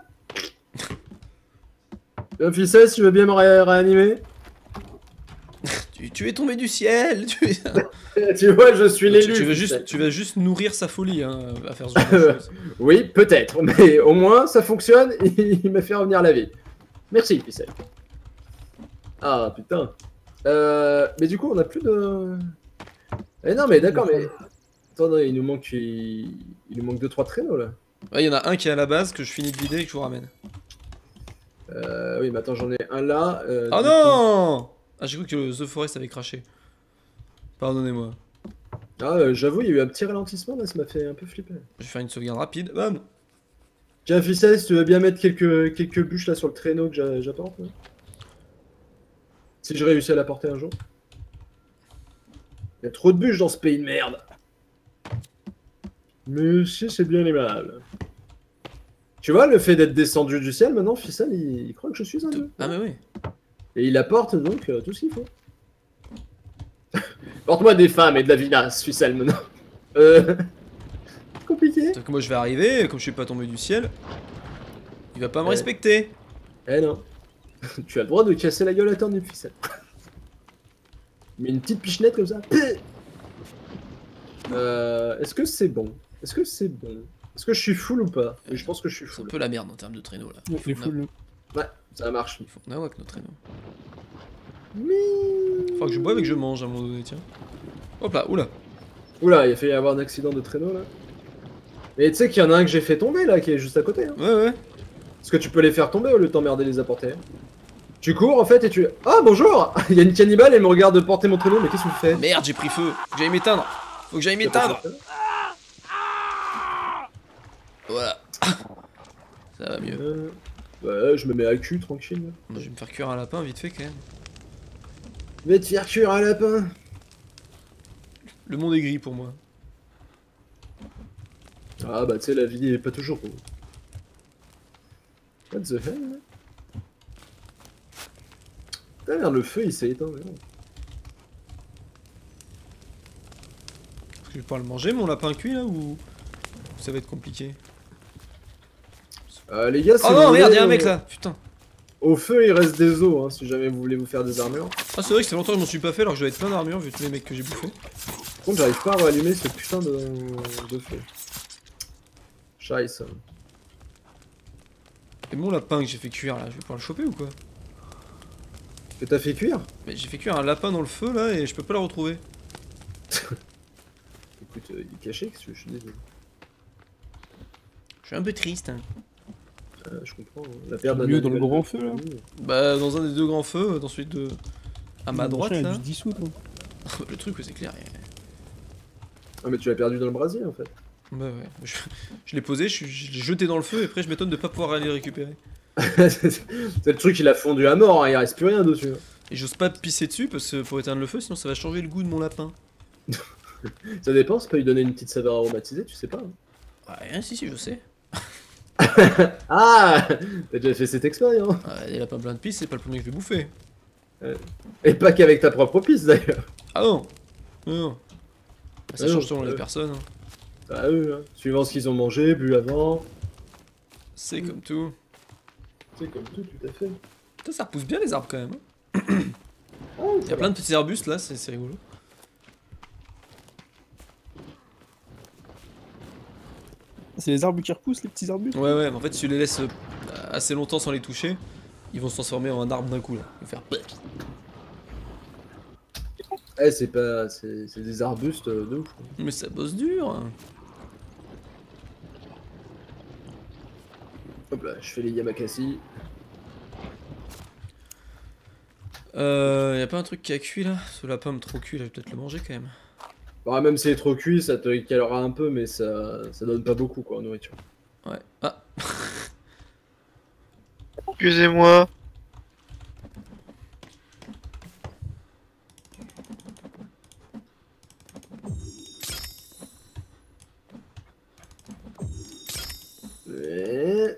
[SPEAKER 2] Euh, Ficelle, si tu veux bien me ré- réanimer.
[SPEAKER 1] tu, tu es tombé du ciel. Tu,
[SPEAKER 2] Tu vois, je suis
[SPEAKER 1] tu,
[SPEAKER 2] l'élu.
[SPEAKER 1] tu vas
[SPEAKER 2] Ficelle.
[SPEAKER 1] juste, tu vas juste nourrir sa folie hein, à faire ce genre de choses.
[SPEAKER 2] Oui, peut-être, mais au moins ça fonctionne et il m'a fait revenir à la vie. Merci, Ficelle. Ah putain. Euh, mais du coup, on a plus de. Eh non, mais d'accord, mais. Attendez, il nous manque. Il, il nous manque deux trois traîneaux là.
[SPEAKER 1] Ouais, il y en a un qui est à la base que je finis de vider et que je vous ramène.
[SPEAKER 2] Euh, oui, mais attends, j'en ai un là. Euh,
[SPEAKER 1] Oh
[SPEAKER 2] du
[SPEAKER 1] non! Ah, j'ai cru que le The Forest avait craché. Pardonnez-moi.
[SPEAKER 2] coup- Ah, euh, j'avoue, il y a eu un petit ralentissement là, ça m'a fait un peu flipper.
[SPEAKER 1] Je vais faire une sauvegarde rapide. Bam!
[SPEAKER 2] Tiens, Ficelle, si tu veux bien mettre quelques, quelques bûches là sur le traîneau que j'a- j'apporte. là. Si je réussis à l'apporter un jour. Il y a trop de bûches dans ce pays de merde. Mais si, c'est bien aimable. Tu vois, le fait d'être descendu du ciel, maintenant, Ficelle, il, il croit que je suis un dieu.
[SPEAKER 1] Ah, mais oui.
[SPEAKER 2] Et il apporte donc euh, tout ce qu'il faut. Porte-moi des femmes et de la vinasse, Ficelle, maintenant. Euh... Compliqué.
[SPEAKER 1] Donc moi je vais arriver, comme je suis pas tombé du ciel, il va pas me
[SPEAKER 2] Ouais.
[SPEAKER 1] respecter.
[SPEAKER 2] Eh non. Tu as le droit de casser la gueule à ton du Ficelle. Mais une petite pichenette comme ça. Euh... Est-ce que c'est bon? Est-ce que c'est bon? Est-ce que je suis full ou pas? Oui, je pense que je suis
[SPEAKER 1] C'est un
[SPEAKER 2] full.
[SPEAKER 1] peu la merde en termes de traîneau là.
[SPEAKER 4] Il
[SPEAKER 1] faut
[SPEAKER 4] est
[SPEAKER 1] qu'on a-
[SPEAKER 4] full.
[SPEAKER 2] Ouais, ça marche.
[SPEAKER 1] Il faut qu'on awak notre traîneau.
[SPEAKER 2] Oui.
[SPEAKER 1] Faut que je boive et que je mange à un moment donné, tiens. Hop là, oula.
[SPEAKER 2] Oula, il a failli y avoir un accident de traîneau là. Mais tu sais qu'il y en a un que j'ai fait tomber là, qui est juste à côté. Hein.
[SPEAKER 1] Ouais, ouais.
[SPEAKER 2] Parce que tu peux les faire tomber au lieu de t'emmerder les apporter. Tu cours en fait et tu... Ah bonjour. Il y a une cannibale et elle me regarde porter mon traîneau, mais qu'est-ce que vous faites?
[SPEAKER 1] Merde, j'ai pris feu. Faut que j'aille m'éteindre. Faut que j'aille m'éteindre. Voilà. Ça va mieux.
[SPEAKER 2] Euh... Ouais, je me mets à cul tranquille.
[SPEAKER 1] Moi, je vais me faire cuire un lapin vite fait quand même.
[SPEAKER 2] Va te faire cuire un lapin.
[SPEAKER 1] Le monde est gris pour moi.
[SPEAKER 2] Ah bah tu sais, la vie est pas toujours rose. What the hell là? Putain, merde, le feu il s'est éteint. Mais non.
[SPEAKER 1] Est-ce que je vais pouvoir le manger mon lapin cuit là ou ça va être compliqué?
[SPEAKER 2] Euh, les gars, si
[SPEAKER 1] Oh
[SPEAKER 2] vous
[SPEAKER 1] non,
[SPEAKER 2] voulez,
[SPEAKER 1] merde, y'a un
[SPEAKER 2] euh,
[SPEAKER 1] mec là. Putain.
[SPEAKER 2] Au feu il reste des os, hein, si jamais vous voulez vous faire des armures.
[SPEAKER 1] Ah, c'est vrai que ça fait longtemps que je m'en suis pas fait alors que je vais être plein d'armure vu tous les mecs que j'ai bouffés.
[SPEAKER 2] Par contre, j'arrive pas à rallumer ce putain de, de feu. Scheiße.
[SPEAKER 1] Et mon lapin que j'ai fait cuire là, je vais pouvoir le choper ou quoi?
[SPEAKER 2] Que t'as fait cuire?
[SPEAKER 1] Mais j'ai fait cuire un lapin dans le feu là et je peux pas le retrouver.
[SPEAKER 2] Écoute, euh, il est caché, qu'est-ce que je suis désolé.
[SPEAKER 1] Je suis un peu triste. Hein.
[SPEAKER 2] Euh, je comprends. hein. La perte d'un
[SPEAKER 4] Mieux dans le
[SPEAKER 2] animal
[SPEAKER 4] grand
[SPEAKER 2] de
[SPEAKER 4] feu, là.
[SPEAKER 2] famille.
[SPEAKER 1] Bah, dans un des deux grands feux, dans celui de. À ma droite là.
[SPEAKER 4] Du dissous, toi.
[SPEAKER 1] Le truc, ouais, c'est clair. il-
[SPEAKER 2] Ah, mais tu l'as perdu dans le brasier en fait.
[SPEAKER 1] Bah ouais. Je, je l'ai posé, je, je l'ai jeté dans le feu et après je m'étonne de pas pouvoir aller le récupérer.
[SPEAKER 2] C'est le truc, il a fondu à mort, hein, il reste plus rien dessus.
[SPEAKER 1] Et j'ose pas pisser dessus parce que pour éteindre le feu, sinon ça va changer le goût de mon lapin.
[SPEAKER 2] Ça dépend, ça peut lui donner une petite saveur aromatisée, tu sais pas. hein.
[SPEAKER 1] Ouais, si, si, je sais.
[SPEAKER 2] Ah, t'as déjà fait cette expérience.
[SPEAKER 1] Ouais, les lapins pleins de pisse, c'est pas le premier que je vais bouffer.
[SPEAKER 2] Et pas qu'avec ta propre piste d'ailleurs.
[SPEAKER 1] Ah non. Non, non. Bah, ça
[SPEAKER 2] Ah non,
[SPEAKER 1] change selon les
[SPEAKER 2] ouais.
[SPEAKER 1] personnes. hein.
[SPEAKER 2] Ah eux, hein. Suivant ce qu'ils ont mangé, bu avant.
[SPEAKER 1] C'est comme tout.
[SPEAKER 2] C'est comme tout, tout à fait.
[SPEAKER 1] Putain, ça repousse bien les arbres quand même. hein.
[SPEAKER 2] Ah,
[SPEAKER 1] Il y a plein de petits arbustes là, c'est c'est rigolo.
[SPEAKER 4] C'est les arbres qui repoussent, les petits arbustes.
[SPEAKER 1] Ouais, ouais, mais en fait, si tu les laisses euh, assez longtemps sans les toucher, ils vont se transformer en un arbre d'un coup là. Ils vont faire.
[SPEAKER 2] Eh, c'est pas. C'est c'est des arbustes euh, de ouf. quoi.
[SPEAKER 1] Mais ça bosse dur. hein.
[SPEAKER 2] Hop là, je fais les Yamakasi.
[SPEAKER 1] Euh. Y a pas un truc qui a cuit là? Ce lapin me trop cuit là, je vais peut-être le manger quand même.
[SPEAKER 2] Bah, même si c'est trop cuit, ça te calera un peu, mais ça, ça donne pas beaucoup quoi en nourriture.
[SPEAKER 1] Ouais. Ah.
[SPEAKER 5] Excusez-moi.
[SPEAKER 2] Ouais.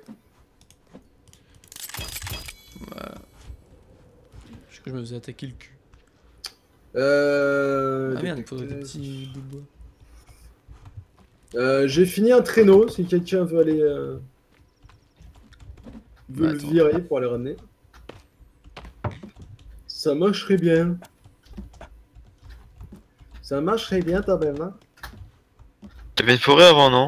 [SPEAKER 1] Je crois que je me faisais attaquer le cul.
[SPEAKER 2] Euh...
[SPEAKER 1] Ah merde, il faudrait des petits bouts de bois.
[SPEAKER 2] Euh, j'ai fini un traîneau, si quelqu'un veut aller... Euh... veut
[SPEAKER 1] Bah,
[SPEAKER 2] le
[SPEAKER 1] attends.
[SPEAKER 2] virer pour aller ramener. Ça marcherait bien. Ça marcherait bien, ta belle, hein.
[SPEAKER 5] T'avais une forêt avant, non?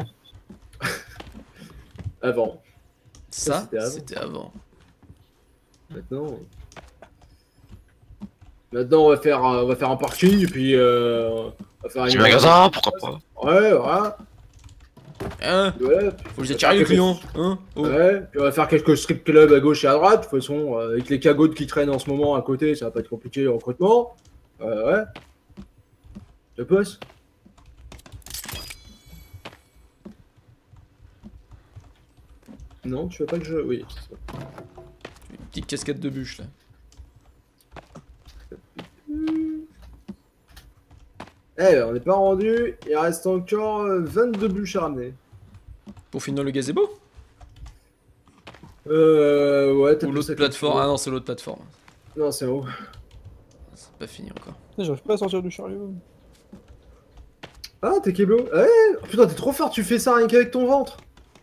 [SPEAKER 2] Avant.
[SPEAKER 1] Ça,
[SPEAKER 2] c'était avant.
[SPEAKER 1] c'était avant.
[SPEAKER 2] Maintenant... Maintenant, on va faire, euh, on va faire un parking, et puis... Euh... On va faire un
[SPEAKER 5] Petit magasin, pourquoi pas?
[SPEAKER 2] Ouais, voilà.
[SPEAKER 1] Hein?
[SPEAKER 2] Ouais,
[SPEAKER 1] Faut les attirer les clients, hein? Oh.
[SPEAKER 2] Ouais, puis on va faire quelques strip clubs à gauche et à droite. De toute façon, euh, avec les cagots qui traînent en ce moment à côté, ça va pas être compliqué le recrutement. Euh, ouais. Je passe. Non, tu veux pas que je. Oui, c'est ça.
[SPEAKER 1] Une petite cascade de bûches là.
[SPEAKER 2] Eh, on n'est pas rendu. Il reste encore euh, vingt-deux bûches à ramener.
[SPEAKER 1] Pour finir le gazebo?
[SPEAKER 2] Euh, ouais, t'as
[SPEAKER 1] Ou
[SPEAKER 2] plus
[SPEAKER 1] l'autre
[SPEAKER 2] ça
[SPEAKER 1] plateforme?
[SPEAKER 2] comme
[SPEAKER 1] Ah
[SPEAKER 2] tu
[SPEAKER 1] non, c'est l'autre plateforme.
[SPEAKER 2] veux. Non, c'est en haut.
[SPEAKER 1] C'est pas fini encore.
[SPEAKER 4] Putain, j'arrive pas à sortir du chariot.
[SPEAKER 2] Ah, t'es Keblo. Ouais. Oh, putain, t'es trop fort, tu fais ça rien qu'avec ton ventre.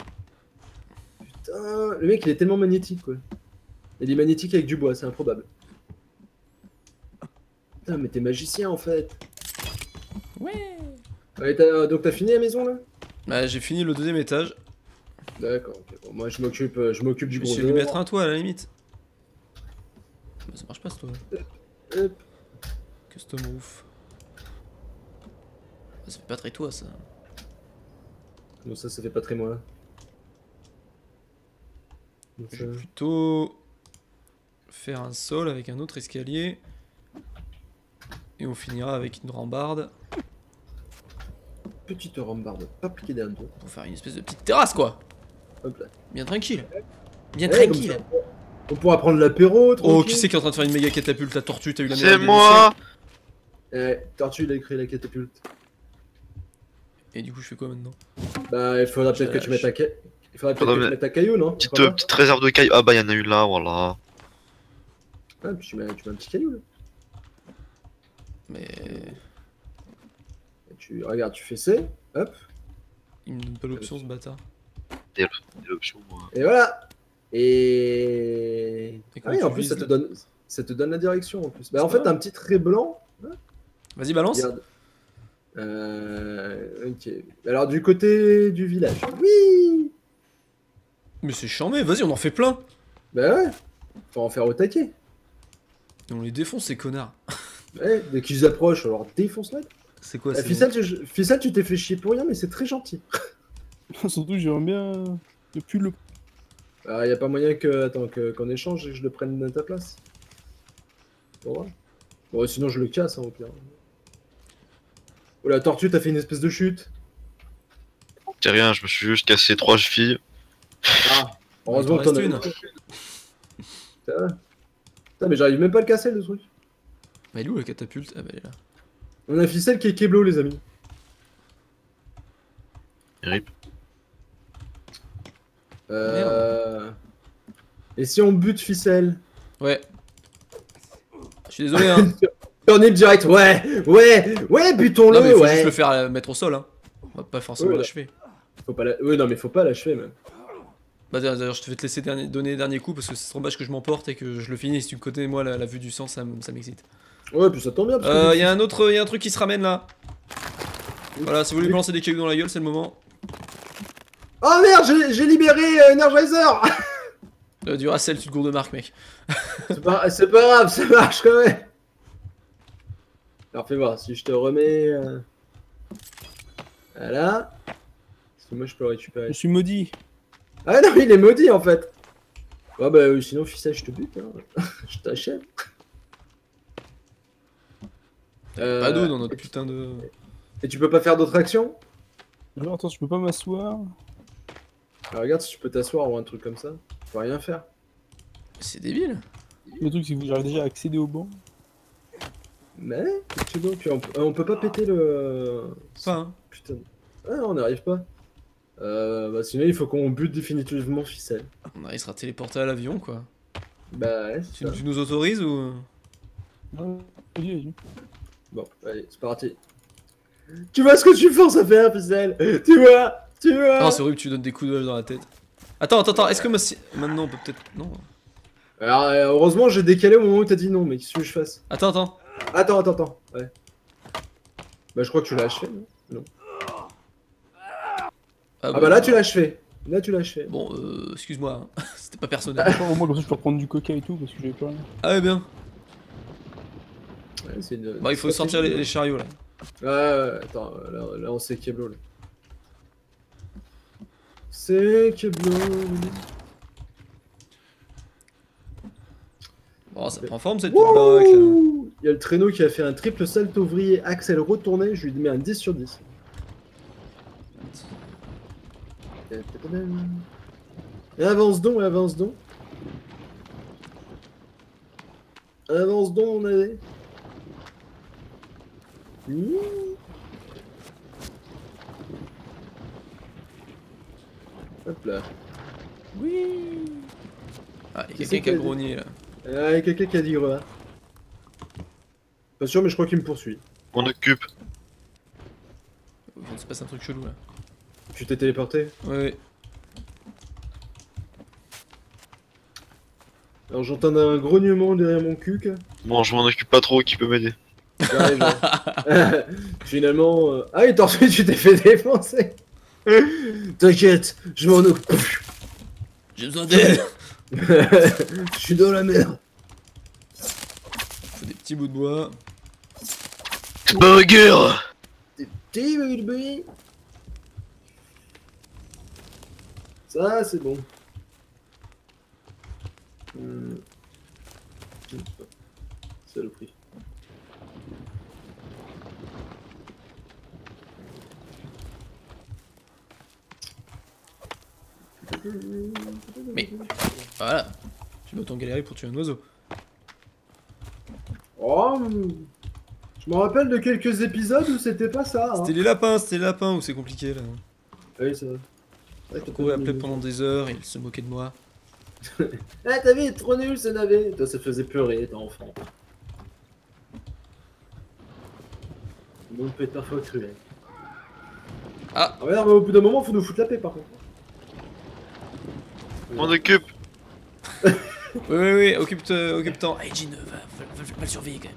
[SPEAKER 2] Putain, le mec il est tellement magnétique quoi. Il est magnétique avec du bois, c'est improbable. Putain, mais t'es magicien en fait.
[SPEAKER 1] Ouais.
[SPEAKER 2] Ouais, t'as- donc t'as fini la maison là?
[SPEAKER 1] Bah, j'ai fini le deuxième étage.
[SPEAKER 2] D'accord, ok. Bon, moi je m'occupe euh, je m'occupe du
[SPEAKER 1] Je vais
[SPEAKER 2] gros
[SPEAKER 1] essayer de lui
[SPEAKER 2] dehors.
[SPEAKER 1] mettre un toit à la limite. Bah, ça marche pas ce toit.
[SPEAKER 2] Hop.
[SPEAKER 1] Custom roof. Ah, ça fait pas très toit ça.
[SPEAKER 2] Non, ça, ça fait pas très moi. Donc,
[SPEAKER 1] Je vais
[SPEAKER 2] ça-
[SPEAKER 1] plutôt faire un sol avec un autre escalier. Et on finira avec une rambarde
[SPEAKER 2] Petite rambarde, pas piquée d'un dos.
[SPEAKER 1] pour faire une espèce de petite terrasse quoi.
[SPEAKER 2] Hop là.
[SPEAKER 1] Bien tranquille. Bien
[SPEAKER 2] Ouais,
[SPEAKER 1] tranquille.
[SPEAKER 2] comme ça, on pourra prendre l'apéro,
[SPEAKER 1] Oh,
[SPEAKER 2] tranquille.
[SPEAKER 1] qui c'est qui est en train de faire une méga catapulte? La tortue, t'as eu la
[SPEAKER 3] C'est
[SPEAKER 1] meilleure idée du
[SPEAKER 3] moi.
[SPEAKER 2] Eh, Tortue, il a créé la catapulte.
[SPEAKER 1] siècle. Et du coup, je fais quoi maintenant?
[SPEAKER 2] Bah, il faudra
[SPEAKER 1] Je
[SPEAKER 2] peut-être que tu
[SPEAKER 1] lâche.
[SPEAKER 2] mettes ta ca... Il faudra peut-être
[SPEAKER 3] Faudra
[SPEAKER 2] que tu
[SPEAKER 3] mettre-
[SPEAKER 2] mettes ta caillou, non?
[SPEAKER 3] Petite,
[SPEAKER 2] Pourquoi
[SPEAKER 3] euh, petite réserve de cailloux. Ah bah, y'en a une là, voilà.
[SPEAKER 2] pas Ah, puis tu mets, tu mets un petit caillou là.
[SPEAKER 1] Mais
[SPEAKER 2] Et tu, regarde, tu fais C, hop,
[SPEAKER 1] il me donne pas l'option ce bâtard.
[SPEAKER 3] C'est l'option, moi.
[SPEAKER 2] et voilà. Et.
[SPEAKER 1] Et
[SPEAKER 2] Ah
[SPEAKER 1] comment
[SPEAKER 2] oui,
[SPEAKER 1] tu
[SPEAKER 2] en plus,
[SPEAKER 1] vises,
[SPEAKER 2] ça te,
[SPEAKER 1] là
[SPEAKER 2] donne, ça te donne la direction en plus. Bah,
[SPEAKER 1] C'est
[SPEAKER 2] en fait,
[SPEAKER 1] pas
[SPEAKER 2] t'as un petit trait blanc.
[SPEAKER 1] Vas-y, balance.
[SPEAKER 2] Regarde. Euh. Ok. Alors, du côté du village. Oui.
[SPEAKER 1] Mais c'est charmé, vas-y, on en fait plein.
[SPEAKER 2] Bah ouais. Faut en faire au taquet.
[SPEAKER 1] Et on les défonce ces connards.
[SPEAKER 2] Ouais, dès qu'ils approchent, alors défonce-la.
[SPEAKER 1] C'est quoi
[SPEAKER 2] Euh,
[SPEAKER 1] c'est
[SPEAKER 2] Ficelle, tu... Ficelle, tu t'es fait chier pour rien, mais c'est très gentil.
[SPEAKER 4] Surtout, j'aimerais bien. Depuis le.
[SPEAKER 2] Alors, y a pas moyen que. Attends, que- qu'on échange et que je le prenne à ta place. Pour voir. Bon, sinon, je le casse, hein, au pire. Oh, la tortue, t'as fait une espèce de chute.
[SPEAKER 3] C'est rien, je me suis juste cassé trois chevilles.
[SPEAKER 2] Ah, heureusement
[SPEAKER 1] Il
[SPEAKER 2] que
[SPEAKER 1] t'en
[SPEAKER 2] t'en as
[SPEAKER 1] reste
[SPEAKER 2] une. Putain. Putain, mais j'arrive même pas à le casser, le truc.
[SPEAKER 1] Bah, elle est où la catapulte? Ah, bah, elle est là.
[SPEAKER 2] On a Ficelle qui est Keblo, les amis.
[SPEAKER 3] Rip.
[SPEAKER 2] Euh... Et si on bute Ficelle?
[SPEAKER 1] Ouais. Je suis désolé, hein.
[SPEAKER 2] Turnip direct, ouais, ouais, ouais,
[SPEAKER 1] Non, mais
[SPEAKER 2] butons-le,
[SPEAKER 1] faut juste
[SPEAKER 2] ouais.
[SPEAKER 1] le faire euh, mettre au sol, hein. On va pas forcément
[SPEAKER 2] Ouais.
[SPEAKER 1] l'achever.
[SPEAKER 2] Faut pas la... Ouais, non, mais faut pas l'achever, même.
[SPEAKER 1] Bah, d'ailleurs, je te vais te laisser dernier- donner les derniers coups parce que c'est trop dommage que je m'emporte et que je le finisse. Du côté, moi, la, la vue du sang, ça, m- ça m'excite.
[SPEAKER 2] Ouais, puis ça tombe bien. Parce que
[SPEAKER 1] Euh, y a un autre, y a un truc qui se ramène là. Voilà, si vous voulez balancer des cailloux dans la gueule, c'est le moment.
[SPEAKER 2] Oh merde, j'ai- j'ai libéré euh, Energizer.
[SPEAKER 1] Euh, du Racel, tu te gourdes de marque, mec.
[SPEAKER 2] C'est pas, c'est pas grave, ça marche quand même. Alors fais voir, si je te remets... euh, Voilà. Parce que moi je peux le
[SPEAKER 4] Je
[SPEAKER 2] récupérer.
[SPEAKER 4] suis maudit.
[SPEAKER 2] Ah non, il est maudit en fait. Ah bah euh, sinon Ficelle, je te bute, hein. Je t'achève. Euh,
[SPEAKER 1] Pas d'eau dans notre putain de.
[SPEAKER 2] Et tu peux pas faire d'autres actions?
[SPEAKER 4] Alors, attends, je peux pas m'asseoir.
[SPEAKER 2] Alors, regarde si tu peux t'asseoir ou un truc comme ça. Tu peux rien faire.
[SPEAKER 1] C'est débile.
[SPEAKER 4] Le truc, c'est que j'arrive déjà à accéder au banc.
[SPEAKER 2] Mais, c'est donc, on, peut- on peut pas péter le...
[SPEAKER 1] Pas, hein.
[SPEAKER 2] Putain. Ah non, on n'y arrive pas. Euh, bah sinon il faut qu'on bute définitivement Ficelle.
[SPEAKER 1] On arrive à se téléporter à l'avion, quoi.
[SPEAKER 2] Bah ouais,
[SPEAKER 1] Tu,
[SPEAKER 2] c'est ça.
[SPEAKER 1] tu nous autorises ou.
[SPEAKER 4] Ouais, vas-y, vas-y.
[SPEAKER 2] Bon, allez, c'est parti. Tu vois ce que tu forces à faire, Ficelle? Tu vois? Tu vois?
[SPEAKER 1] Non, c'est horrible, tu donnes des coups de hache dans la tête. Attends, attends, attends, est-ce que ma si- maintenant on peut peut-être. Non.
[SPEAKER 2] Alors, euh, heureusement, j'ai décalé au moment où t'as dit non, mais qu'est-ce que je fasse?
[SPEAKER 1] Attends, attends.
[SPEAKER 2] Attends, attends, attends. Ouais. Bah, je crois que tu l'as achevé, non? Ah bah là, tu l'as achevé. Là, tu l'as achevé.
[SPEAKER 1] Bon, euh, excuse-moi, hein. C'était pas personnel.
[SPEAKER 4] Attends, au moins, comme ça, je peux reprendre du coca et tout parce que j'avais pas rien.
[SPEAKER 1] Ah ouais, bien.
[SPEAKER 2] Ouais, c'est une...
[SPEAKER 1] Bah, il faut
[SPEAKER 2] c'est
[SPEAKER 1] sortir
[SPEAKER 2] pas
[SPEAKER 1] les, les chariots là.
[SPEAKER 2] Ouais, ouais, attends, là, là on sait Keblo là. C'est Keblo.
[SPEAKER 1] Bon, ça prend forme cette petite baraque là.
[SPEAKER 2] Wouh, il y a le traîneau qui a fait un triple salto ouvrier, axel retourné, je lui mets un dix sur dix. Et avance donc, avance donc. Avance donc, mon avait. Mmh. Hop là.
[SPEAKER 1] Oui. Ah, il y a
[SPEAKER 2] Qui
[SPEAKER 1] quelqu'un
[SPEAKER 2] c'est
[SPEAKER 1] qui a
[SPEAKER 2] qui a
[SPEAKER 1] grogné là.
[SPEAKER 2] Ah, il y a quelqu'un qui a dit revoir. Pas sûr, mais je crois qu'il me poursuit.
[SPEAKER 5] On occupe.
[SPEAKER 1] Il se passe un truc chelou là.
[SPEAKER 2] Tu t'es téléporté?
[SPEAKER 1] Ouais, ouais.
[SPEAKER 2] Alors j'entends un grognement derrière mon cul.
[SPEAKER 5] Bon, je m'en occupe pas trop, qui peut m'aider?
[SPEAKER 2] J'arrive, là. Finalement... euh, Ah oui, t'ensuite tu t'es fait défoncer. T'inquiète, je m'en occupe.
[SPEAKER 1] J'ai besoin d'aide.
[SPEAKER 2] Je suis dans la merde.
[SPEAKER 1] Faut des petits bouts de bois.
[SPEAKER 5] Burger.
[SPEAKER 2] Petit baby. Ça, c'est bon. Hum. C'est le prix.
[SPEAKER 1] Mais voilà. J'ai autant galéré pour tuer un oiseau.
[SPEAKER 2] Oh, je me rappelle de quelques épisodes où c'était pas ça. Hein.
[SPEAKER 1] C'était les lapins, c'était les lapins où c'est compliqué là.
[SPEAKER 2] Oui, ça va. Ouais,
[SPEAKER 1] Je courais après pendant des heures et il se moquait de moi.
[SPEAKER 2] Ah, t'as vu, il est trop nul ce navet. Toi, ça faisait pleurer, t'es enfant. Le monde peut être parfois cruel.
[SPEAKER 1] Ah.
[SPEAKER 2] Ah ouais, non, mais au bout d'un moment, faut nous foutre la paix par contre.
[SPEAKER 5] On occupe.
[SPEAKER 1] Oui, oui, oui, occupe-toi, occupe-toi. Hey, Jin, va, va, va, va le surveiller quand même.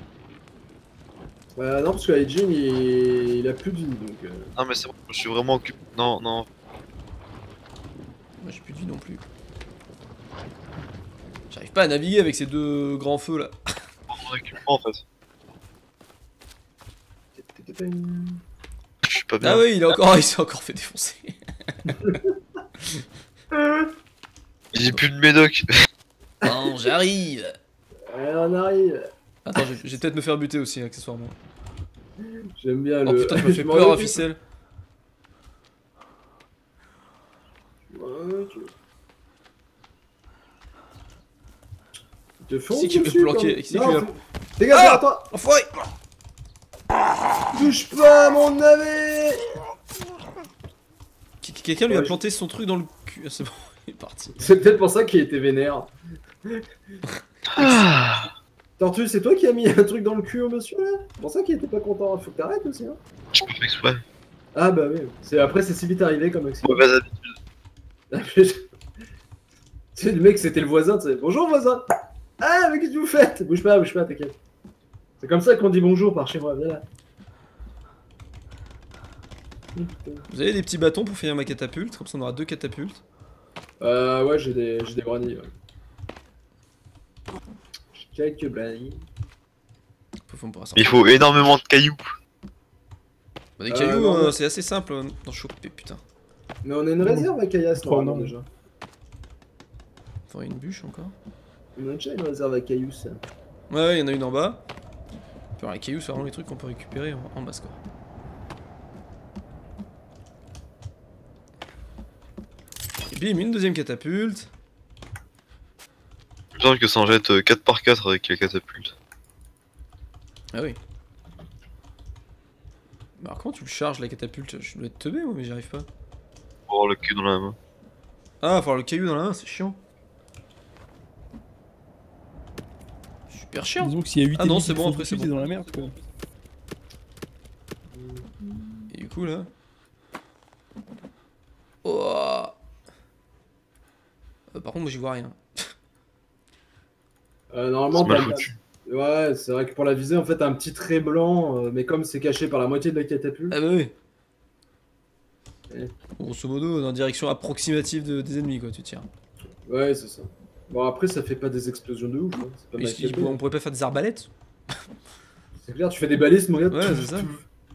[SPEAKER 2] Bah non, parce que Aijin, il... il a plus de vie, donc... Euh...
[SPEAKER 5] Non, mais c'est bon, je suis vraiment occupé. Non, non.
[SPEAKER 1] Moi j'ai plus de vie non plus. J'arrive pas à naviguer avec ces deux grands feux là.
[SPEAKER 5] On occupe pas en fait. Je suis pas bien.
[SPEAKER 1] Ah oui, il, a encore... il s'est encore fait défoncer.
[SPEAKER 5] J'ai plus de médoc.
[SPEAKER 1] Non, j'arrive.
[SPEAKER 2] Ouais, on arrive.
[SPEAKER 1] Attends, je je vais peut-être me faire buter aussi accessoirement.
[SPEAKER 2] J'aime bien
[SPEAKER 1] Oh
[SPEAKER 2] le...
[SPEAKER 1] putain, je me fais
[SPEAKER 2] m'en
[SPEAKER 1] peur à
[SPEAKER 2] occupe.
[SPEAKER 1] ficelle.
[SPEAKER 2] Ouais, tu... Il te fonce
[SPEAKER 1] Qui c'est qui veut
[SPEAKER 2] dessus,
[SPEAKER 1] planquer
[SPEAKER 2] quoi.
[SPEAKER 1] Qui c'est
[SPEAKER 2] Non,
[SPEAKER 1] qui va-
[SPEAKER 2] faut- Dégage,
[SPEAKER 1] Ah
[SPEAKER 2] toi.
[SPEAKER 1] Enfoiré.
[SPEAKER 2] Touche pas à mon navet.
[SPEAKER 1] Qui- Quelqu'un lui a
[SPEAKER 2] Ouais, je-
[SPEAKER 1] planté son truc dans le cul. Ah, c'est bon, il est parti.
[SPEAKER 2] C'est peut-être pour ça qu'il était vénère.
[SPEAKER 5] Ah,
[SPEAKER 2] Tortue, c'est toi qui as mis un truc dans le cul au monsieur là? C'est pour ça qu'il était pas content. Faut que t'arrêtes aussi, hein.
[SPEAKER 5] je peux faire exprès.
[SPEAKER 2] Ah bah oui. C'est... Après, c'est si vite arrivé comme accident.
[SPEAKER 5] Mauvaise habitude.
[SPEAKER 2] Tu sais, le mec, c'était le voisin, tu sais. Bonjour, voisin. Ah, mais qu'est-ce que vous faites? Bouge pas, bouge pas, t'inquiète. C'est comme ça qu'on dit bonjour par chez moi, viens là.
[SPEAKER 1] Vous avez des petits bâtons pour finir ma catapulte, comme ça on aura deux catapultes.
[SPEAKER 2] Euh, ouais, j'ai des, j'ai des brownies, ouais. J'ai quelques brownies.
[SPEAKER 1] On pourra
[SPEAKER 5] Il
[SPEAKER 1] sortir.
[SPEAKER 5] faut énormément de cailloux.
[SPEAKER 1] Bah, des
[SPEAKER 2] Euh,
[SPEAKER 1] cailloux,
[SPEAKER 2] non,
[SPEAKER 1] euh,
[SPEAKER 2] non.
[SPEAKER 1] c'est assez simple euh, d'en choper, putain.
[SPEAKER 2] Mais on a une réserve à Caillasse,
[SPEAKER 4] Trop
[SPEAKER 2] normalement,
[SPEAKER 4] non.
[SPEAKER 2] déjà.
[SPEAKER 1] Faudrait une bûche encore.
[SPEAKER 2] On a déjà une réserve à Cailloux, ça.
[SPEAKER 1] Ouais, ouais, il y en a une en bas. Puis alors, les cailloux, c'est vraiment les trucs qu'on peut récupérer en, en masse quoi. Et bim, une deuxième catapulte.
[SPEAKER 5] J'ai besoin que ça en jette euh, quatre par quatre avec la catapulte.
[SPEAKER 1] Ah oui. Bah alors comment tu le charges la catapulte? Je dois être teubé moi mais j'y arrive pas.
[SPEAKER 5] Pour avoir le cul dans la main.
[SPEAKER 1] Ah, faut avoir le caillou dans la main, c'est chiant. Super chiant.
[SPEAKER 4] Disons que s'il y a huit
[SPEAKER 1] Ah non,
[SPEAKER 4] ennemis
[SPEAKER 1] c'est
[SPEAKER 4] qui
[SPEAKER 1] bon,
[SPEAKER 4] te
[SPEAKER 1] après,
[SPEAKER 4] foncent
[SPEAKER 1] c'est
[SPEAKER 4] dessus,
[SPEAKER 1] bon.
[SPEAKER 4] t'es dans la merde quoi.
[SPEAKER 1] Et du coup là. Oh. Euh, par contre moi j'y vois rien.
[SPEAKER 2] Euh, normalement,
[SPEAKER 5] C'est mal
[SPEAKER 2] t'as-
[SPEAKER 5] foutu.
[SPEAKER 2] Ouais, c'est vrai que pour la visée, en fait, t'as un petit trait blanc, euh, mais comme c'est caché par la moitié de la catapulte.
[SPEAKER 1] Ah bah oui.
[SPEAKER 2] Ouais.
[SPEAKER 1] Grosso modo dans la direction approximative de- des ennemis quoi tu tires.
[SPEAKER 2] Ouais, c'est ça. Bon, après, ça fait pas des explosions de ouf, hein. C'est pas
[SPEAKER 1] Mais
[SPEAKER 2] mal
[SPEAKER 1] si-
[SPEAKER 2] capé.
[SPEAKER 1] on pourrait pas faire des arbalètes?
[SPEAKER 2] C'est clair, tu fais des balises, mon gars.
[SPEAKER 1] Ouais,
[SPEAKER 2] tout-
[SPEAKER 1] c'est ça.
[SPEAKER 2] tout.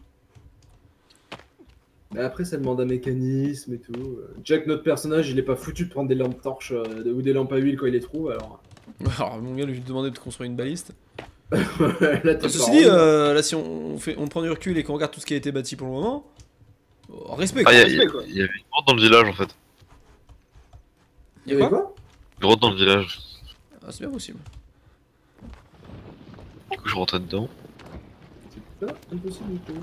[SPEAKER 2] Mais après, ça demande un mécanisme et tout. Euh, Jack, notre personnage, il est pas foutu de prendre des lampes torches euh, ou des lampes à huile quand il les trouve, alors.
[SPEAKER 1] Alors mon gars lui demander de construire une baliste.
[SPEAKER 2] Là, t'es
[SPEAKER 1] Ah,
[SPEAKER 2] pas
[SPEAKER 1] ceci dit,
[SPEAKER 2] rendu.
[SPEAKER 1] euh, là si on, on fait, on prend du recul et qu'on regarde tout ce qui a été bâti pour le moment, oh, respect
[SPEAKER 5] Ah,
[SPEAKER 1] quoi.
[SPEAKER 5] il y, a-
[SPEAKER 2] respect, quoi.
[SPEAKER 5] il y avait une grotte dans le village en fait.
[SPEAKER 1] Y a quoi?
[SPEAKER 2] quoi
[SPEAKER 5] Une grotte dans le village.
[SPEAKER 1] Ah, c'est bien possible.
[SPEAKER 5] Du coup, je rentrais dedans.
[SPEAKER 2] C'est pas impossible du tout.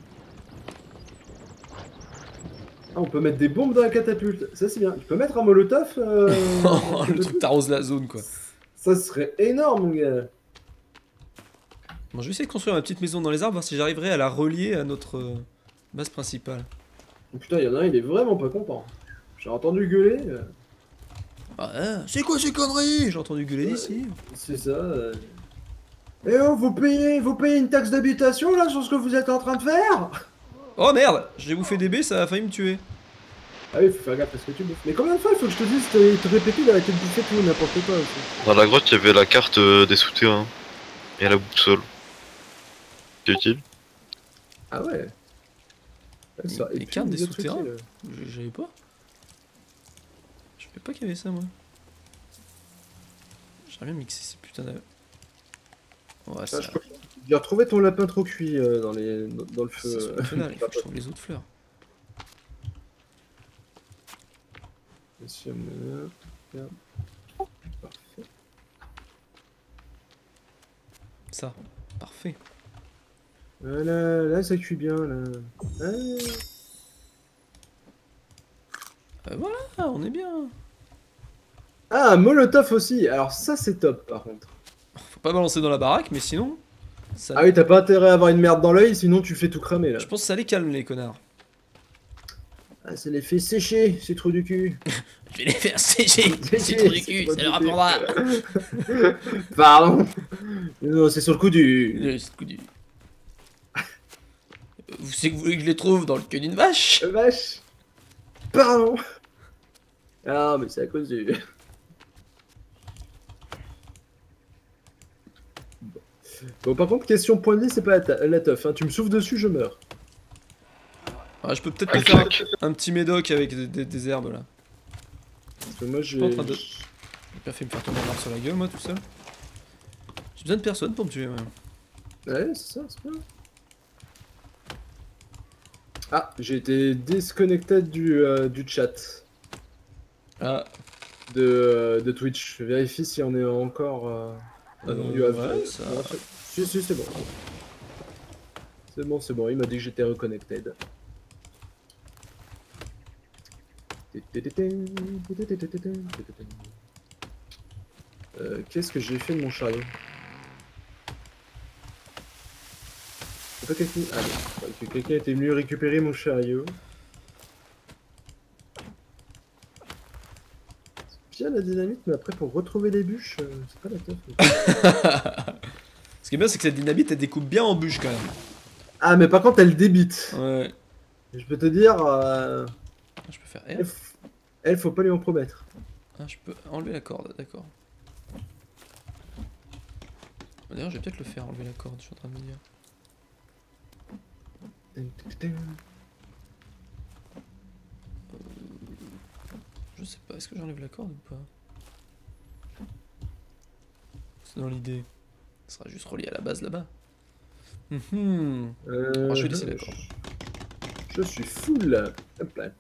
[SPEAKER 2] Ah, on peut mettre des bombes dans la catapulte. Ça, c'est bien. Tu peux mettre un molotov euh, dans la
[SPEAKER 1] Le
[SPEAKER 2] catapulte.
[SPEAKER 1] truc t'arrose la zone quoi.
[SPEAKER 2] Ça serait énorme, mon gars.
[SPEAKER 1] Bon, je vais essayer de construire ma petite maison dans les arbres, voir si j'arriverai à la relier à notre euh, base principale.
[SPEAKER 2] Oh, putain, il y en a un, il est vraiment pas content. J'ai entendu gueuler. euh,
[SPEAKER 1] Ah, hein, c'est quoi ces conneries? J'ai entendu gueuler d'ici.
[SPEAKER 2] C'est ça. euh. Eh oh, vous payez, vous payez une taxe d'habitation là sur ce que vous êtes en train de faire?
[SPEAKER 1] Oh merde, j'ai bouffé des baies, ça a failli me tuer.
[SPEAKER 2] Ah oui, faut faire gaffe à ce que tu bouffes. Mais combien de fois il faut que je te dise, te, te répéter d'arrêter de bouffer tout n'importe quoi aussi?
[SPEAKER 5] Dans la grotte, il y avait la carte euh, des souterrains. Et la boussole. C'est utile.
[SPEAKER 2] Ah ouais. Ouais, ça-
[SPEAKER 1] Les
[SPEAKER 2] et puis,
[SPEAKER 1] cartes des
[SPEAKER 2] autres
[SPEAKER 1] souterrains
[SPEAKER 2] utiles, euh.
[SPEAKER 1] J- J'avais pas. Je savais pas qu'il y avait ça moi. J'aimerais bien mixer ces putains de... Ouais,
[SPEAKER 2] Ah,
[SPEAKER 1] ça...
[SPEAKER 2] je crois que j'ai retrouvé ton lapin trop cuit euh, dans, les, dans, dans le feu.
[SPEAKER 1] C'est
[SPEAKER 2] euh.
[SPEAKER 1] sous-optionnel, il faut que je trouve les autres fleurs.
[SPEAKER 2] Monsieur, euh, regarde. Parfait.
[SPEAKER 1] Ça, parfait.
[SPEAKER 2] Voilà, là ça cuit bien là. Ah.
[SPEAKER 1] Euh, voilà, on est bien.
[SPEAKER 2] Ah, Molotov aussi. Alors ça c'est top par contre.
[SPEAKER 1] Faut pas balancer dans la baraque, mais sinon... Ça...
[SPEAKER 2] Ah oui, t'as pas intérêt à avoir une merde dans l'œil, sinon tu fais tout cramer là.
[SPEAKER 1] Je pense que ça les calme les connards.
[SPEAKER 2] Ah, ça les fait sécher, ces trous du cul.
[SPEAKER 1] Je vais les faire sécher,
[SPEAKER 2] Sécher,
[SPEAKER 1] c'est trop du
[SPEAKER 2] c'est
[SPEAKER 1] cul,
[SPEAKER 2] trop
[SPEAKER 1] ça
[SPEAKER 2] du
[SPEAKER 1] leur
[SPEAKER 2] cul.
[SPEAKER 1] apprendra.
[SPEAKER 2] Pardon. Non, c'est sur le coup du.
[SPEAKER 1] Le coup du... Vous savez que vous voulez que je les trouve dans le queue d'une vache?
[SPEAKER 2] Euh, Vache. Pardon. Ah, mais c'est à cause du. Bon, par contre, question point de vie, c'est pas la, ta- la teuf. Hein. Tu me souffles dessus, je meurs.
[SPEAKER 1] Ah, je peux peut-être
[SPEAKER 5] Ah,
[SPEAKER 1] te faire
[SPEAKER 5] clac.
[SPEAKER 1] un, un petit médoc avec des, des- des herbes là.
[SPEAKER 2] Parce que moi,
[SPEAKER 1] suis pas en
[SPEAKER 2] j'ai.
[SPEAKER 1] train de- J'ai pas fait me faire tomber un arbre sur la gueule moi tout seul. J'ai besoin de personne pour me tuer. Ouais.
[SPEAKER 2] Ouais, c'est ça, c'est bien. Ah, j'ai été disconnecté du, euh, du chat
[SPEAKER 1] Ah,
[SPEAKER 2] de, euh, de Twitch. Je vérifie si on est encore. Euh... Ah non,
[SPEAKER 1] Euh,
[SPEAKER 2] you have-
[SPEAKER 1] ouais, ça-
[SPEAKER 2] non, c'est- Si, si, c'est bon. C'est bon, c'est bon, il m'a dit que j'étais reconnected. Euh, Qu'est-ce que j'ai fait de mon chariot? C'est pas quelqu'un. Ah non, je croyais que quelqu'un était venu récupérer mon chariot. C'est bien la dynamite, mais après pour retrouver les bûches, euh, c'est pas la teuf.
[SPEAKER 1] Ce qui est bien, c'est que cette dynamite elle découpe bien en bûches quand même.
[SPEAKER 2] Ah, mais par contre, elle débite.
[SPEAKER 1] Ouais.
[SPEAKER 2] Je peux te dire, euh,
[SPEAKER 1] Ah, je peux faire
[SPEAKER 2] elle,
[SPEAKER 1] R.
[SPEAKER 2] f- elle, faut pas lui en promettre.
[SPEAKER 1] Ah, je peux enlever la corde, d'accord. D'ailleurs, je vais peut-être le faire enlever la corde, je suis en train de me dire. Je sais pas, est-ce que j'enlève la corde ou pas? C'est dans l'idée. Ça sera juste relié à la base là-bas. Mhm.
[SPEAKER 2] Euh,
[SPEAKER 1] Oh, je vais laisser la corde.
[SPEAKER 2] Je suis full. Hop là.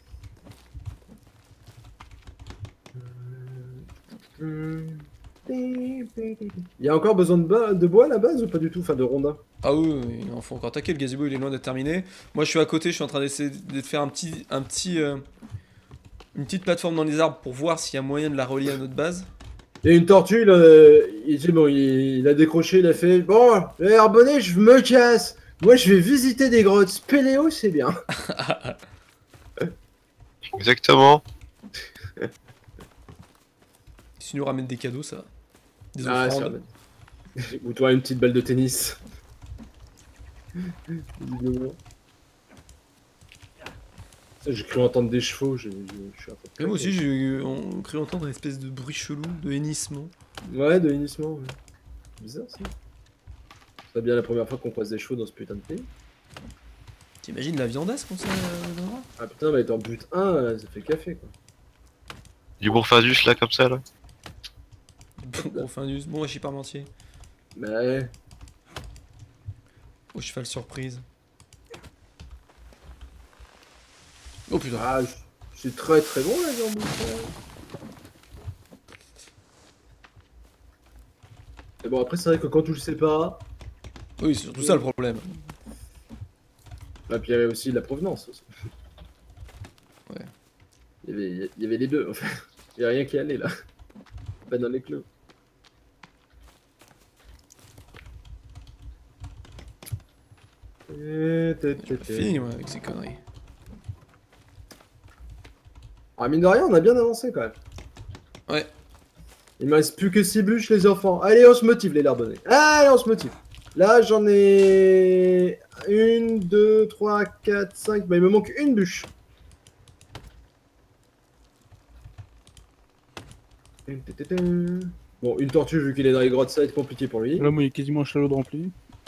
[SPEAKER 2] Il y a encore besoin de, ba- de bois à la base ou pas du tout? Enfin, de rondins.
[SPEAKER 1] Ah oui, oui, il en faut encore taquer, le gazebo il est loin d'être terminé. Moi je suis à côté, je suis en train d'essayer de faire un petit, un petit, euh, une petite plateforme dans les arbres pour voir s'il y a moyen de la relier à notre base.
[SPEAKER 2] Il y a une tortue, là, euh, il, dit, bon, il, il a décroché, il a fait bon, les Herbonnais, je me casse. Moi, je vais visiter des grottes. Spéléo, c'est bien.
[SPEAKER 5] Exactement.
[SPEAKER 1] Si tu nous ramènes des cadeaux, ça va. Des
[SPEAKER 2] Ah, c'est
[SPEAKER 1] offrandes.
[SPEAKER 2] vrai. Ou toi, une petite balle de tennis. Visiblement. Ça, j'ai cru entendre des chevaux. j'ai- j'ai- Je suis un peu
[SPEAKER 1] Et moi aussi j'ai eu- on cru entendre une espèce de bruit chelou, de hennissement.
[SPEAKER 2] Ouais, de hennissement. Ouais. Bizarre ça. C'est bien la première fois qu'on croise des chevaux dans ce putain de pays.
[SPEAKER 1] T'imagines la viandasse comme ça euh, dans le bras?
[SPEAKER 2] Ah putain, bah être en but un, ça fait café quoi.
[SPEAKER 5] Du bourfadus là comme ça là.
[SPEAKER 1] Gros fin d'us, bon je suis parmentier.
[SPEAKER 2] Bah ouais.
[SPEAKER 1] Au cheval surprise. Oh putain.
[SPEAKER 2] Ah, je- c'est très très bon la viande bouffée. Mais bon, après, c'est vrai que quand tu le sais pas.
[SPEAKER 1] Oui, c'est surtout ça le problème.
[SPEAKER 2] Bah, puis il y avait aussi la provenance. Aussi.
[SPEAKER 1] Ouais.
[SPEAKER 2] Il y avait, il y avait les deux en fait. Il y a rien qui allait là. Pas dans les clous.
[SPEAKER 1] Fini moi avec ces conneries.
[SPEAKER 2] Ah, mine de rien, on a bien avancé quand même.
[SPEAKER 1] Ouais.
[SPEAKER 2] Il me reste plus que six bûches, les enfants. Allez, on se motive, les larbonnets. Allez, on se motive. Là, j'en ai une, deux, trois, quatre, cinq. Bah, il me manque une bûche. Bon, une tortue, vu qu'il est dans les grottes, ça va être compliqué pour lui.
[SPEAKER 4] Là, moi, il est quasiment chalot de rempli.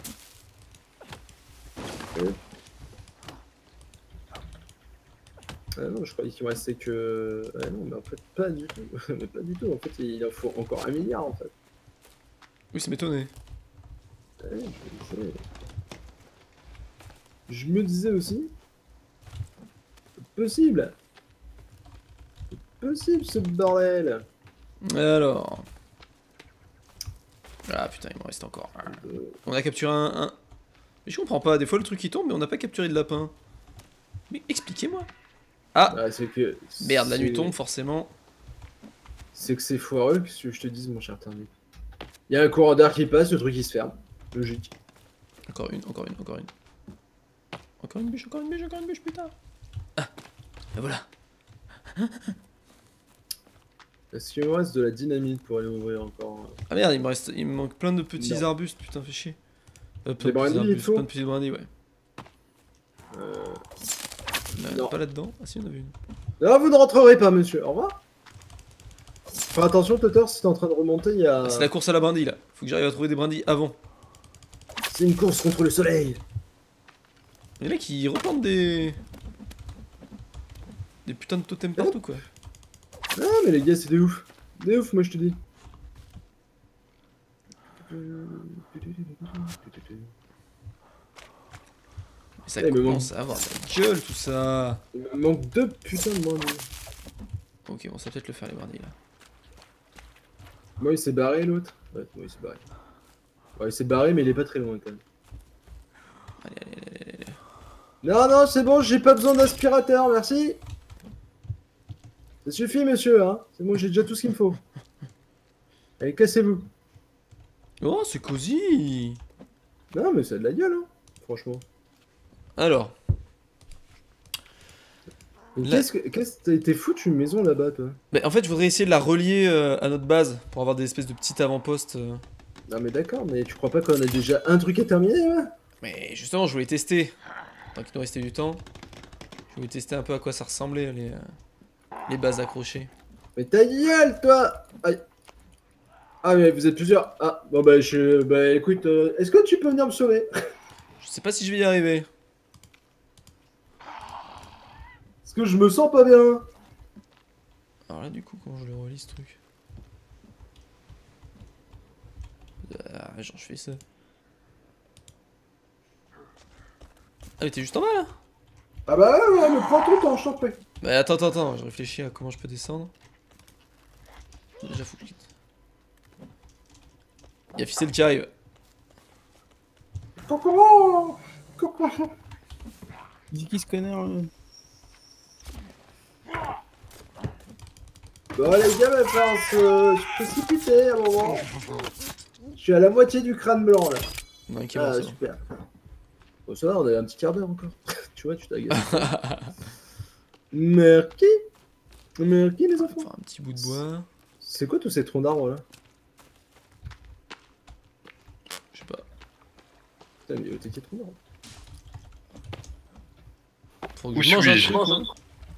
[SPEAKER 2] Ah non, je croyais qu'il me restait que... Ah non, mais en fait, pas du tout. Mais pas du tout. En fait, il en faut encore un milliard, en fait.
[SPEAKER 1] Oui, ça m'étonnait.
[SPEAKER 2] Ouais, je, sais. Je me disais aussi... C'est possible. C'est possible, ce bordel.
[SPEAKER 1] Alors... Ah putain, il m'en reste encore.
[SPEAKER 2] Euh,
[SPEAKER 1] On a capturé un, un... Mais je comprends pas, des fois le truc il tombe mais on n'a pas capturé de lapin. Mais expliquez-moi. Ah
[SPEAKER 2] bah, c'est que...
[SPEAKER 1] merde, la nuit
[SPEAKER 2] c'est-
[SPEAKER 1] tombe forcément.
[SPEAKER 2] C'est que c'est foireux, qu'est-ce que je te dise, mon cher Thermique. Il y a un courant d'air qui passe, le truc il se ferme. Logique.
[SPEAKER 1] Encore une, encore une, encore une. Encore une bûche, encore une bûche, encore une bûche, putain. Ah, et voilà.
[SPEAKER 2] Est-ce qu'il me reste de la dynamite pour aller ouvrir encore?
[SPEAKER 1] Ah merde, il me reste, il me manque plein de petits
[SPEAKER 2] Non.
[SPEAKER 1] arbustes, putain, fais chier. Euh,
[SPEAKER 2] Des
[SPEAKER 1] plein de petits
[SPEAKER 2] brindilles, il
[SPEAKER 1] arbustes,
[SPEAKER 2] faut
[SPEAKER 1] plein de petits brindilles, ouais.
[SPEAKER 2] euh...
[SPEAKER 1] Il y en a
[SPEAKER 2] Non.
[SPEAKER 1] pas là-dedans. Ah si, il y en avait une.
[SPEAKER 2] Non, vous ne rentrerez pas, monsieur. Au revoir. Fais attention, Tutter, si t'es en train de remonter, il y a...
[SPEAKER 1] Ah, c'est la course à la brindille là. Faut que j'arrive à trouver des brindilles avant.
[SPEAKER 2] C'est une course contre le soleil.
[SPEAKER 1] Les mecs ils replantent des... Des putains de totems partout quoi.
[SPEAKER 2] Ah, mais les gars, c'est des ouf. Des ouf, moi, je te dis.
[SPEAKER 1] Mais ça
[SPEAKER 2] Eh, mais
[SPEAKER 1] commence à avoir de la gueule tout ça.
[SPEAKER 2] Il me manque deux putains de brindilles.
[SPEAKER 1] Ok, bon ça va peut-être le faire les brindilles là.
[SPEAKER 2] Moi, il s'est barré, l'autre. Ouais, moi, il s'est barré. Ouais, il s'est barré, mais il est pas très loin, quand même.
[SPEAKER 1] Allez, allez, allez, allez, allez.
[SPEAKER 2] Non, non, c'est bon, j'ai pas besoin d'aspirateur, merci. Ça suffit, monsieur, hein. C'est bon, j'ai déjà tout ce qu'il me faut. Allez, cassez-vous.
[SPEAKER 1] Oh, c'est cosy.
[SPEAKER 2] Non, mais ça a de la gueule, hein. Franchement.
[SPEAKER 1] Alors,
[SPEAKER 2] Mais
[SPEAKER 1] Là-
[SPEAKER 2] Qu'est-ce que... Qu'est-ce que... T'es foutu une maison là-bas, toi?
[SPEAKER 1] mais en fait je voudrais essayer de la relier euh, à notre base pour avoir des espèces de petits avant-postes. euh.
[SPEAKER 2] Non, mais d'accord, mais tu crois pas qu'on a déjà un truc à terminer, là?
[SPEAKER 1] Mais justement, je voulais tester. Tant qu'il nous restait du temps, je voulais tester un peu à quoi ça ressemblait les, euh, les bases accrochées.
[SPEAKER 2] Mais ta gueule, toi! Aïe. Ah, mais vous êtes plusieurs. Ah, bon, bah, je... Bah, écoute, euh, est-ce que tu peux venir me sauver?
[SPEAKER 1] Je sais pas si je vais y arriver.
[SPEAKER 2] Parce que je me sens pas bien.
[SPEAKER 1] Alors là, du coup, comment je le relis ce truc? Ah, genre, je fais ça. Ah, mais t'es juste en bas là?
[SPEAKER 2] Ah bah ouais, ouais, mais prends ton temps, je t'en prie.
[SPEAKER 1] Bah, attends, attends, attends, je réfléchis à comment je peux descendre. Déjà, faut que je quitte. Y'a Ficelle qui arrive.
[SPEAKER 2] Coucou! Coucou!
[SPEAKER 4] C'est qui ce connard là?
[SPEAKER 2] Bon, les gars, va falloir se, se précipiter à un moment. Je suis à la moitié du crâne blanc là.
[SPEAKER 1] Non, ok, bon,
[SPEAKER 2] Ah,
[SPEAKER 1] c'est bon.
[SPEAKER 2] super. Bon, ça va, on a un petit quart d'heure encore. Tu vois, tu t'agaces. Merci. Merci, les enfants.
[SPEAKER 1] Enfin, un petit bout de bois.
[SPEAKER 2] C'est quoi tous ces troncs d'arbres là?
[SPEAKER 1] Je sais pas.
[SPEAKER 2] Putain, mais t'es qui troncs d'arbres?
[SPEAKER 1] Faut que
[SPEAKER 5] Où
[SPEAKER 1] je mange un
[SPEAKER 5] suis-je?
[SPEAKER 1] truc, non?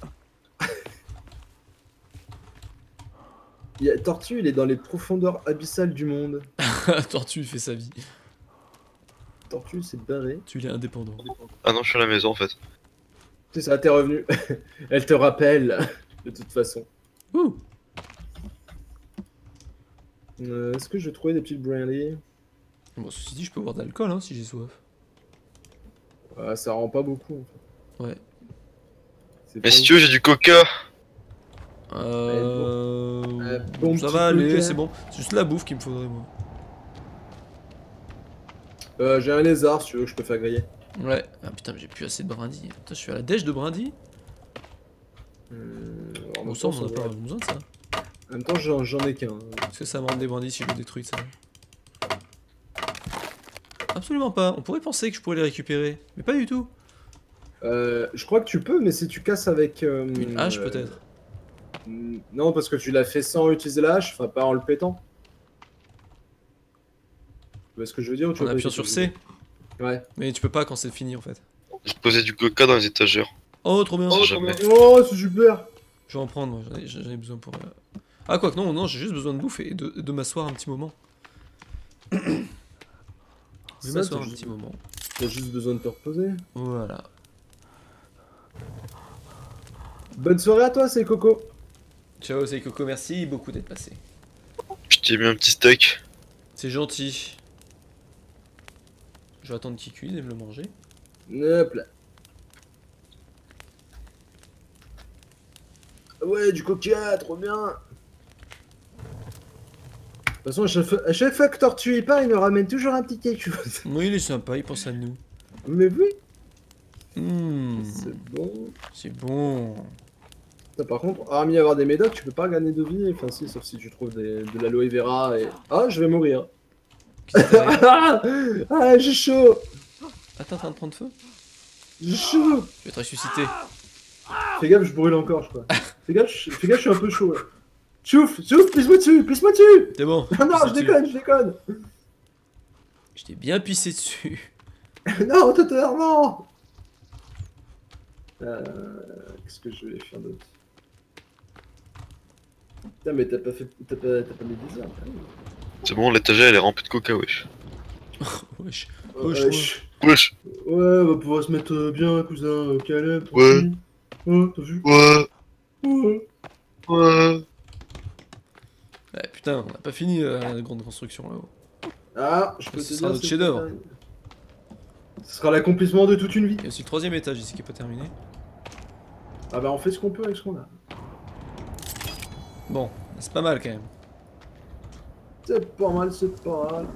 [SPEAKER 2] Il y a Tortue, il est dans les profondeurs abyssales du monde.
[SPEAKER 1] Tortue, il fait sa vie.
[SPEAKER 2] Tortue s'est barré.
[SPEAKER 1] Tu es indépendant.
[SPEAKER 5] Ah non, je suis à la maison en fait.
[SPEAKER 2] C'est ça, t'es revenu. Elle te rappelle, de toute façon.
[SPEAKER 1] Ouh!
[SPEAKER 2] Euh, Est-ce que je vais trouver des petites brandies?
[SPEAKER 1] Bon, ceci dit, je peux boire de l'alcool hein, si j'ai soif.
[SPEAKER 2] Ah, ça rend pas beaucoup. En fait.
[SPEAKER 1] Ouais.
[SPEAKER 2] C'est
[SPEAKER 5] Mais
[SPEAKER 2] pas
[SPEAKER 5] si tu veux, j'ai du coca.
[SPEAKER 1] Euh...
[SPEAKER 2] Euh, bon
[SPEAKER 1] ça
[SPEAKER 2] petit
[SPEAKER 1] va aller,
[SPEAKER 2] coca.
[SPEAKER 1] c'est bon. C'est juste la bouffe qu'il me faudrait, moi.
[SPEAKER 2] Euh, j'ai un lézard, si tu veux, que je peux faire griller.
[SPEAKER 1] Ouais. Ah putain, mais j'ai plus assez de brindilles. Putain, je suis à la dèche de brindilles.
[SPEAKER 2] Hum, alors, en
[SPEAKER 1] Bon,
[SPEAKER 2] même
[SPEAKER 1] ça,
[SPEAKER 2] temps,
[SPEAKER 1] on en a
[SPEAKER 2] ça
[SPEAKER 1] pas
[SPEAKER 2] va.
[SPEAKER 1] besoin de ça.
[SPEAKER 2] En même temps, j'en j'en ai qu'un.
[SPEAKER 1] Est-ce que ça me rend des brindilles si je le détruis, ça? absolument pas. On pourrait penser que je pourrais les récupérer, mais pas du tout.
[SPEAKER 2] Euh, je crois que tu peux, mais si tu casses avec... euh,
[SPEAKER 1] Une hache
[SPEAKER 2] euh,
[SPEAKER 1] peut-être.
[SPEAKER 2] Non, parce que tu l'as fait sans utiliser la hache, enfin pas en le pétant. Tu vois ce que je veux dire ou tu
[SPEAKER 1] En
[SPEAKER 2] vois pas
[SPEAKER 1] appuyant
[SPEAKER 2] ce
[SPEAKER 1] sur
[SPEAKER 2] que je
[SPEAKER 1] C.
[SPEAKER 2] veux dire Ouais.
[SPEAKER 1] Mais tu peux pas quand c'est fini en fait.
[SPEAKER 5] J'ai posé du coca dans les étagères.
[SPEAKER 1] Oh, trop bien.
[SPEAKER 5] Oh, jamais.
[SPEAKER 2] Oh, c'est super.
[SPEAKER 1] Je vais en prendre, moi, j'en ai, j'en ai besoin pour... euh, Ah, quoi que non, non, j'ai juste besoin de bouffe et de, de m'asseoir un petit moment. Je vais
[SPEAKER 2] Ça,
[SPEAKER 1] m'asseoir
[SPEAKER 2] t'as
[SPEAKER 1] un
[SPEAKER 2] juste-
[SPEAKER 1] petit moment.
[SPEAKER 2] T'as juste besoin de te reposer.
[SPEAKER 1] Voilà.
[SPEAKER 2] Bonne soirée à toi, c'est Coco.
[SPEAKER 1] Ciao, c'est Coco, merci beaucoup d'être passé.
[SPEAKER 5] Je t'ai mis un petit steak.
[SPEAKER 1] C'est gentil. Je vais attendre qu'il cuise et me le manger.
[SPEAKER 2] Hop là. Ouais, du coca, trop bien. De toute façon, à chaque fois, à chaque fois que Tortue y part, il me ramène toujours un petit quelque chose.
[SPEAKER 1] Oui, il est sympa, il pense à nous.
[SPEAKER 2] Mais oui,
[SPEAKER 1] Mmh,
[SPEAKER 2] c'est bon.
[SPEAKER 1] c'est bon.
[SPEAKER 2] Ça, par contre, hormis avoir des médocs, tu peux pas gagner de vie. Enfin, si, sauf si tu trouves des- de l'aloe vera et. Ah, je vais mourir.
[SPEAKER 1] Qu'est-ce que t'as?
[SPEAKER 2] Ah, ah, j'ai chaud.
[SPEAKER 1] Attends, t'es en train de prendre feu?
[SPEAKER 2] J'ai chaud.
[SPEAKER 1] Je vais te ressusciter.
[SPEAKER 2] Fais gaffe, je brûle encore, je crois. Fais gaffe, je, fais gaffe, je suis un peu chaud là. Chouf, chouf, pisse-moi dessus, pisse-moi dessus.
[SPEAKER 1] T'es bon.
[SPEAKER 2] Ah non,
[SPEAKER 1] pisse
[SPEAKER 2] je
[SPEAKER 1] dessus.
[SPEAKER 2] déconne, je déconne.
[SPEAKER 1] Je t'ai bien pissé dessus.
[SPEAKER 2] Non, Toteur, non. Euh, Qu'est-ce que je vais faire d'autre? Putain, mais t'as pas fait. T'as pas, t'as pas mis des arbres.
[SPEAKER 5] C'est bon, l'étagère elle est remplie de coca, wesh.
[SPEAKER 1] Wesh.
[SPEAKER 2] Euh,
[SPEAKER 1] Oh, je
[SPEAKER 2] euh,
[SPEAKER 1] trouve-
[SPEAKER 2] chut.
[SPEAKER 5] Wesh.
[SPEAKER 2] Ouais, on va pouvoir se mettre euh, bien, cousin, euh, Caleb.
[SPEAKER 5] Ouais.
[SPEAKER 2] tranquille. Ouais, t'as vu?
[SPEAKER 5] Ouais.
[SPEAKER 2] Ouais.
[SPEAKER 5] Ouais.
[SPEAKER 1] Ouais, putain, on n'a pas fini euh, la grande construction là-haut.
[SPEAKER 2] Ah, je peux
[SPEAKER 1] Ce
[SPEAKER 2] te
[SPEAKER 1] sera
[SPEAKER 2] dire,
[SPEAKER 1] notre
[SPEAKER 2] c'est
[SPEAKER 1] chef-d'œuvre.
[SPEAKER 2] pas- Ce sera l'accomplissement de toute une vie.
[SPEAKER 1] Il y a aussi le troisième étage ici qui est pas terminé.
[SPEAKER 2] Ah bah on fait ce qu'on peut avec ce qu'on a.
[SPEAKER 1] Bon, c'est pas mal quand même.
[SPEAKER 2] C'est pas mal, c'est pas mal.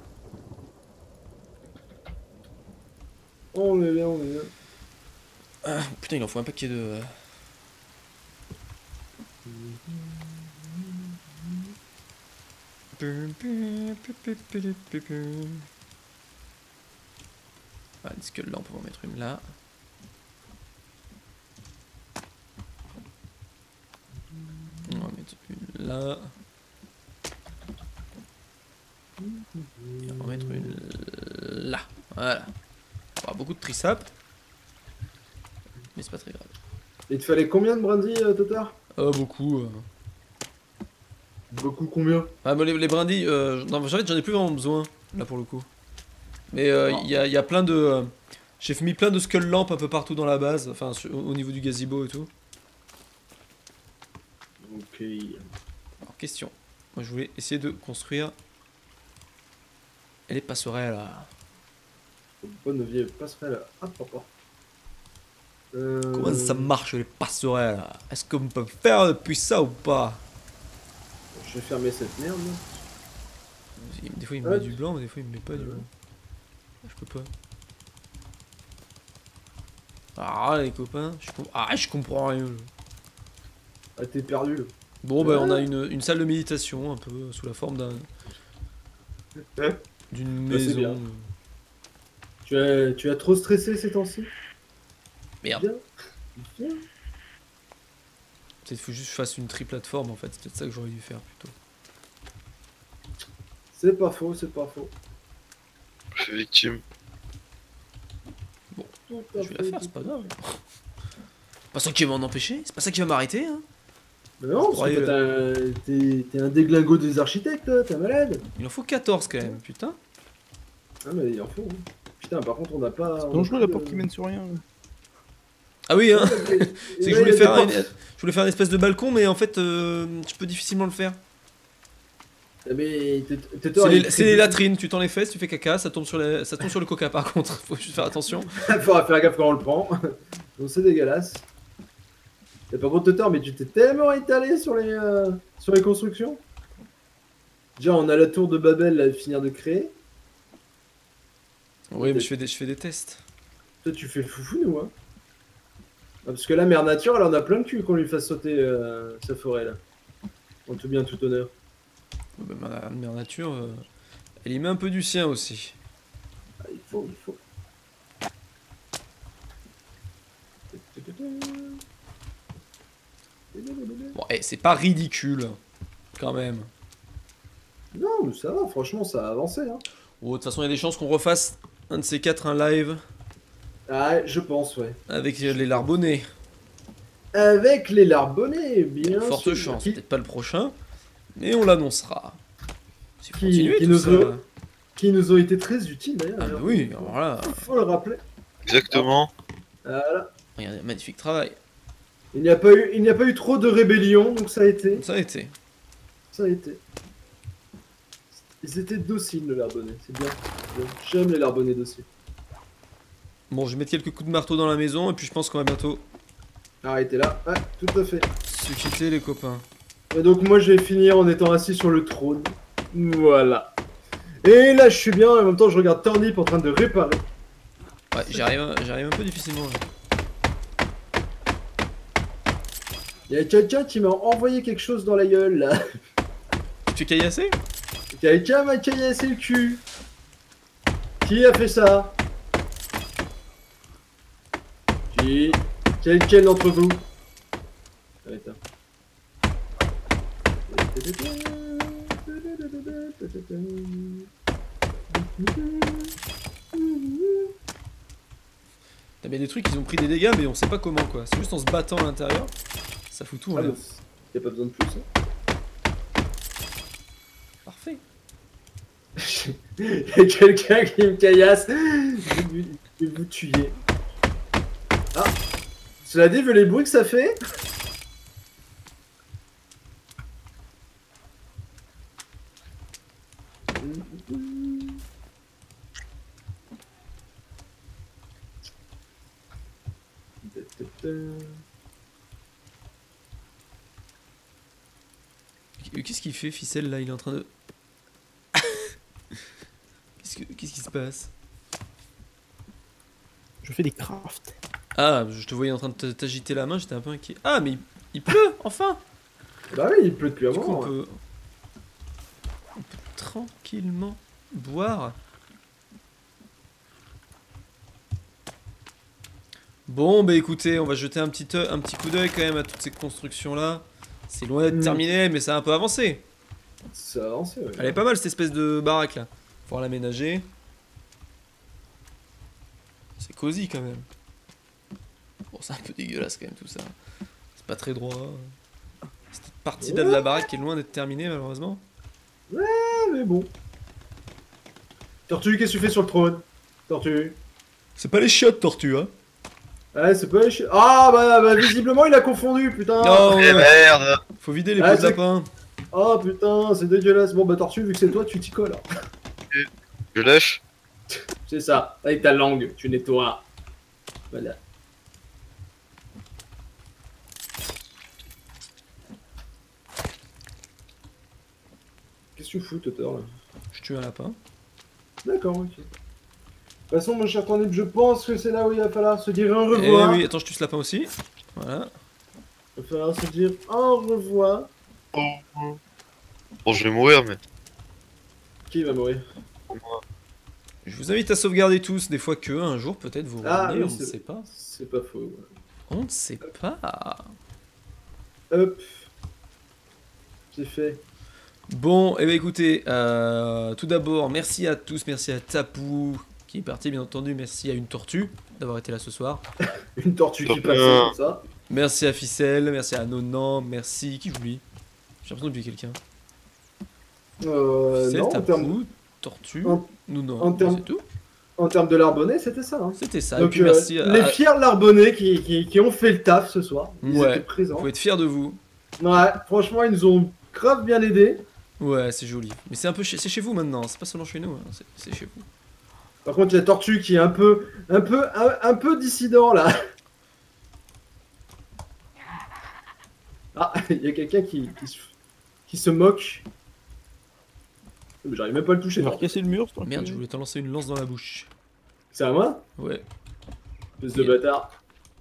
[SPEAKER 2] On est bien, on est bien.
[SPEAKER 1] Ah, putain, il en faut un paquet de... euh, Ah, une skull là, on peut en mettre une là. On va mettre une là. Et on va mettre une là. Voilà. On va avoir beaucoup de trisap. Mais c'est pas très grave.
[SPEAKER 2] Il te fallait combien de brindilles, euh, Totar?
[SPEAKER 1] Oh, beaucoup. euh.
[SPEAKER 2] Beaucoup combien?
[SPEAKER 1] Ah, mais les, les brindilles, euh, non, en fait, j'en ai plus vraiment besoin, là pour le coup. Mais euh, il y, a, y a plein de. euh, J'ai mis plein de skull lamp un peu partout dans la base, enfin sur- au niveau du gazebo et tout.
[SPEAKER 2] Ok.
[SPEAKER 1] Alors, question. Moi, je voulais essayer de construire. Les passerelles là.
[SPEAKER 2] Bonne vieille passerelle. Hop, hop, hop. Euh...
[SPEAKER 1] Comment ça marche les passerelles là? Est-ce qu'on peut faire depuis ça ou pas?
[SPEAKER 2] Je vais fermer cette merde. là.
[SPEAKER 1] Des fois il me
[SPEAKER 2] Ouais.
[SPEAKER 1] met du blanc, mais des fois il me met pas du blanc. Ah, je peux pas. Ah les copains, je, com- ah, je comprends rien.
[SPEAKER 2] Ah, t'es perdu. là.
[SPEAKER 1] Bon bah on a
[SPEAKER 2] Ouais.
[SPEAKER 1] une, une salle de méditation un peu sous la forme d'un
[SPEAKER 2] Hein
[SPEAKER 1] d'une
[SPEAKER 2] Bah, c'est
[SPEAKER 1] maison.
[SPEAKER 2] bien. Tu as, tu as trop stressé ces temps-ci?
[SPEAKER 1] Merde.
[SPEAKER 2] Bien. Bien.
[SPEAKER 1] Peut-être faut juste que je fasse une tri-plateforme en fait, c'est peut-être ça que j'aurais dû faire plutôt.
[SPEAKER 2] C'est pas faux, c'est pas faux.
[SPEAKER 5] Je suis victime.
[SPEAKER 2] Tout à
[SPEAKER 1] Je vais la
[SPEAKER 2] fait.
[SPEAKER 1] faire, c'est pas grave. Pas ça qui va m'en empêcher, c'est pas ça qui va m'arrêter hein.
[SPEAKER 2] Mais non, parce que
[SPEAKER 1] Ouais,
[SPEAKER 2] t'as- t'es t'es un déglingo des architectes, toi, t'es malade.
[SPEAKER 1] Il en faut quatorze quand même, putain.
[SPEAKER 2] Ah, mais il en faut. hein. Putain, par contre, on n'a pas. on a
[SPEAKER 4] Dangereux
[SPEAKER 2] plus
[SPEAKER 4] la
[SPEAKER 2] de-
[SPEAKER 4] porte qui mène sur rien.
[SPEAKER 1] Ah oui hein.
[SPEAKER 2] C'est
[SPEAKER 1] C'est que je voulais faire un, je voulais faire une espèce de balcon mais en fait euh, je peux difficilement le faire.
[SPEAKER 2] Mais t'es- t'es-
[SPEAKER 1] C'est
[SPEAKER 2] il-
[SPEAKER 1] les, c'est les latrines, tu t'en les fesses, tu fais caca, ça tombe sur, les, ça tombe sur le coca par contre, faut juste faire attention.
[SPEAKER 2] Faudra faire gaffe quand on le prend. Donc c'est dégueulasse. Et par contre, Totor, mais tu t'es tellement étalé sur les, euh, sur les constructions. Déjà, on a la tour de Babel à finir de créer.
[SPEAKER 1] Oui mais je fais des, je fais des tests.
[SPEAKER 2] Toi, tu fais le foufou, nous, hein. Ah, parce que là, Mère Nature, elle en a plein de cul qu'on lui fasse sauter euh, sa forêt, là. En tout bien, tout honneur.
[SPEAKER 1] Ouais, bah, ma mère nature, euh, elle y met un peu du sien aussi.
[SPEAKER 2] faut, il faut.
[SPEAKER 1] Bon, eh, c'est pas ridicule, quand même.
[SPEAKER 2] Non, mais ça va, franchement, ça a avancé. Hein.
[SPEAKER 1] Oh, de toute façon, il y a des chances qu'on refasse un de ces quatre, un live
[SPEAKER 2] Ah, je pense, ouais.
[SPEAKER 1] avec les larbonnés.
[SPEAKER 2] Avec les larbonnés, bien
[SPEAKER 1] Forte
[SPEAKER 2] sûr.
[SPEAKER 1] chance,
[SPEAKER 2] Qui,
[SPEAKER 1] peut-être pas le prochain, mais on l'annoncera. Si vous
[SPEAKER 2] Qui-
[SPEAKER 1] continuez,
[SPEAKER 2] qui
[SPEAKER 1] tout
[SPEAKER 2] nous
[SPEAKER 1] ça.
[SPEAKER 2] veut- qui nous ont été très utiles, d'ailleurs.
[SPEAKER 1] Ah bah oui, alors là,
[SPEAKER 2] Faut le rappeler.
[SPEAKER 5] Exactement.
[SPEAKER 2] Voilà.
[SPEAKER 1] regardez, magnifique travail.
[SPEAKER 2] Il n'y a pas eu, il n'y a pas eu trop de rébellion, donc ça a été.
[SPEAKER 1] Ça a été.
[SPEAKER 2] Ça a été. Ils étaient dociles, le larbonnet. C'est bien. c'est bien. J'aime les larbonnets dociles.
[SPEAKER 1] Bon, je vais mettre quelques coups de marteau dans la maison, et puis je pense qu'on va bientôt
[SPEAKER 2] Arrêtez là. Ouais, tout à fait.
[SPEAKER 1] se quitter, les copains.
[SPEAKER 2] Et donc moi je vais finir en étant assis sur le trône. Voilà. Et là je suis bien, en même temps je regarde Tornip en train de réparer.
[SPEAKER 1] Ouais, j'arrive j'arrive un peu difficilement. Là.
[SPEAKER 2] Il y a quelqu'un qui m'a envoyé quelque chose dans la gueule là.
[SPEAKER 1] Tu es caillassé?
[SPEAKER 2] Quelqu'un m'a caillassé le cul. Qui a fait ça? Qui? Quel, quel d'entre vous? Arrête, hein.
[SPEAKER 1] T'as bien des trucs, ils ont pris des dégâts, mais on sait pas comment quoi. C'est juste en se battant à l'intérieur, ça fout tout en
[SPEAKER 2] Ah,
[SPEAKER 1] l'air.
[SPEAKER 2] bah, y a pas besoin de plus. Hein.
[SPEAKER 1] Parfait.
[SPEAKER 2] Il y a quelqu'un qui me caillasse. Je vais je vais vous tuer. Ah. Cela dit, vu les bruits que ça fait.
[SPEAKER 1] Qu'est-ce qu'il fait, Ficelle là? Il est en train de. Qu'est-ce que- qu'est-ce qui se passe?
[SPEAKER 4] Je fais des crafts.
[SPEAKER 1] Ah, je te voyais en train de t'agiter la main, j'étais un peu inquiet. Ah, mais il, il pleut, enfin!
[SPEAKER 2] Bah oui, il pleut depuis un
[SPEAKER 1] Du coup,
[SPEAKER 2] moment.
[SPEAKER 1] on
[SPEAKER 2] ouais.
[SPEAKER 1] peut... on peut tranquillement boire. Bon, bah écoutez, on va jeter un petit, œil- un petit coup d'œil quand même à toutes ces constructions-là. C'est loin d'être
[SPEAKER 2] Mm.
[SPEAKER 1] terminé, mais ça a un peu avancé.
[SPEAKER 2] Ça a avancé, ouais.
[SPEAKER 1] Elle est pas mal cette espèce de baraque là. Faut l'aménager. C'est cosy quand même. Bon, c'est un peu dégueulasse quand même tout ça. C'est pas très droit. Cette partie là de la baraque qui est loin d'être terminée malheureusement.
[SPEAKER 2] Ah, mais bon. Tortue, qu'est-ce que tu fais sur le trône? Tortue.
[SPEAKER 1] C'est pas les chiottes tortue hein.
[SPEAKER 2] Ouais, c'est pas les chi- Ah, bah, bah, visiblement, il a confondu, putain.
[SPEAKER 1] Oh,
[SPEAKER 5] Eh
[SPEAKER 1] ouais.
[SPEAKER 5] merde.
[SPEAKER 1] Faut vider les
[SPEAKER 2] Ah,
[SPEAKER 1] pots de
[SPEAKER 2] c'est-
[SPEAKER 1] lapin.
[SPEAKER 2] Oh, putain, c'est dégueulasse. Bon, bah, Tortue, vu que c'est toi, tu t'y colles. hein.
[SPEAKER 5] Je lâche.
[SPEAKER 2] C'est ça. Avec ta langue, tu nettoies. Voilà. Qu'est-ce que tu fous, Totor, là?
[SPEAKER 1] Je tue un lapin.
[SPEAKER 2] D'accord, ok. De toute façon, mon cher Tornip, je pense que c'est là où il va falloir se dire au
[SPEAKER 1] Eh
[SPEAKER 2] revoir.
[SPEAKER 1] oui, attends, je tue ce lapin aussi. Voilà.
[SPEAKER 2] Il va falloir se dire au revoir.
[SPEAKER 5] Bon, je vais mourir, mais.
[SPEAKER 2] Qui va mourir?
[SPEAKER 1] Je vous invite à sauvegarder tous, des fois que un jour peut-être vous
[SPEAKER 2] Ah,
[SPEAKER 1] revenez,
[SPEAKER 2] oui,
[SPEAKER 1] on ne
[SPEAKER 2] c'est-
[SPEAKER 1] sait pas.
[SPEAKER 2] C'est pas faux. ouais.
[SPEAKER 1] On ne sait pas.
[SPEAKER 2] Hop. C'est fait.
[SPEAKER 1] Bon, et eh ben écoutez, euh, tout d'abord, merci à tous, merci à Tapou qui est parti, bien entendu, merci à une tortue d'avoir été là ce soir.
[SPEAKER 2] Une tortue qui
[SPEAKER 5] Top
[SPEAKER 2] passe
[SPEAKER 5] un.
[SPEAKER 2] comme ça.
[SPEAKER 1] Merci à Ficelle, merci à Nonan, merci. Qui j'oublie? J'ai l'impression d'oublier quelqu'un.
[SPEAKER 2] Euh,
[SPEAKER 1] Ficelle,
[SPEAKER 2] non, en
[SPEAKER 1] Tapou,
[SPEAKER 2] termes,
[SPEAKER 1] Tortue,
[SPEAKER 2] en-
[SPEAKER 1] nous non,
[SPEAKER 2] en termes-
[SPEAKER 1] c'est tout.
[SPEAKER 2] en termes de larbonnets, c'était ça. Hein.
[SPEAKER 1] C'était ça, et
[SPEAKER 2] Donc,
[SPEAKER 1] puis
[SPEAKER 2] euh,
[SPEAKER 1] merci à...
[SPEAKER 2] les
[SPEAKER 1] à-
[SPEAKER 2] fiers larbonnets qui, qui, qui ont fait le taf ce soir. Ils
[SPEAKER 1] Ouais.
[SPEAKER 2] étaient présents.
[SPEAKER 1] Vous pouvez être fiers de vous.
[SPEAKER 2] Ouais, franchement, ils nous ont grave bien aidés.
[SPEAKER 1] Ouais, c'est joli. Mais c'est un peu chez... c'est chez vous maintenant, c'est pas seulement chez nous, hein, c'est- c'est chez vous.
[SPEAKER 2] Par contre, il y a Tortue qui est un peu, un peu, un, un peu dissident là. Ah, il y a quelqu'un qui, qui, se- qui se moque. Mais j'arrive même pas à le toucher.
[SPEAKER 4] Tu vas
[SPEAKER 2] Tortue.
[SPEAKER 4] recasser le mur, toi.
[SPEAKER 1] Merde, je voulais t'en lancer une lance dans la bouche.
[SPEAKER 2] C'est à moi?
[SPEAKER 1] Ouais.
[SPEAKER 2] Espèce de bâtard.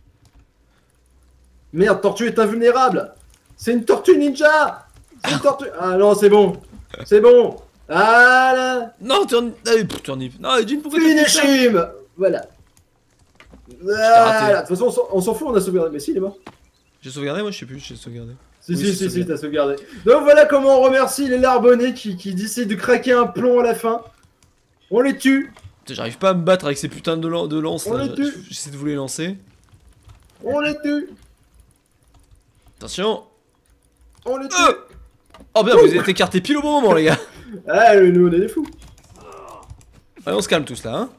[SPEAKER 2] Merde, Tortue est invulnérable. C'est une tortue ninja. C'est une tortue. Ah non, c'est bon. C'est bon. Voilà.
[SPEAKER 1] Non, turn... Ah, pff, turnip. Non, Jin, pourquoi tu fais
[SPEAKER 2] Finish
[SPEAKER 1] ça?
[SPEAKER 2] him. Voilà. Voilà. De toute façon, on s'en- on s'en fout, on a sauvegardé. Mais si, il est mort.
[SPEAKER 1] J'ai sauvegardé, moi je sais plus, j'ai sauvegardé.
[SPEAKER 2] Si,
[SPEAKER 1] Oui,
[SPEAKER 2] si,
[SPEAKER 1] c'est
[SPEAKER 2] si, si,
[SPEAKER 1] sauvegardé.
[SPEAKER 2] t'as sauvegardé. Donc voilà comment on remercie les larbonnés qui, qui décident de craquer un plomb à la fin. On les tue.
[SPEAKER 1] Putain, j'arrive pas à me battre avec ces putains de, lan de lances
[SPEAKER 2] On
[SPEAKER 1] là.
[SPEAKER 2] les tue.
[SPEAKER 1] J'essaie de vous les lancer.
[SPEAKER 2] On les tue.
[SPEAKER 1] Attention.
[SPEAKER 2] On les tue.
[SPEAKER 1] Euh Oh bien, vous êtes écartés pile au bon moment, les gars.
[SPEAKER 2] Ah, nous, on est des fous.
[SPEAKER 1] Allez, on se calme tous là, hein.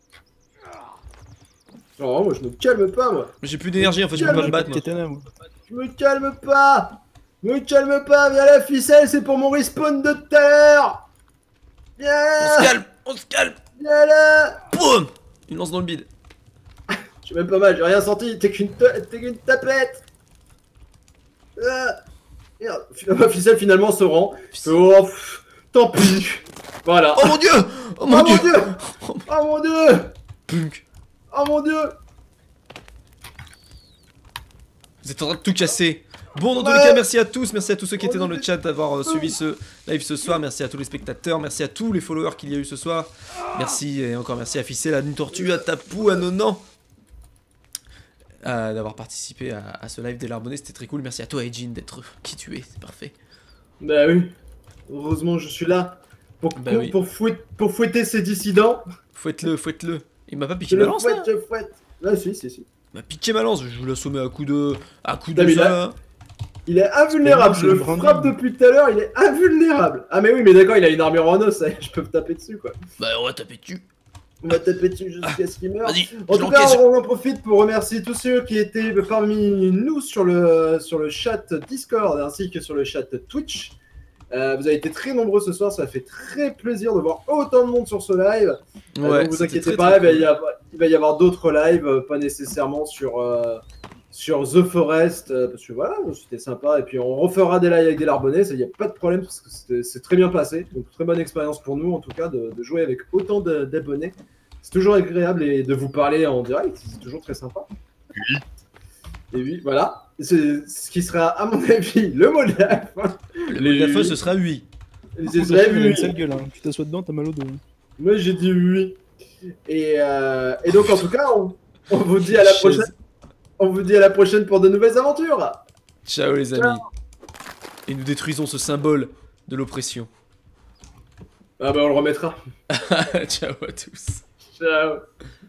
[SPEAKER 2] Oh, moi, je me calme pas, moi.
[SPEAKER 1] J'ai plus d'énergie en fait, je peux pas me battre moi.
[SPEAKER 4] Katana, moi.
[SPEAKER 2] Je me calme pas. Me calme pas. Viens la ficelle, c'est pour mon respawn de tout à l'heure.
[SPEAKER 1] On
[SPEAKER 2] Viens.
[SPEAKER 1] se calme, on se calme.
[SPEAKER 2] Viens là.
[SPEAKER 1] Boum. Une lance dans le bide.
[SPEAKER 2] Je suis même pas mal, j'ai rien senti. T'es qu'une ta- t'es qu'une tapette. Ah. Merde. Ma ficelle finalement se rend. Oh, pff, tant pis. Voilà.
[SPEAKER 1] Oh mon dieu. Oh
[SPEAKER 2] Oh
[SPEAKER 1] mon
[SPEAKER 2] mon
[SPEAKER 1] dieu.
[SPEAKER 2] dieu. Oh mon dieu.
[SPEAKER 1] Punk.
[SPEAKER 2] Oh mon dieu.
[SPEAKER 1] Vous êtes en train de tout casser. Bon, dans tous
[SPEAKER 2] Ouais.
[SPEAKER 1] les cas, merci à tous, merci à tous ceux qui étaient dans le
[SPEAKER 2] Ouais.
[SPEAKER 1] chat d'avoir euh, suivi ce live ce soir, merci à tous les spectateurs, merci à tous les followers qu'il y a eu ce soir, merci et encore merci à Ficelle, à Une Tortue, à Tapou, à Nonan, euh, d'avoir participé à, à ce live des Larbonnés, c'était très cool, merci à toi Ejin d'être qui tu es, c'est parfait.
[SPEAKER 2] Bah oui. Heureusement, je suis là. Pour,
[SPEAKER 1] Bah
[SPEAKER 2] pour,
[SPEAKER 1] oui.
[SPEAKER 2] pour, fouet- pour fouetter ces dissidents.
[SPEAKER 1] Fouette-le, fouette-le. Il m'a pas
[SPEAKER 2] Je
[SPEAKER 1] piqué ma
[SPEAKER 2] le
[SPEAKER 1] lance
[SPEAKER 2] fouette,
[SPEAKER 1] là.
[SPEAKER 2] je fouette. Ah si, si, si.
[SPEAKER 1] Il m'a piqué ma lance, je vous l'assommais à coup de... à coup
[SPEAKER 2] T'as
[SPEAKER 1] de
[SPEAKER 2] mis
[SPEAKER 1] ça
[SPEAKER 2] la-
[SPEAKER 1] là.
[SPEAKER 2] Il est invulnérable,
[SPEAKER 4] C'est
[SPEAKER 2] je le
[SPEAKER 4] une grande
[SPEAKER 2] frappe
[SPEAKER 4] ligne.
[SPEAKER 2] depuis tout à l'heure, il est invulnérable. Ah mais oui, mais d'accord, il a une armure en os, ça, je peux me taper dessus quoi.
[SPEAKER 1] Bah on va taper dessus.
[SPEAKER 2] On va taper dessus jusqu'à ce qu'il meure.
[SPEAKER 1] Vas-y,
[SPEAKER 2] En
[SPEAKER 1] je
[SPEAKER 2] tout cas,
[SPEAKER 1] l'encaisse.
[SPEAKER 2] on en profite pour remercier tous ceux qui étaient parmi nous sur le, sur le chat Discord ainsi que sur le chat Twitch. Euh, vous avez été très nombreux ce soir, ça fait très plaisir de voir autant de monde sur ce live. Euh,
[SPEAKER 1] Ouais,
[SPEAKER 2] donc vous
[SPEAKER 1] c'était
[SPEAKER 2] inquiétez
[SPEAKER 1] très,
[SPEAKER 2] pas,
[SPEAKER 1] très
[SPEAKER 2] il, va
[SPEAKER 1] cool.
[SPEAKER 2] y avoir, il va y avoir d'autres lives, euh, pas nécessairement sur, euh, sur The Forest, euh, parce que voilà, c'était sympa. Et puis on refera des lives avec des Larbonnais, il n'y a pas de problème, parce que c'était- c'est très bien passé. Donc très bonne expérience pour nous, en tout cas, de, de jouer avec autant de- d'abonnés. C'est toujours agréable et de vous parler en direct, c'est toujours très sympa.
[SPEAKER 5] Oui.
[SPEAKER 2] Et oui, voilà. C'est ce qui sera, à mon avis, le mot de la fin.
[SPEAKER 1] Le mot de la fin ce sera oui.
[SPEAKER 2] J'ai
[SPEAKER 4] J'ai
[SPEAKER 2] déjà vu.
[SPEAKER 4] une sale gueule, hein. Tu t'assois dedans, t'as mal au dos.
[SPEAKER 2] Moi j'ai dit oui. Et, euh, et donc en tout cas, on, on vous dit à la
[SPEAKER 1] Chaise.
[SPEAKER 2] prochaine. On vous dit à la prochaine pour de nouvelles aventures.
[SPEAKER 1] Ciao les amis. Et nous détruisons ce symbole de l'oppression.
[SPEAKER 2] Ah bah on le remettra.
[SPEAKER 1] Ciao à tous.
[SPEAKER 2] Ciao.